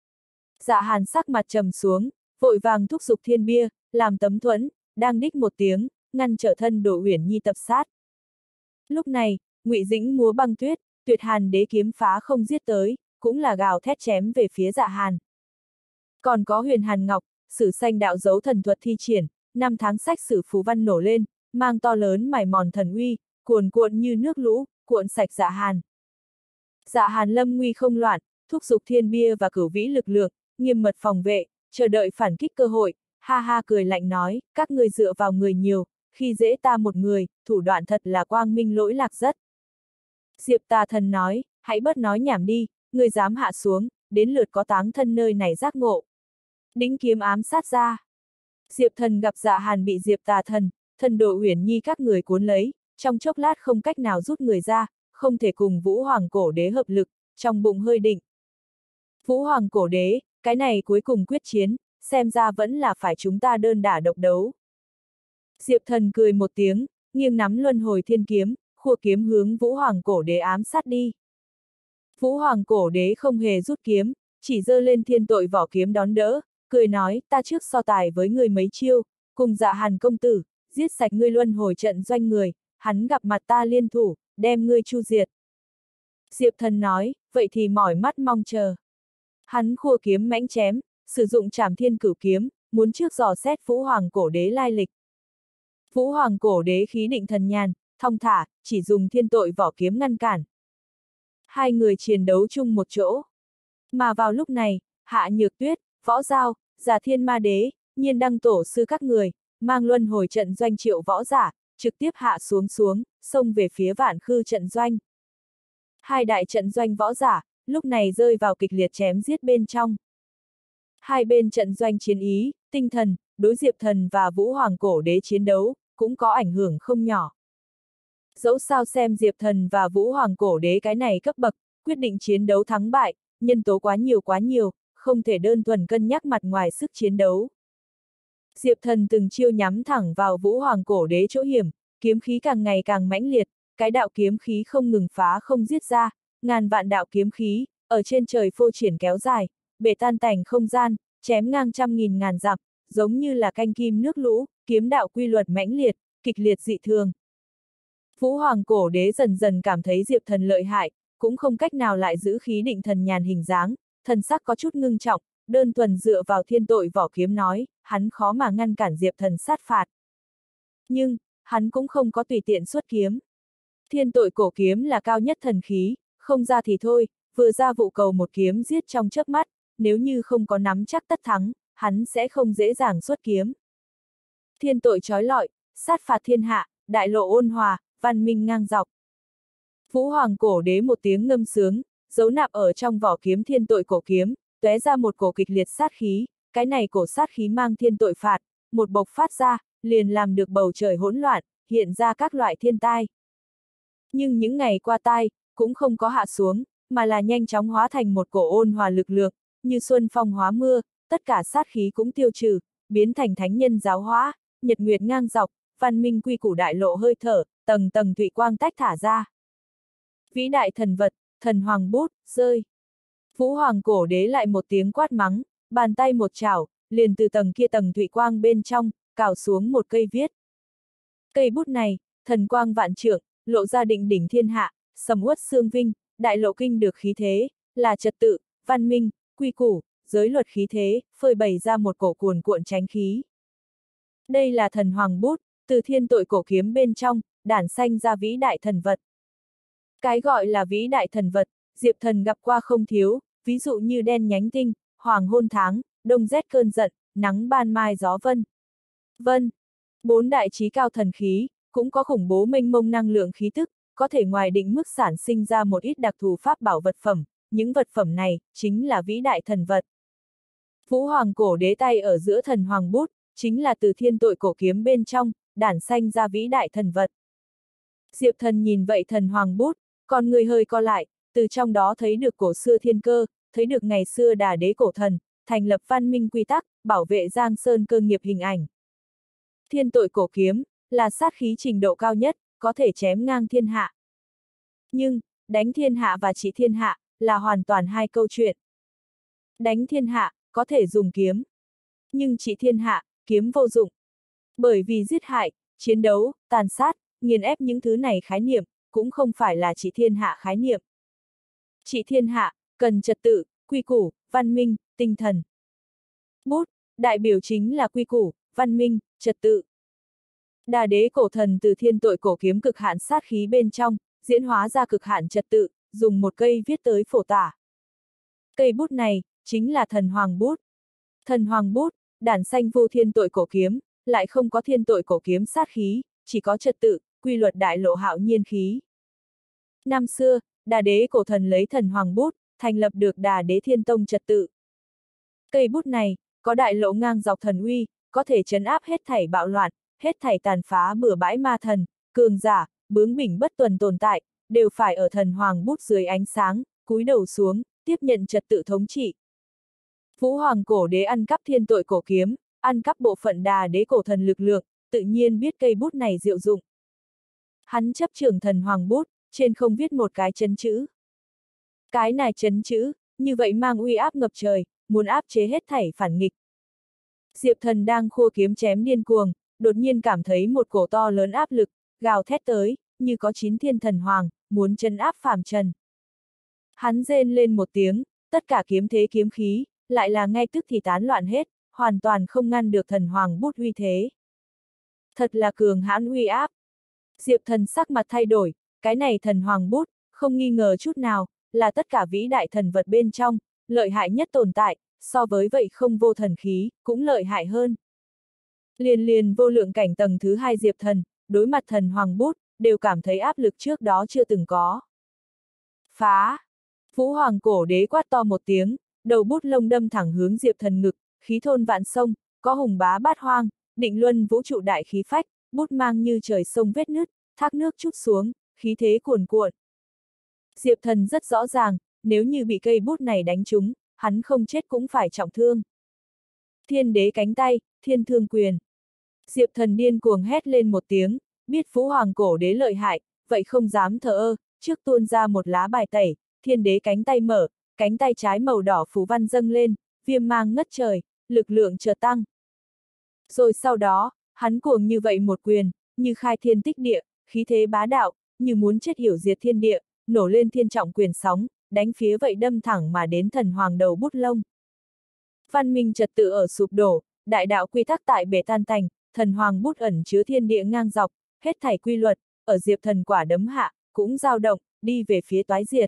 Dạ Hàn sắc mặt trầm xuống, vội vàng thúc giục thiên bia, làm tấm thuẫn, đang đích một tiếng, ngăn trở thân đồ Uyển Nhi tập sát. Lúc này, Ngụy Dĩnh múa băng tuyết, Tuyệt Hàn đế kiếm phá không giết tới, cũng là gào thét chém về phía Dạ Hàn. Còn có Huyền Hàn Ngọc, Sử Xanh đạo dấu thần thuật thi triển, năm tháng sách sử phú văn nổ lên, mang to lớn mài mòn thần uy, cuồn cuộn như nước lũ, cuộn sạch Dạ Hàn. Dạ Hàn lâm nguy không loạn, thúc giục thiên bia và cửu vĩ lực lượng, nghiêm mật phòng vệ, chờ đợi phản kích cơ hội, ha ha cười lạnh nói, các người dựa vào người nhiều, khi dễ ta một người, thủ đoạn thật là quang minh lỗi lạc rất. Diệp Tà Thần nói, hãy bớt nói nhảm đi, người dám hạ xuống, đến lượt có táng thân nơi này giác ngộ. Đĩnh kiếm ám sát ra. Diệp Thần gặp Dạ Hàn bị Diệp Tà Thần, thần đồ Uyển Nhi các người cuốn lấy, trong chốc lát không cách nào rút người ra, không thể cùng Vũ Hoàng Cổ Đế hợp lực, trong bụng hơi định. Vũ Hoàng Cổ Đế, cái này cuối cùng quyết chiến, xem ra vẫn là phải chúng ta đơn đả độc đấu. Diệp Thần cười một tiếng, nghiêng nắm luân hồi thiên kiếm, khua kiếm hướng Vũ Hoàng Cổ Đế ám sát đi. Vũ Hoàng Cổ Đế không hề rút kiếm, chỉ giơ lên thiên tội vỏ kiếm đón đỡ, cười nói, ta trước so tài với người mấy chiêu, cùng Dạ Hàn công tử, giết sạch ngươi luân hồi trận doanh người, hắn gặp mặt ta liên thủ, đem ngươi chu diệt. Diệp Thần nói, vậy thì mỏi mắt mong chờ. Hắn khua kiếm mãnh chém, sử dụng Trảm Thiên Cửu kiếm, muốn trước dò xét Vũ Hoàng Cổ Đế lai lịch. Vũ Hoàng Cổ Đế khí định thần nhàn, thong thả, chỉ dùng thiên tội vỏ kiếm ngăn cản. Hai người chiến đấu chung một chỗ. Mà vào lúc này, Hạ Nhược Tuyết, Võ Giao, Giả Thiên Ma Đế, Nhiên Đăng Tổ sư các người, mang luân hồi trận doanh triệu võ giả, trực tiếp hạ xuống xuống, xông về phía Vạn Khư trận doanh. Hai đại trận doanh võ giả, lúc này rơi vào kịch liệt chém giết bên trong. Hai bên trận doanh chiến ý, tinh thần, đối Diệp Thần và Vũ Hoàng Cổ Đế chiến đấu, cũng có ảnh hưởng không nhỏ. Dẫu sao xem Diệp Thần và Vũ Hoàng Cổ Đế cái này cấp bậc, quyết định chiến đấu thắng bại, nhân tố quá nhiều quá nhiều, không thể đơn thuần cân nhắc mặt ngoài sức chiến đấu. Diệp Thần từng chiêu nhắm thẳng vào Vũ Hoàng Cổ Đế chỗ hiểm, kiếm khí càng ngày càng mãnh liệt, cái đạo kiếm khí không ngừng phá không giết ra, ngàn vạn đạo kiếm khí, ở trên trời phô triển kéo dài, bể tan tành không gian, chém ngang trăm nghìn ngàn dặm, giống như là canh kim nước lũ, kiếm đạo quy luật mãnh liệt, kịch liệt dị thường. Vũ Hoàng Cổ Đế dần dần cảm thấy Diệp Thần lợi hại, cũng không cách nào lại giữ khí định thần nhàn hình dáng, thần sắc có chút ngưng trọng, đơn thuần dựa vào thiên tội vỏ kiếm nói, hắn khó mà ngăn cản Diệp Thần sát phạt. Nhưng, hắn cũng không có tùy tiện xuất kiếm. Thiên tội cổ kiếm là cao nhất thần khí, không ra thì thôi, vừa ra vụ cầu một kiếm giết trong chớp mắt, nếu như không có nắm chắc tất thắng, hắn sẽ không dễ dàng xuất kiếm. Thiên tội trói lọi, sát phạt thiên hạ, đại lộ ôn hòa, văn minh ngang dọc. Vũ Hoàng Cổ Đế một tiếng ngâm sướng, giấu nạp ở trong vỏ kiếm thiên tội cổ kiếm, tóe ra một cổ kịch liệt sát khí, cái này cổ sát khí mang thiên tội phạt, một bộc phát ra, liền làm được bầu trời hỗn loạn, hiện ra các loại thiên tai. Nhưng những ngày qua tai, cũng không có hạ xuống, mà là nhanh chóng hóa thành một cổ ôn hòa lực lượng, như xuân phong hóa mưa, tất cả sát khí cũng tiêu trừ, biến thành thánh nhân giáo hóa, nhật nguyệt ngang dọc, văn minh quy củ đại lộ hơi thở, tầng tầng thủy quang tách thả ra. Vĩ đại thần vật, thần hoàng bút, rơi. Vũ Hoàng Cổ Đế lại một tiếng quát mắng, bàn tay một chảo, liền từ tầng kia tầng thủy quang bên trong, cào xuống một cây viết. Cây bút này, thần quang vạn trượng, lộ ra định đỉnh thiên hạ, sầm uất xương vinh, đại lộ kinh được khí thế, là trật tự, văn minh, quy củ, giới luật khí thế, phơi bày ra một cổ cuồn cuộn chánh khí. Đây là thần hoàng bút, từ thiên tội cổ kiếm bên trong, đản sanh ra vĩ đại thần vật. Cái gọi là vĩ đại thần vật, Diệp Thần gặp qua không thiếu, ví dụ như đen nhánh tinh, hoàng hôn tháng, đông rét cơn giận, nắng ban mai gió vân. Vân, bốn đại trí cao thần khí, cũng có khủng bố mênh mông năng lượng khí tức, có thể ngoài định mức sản sinh ra một ít đặc thù pháp bảo vật phẩm, những vật phẩm này, chính là vĩ đại thần vật. Vũ Hoàng Cổ Đế tay ở giữa thần hoàng bút, chính là từ thiên tội cổ kiếm bên trong, đản sanh ra vĩ đại thần vật. Diệp Thần nhìn vậy thần hoàng bút, con người hơi co lại, từ trong đó thấy được cổ xưa thiên cơ, thấy được ngày xưa đà đế cổ thần, thành lập văn minh quy tắc, bảo vệ Giang Sơn cơ nghiệp hình ảnh, Thiên tội cổ kiếm, là sát khí trình độ cao nhất, có thể chém ngang thiên hạ. Nhưng, đánh thiên hạ và trị thiên hạ, là hoàn toàn hai câu chuyện. Đánh thiên hạ, có thể dùng kiếm. Nhưng trị thiên hạ, kiếm vô dụng. Bởi vì giết hại, chiến đấu, tàn sát, nghiền ép những thứ này khái niệm, cũng không phải là trị thiên hạ khái niệm. Trị thiên hạ, cần trật tự, quy củ, văn minh, tinh thần. Bút, đại biểu chính là quy củ, văn minh, trật tự. Đà đế cổ thần từ thiên tội cổ kiếm cực hạn sát khí bên trong, diễn hóa ra cực hạn trật tự, dùng một cây viết tới phổ tả. Cây bút này, chính là thần hoàng bút. Thần hoàng bút, đản sanh vô thiên tội cổ kiếm, lại không có thiên tội cổ kiếm sát khí, chỉ có trật tự, quy luật đại lộ hạo nhiên khí. Năm xưa, đà đế cổ thần lấy thần hoàng bút, thành lập được đà đế thiên tông trật tự. Cây bút này, có đại lộ ngang dọc thần uy, có thể trấn áp hết thảy bạo loạn, hết thảy tàn phá bừa bãi ma thần, cường giả, bướng bỉnh bất tuần tồn tại, đều phải ở thần hoàng bút dưới ánh sáng, cúi đầu xuống, tiếp nhận trật tự thống trị. Vũ hoàng cổ đế ăn cắp thiên tội cổ kiếm, ăn cắp bộ phận đà đế cổ thần lực lượng, tự nhiên biết cây bút này diệu dụng. Hắn chấp trưởng thần hoàng bút, trên không viết một cái chấn chữ. Cái này chấn chữ, như vậy mang uy áp ngập trời, muốn áp chế hết thảy phản nghịch. Diệp Thần đang khua kiếm chém điên cuồng, đột nhiên cảm thấy một cổ to lớn áp lực, gào thét tới, như có chín thiên thần hoàng, muốn trấn áp phàm trần. Hắn rên lên một tiếng, tất cả kiếm thế kiếm khí, lại là ngay tức thì tán loạn hết, hoàn toàn không ngăn được thần hoàng bút uy thế. Thật là cường hãn uy áp. Diệp Thần sắc mặt thay đổi, cái này thần hoàng bút, không nghi ngờ chút nào, là tất cả vĩ đại thần vật bên trong, lợi hại nhất tồn tại, so với vậy không vô thần khí, cũng lợi hại hơn. Liền liền vô lượng cảnh tầng thứ hai Diệp Thần, đối mặt thần hoàng bút, đều cảm thấy áp lực trước đó chưa từng có. Phá! Vũ hoàng cổ đế quát to một tiếng, đầu bút lông đâm thẳng hướng Diệp Thần ngực, khí thôn vạn sông, có hùng bá bát hoang, định luân vũ trụ đại khí phách, bút mang như trời sông vết nứt, thác nước trút xuống, khí thế cuồn cuộn. Diệp Thần rất rõ ràng, nếu như bị cây bút này đánh trúng, hắn không chết cũng phải trọng thương. Thiên đế cánh tay, thiên thương quyền. Diệp Thần điên cuồng hét lên một tiếng, biết Vũ hoàng cổ đế lợi hại, vậy không dám thờ ơ, trước tuôn ra một lá bài tẩy, thiên đế cánh tay mở, cánh tay trái màu đỏ phù văn dâng lên, viêm mang ngất trời, lực lượng chợt tăng. Rồi sau đó, hắn cuồng như vậy một quyền, như khai thiên tích địa, khí thế bá đạo, như muốn chết hiểu diệt thiên địa, nổ lên thiên trọng quyền sóng, đánh phía vậy đâm thẳng mà đến thần hoàng đầu bút lông. Văn minh trật tự ở sụp đổ, đại đạo quy tắc tại bể tan tành, thần hoàng bút ẩn chứa thiên địa ngang dọc, hết thảy quy luật, ở Diệp Thần quả đấm hạ, cũng dao động, đi về phía toái diệt.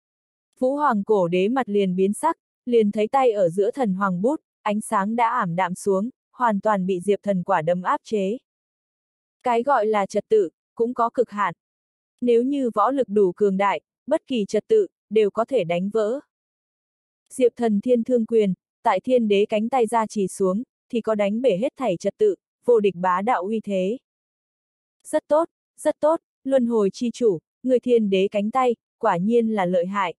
Vũ hoàng cổ đế mặt liền biến sắc, liền thấy tay ở giữa thần hoàng bút, ánh sáng đã ảm đạm xuống, hoàn toàn bị Diệp Thần quả đấm áp chế. Cái gọi là trật tự, cũng có cực hạn. Nếu như võ lực đủ cường đại, bất kỳ trật tự, đều có thể đánh vỡ. Diệp Thần thiên thương quyền, tại thiên đế cánh tay ra chỉ xuống, thì có đánh bể hết thảy trật tự, vô địch bá đạo uy thế. Rất tốt, rất tốt, luân hồi chi chủ, người thiên đế cánh tay, quả nhiên là lợi hại.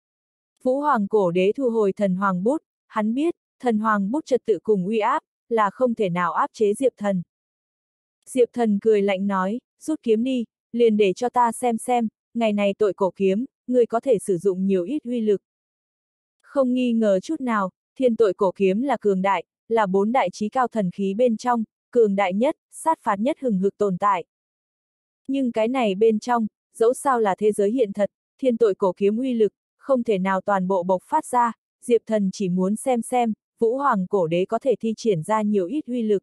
Vũ hoàng cổ đế thu hồi thần hoàng bút, hắn biết, thần hoàng bút trật tự cùng uy áp, là không thể nào áp chế Diệp Thần. Diệp Thần cười lạnh nói, rút kiếm đi, liền để cho ta xem xem, ngày này tội cổ kiếm, người có thể sử dụng nhiều ít uy lực. Không nghi ngờ chút nào, thiên tội cổ kiếm là cường đại, là bốn đại trí cao thần khí bên trong, cường đại nhất, sát phạt nhất hừng hực tồn tại. Nhưng cái này bên trong, dẫu sao là thế giới hiện thật, thiên tội cổ kiếm uy lực, không thể nào toàn bộ bộc phát ra, Diệp Thần chỉ muốn xem xem, Vũ hoàng cổ đế có thể thi triển ra nhiều ít uy lực.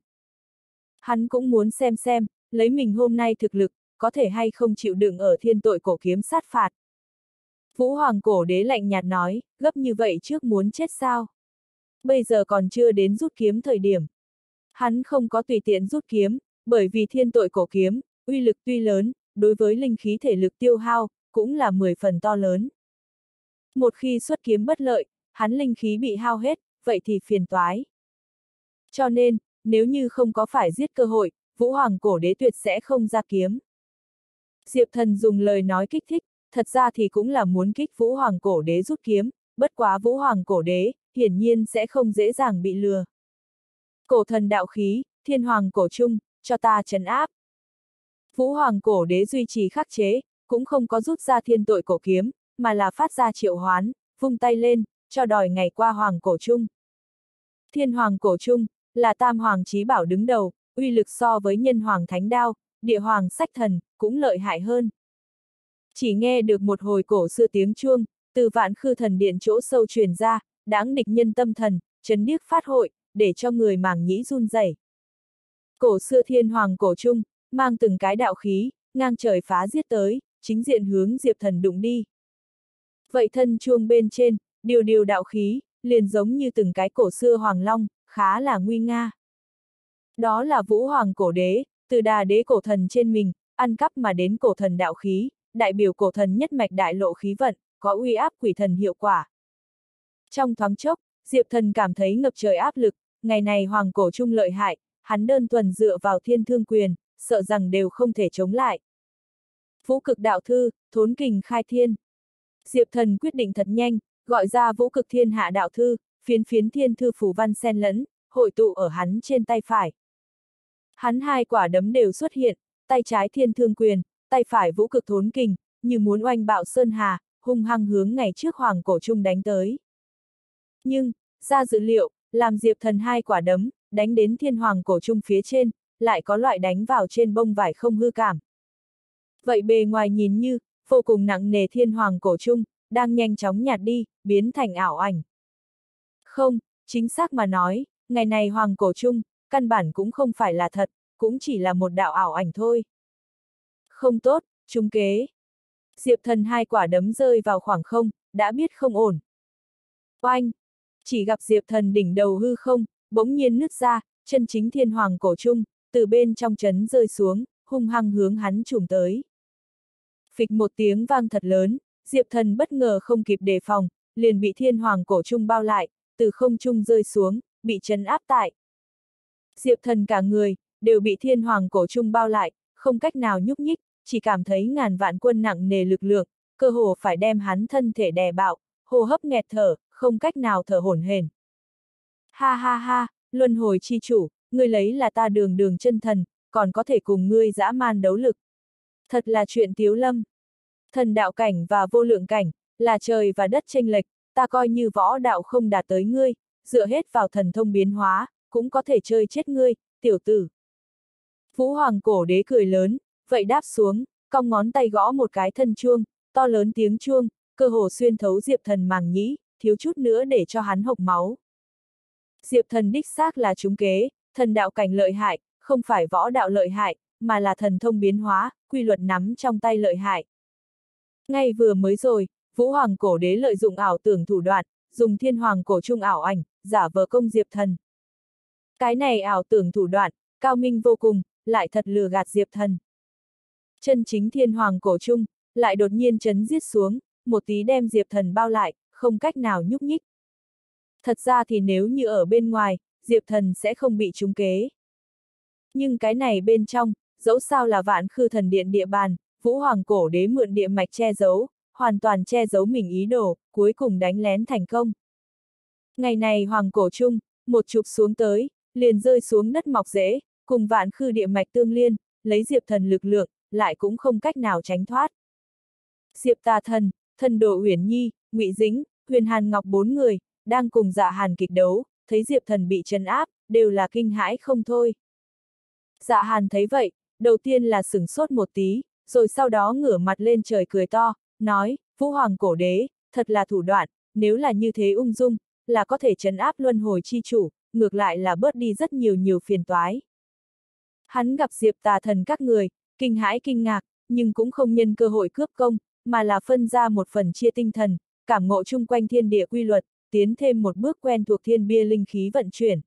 Hắn cũng muốn xem xem, lấy mình hôm nay thực lực, có thể hay không chịu đựng ở thiên tội cổ kiếm sát phạt. Vũ hoàng cổ đế lạnh nhạt nói, gấp như vậy trước muốn chết sao? Bây giờ còn chưa đến rút kiếm thời điểm. Hắn không có tùy tiện rút kiếm, bởi vì thiên tội cổ kiếm, uy lực tuy lớn, đối với linh khí thể lực tiêu hao, cũng là mười phần to lớn. Một khi xuất kiếm bất lợi, hắn linh khí bị hao hết, vậy thì phiền toái. Cho nên, nếu như không có phải giết cơ hội, Vũ hoàng cổ đế tuyệt sẽ không ra kiếm. Diệp Thần dùng lời nói kích thích, thật ra thì cũng là muốn kích Vũ hoàng cổ đế rút kiếm, bất quá Vũ hoàng cổ đế, hiển nhiên sẽ không dễ dàng bị lừa. Cổ thần đạo khí, thiên hoàng cổ trung, cho ta trấn áp. Vũ Hoàng cổ đế duy trì khắc chế, cũng không có rút ra thiên tội cổ kiếm, mà là phát ra triệu hoán, vung tay lên, cho đòi ngày qua Hoàng cổ trung. Thiên Hoàng cổ trung, là tam hoàng chí bảo đứng đầu, uy lực so với nhân hoàng thánh đao, địa hoàng sách thần, cũng lợi hại hơn. Chỉ nghe được một hồi cổ xưa tiếng chuông, từ vạn khư thần điện chỗ sâu truyền ra, đáng địch nhân tâm thần, chấn điếc phát hội, để cho người màng nhĩ run rẩy. Cổ xưa thiên hoàng cổ trung, mang từng cái đạo khí, ngang trời phá giết tới, chính diện hướng Diệp Thần đụng đi. Vậy thân chuông bên trên, điều điều đạo khí, liền giống như từng cái cổ xưa hoàng long, khá là nguy nga. Đó là Vũ Hoàng cổ đế, từ đà đế cổ thần trên mình, ăn cắp mà đến cổ thần đạo khí, đại biểu cổ thần nhất mạch đại lộ khí vận, có uy áp quỷ thần hiệu quả. Trong thoáng chốc, Diệp Thần cảm thấy ngập trời áp lực, ngày này Hoàng cổ trung lợi hại, hắn đơn thuần dựa vào thiên thương quyền, sợ rằng đều không thể chống lại. Vũ cực đạo thư, thốn kình khai thiên. Diệp Thần quyết định thật nhanh, gọi ra vũ cực thiên hạ đạo thư, phiến phiến thiên thư phù văn xen lẫn, hội tụ ở hắn trên tay phải. Hắn hai quả đấm đều xuất hiện, tay trái thiên thương quyền, tay phải vũ cực thốn kình, như muốn oanh bạo sơn hà, hung hăng hướng ngày trước Hoàng cổ trung đánh tới. Nhưng, ra dự liệu, làm Diệp Thần hai quả đấm, đánh đến thiên Hoàng cổ trung phía trên, lại có loại đánh vào trên bông vải không hư cảm. Vậy bề ngoài nhìn như, vô cùng nặng nề thiên Hoàng cổ trung, đang nhanh chóng nhạt đi, biến thành ảo ảnh. Không, chính xác mà nói, ngày này Hoàng cổ trung, căn bản cũng không phải là thật, cũng chỉ là một đạo ảo ảnh thôi. Không tốt, trúng kế. Diệp Thần hai quả đấm rơi vào khoảng không, đã biết không ổn. Oanh! Chỉ gặp Diệp Thần đỉnh đầu hư không, bỗng nhiên nứt ra, chân chính thiên Hoàng cổ trung, từ bên trong chấn rơi xuống, hung hăng hướng hắn trùm tới. Phịch một tiếng vang thật lớn, Diệp Thần bất ngờ không kịp đề phòng, liền bị thiên Hoàng cổ trung bao lại, từ không trung rơi xuống, bị trấn áp tại. Diệp Thần cả người, đều bị thiên Hoàng cổ trung bao lại, không cách nào nhúc nhích, chỉ cảm thấy ngàn vạn quân nặng nề lực lượng, cơ hồ phải đem hắn thân thể đè bạo, hô hấp nghẹt thở, không cách nào thở hổn hển. Ha ha ha, luân hồi chi chủ, ngươi lấy là ta đường đường chân thần, còn có thể cùng ngươi dã man đấu lực. Thật là chuyện tiếu lâm. Thần đạo cảnh và vô lượng cảnh, là trời và đất chênh lệch, ta coi như võ đạo không đạt tới ngươi, dựa hết vào thần thông biến hóa, cũng có thể chơi chết ngươi, tiểu tử. Vũ Hoàng cổ đế cười lớn, vậy đáp xuống, cong ngón tay gõ một cái thân chuông, to lớn tiếng chuông, cơ hồ xuyên thấu Diệp Thần màng nhĩ, thiếu chút nữa để cho hắn hộc máu. Diệp Thần đích xác là trúng kế, thần đạo cảnh lợi hại, không phải võ đạo lợi hại, mà là thần thông biến hóa, quy luật nắm trong tay lợi hại. Ngay vừa mới rồi, Vũ Hoàng cổ đế lợi dụng ảo tưởng thủ đoạn, dùng thiên Hoàng cổ trung ảo ảnh, giả vờ công Diệp Thần. Cái này ảo tưởng thủ đoạn, cao minh vô cùng, lại thật lừa gạt Diệp Thần. Chân chính thiên Hoàng cổ trung, lại đột nhiên chấn giết xuống, một tí đem Diệp Thần bao lại, không cách nào nhúc nhích. Thật ra thì nếu như ở bên ngoài, Diệp Thần sẽ không bị trúng kế. Nhưng cái này bên trong, dẫu sao là vạn khư thần điện địa bàn, Vũ Hoàng cổ đế mượn địa mạch che giấu, hoàn toàn che giấu mình ý đồ, cuối cùng đánh lén thành công. Ngày này Hoàng cổ trung, một chụp xuống tới, liền rơi xuống đất mọc rễ, cùng vạn khư địa mạch tương liên, lấy Diệp Thần lực lượng, lại cũng không cách nào tránh thoát. Diệp Tà Thần, Thần Đồ Uyển Nhi, Ngụy Dĩnh, Huyền Hàn Ngọc bốn người, đang cùng Dạ Hàn kịch đấu, thấy Diệp Thần bị trấn áp, đều là kinh hãi không thôi. Dạ Hàn thấy vậy, đầu tiên là sửng sốt một tí, rồi sau đó ngửa mặt lên trời cười to, nói, Vũ Hoàng cổ đế, thật là thủ đoạn, nếu là như thế ung dung, là có thể trấn áp luân hồi chi chủ, ngược lại là bớt đi rất nhiều nhiều phiền toái. Hắn gặp Diệp Tà Thần các người, kinh hãi kinh ngạc, nhưng cũng không nhân cơ hội cướp công, mà là phân ra một phần chia tinh thần, cảm ngộ chung quanh thiên địa quy luật, tiến thêm một bước quen thuộc thiên bia linh khí vận chuyển.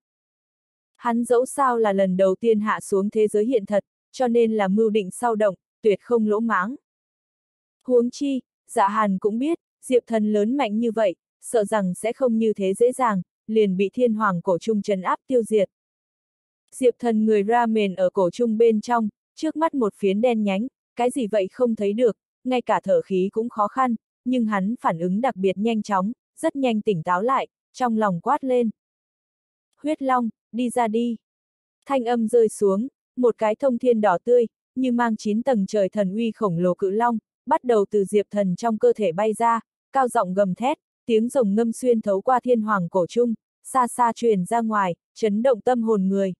Hắn dẫu sao là lần đầu tiên hạ xuống thế giới hiện thật, cho nên là mưu định sau động, tuyệt không lỗ mãng. Huống chi, Dạ Hàn cũng biết, Diệp Thần lớn mạnh như vậy, sợ rằng sẽ không như thế dễ dàng, liền bị thiên Hoàng cổ trung trấn áp tiêu diệt. Diệp Thần người ra mền ở cổ trung bên trong, trước mắt một phiến đen nhánh, cái gì vậy không thấy được, ngay cả thở khí cũng khó khăn, nhưng hắn phản ứng đặc biệt nhanh chóng, rất nhanh tỉnh táo lại, trong lòng quát lên. Huyết Long, đi ra đi. Thanh âm rơi xuống, một cái thông thiên đỏ tươi, như mang chín tầng trời thần uy khổng lồ cự long, bắt đầu từ Diệp Thần trong cơ thể bay ra, cao giọng gầm thét, tiếng rồng ngâm xuyên thấu qua thiên hoàng cổ trung, xa xa truyền ra ngoài, chấn động tâm hồn người.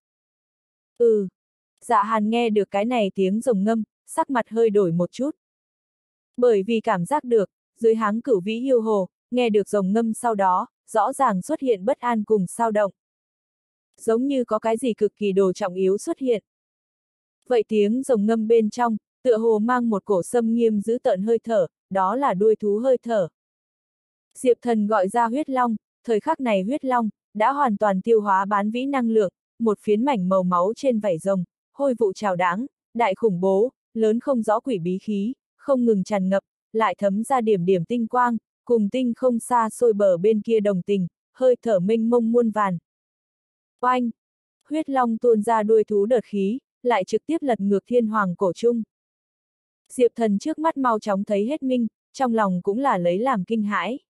Ừ. Dạ Hàn nghe được cái này tiếng rồng ngâm, sắc mặt hơi đổi một chút. Bởi vì cảm giác được, dưới háng Cửu Vĩ Yêu Hồ, nghe được rồng ngâm sau đó, rõ ràng xuất hiện bất an cùng sao động. Giống như có cái gì cực kỳ đồ trọng yếu xuất hiện. Vậy tiếng rồng ngâm bên trong, tựa hồ mang một cổ xâm nghiêm giữ tợn hơi thở, đó là đuôi thú hơi thở. Diệp Thần gọi ra huyết long, thời khắc này huyết long, đã hoàn toàn tiêu hóa bán vĩ năng lượng, một phiến mảnh màu máu trên vảy rồng, hôi vụ trào đãng, đại khủng bố, lớn không rõ quỷ bí khí, không ngừng tràn ngập, lại thấm ra điểm điểm tinh quang, cùng tinh không xa xôi bờ bên kia đồng tình, hơi thở mênh mông muôn vàn. Oanh! Huyết long tuôn ra đuôi thú đợt khí, lại trực tiếp lật ngược thiên hoàng cổ trung. Diệp Thần trước mắt mau chóng thấy hết minh, trong lòng cũng là lấy làm kinh hãi.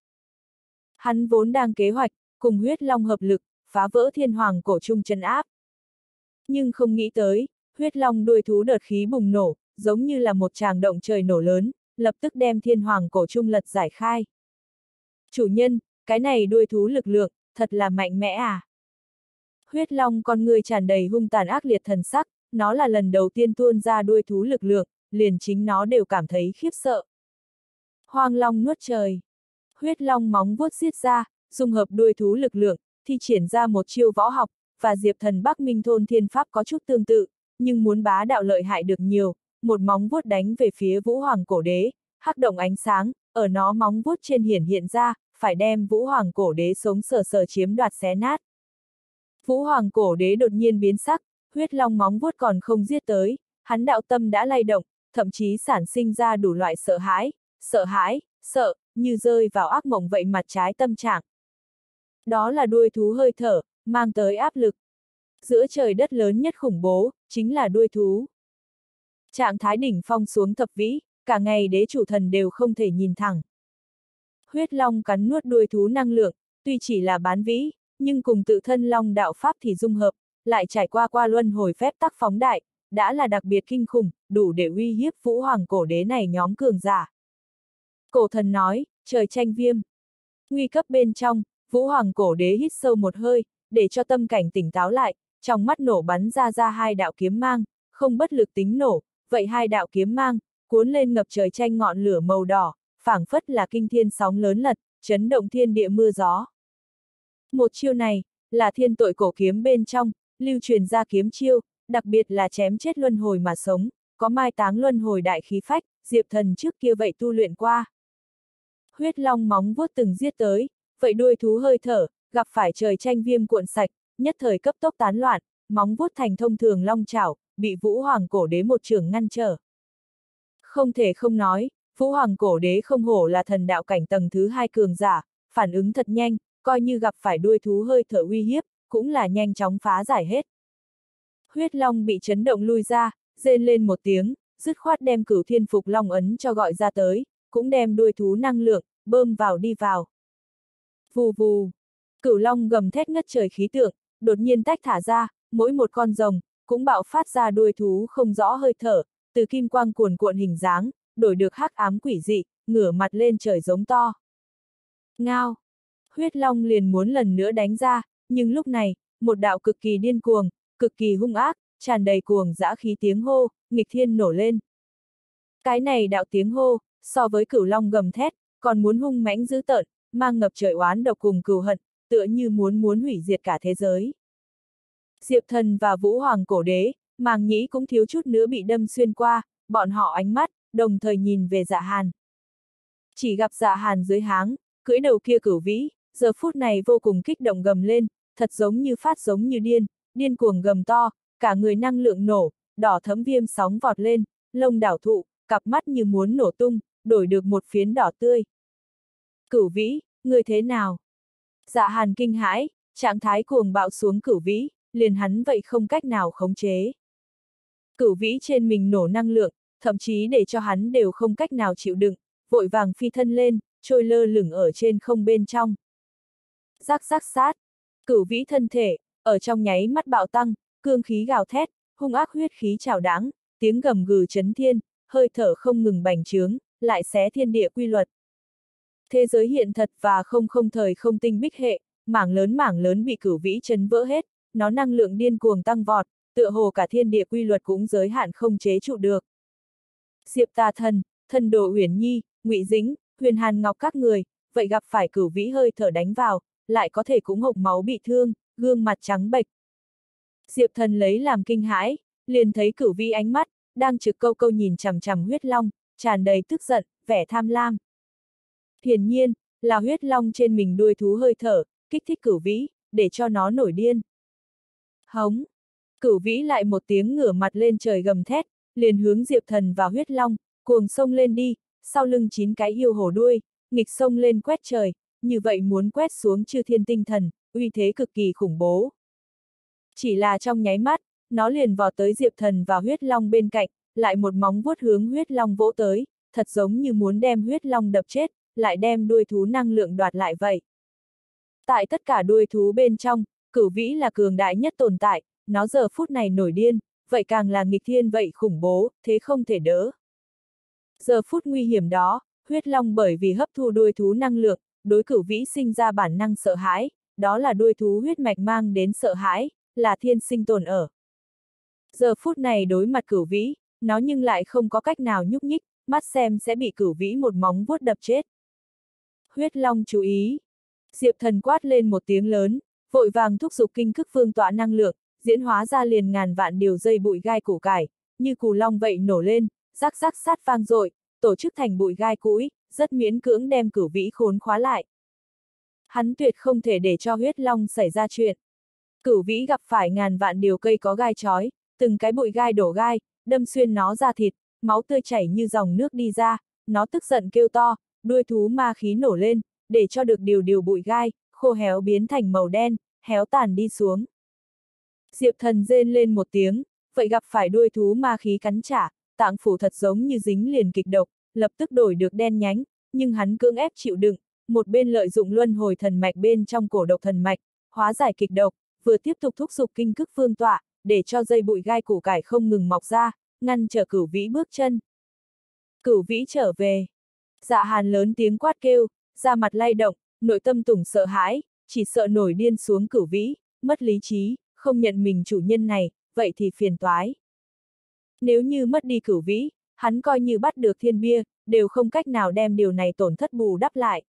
Hắn vốn đang kế hoạch, cùng huyết long hợp lực, phá vỡ thiên hoàng cổ trung trấn áp. Nhưng không nghĩ tới, huyết long đuôi thú đợt khí bùng nổ, giống như là một tràng động trời nổ lớn, lập tức đem thiên hoàng cổ trung lật giải khai. Chủ nhân, cái này đuôi thú lực lượng, thật là mạnh mẽ à. Huyết long con người tràn đầy hung tàn ác liệt thần sắc, nó là lần đầu tiên tuôn ra đuôi thú lực lượng, liền chính nó đều cảm thấy khiếp sợ. Hoang long nuốt trời. Huyết long móng vuốt xiết ra, dung hợp đuôi thú lực lượng, thi triển ra một chiêu võ học, và Diệp Thần Bắc Minh thôn thiên pháp có chút tương tự, nhưng muốn bá đạo lợi hại được nhiều, một móng vuốt đánh về phía Vũ Hoàng cổ đế, hắc động ánh sáng, ở nó móng vuốt trên hiển hiện ra, phải đem Vũ Hoàng cổ đế sống sờ sờ chiếm đoạt xé nát. Vũ Hoàng cổ đế đột nhiên biến sắc, huyết long móng vuốt còn không giết tới, hắn đạo tâm đã lay động, thậm chí sản sinh ra đủ loại sợ hãi, sợ hãi, sợ, như rơi vào ác mộng vậy mặt trái tâm trạng. Đó là đuôi thú hơi thở, mang tới áp lực. Giữa trời đất lớn nhất khủng bố, chính là đuôi thú. Trạng thái đỉnh phong xuống thập vĩ, cả ngày đế chủ thần đều không thể nhìn thẳng. Huyết long cắn nuốt đuôi thú năng lượng, tuy chỉ là bán vĩ, nhưng cùng tự thân long đạo pháp thì dung hợp, lại trải qua qua luân hồi phép tắc phóng đại, đã là đặc biệt kinh khủng, đủ để uy hiếp Vũ Hoàng cổ đế này nhóm cường giả. Cổ thần nói, trời tranh viêm. Nguy cấp bên trong, Vũ Hoàng cổ đế hít sâu một hơi, để cho tâm cảnh tỉnh táo lại, trong mắt nổ bắn ra ra hai đạo kiếm mang, không bất lực tính nổ, vậy hai đạo kiếm mang, cuốn lên ngập trời tranh ngọn lửa màu đỏ, phảng phất là kinh thiên sóng lớn lật, chấn động thiên địa mưa gió. Một chiêu này, là thiên tội cổ kiếm bên trong, lưu truyền ra kiếm chiêu, đặc biệt là chém chết luân hồi mà sống, có mai táng luân hồi đại khí phách, Diệp Thần trước kia vậy tu luyện qua. Huyết long móng vuốt từng giết tới, vậy đuôi thú hơi thở, gặp phải trời tranh viêm cuộn sạch, nhất thời cấp tốc tán loạn, móng vuốt thành thông thường long chảo, bị Vũ Hoàng cổ đế một chưởng ngăn trở. Không thể không nói, Vũ Hoàng cổ đế không hổ là thần đạo cảnh tầng thứ hai cường giả, phản ứng thật nhanh, coi như gặp phải đuôi thú hơi thở uy hiếp, cũng là nhanh chóng phá giải hết. Huyết long bị chấn động lui ra, rên lên một tiếng, dứt khoát đem Cửu Thiên Phục Long ấn cho gọi ra tới, cũng đem đuôi thú năng lượng, bơm vào đi vào. Vù vù, Cửu Long gầm thét ngất trời khí tượng, đột nhiên tách thả ra, mỗi một con rồng, cũng bạo phát ra đuôi thú không rõ hơi thở, từ kim quang cuồn cuộn hình dáng, đổi được hắc ám quỷ dị, ngửa mặt lên trời giống to. Ngao! Huyết long liền muốn lần nữa đánh ra, nhưng lúc này, một đạo cực kỳ điên cuồng, cực kỳ hung ác, tràn đầy cuồng dã khí tiếng hô, nghịch thiên nổ lên. Cái này đạo tiếng hô, so với Cửu Long gầm thét, còn muốn hung mãnh dữ tợn, mang ngập trời oán độc cùng cừu hận, tựa như muốn muốn hủy diệt cả thế giới. Diệp Thần và Vũ Hoàng cổ đế, màng nhĩ cũng thiếu chút nữa bị đâm xuyên qua, bọn họ ánh mắt, đồng thời nhìn về Dạ Hàn. Chỉ gặp Dạ Hàn dưới háng, cưỡi đầu kia cửu vĩ, giờ phút này vô cùng kích động gầm lên, thật giống như phát giống như điên, điên cuồng gầm to, cả người năng lượng nổ, đỏ thấm viêm sóng vọt lên, lông đảo thụ, cặp mắt như muốn nổ tung, đổi được một phiến đỏ tươi. Cửu vĩ, người thế nào? Dạ Hàn kinh hãi, trạng thái cuồng bạo xuống cửu vĩ, liền hắn vậy không cách nào khống chế. Cửu vĩ trên mình nổ năng lượng, thậm chí để cho hắn đều không cách nào chịu đựng, vội vàng phi thân lên, trôi lơ lửng ở trên không bên trong. Rắc rắc sát, cửu vĩ thân thể, ở trong nháy mắt bạo tăng, cương khí gào thét, hung ác huyết khí trào đãng, tiếng gầm gừ chấn thiên, hơi thở không ngừng bành trướng, lại xé thiên địa quy luật. Thế giới hiện thật và không không thời không tinh bích hệ, mảng lớn mảng lớn bị cửu vĩ chấn vỡ hết, nó năng lượng điên cuồng tăng vọt, tựa hồ cả thiên địa quy luật cũng giới hạn không chế trụ được. Diệp Tà Thần, Thần Đồ Uyển Nhi, Ngụy Dĩnh, Huyền Hàn Ngọc các người, vậy gặp phải cửu vĩ hơi thở đánh vào, lại có thể cũng hộc máu bị thương, gương mặt trắng bệch. Diệp Thần lấy làm kinh hãi, liền thấy cửu vĩ ánh mắt, đang trực câu câu nhìn chằm chằm huyết long, tràn đầy tức giận, vẻ tham lam. Hiển nhiên, là huyết long trên mình đuôi thú hơi thở, kích thích cửu vĩ, để cho nó nổi điên. Hống! Cửu vĩ lại một tiếng ngửa mặt lên trời gầm thét, liền hướng Diệp Thần và huyết long, cuồng xông lên đi, sau lưng chín cái yêu hổ đuôi, nghịch xông lên quét trời, như vậy muốn quét xuống chư thiên tinh thần, uy thế cực kỳ khủng bố. Chỉ là trong nháy mắt, nó liền vọt tới Diệp Thần và huyết long bên cạnh, lại một móng vuốt hướng huyết long vỗ tới, thật giống như muốn đem huyết long đập chết, lại đem đuôi thú năng lượng đoạt lại vậy. Tại tất cả đuôi thú bên trong, cửu vĩ là cường đại nhất tồn tại, nó giờ phút này nổi điên, vậy càng là nghịch thiên vậy khủng bố, thế không thể đỡ. Giờ phút nguy hiểm đó, huyết long bởi vì hấp thu đuôi thú năng lượng, đối cửu vĩ sinh ra bản năng sợ hãi, đó là đuôi thú huyết mạch mang đến sợ hãi, là thiên sinh tồn ở. Giờ phút này đối mặt cửu vĩ, nó nhưng lại không có cách nào nhúc nhích, mắt xem sẽ bị cửu vĩ một móng vuốt đập chết. Huyết long chú ý! Diệp Thần quát lên một tiếng lớn, vội vàng thúc giục kinh cức phương tọa năng lượng, diễn hóa ra liền ngàn vạn điều dây bụi gai củ cải, như cù long vậy nổ lên, rắc rắc sát vang dội, tổ chức thành bụi gai cũi, rất miễn cưỡng đem cửu vĩ khốn khóa lại. Hắn tuyệt không thể để cho huyết long xảy ra chuyện. Cửu vĩ gặp phải ngàn vạn điều cây có gai chói, từng cái bụi gai đổ gai, đâm xuyên nó ra thịt, máu tươi chảy như dòng nước đi ra, nó tức giận kêu to, đuôi thú ma khí nổ lên, để cho được điều điều bụi gai, khô héo biến thành màu đen, héo tàn đi xuống. Diệp Thần rên lên một tiếng, vậy gặp phải đuôi thú ma khí cắn trả, tạng phủ thật giống như dính liền kịch độc, lập tức đổi được đen nhánh, nhưng hắn cưỡng ép chịu đựng, một bên lợi dụng luân hồi thần mạch bên trong cổ độc thần mạch, hóa giải kịch độc, vừa tiếp tục thúc giục kinh cức phương tọa, để cho dây bụi gai củ cải không ngừng mọc ra, ngăn trở cửu vĩ bước chân. Cửu vĩ trở về. Dạ Hàn lớn tiếng quát kêu, da mặt lay động, nội tâm tủng sợ hãi, chỉ sợ nổi điên xuống cửu vĩ, mất lý trí, không nhận mình chủ nhân này, vậy thì phiền toái. Nếu như mất đi cửu vĩ, hắn coi như bắt được thiên bia, đều không cách nào đem điều này tổn thất bù đắp lại.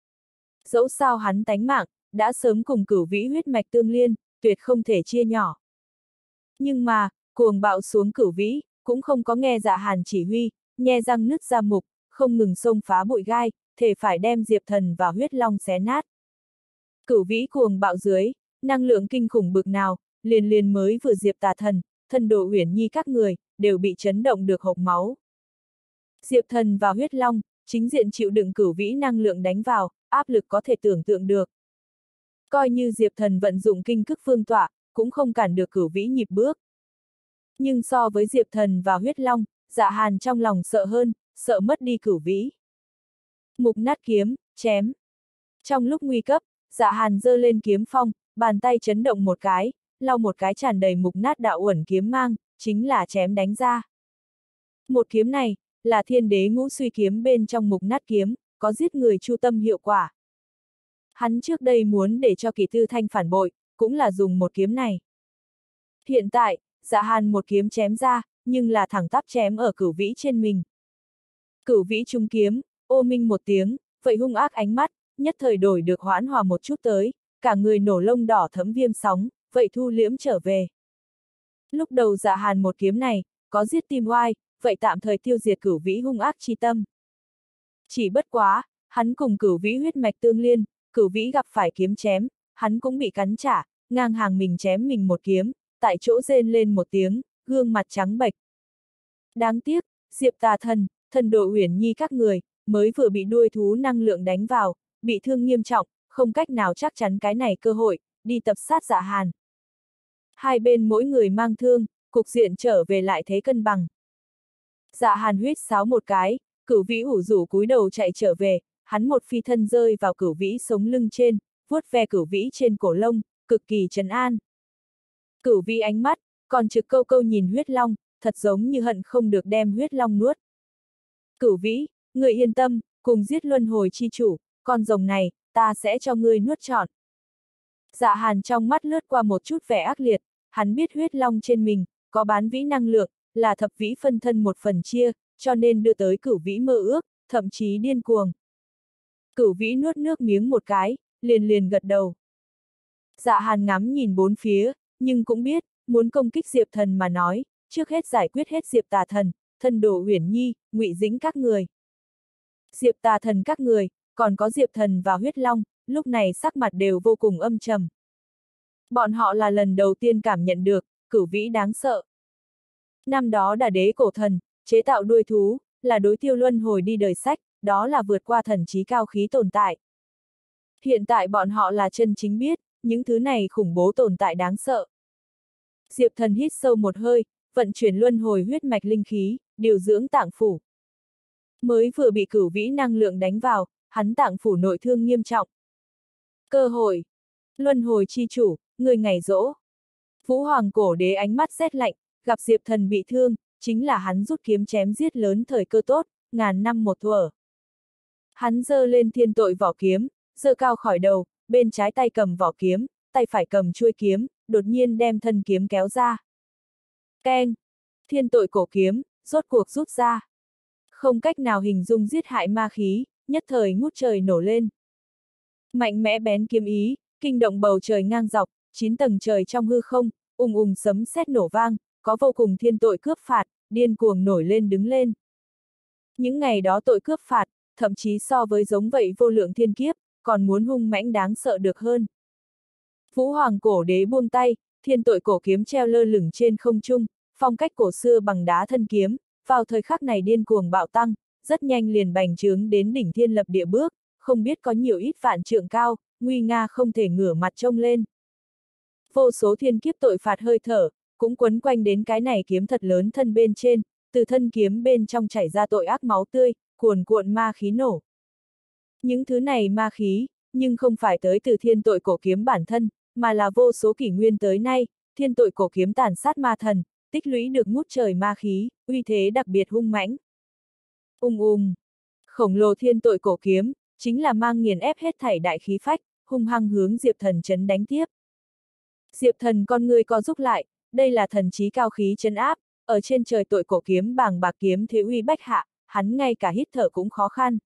Dẫu sao hắn tánh mạng, đã sớm cùng cửu vĩ huyết mạch tương liên, tuyệt không thể chia nhỏ. Nhưng mà, cuồng bạo xuống cửu vĩ, cũng không có nghe Dạ Hàn chỉ huy, nhe răng nứt ra mục, không ngừng xông phá bụi gai, thể phải đem Diệp Thần và huyết long xé nát. Cửu vĩ cuồng bạo dưới, năng lượng kinh khủng bực nào, liền liền mới vừa Diệp Tà Thần, Thần Đồ Uyển Nhi các người, đều bị chấn động được hộc máu. Diệp Thần và huyết long, chính diện chịu đựng cửu vĩ năng lượng đánh vào, áp lực có thể tưởng tượng được. Coi như Diệp Thần vận dụng kinh cức phương tọa, cũng không cản được cửu vĩ nhịp bước. Nhưng so với Diệp Thần và huyết long, Dạ Hàn trong lòng sợ hơn, sợ mất đi cửu vĩ. Mục nát kiếm, chém. Trong lúc nguy cấp, Dạ Hàn giơ lên kiếm phong, bàn tay chấn động một cái, lau một cái tràn đầy mục nát đạo uẩn kiếm mang, chính là chém đánh ra. Một kiếm này, là thiên đế ngũ suy kiếm bên trong mục nát kiếm, có giết người chu tâm hiệu quả. Hắn trước đây muốn để cho Kỳ Tư Thanh phản bội, cũng là dùng một kiếm này. Hiện tại, Dạ Hàn một kiếm chém ra, nhưng là thẳng tắp chém ở cửu vĩ trên mình. Cửu vĩ trúng kiếm, ô minh một tiếng, vậy hung ác ánh mắt, nhất thời đổi được hoãn hòa một chút tới, cả người nổ lông đỏ thấm viêm sóng, vậy thu liễm trở về. Lúc đầu Dạ Hàn một kiếm này, có giết tim oai, vậy tạm thời tiêu diệt cửu vĩ hung ác chi tâm. Chỉ bất quá, hắn cùng cửu vĩ huyết mạch tương liên, cửu vĩ gặp phải kiếm chém, hắn cũng bị cắn trả, ngang hàng mình chém mình một kiếm, tại chỗ rên lên một tiếng, gương mặt trắng bệch. Đáng tiếc, Diệp Tà Thần, Thần Đồ Uyển Nhi các người, mới vừa bị đuôi thú năng lượng đánh vào, bị thương nghiêm trọng, không cách nào chắc chắn cái này cơ hội, đi tập sát Dạ Hàn. Hai bên mỗi người mang thương, cục diện trở về lại thế cân bằng. Dạ Hàn huýt sáo một cái, cửu vĩ ủ rủ cúi đầu chạy trở về, hắn một phi thân rơi vào cửu vĩ sống lưng trên, vuốt ve cửu vĩ trên cổ lông, cực kỳ trấn an. Cửu vĩ ánh mắt, còn trực câu câu nhìn huyết long, thật giống như hận không được đem huyết long nuốt. Cửu Vĩ, người yên tâm, cùng giết luân hồi chi chủ, con rồng này, ta sẽ cho ngươi nuốt trọn. Dạ Hàn trong mắt lướt qua một chút vẻ ác liệt, hắn biết huyết long trên mình, có bán vĩ năng lượng, là thập vĩ phân thân một phần chia, cho nên đưa tới Cửu Vĩ mơ ước, thậm chí điên cuồng. Cửu Vĩ nuốt nước miếng một cái, liền liền gật đầu. Dạ Hàn ngắm nhìn bốn phía, nhưng cũng biết, muốn công kích Diệp Thần mà nói, trước hết giải quyết hết Diệp Tà Thần, Thân Đồ Uyển Nhi, Ngụy Dĩnh các người. Diệp Tà Thần các người, còn có Diệp Thần và Huyết Long, lúc này sắc mặt đều vô cùng âm trầm. Bọn họ là lần đầu tiên cảm nhận được, Cửu Vĩ đáng sợ. Năm đó Đà Đế cổ thần, chế tạo đuôi thú, là đối tiêu luân hồi đi đời sách, đó là vượt qua thần trí cao khí tồn tại. Hiện tại bọn họ là chân chính biết, những thứ này khủng bố tồn tại đáng sợ. Diệp Thần hít sâu một hơi, vận chuyển luân hồi huyết mạch linh khí, điều dưỡng tạng phủ. Mới vừa bị Cửu Vĩ năng lượng đánh vào, hắn tạng phủ nội thương nghiêm trọng. Cơ hội. Luân hồi chi chủ, người ngày rỗ. Vũ Hoàng Cổ Đế ánh mắt rét lạnh, gặp Diệp Thần bị thương, chính là hắn rút kiếm chém giết lớn thời cơ tốt, ngàn năm một thuở. Hắn giơ lên thiên tội vỏ kiếm, giơ cao khỏi đầu, bên trái tay cầm vỏ kiếm, tay phải cầm chuôi kiếm, đột nhiên đem thân kiếm kéo ra. Keng! Thiên tội cổ kiếm, rốt cuộc rút ra. Không cách nào hình dung giết hại ma khí, nhất thời ngút trời nổ lên. Mạnh mẽ bén kiếm ý, kinh động bầu trời ngang dọc, chín tầng trời trong hư không, ùng ùng sấm sét nổ vang, có vô cùng thiên tội cướp phạt, điên cuồng nổi lên đứng lên. Những ngày đó tội cướp phạt, thậm chí so với giống vậy vô lượng thiên kiếp, còn muốn hung mãnh đáng sợ được hơn. Vũ Hoàng Cổ Đế buông tay, thiên tội cổ kiếm treo lơ lửng trên không trung, phong cách cổ xưa bằng đá thân kiếm, vào thời khắc này điên cuồng bạo tăng, rất nhanh liền bành trướng đến đỉnh thiên lập địa bước, không biết có nhiều ít vạn trượng cao, nguy nga không thể ngửa mặt trông lên. Vô số thiên kiếp tội phạt hơi thở, cũng quấn quanh đến cái này kiếm thật lớn thân bên trên, từ thân kiếm bên trong chảy ra tội ác máu tươi, cuồn cuộn ma khí nổ. Những thứ này ma khí, nhưng không phải tới từ thiên tội cổ kiếm bản thân, mà là vô số kỷ nguyên tới nay, thiên tội cổ kiếm tàn sát ma thần, tích lũy được ngút trời ma khí, uy thế đặc biệt hung mãnh. Ung ung, khổng lồ thiên tội cổ kiếm, chính là mang nghiền ép hết thảy đại khí phách, hung hăng hướng Diệp Thần chấn đánh tiếp. Diệp Thần con người co rúc lại, đây là thần trí cao khí chấn áp, ở trên trời tội cổ kiếm bàng bạc kiếm thế uy bách hạ, hắn ngay cả hít thở cũng khó khăn.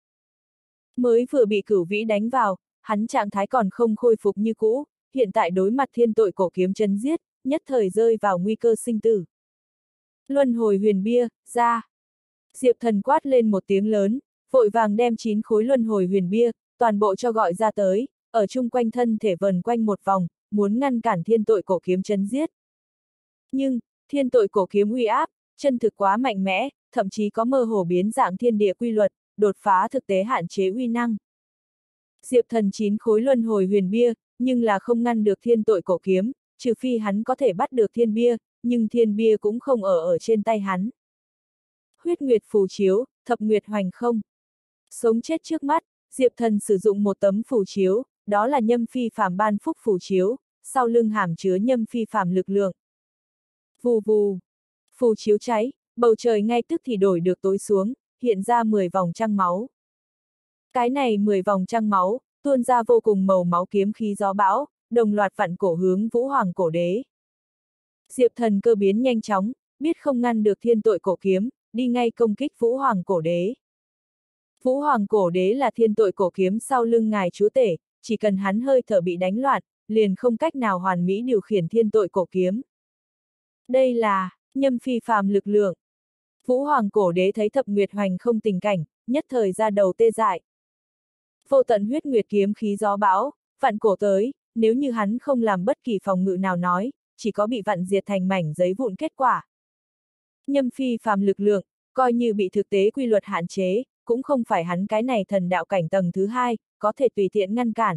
Mới vừa bị Cửu Vĩ đánh vào, hắn trạng thái còn không khôi phục như cũ, hiện tại đối mặt thiên tội cổ kiếm chấn giết, nhất thời rơi vào nguy cơ sinh tử. Luân hồi huyền bia, ra. Diệp Thần quát lên một tiếng lớn, vội vàng đem chín khối luân hồi huyền bia, toàn bộ cho gọi ra tới, ở chung quanh thân thể vần quanh một vòng, muốn ngăn cản thiên tội cổ kiếm chấn giết. Nhưng, thiên tội cổ kiếm uy áp, chân thực quá mạnh mẽ, thậm chí có mơ hồ biến dạng thiên địa quy luật, đột phá thực tế hạn chế uy năng. Diệp Thần chín khối luân hồi huyền bia, nhưng là không ngăn được thiên tội cổ kiếm, trừ phi hắn có thể bắt được thiên bia, nhưng thiên bia cũng không ở ở trên tay hắn. Huyết nguyệt phù chiếu, thập nguyệt hoành không. Sống chết trước mắt, Diệp Thần sử dụng một tấm phù chiếu, đó là nhâm phi phàm ban phúc phù chiếu, sau lưng hàm chứa nhâm phi phàm lực lượng. Vù vù. Phù chiếu cháy, bầu trời ngay tức thì đổi được tối xuống, hiện ra mười vòng trăng máu. Cái này mười vòng trăng máu, tuôn ra vô cùng màu máu kiếm khí gió bão, đồng loạt vặn cổ hướng Vũ Hoàng Cổ Đế. Diệp Thần cơ biến nhanh chóng, biết không ngăn được thiên tội cổ kiếm, đi ngay công kích Vũ Hoàng Cổ Đế. Vũ Hoàng Cổ Đế là thiên tội cổ kiếm sau lưng ngài chúa tể, chỉ cần hắn hơi thở bị đánh loạn, liền không cách nào hoàn mỹ điều khiển thiên tội cổ kiếm. Đây là nhâm phi phàm lực lượng. Vũ Hoàng Cổ Đế thấy thập nguyệt hoành không tình cảnh, nhất thời ra đầu tê dại. Vô tận huyết nguyệt kiếm khí gió bão, vặn cổ tới, nếu như hắn không làm bất kỳ phòng ngự nào nói, chỉ có bị vặn diệt thành mảnh giấy vụn kết quả. Nhâm phi phàm lực lượng, coi như bị thực tế quy luật hạn chế, cũng không phải hắn cái này thần đạo cảnh tầng thứ hai, có thể tùy tiện ngăn cản.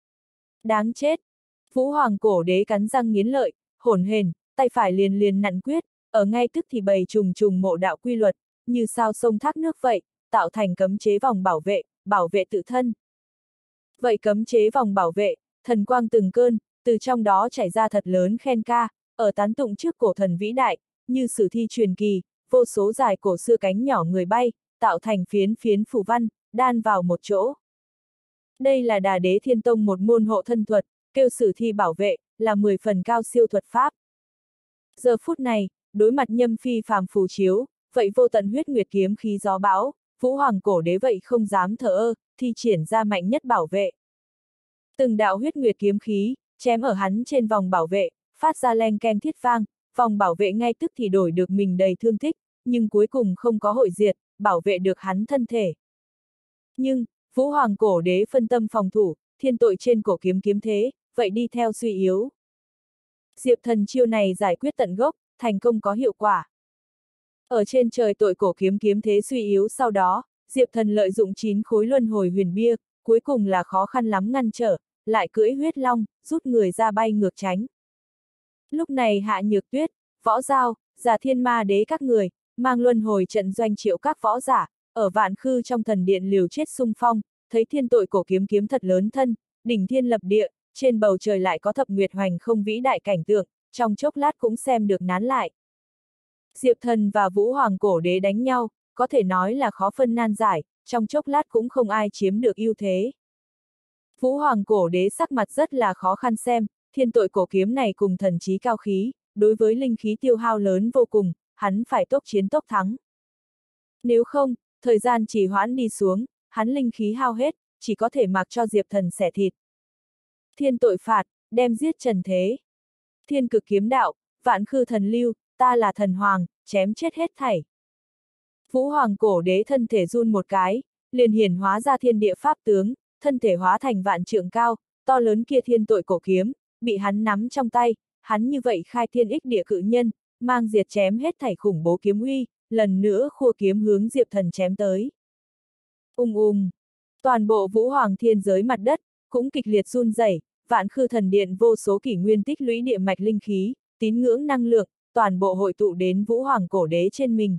Đáng chết! Vũ Hoàng Cổ Đế cắn răng nghiến lợi, hổn hển, tay phải liền liền nặn quyết, ở ngay tức thì bày trùng trùng mộ đạo quy luật, như sao sông thác nước vậy, tạo thành cấm chế vòng bảo vệ, bảo vệ tự thân. Vậy cấm chế vòng bảo vệ, thần quang từng cơn, từ trong đó chảy ra thật lớn khen ca, ở tán tụng trước cổ thần vĩ đại, như sử thi truyền kỳ, vô số dài cổ xưa cánh nhỏ người bay, tạo thành phiến phiến phù văn, đan vào một chỗ. Đây là Đà Đế Thiên Tông một môn hộ thân thuật, kêu sử thi bảo vệ, là mười phần cao siêu thuật pháp. Giờ phút này, đối mặt Nhâm Phi phàm phù chiếu, vậy vô tận huyết nguyệt kiếm khí gió bão, Vũ Hoàng cổ đế vậy không dám thờ ơ, thi triển ra mạnh nhất bảo vệ. Từng đạo huyết nguyệt kiếm khí, chém ở hắn trên vòng bảo vệ, phát ra leng keng thiết vang, vòng bảo vệ ngay tức thì đổi được mình đầy thương tích, nhưng cuối cùng không có hội diệt, bảo vệ được hắn thân thể. Nhưng, Vũ Hoàng cổ đế phân tâm phòng thủ, thiên tội trên cổ kiếm kiếm thế, vậy đi theo suy yếu. Diệp Thần chiêu này giải quyết tận gốc, thành công có hiệu quả. Ở trên trời tội cổ kiếm kiếm thế suy yếu sau đó, Diệp Thần lợi dụng chín khối luân hồi huyền bia, cuối cùng là khó khăn lắm ngăn trở, lại cưỡi huyết long, rút người ra bay ngược tránh. Lúc này Hạ Nhược Tuyết, Võ Giao, Giả Thiên Ma Đế các người, mang luân hồi trận doanh triệu các võ giả, ở Vạn Khư trong thần điện liều chết xung phong, thấy thiên tội cổ kiếm kiếm thật lớn thân, đỉnh thiên lập địa, trên bầu trời lại có thập nguyệt hoành không vĩ đại cảnh tượng, trong chốc lát cũng xem được nán lại. Diệp Thần và Vũ Hoàng cổ đế đánh nhau, có thể nói là khó phân nan giải, trong chốc lát cũng không ai chiếm được ưu thế. Vũ Hoàng cổ đế sắc mặt rất là khó khăn xem, thiên tội cổ kiếm này cùng thần trí cao khí, đối với linh khí tiêu hao lớn vô cùng, hắn phải tốc chiến tốc thắng. Nếu không, thời gian trì hoãn đi xuống, hắn linh khí hao hết, chỉ có thể mặc cho Diệp Thần xẻ thịt. Thiên tội phạt, đem giết trần thế. Thiên cực kiếm đạo, vạn khư thần lưu, ta là thần hoàng, chém chết hết thảy. Vũ Hoàng cổ đế thân thể run một cái, liền hiển hóa ra thiên địa pháp tướng, thân thể hóa thành vạn trượng cao, to lớn kia thiên tội cổ kiếm, bị hắn nắm trong tay, hắn như vậy khai thiên ích địa cự nhân, mang diệt chém hết thảy khủng bố kiếm uy, lần nữa khua kiếm hướng Diệp Thần chém tới. Ung ung, toàn bộ Vũ Hoàng thiên giới mặt đất, cũng kịch liệt run rẩy, vạn khư thần điện vô số kỷ nguyên tích lũy địa mạch linh khí, tín ngưỡng năng lượng, toàn bộ hội tụ đến Vũ Hoàng cổ đế trên mình.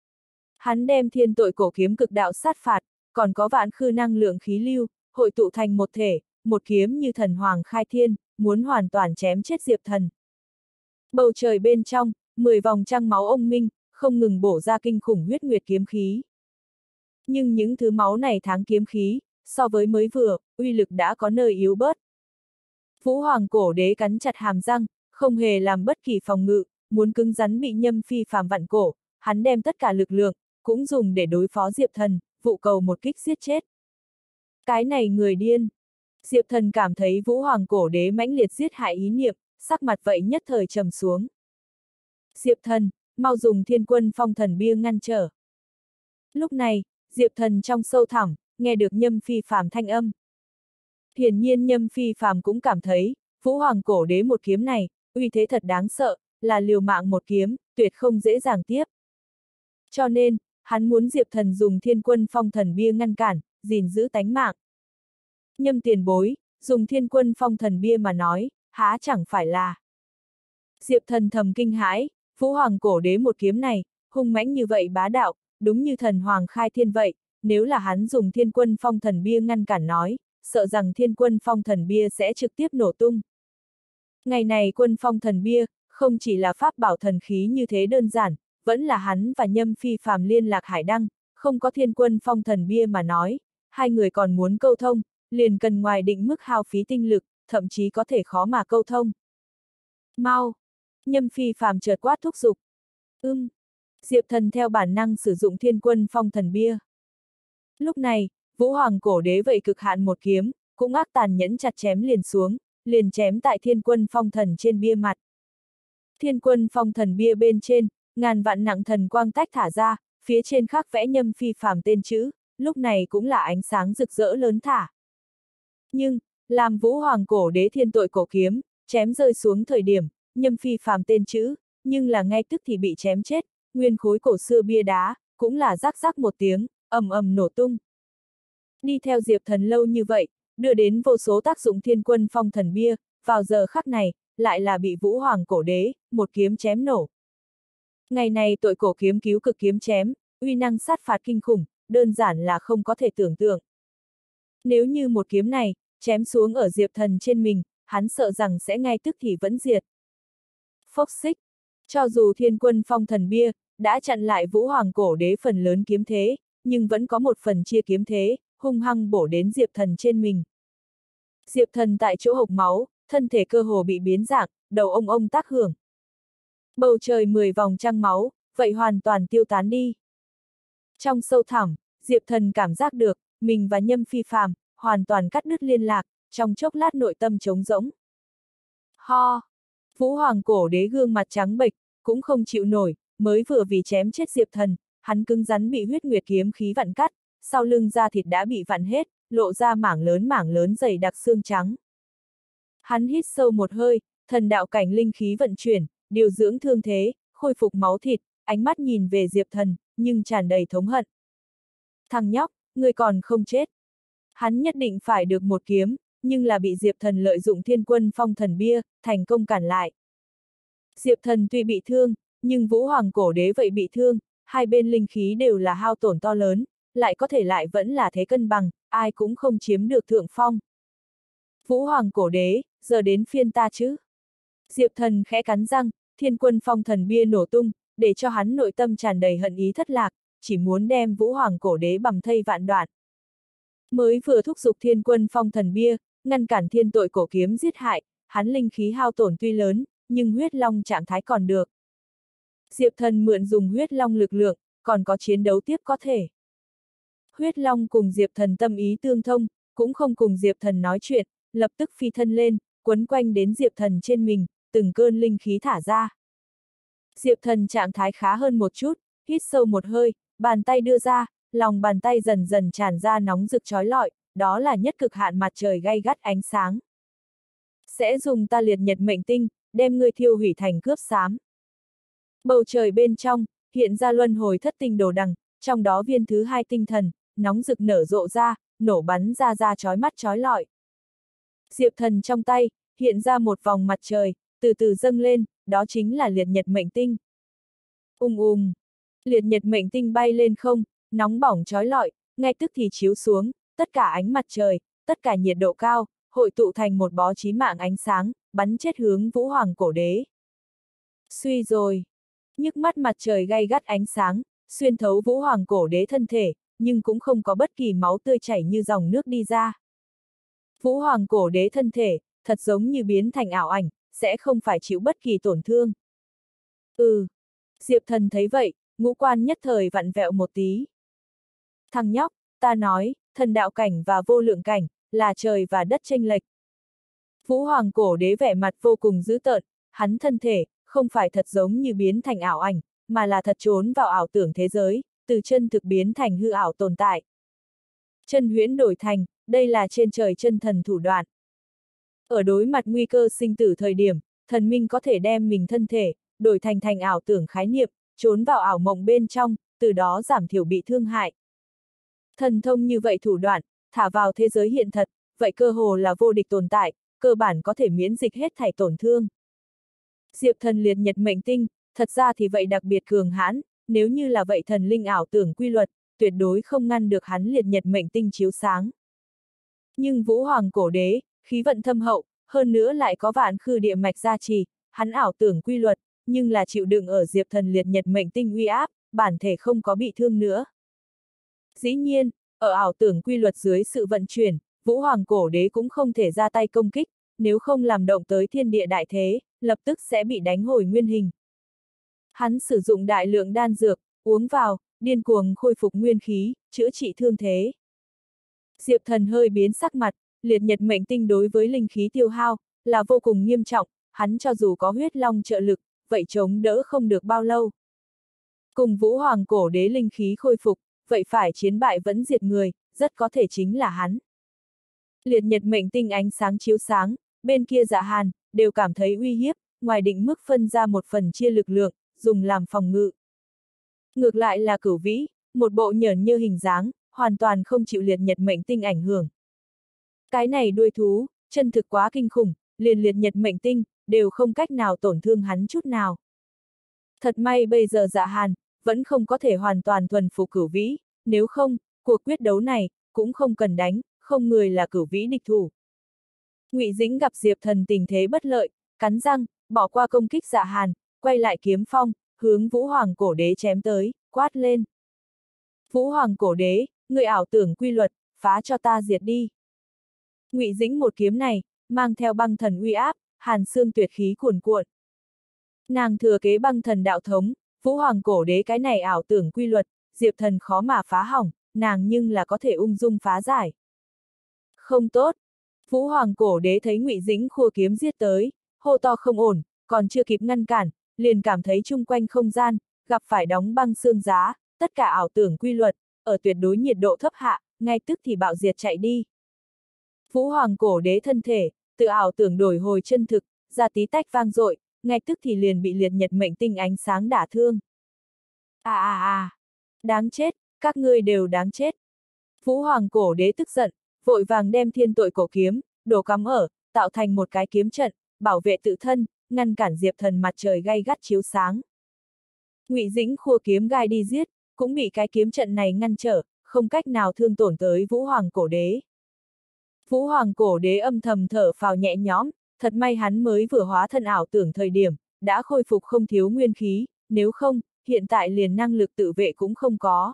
Hắn đem thiên tội cổ kiếm cực đạo sát phạt, còn có vạn khư năng lượng khí lưu, hội tụ thành một thể, một kiếm như thần hoàng khai thiên, muốn hoàn toàn chém chết Diệp Thần. Bầu trời bên trong, mười vòng trăng máu ông minh, không ngừng bổ ra kinh khủng huyết nguyệt kiếm khí. Nhưng những thứ máu này tháng kiếm khí, so với mới vừa, uy lực đã có nơi yếu bớt. Vũ Hoàng cổ đế cắn chặt hàm răng, không hề làm bất kỳ phòng ngự, muốn cứng rắn bị Nhâm Phi phàm vặn cổ, hắn đem tất cả lực lượng, cũng dùng để đối phó Diệp Thần, vụ cầu một kích giết chết. Cái này người điên. Diệp Thần cảm thấy Vũ Hoàng cổ đế mãnh liệt giết hại ý niệm, sắc mặt vậy nhất thời trầm xuống. Diệp Thần, mau dùng thiên quân phong thần bia ngăn trở. Lúc này, Diệp Thần trong sâu thẳm, nghe được Nhâm Phi phàm thanh âm. Hiển nhiên Nhâm Phi phàm cũng cảm thấy, Vũ Hoàng cổ đế một kiếm này, uy thế thật đáng sợ, là liều mạng một kiếm, tuyệt không dễ dàng tiếp. Cho nên, hắn muốn Diệp Thần dùng thiên quân phong thần bia ngăn cản, gìn giữ tánh mạng. Nhâm tiền bối, dùng thiên quân phong thần bia mà nói, há chẳng phải là. Diệp Thần thầm kinh hãi, Vũ Hoàng cổ đế một kiếm này, hung mãnh như vậy bá đạo, đúng như thần hoàng khai thiên vậy, nếu là hắn dùng thiên quân phong thần bia ngăn cản nói, sợ rằng thiên quân phong thần bia sẽ trực tiếp nổ tung. Ngày này quân phong thần bia, không chỉ là pháp bảo thần khí như thế đơn giản, vẫn là hắn và Nhâm Phi phàm liên lạc hải đăng, không có thiên quân phong thần bia mà nói, hai người còn muốn câu thông, liền cần ngoài định mức hao phí tinh lực, thậm chí có thể khó mà câu thông. Mau! Nhâm Phi phàm chợt quát thúc giục. Ưm! Diệp Thần theo bản năng sử dụng thiên quân phong thần bia. Lúc này, Vũ Hoàng cổ đế vậy cực hạn một kiếm, cũng ác tàn nhẫn chặt chém liền xuống, liền chém tại thiên quân phong thần trên bia mặt. Thiên quân phong thần bia bên trên, ngàn vạn nặng thần quang tách thả ra, phía trên khắc vẽ Nhâm Phi phàm tên chữ, lúc này cũng là ánh sáng rực rỡ lớn thả. Nhưng, làm Vũ Hoàng cổ đế thiên tội cổ kiếm, chém rơi xuống thời điểm, Nhâm Phi phàm tên chữ, nhưng là ngay tức thì bị chém chết, nguyên khối cổ xưa bia đá, cũng là rắc rắc một tiếng, ầm ầm nổ tung. Đi theo Diệp Thần lâu như vậy, đưa đến vô số tác dụng thiên quân phong thần bia, vào giờ khắc này, lại là bị Vũ Hoàng cổ đế, một kiếm chém nổ. Ngày này tội cổ kiếm cứu cực kiếm chém, uy năng sát phạt kinh khủng, đơn giản là không có thể tưởng tượng. Nếu như một kiếm này, chém xuống ở Diệp Thần trên mình, hắn sợ rằng sẽ ngay tức thì vẫn diệt. Phốc xích. Cho dù Thiên Quân Phong Thần Bia đã chặn lại Vũ Hoàng Cổ Đế phần lớn kiếm thế, nhưng vẫn có một phần chia kiếm thế, hung hăng bổ đến Diệp Thần trên mình. Diệp Thần tại chỗ hộc máu, thân thể cơ hồ bị biến dạng, đầu ông ông tác hưởng. Bầu trời mười vòng trăng máu, vậy hoàn toàn tiêu tán đi. Trong sâu thẳm, Diệp Thần cảm giác được, mình và Nhâm Phi Phàm hoàn toàn cắt đứt liên lạc, trong chốc lát nội tâm trống rỗng. Ho! Vũ Hoàng Cổ Đế gương mặt trắng bệch, cũng không chịu nổi, mới vừa vì chém chết Diệp Thần, hắn cứng rắn bị huyết nguyệt kiếm khí vặn cắt, sau lưng da thịt đã bị vặn hết, lộ ra mảng lớn mảng lớn dày đặc xương trắng. Hắn hít sâu một hơi, thần đạo cảnh linh khí vận chuyển, điều dưỡng thương thế, khôi phục máu thịt, ánh mắt nhìn về Diệp Thần, nhưng tràn đầy thống hận. Thằng nhóc, ngươi còn không chết. Hắn nhất định phải được một kiếm, nhưng là bị Diệp Thần lợi dụng Thiên Quân Phong Thần Bia, thành công cản lại. Diệp Thần tuy bị thương, nhưng Vũ Hoàng Cổ Đế vậy bị thương, hai bên linh khí đều là hao tổn to lớn, lại có thể lại vẫn là thế cân bằng, ai cũng không chiếm được thượng phong. Vũ Hoàng Cổ Đế, giờ đến phiên ta chứ. Diệp Thần khẽ cắn răng, Thiên Quân Phong Thần Bia nổ tung, để cho hắn nội tâm tràn đầy hận ý thất lạc, chỉ muốn đem Vũ Hoàng Cổ Đế bầm thây vạn đoạn. Mới vừa thúc giục Thiên Quân Phong Thần Bia, ngăn cản thiên tội cổ kiếm giết hại, hắn linh khí hao tổn tuy lớn, nhưng huyết long trạng thái còn được. Diệp Thần mượn dùng huyết long lực lượng, còn có chiến đấu tiếp có thể. Huyết long cùng Diệp Thần tâm ý tương thông, cũng không cùng Diệp Thần nói chuyện, lập tức phi thân lên, quấn quanh đến Diệp Thần trên mình, từng cơn linh khí thả ra. Diệp Thần trạng thái khá hơn một chút, hít sâu một hơi, bàn tay đưa ra, lòng bàn tay dần dần tràn ra nóng rực chói lọi, đó là nhất cực hạn mặt trời gay gắt ánh sáng. Sẽ dùng ta liệt nhật mệnh tinh, đem ngươi thiêu hủy thành cướp xám. Bầu trời bên trong, hiện ra luân hồi thất tinh đồ đằng, trong đó viên thứ hai tinh thần, nóng rực nở rộ ra, nổ bắn ra ra chói mắt chói lọi. Diệp Thần trong tay, hiện ra một vòng mặt trời, từ từ dâng lên, đó chính là liệt nhật mệnh tinh. Ung ung, liệt nhật mệnh tinh bay lên không, nóng bỏng chói lọi, ngay tức thì chiếu xuống, tất cả ánh mặt trời, tất cả nhiệt độ cao, hội tụ thành một bó chí mạng ánh sáng, bắn chết hướng Vũ Hoàng Cổ Đế. Suy rồi, nhức mắt mặt trời gay gắt ánh sáng, xuyên thấu Vũ Hoàng Cổ Đế thân thể, nhưng cũng không có bất kỳ máu tươi chảy như dòng nước đi ra. Vũ Hoàng Cổ Đế thân thể, thật giống như biến thành ảo ảnh, sẽ không phải chịu bất kỳ tổn thương. Ừ. Diệp Thần thấy vậy, ngũ quan nhất thời vặn vẹo một tí. Thằng nhóc, ta nói, thần đạo cảnh và vô lượng cảnh, là trời và đất chênh lệch. Vũ Hoàng Cổ Đế vẻ mặt vô cùng dữ tợn, hắn thân thể, không phải thật giống như biến thành ảo ảnh, mà là thật trốn vào ảo tưởng thế giới, từ chân thực biến thành hư ảo tồn tại. Chân huyễn đổi thành, đây là trên trời chân thần thủ đoạn. Ở đối mặt nguy cơ sinh tử thời điểm, thần minh có thể đem mình thân thể, đổi thành thành ảo tưởng khái niệm, trốn vào ảo mộng bên trong, từ đó giảm thiểu bị thương hại. Thần thông như vậy thủ đoạn, thả vào thế giới hiện thật, vậy cơ hồ là vô địch tồn tại, cơ bản có thể miễn dịch hết thảy tổn thương. Diệp Thần liệt nhật mệnh tinh, thật ra thì vậy đặc biệt cường hãn, nếu như là vậy thần linh ảo tưởng quy luật, tuyệt đối không ngăn được hắn liệt nhật mệnh tinh chiếu sáng. Nhưng Vũ Hoàng Cổ Đế, khí vận thâm hậu, hơn nữa lại có vạn khư địa mạch gia trì, hắn ảo tưởng quy luật, nhưng là chịu đựng ở Diệp Thần liệt nhật mệnh tinh uy áp, bản thể không có bị thương nữa. Dĩ nhiên, ở ảo tưởng quy luật dưới sự vận chuyển, Vũ Hoàng Cổ Đế cũng không thể ra tay công kích, nếu không làm động tới thiên địa đại thế, lập tức sẽ bị đánh hồi nguyên hình. Hắn sử dụng đại lượng đan dược, uống vào, điên cuồng khôi phục nguyên khí, chữa trị thương thế. Diệp Thần hơi biến sắc mặt, liệt nhật mệnh tinh đối với linh khí tiêu hao, là vô cùng nghiêm trọng, hắn cho dù có huyết long trợ lực, vậy chống đỡ không được bao lâu. Cùng Vũ Hoàng Cổ Đế linh khí khôi phục, vậy phải chiến bại vẫn diệt người, rất có thể chính là hắn. Liệt nhật mệnh tinh ánh sáng chiếu sáng, bên kia Dạ Hàn, đều cảm thấy uy hiếp, ngoài định mức phân ra một phần chia lực lượng, dùng làm phòng ngự. Ngược lại là Cửu Vĩ, một bộ nhởn nhơ hình dáng, hoàn toàn không chịu liệt nhật mệnh tinh ảnh hưởng. Cái này đuôi thú, chân thực quá kinh khủng, liền liệt nhật mệnh tinh, đều không cách nào tổn thương hắn chút nào. Thật may bây giờ Dạ Hàn, vẫn không có thể hoàn toàn thuần phục Cửu Vĩ, nếu không, cuộc quyết đấu này, cũng không cần đánh, không người là Cửu Vĩ địch thủ. Ngụy Dĩnh gặp Diệp Thần tình thế bất lợi, cắn răng, bỏ qua công kích Dạ Hàn, quay lại kiếm phong, hướng Vũ Hoàng cổ đế chém tới, quát lên. Vũ Hoàng cổ đế, người ảo tưởng quy luật, phá cho ta diệt đi. Ngụy Dĩnh một kiếm này, mang theo băng thần uy áp, hàn xương tuyệt khí cuồn cuộn. Nàng thừa kế băng thần đạo thống, Vũ Hoàng cổ đế cái này ảo tưởng quy luật, Diệp Thần khó mà phá hỏng, nàng nhưng là có thể ung dung phá giải. Không tốt. Vũ Hoàng cổ đế thấy Ngụy Dĩnh khua kiếm giết tới, hô to không ổn, còn chưa kịp ngăn cản, liền cảm thấy chung quanh không gian, gặp phải đóng băng xương giá, tất cả ảo tưởng quy luật, ở tuyệt đối nhiệt độ thấp hạ, ngay tức thì bạo diệt chạy đi. Vũ Hoàng cổ đế thân thể, tự ảo tưởng đổi hồi chân thực, ra tí tách vang dội, ngay tức thì liền bị liệt nhật mệnh tinh ánh sáng đả thương. À à à, đáng chết, các ngươi đều đáng chết. Vũ Hoàng cổ đế tức giận, vội vàng đem thiên tội cổ kiếm, đổ cắm ở, tạo thành một cái kiếm trận, bảo vệ tự thân, ngăn cản Diệp Thần mặt trời gay gắt chiếu sáng. Ngụy Dĩnh khua kiếm gai đi giết, cũng bị cái kiếm trận này ngăn trở, không cách nào thương tổn tới Vũ Hoàng cổ đế. Vũ Hoàng cổ đế âm thầm thở phào nhẹ nhõm, thật may hắn mới vừa hóa thân ảo tưởng thời điểm, đã khôi phục không thiếu nguyên khí, nếu không, hiện tại liền năng lực tự vệ cũng không có.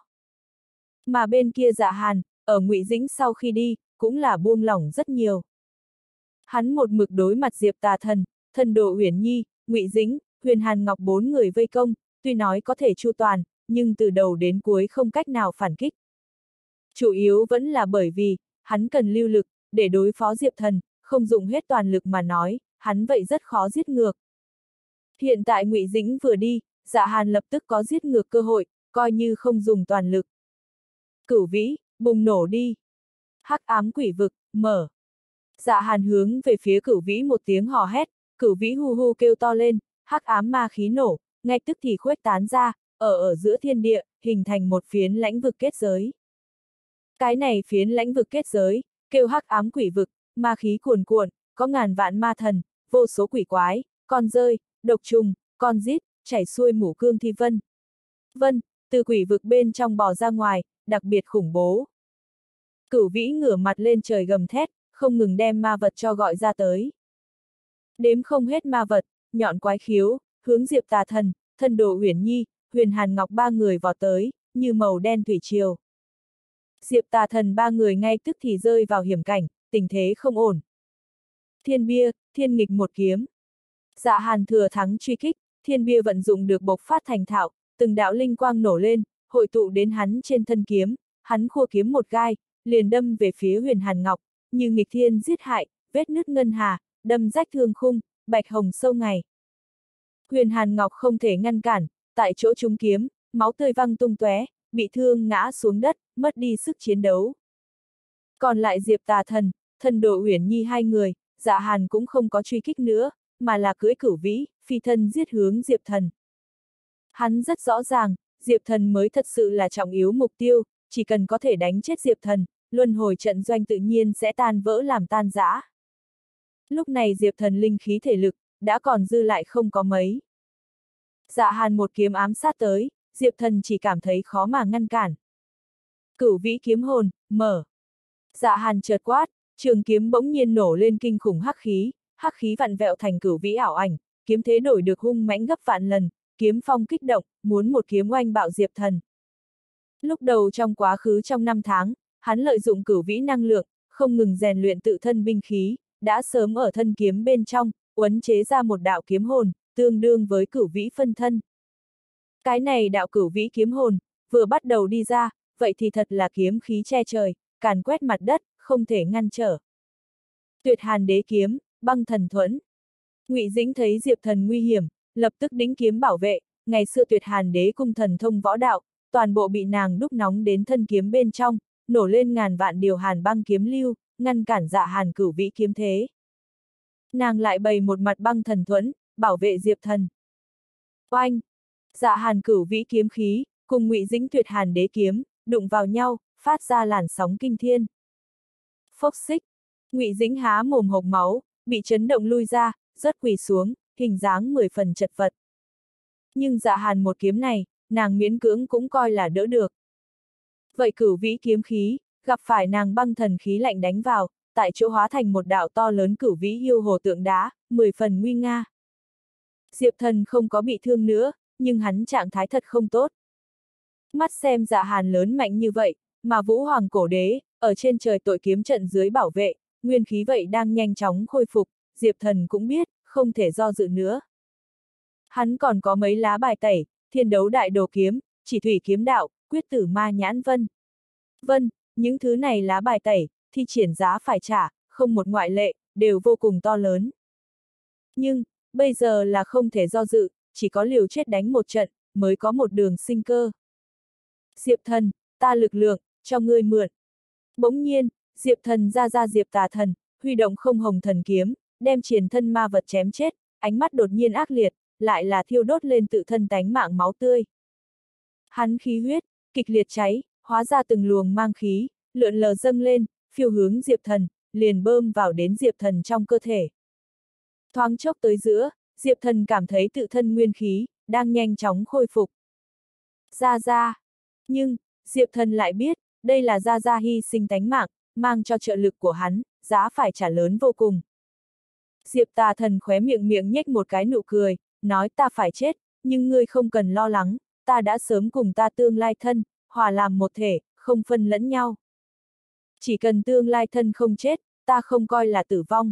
Mà bên kia Dạ Hàn, ở Ngụy Dĩnh sau khi đi, cũng là buông lỏng rất nhiều. Hắn một mực đối mặt Diệp Tà Thần, Thần Đồ Uyển Nhi, Ngụy Dĩnh, Huyền Hàn Ngọc bốn người vây công, tuy nói có thể chu toàn, nhưng từ đầu đến cuối không cách nào phản kích. Chủ yếu vẫn là bởi vì, hắn cần lưu lực, để đối phó Diệp Thần, không dùng hết toàn lực mà nói, hắn vậy rất khó giết ngược. Hiện tại Ngụy Dĩnh vừa đi, Dạ Hàn lập tức có giết ngược cơ hội, coi như không dùng toàn lực. Cửu vĩ, bùng nổ đi. Hắc ám quỷ vực, mở. Dạ Hàn hướng về phía cửu vĩ một tiếng hò hét, cửu vĩ hu hu kêu to lên, hắc ám ma khí nổ, ngay tức thì khuếch tán ra, ở ở giữa thiên địa, hình thành một phiến lãnh vực kết giới. Cái này phiến lãnh vực kết giới, kêu hắc ám quỷ vực, ma khí cuồn cuộn, có ngàn vạn ma thần, vô số quỷ quái, con rơi, độc trùng, con rít, chảy xuôi mủ cương thi vân. Vân, từ quỷ vực bên trong bò ra ngoài, đặc biệt khủng bố. Cửu vĩ ngửa mặt lên trời gầm thét, không ngừng đem ma vật cho gọi ra tới. Đếm không hết ma vật, nhọn quái khiếu, hướng Diệp Tà Thần, Thần Đồ Uyển Nhi, Huyền Hàn Ngọc ba người vọt tới, như màu đen thủy triều. Diệp Tà Thần ba người ngay tức thì rơi vào hiểm cảnh, tình thế không ổn. Thiên bia, thiên nghịch một kiếm. Dạ Hàn thừa thắng truy kích, thiên bia vận dụng được bộc phát thành thạo, từng đạo linh quang nổ lên, hội tụ đến hắn trên thân kiếm, hắn khua kiếm một gai, liền đâm về phía Huyền Hàn Ngọc, như nghịch thiên giết hại, vết nứt ngân hà, đâm rách thương khung, bạch hồng sâu ngày. Huyền Hàn Ngọc không thể ngăn cản, tại chỗ trúng kiếm, máu tươi văng tung tóe, bị thương ngã xuống đất, mất đi sức chiến đấu. Còn lại Diệp Tà Thần, Thần Đồ Uyển Nhi hai người, Dạ Hàn cũng không có truy kích nữa, mà là cưỡi cửu vĩ, phi thân giết hướng Diệp Thần. Hắn rất rõ ràng, Diệp Thần mới thật sự là trọng yếu mục tiêu, chỉ cần có thể đánh chết Diệp Thần, luân hồi trận doanh tự nhiên sẽ tan vỡ làm tan rã. Lúc này Diệp Thần linh khí thể lực, đã còn dư lại không có mấy. Dạ Hàn một kiếm ám sát tới, Diệp Thần chỉ cảm thấy khó mà ngăn cản. Cửu vĩ kiếm hồn, mở. Dạ Hàn chợt quát, trường kiếm bỗng nhiên nổ lên kinh khủng hắc khí, hắc khí vặn vẹo thành cửu vĩ ảo ảnh, kiếm thế đổi được hung mãnh gấp vạn lần, kiếm phong kích động, muốn một kiếm oanh bạo Diệp Thần. Lúc đầu trong quá khứ trong năm tháng, hắn lợi dụng cửu vĩ năng lượng, không ngừng rèn luyện tự thân binh khí, đã sớm ở thân kiếm bên trong, uốn chế ra một đạo kiếm hồn, tương đương với cửu vĩ phân thân. Cái này đạo cửu vĩ kiếm hồn, vừa bắt đầu đi ra, vậy thì thật là kiếm khí che trời, càn quét mặt đất, không thể ngăn trở. Tuyệt Hàn đế kiếm, băng thần thuẫn. Ngụy Dĩnh thấy Diệp Thần nguy hiểm, lập tức đĩnh kiếm bảo vệ, ngày xưa Tuyệt Hàn đế cung thần thông võ đạo, toàn bộ bị nàng đúc nóng đến thân kiếm bên trong, nổ lên ngàn vạn điều hàn băng kiếm lưu, ngăn cản Dạ Hàn cửu vĩ kiếm thế. Nàng lại bày một mặt băng thần thuẫn, bảo vệ Diệp Thần. Oanh! Dạ Hàn cửu vĩ kiếm khí, cùng Ngụy Dĩnh Tuyệt Hàn đế kiếm, đụng vào nhau, phát ra làn sóng kinh thiên. Phốc xích! Ngụy Dĩnh há mồm hộc máu, bị chấn động lui ra, rớt quỳ xuống, hình dáng mười phần chật vật. Nhưng Dạ Hàn một kiếm này, nàng miễn cưỡng cũng coi là đỡ được. Vậy cửu vĩ kiếm khí, gặp phải nàng băng thần khí lạnh đánh vào, tại chỗ hóa thành một đạo to lớn cửu vĩ yêu hồ tượng đá, mười phần nguy nga. Diệp Thần không có bị thương nữa, nhưng hắn trạng thái thật không tốt. Mắt xem Dạ Hàn lớn mạnh như vậy, mà Vũ Hoàng cổ đế, ở trên trời tội kiếm trận dưới bảo vệ, nguyên khí vậy đang nhanh chóng khôi phục, Diệp Thần cũng biết, không thể do dự nữa. Hắn còn có mấy lá bài tẩy, thiên đấu đại đồ kiếm, chỉ thủy kiếm đạo, quyết tử ma nhãn vân. Vân, những thứ này lá bài tẩy, thi triển giá phải trả, không một ngoại lệ, đều vô cùng to lớn. Nhưng, bây giờ là không thể do dự, chỉ có liều chết đánh một trận, mới có một đường sinh cơ. Diệp Thần, ta lực lượng, cho ngươi mượn. Bỗng nhiên, Diệp Thần ra ra Diệp Tà Thần, huy động không hồng thần kiếm, đem triền thân ma vật chém chết, ánh mắt đột nhiên ác liệt, lại là thiêu đốt lên tự thân tánh mạng máu tươi. Hắn khí huyết, kịch liệt cháy, hóa ra từng luồng mang khí, lượn lờ dâng lên, phiêu hướng Diệp Thần, liền bơm vào đến Diệp Thần trong cơ thể. Thoáng chốc tới giữa, Diệp Thần cảm thấy tự thân nguyên khí, đang nhanh chóng khôi phục. Ra ra. Nhưng, Diệp Thần lại biết, đây là Ra Ra hy sinh tánh mạng, mang cho trợ lực của hắn, giá phải trả lớn vô cùng. Diệp Tà Thần khóe miệng miệng nhếch một cái nụ cười, nói ta phải chết, nhưng ngươi không cần lo lắng, ta đã sớm cùng ta tương lai thân, hòa làm một thể, không phân lẫn nhau. Chỉ cần tương lai thân không chết, ta không coi là tử vong.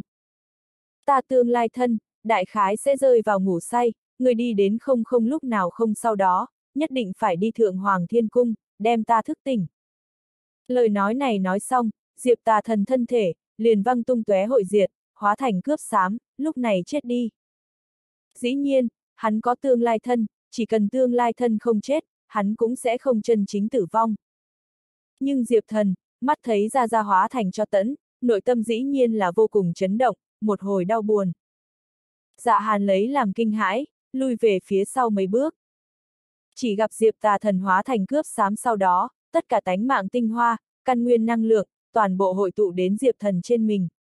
Ta tương lai thân, đại khái sẽ rơi vào ngủ say, ngươi đi đến không không lúc nào không sau đó, nhất định phải đi Thượng Hoàng Thiên Cung, đem ta thức tỉnh. Lời nói này nói xong, Diệp Tà Thần thân thể, liền văng tung tóe hội diệt, hóa thành cướp xám, lúc này chết đi. Dĩ nhiên, hắn có tương lai thân, chỉ cần tương lai thân không chết, hắn cũng sẽ không chân chính tử vong. Nhưng Diệp Thần, mắt thấy Ra Ra hóa thành cho tẫn, nội tâm dĩ nhiên là vô cùng chấn động, một hồi đau buồn. Dạ Hàn lấy làm kinh hãi, lui về phía sau mấy bước. Chỉ gặp Diệp Tà Thần hóa thành cướp xám sau đó, tất cả tánh mạng tinh hoa, căn nguyên năng lượng, toàn bộ hội tụ đến Diệp Thần trên mình,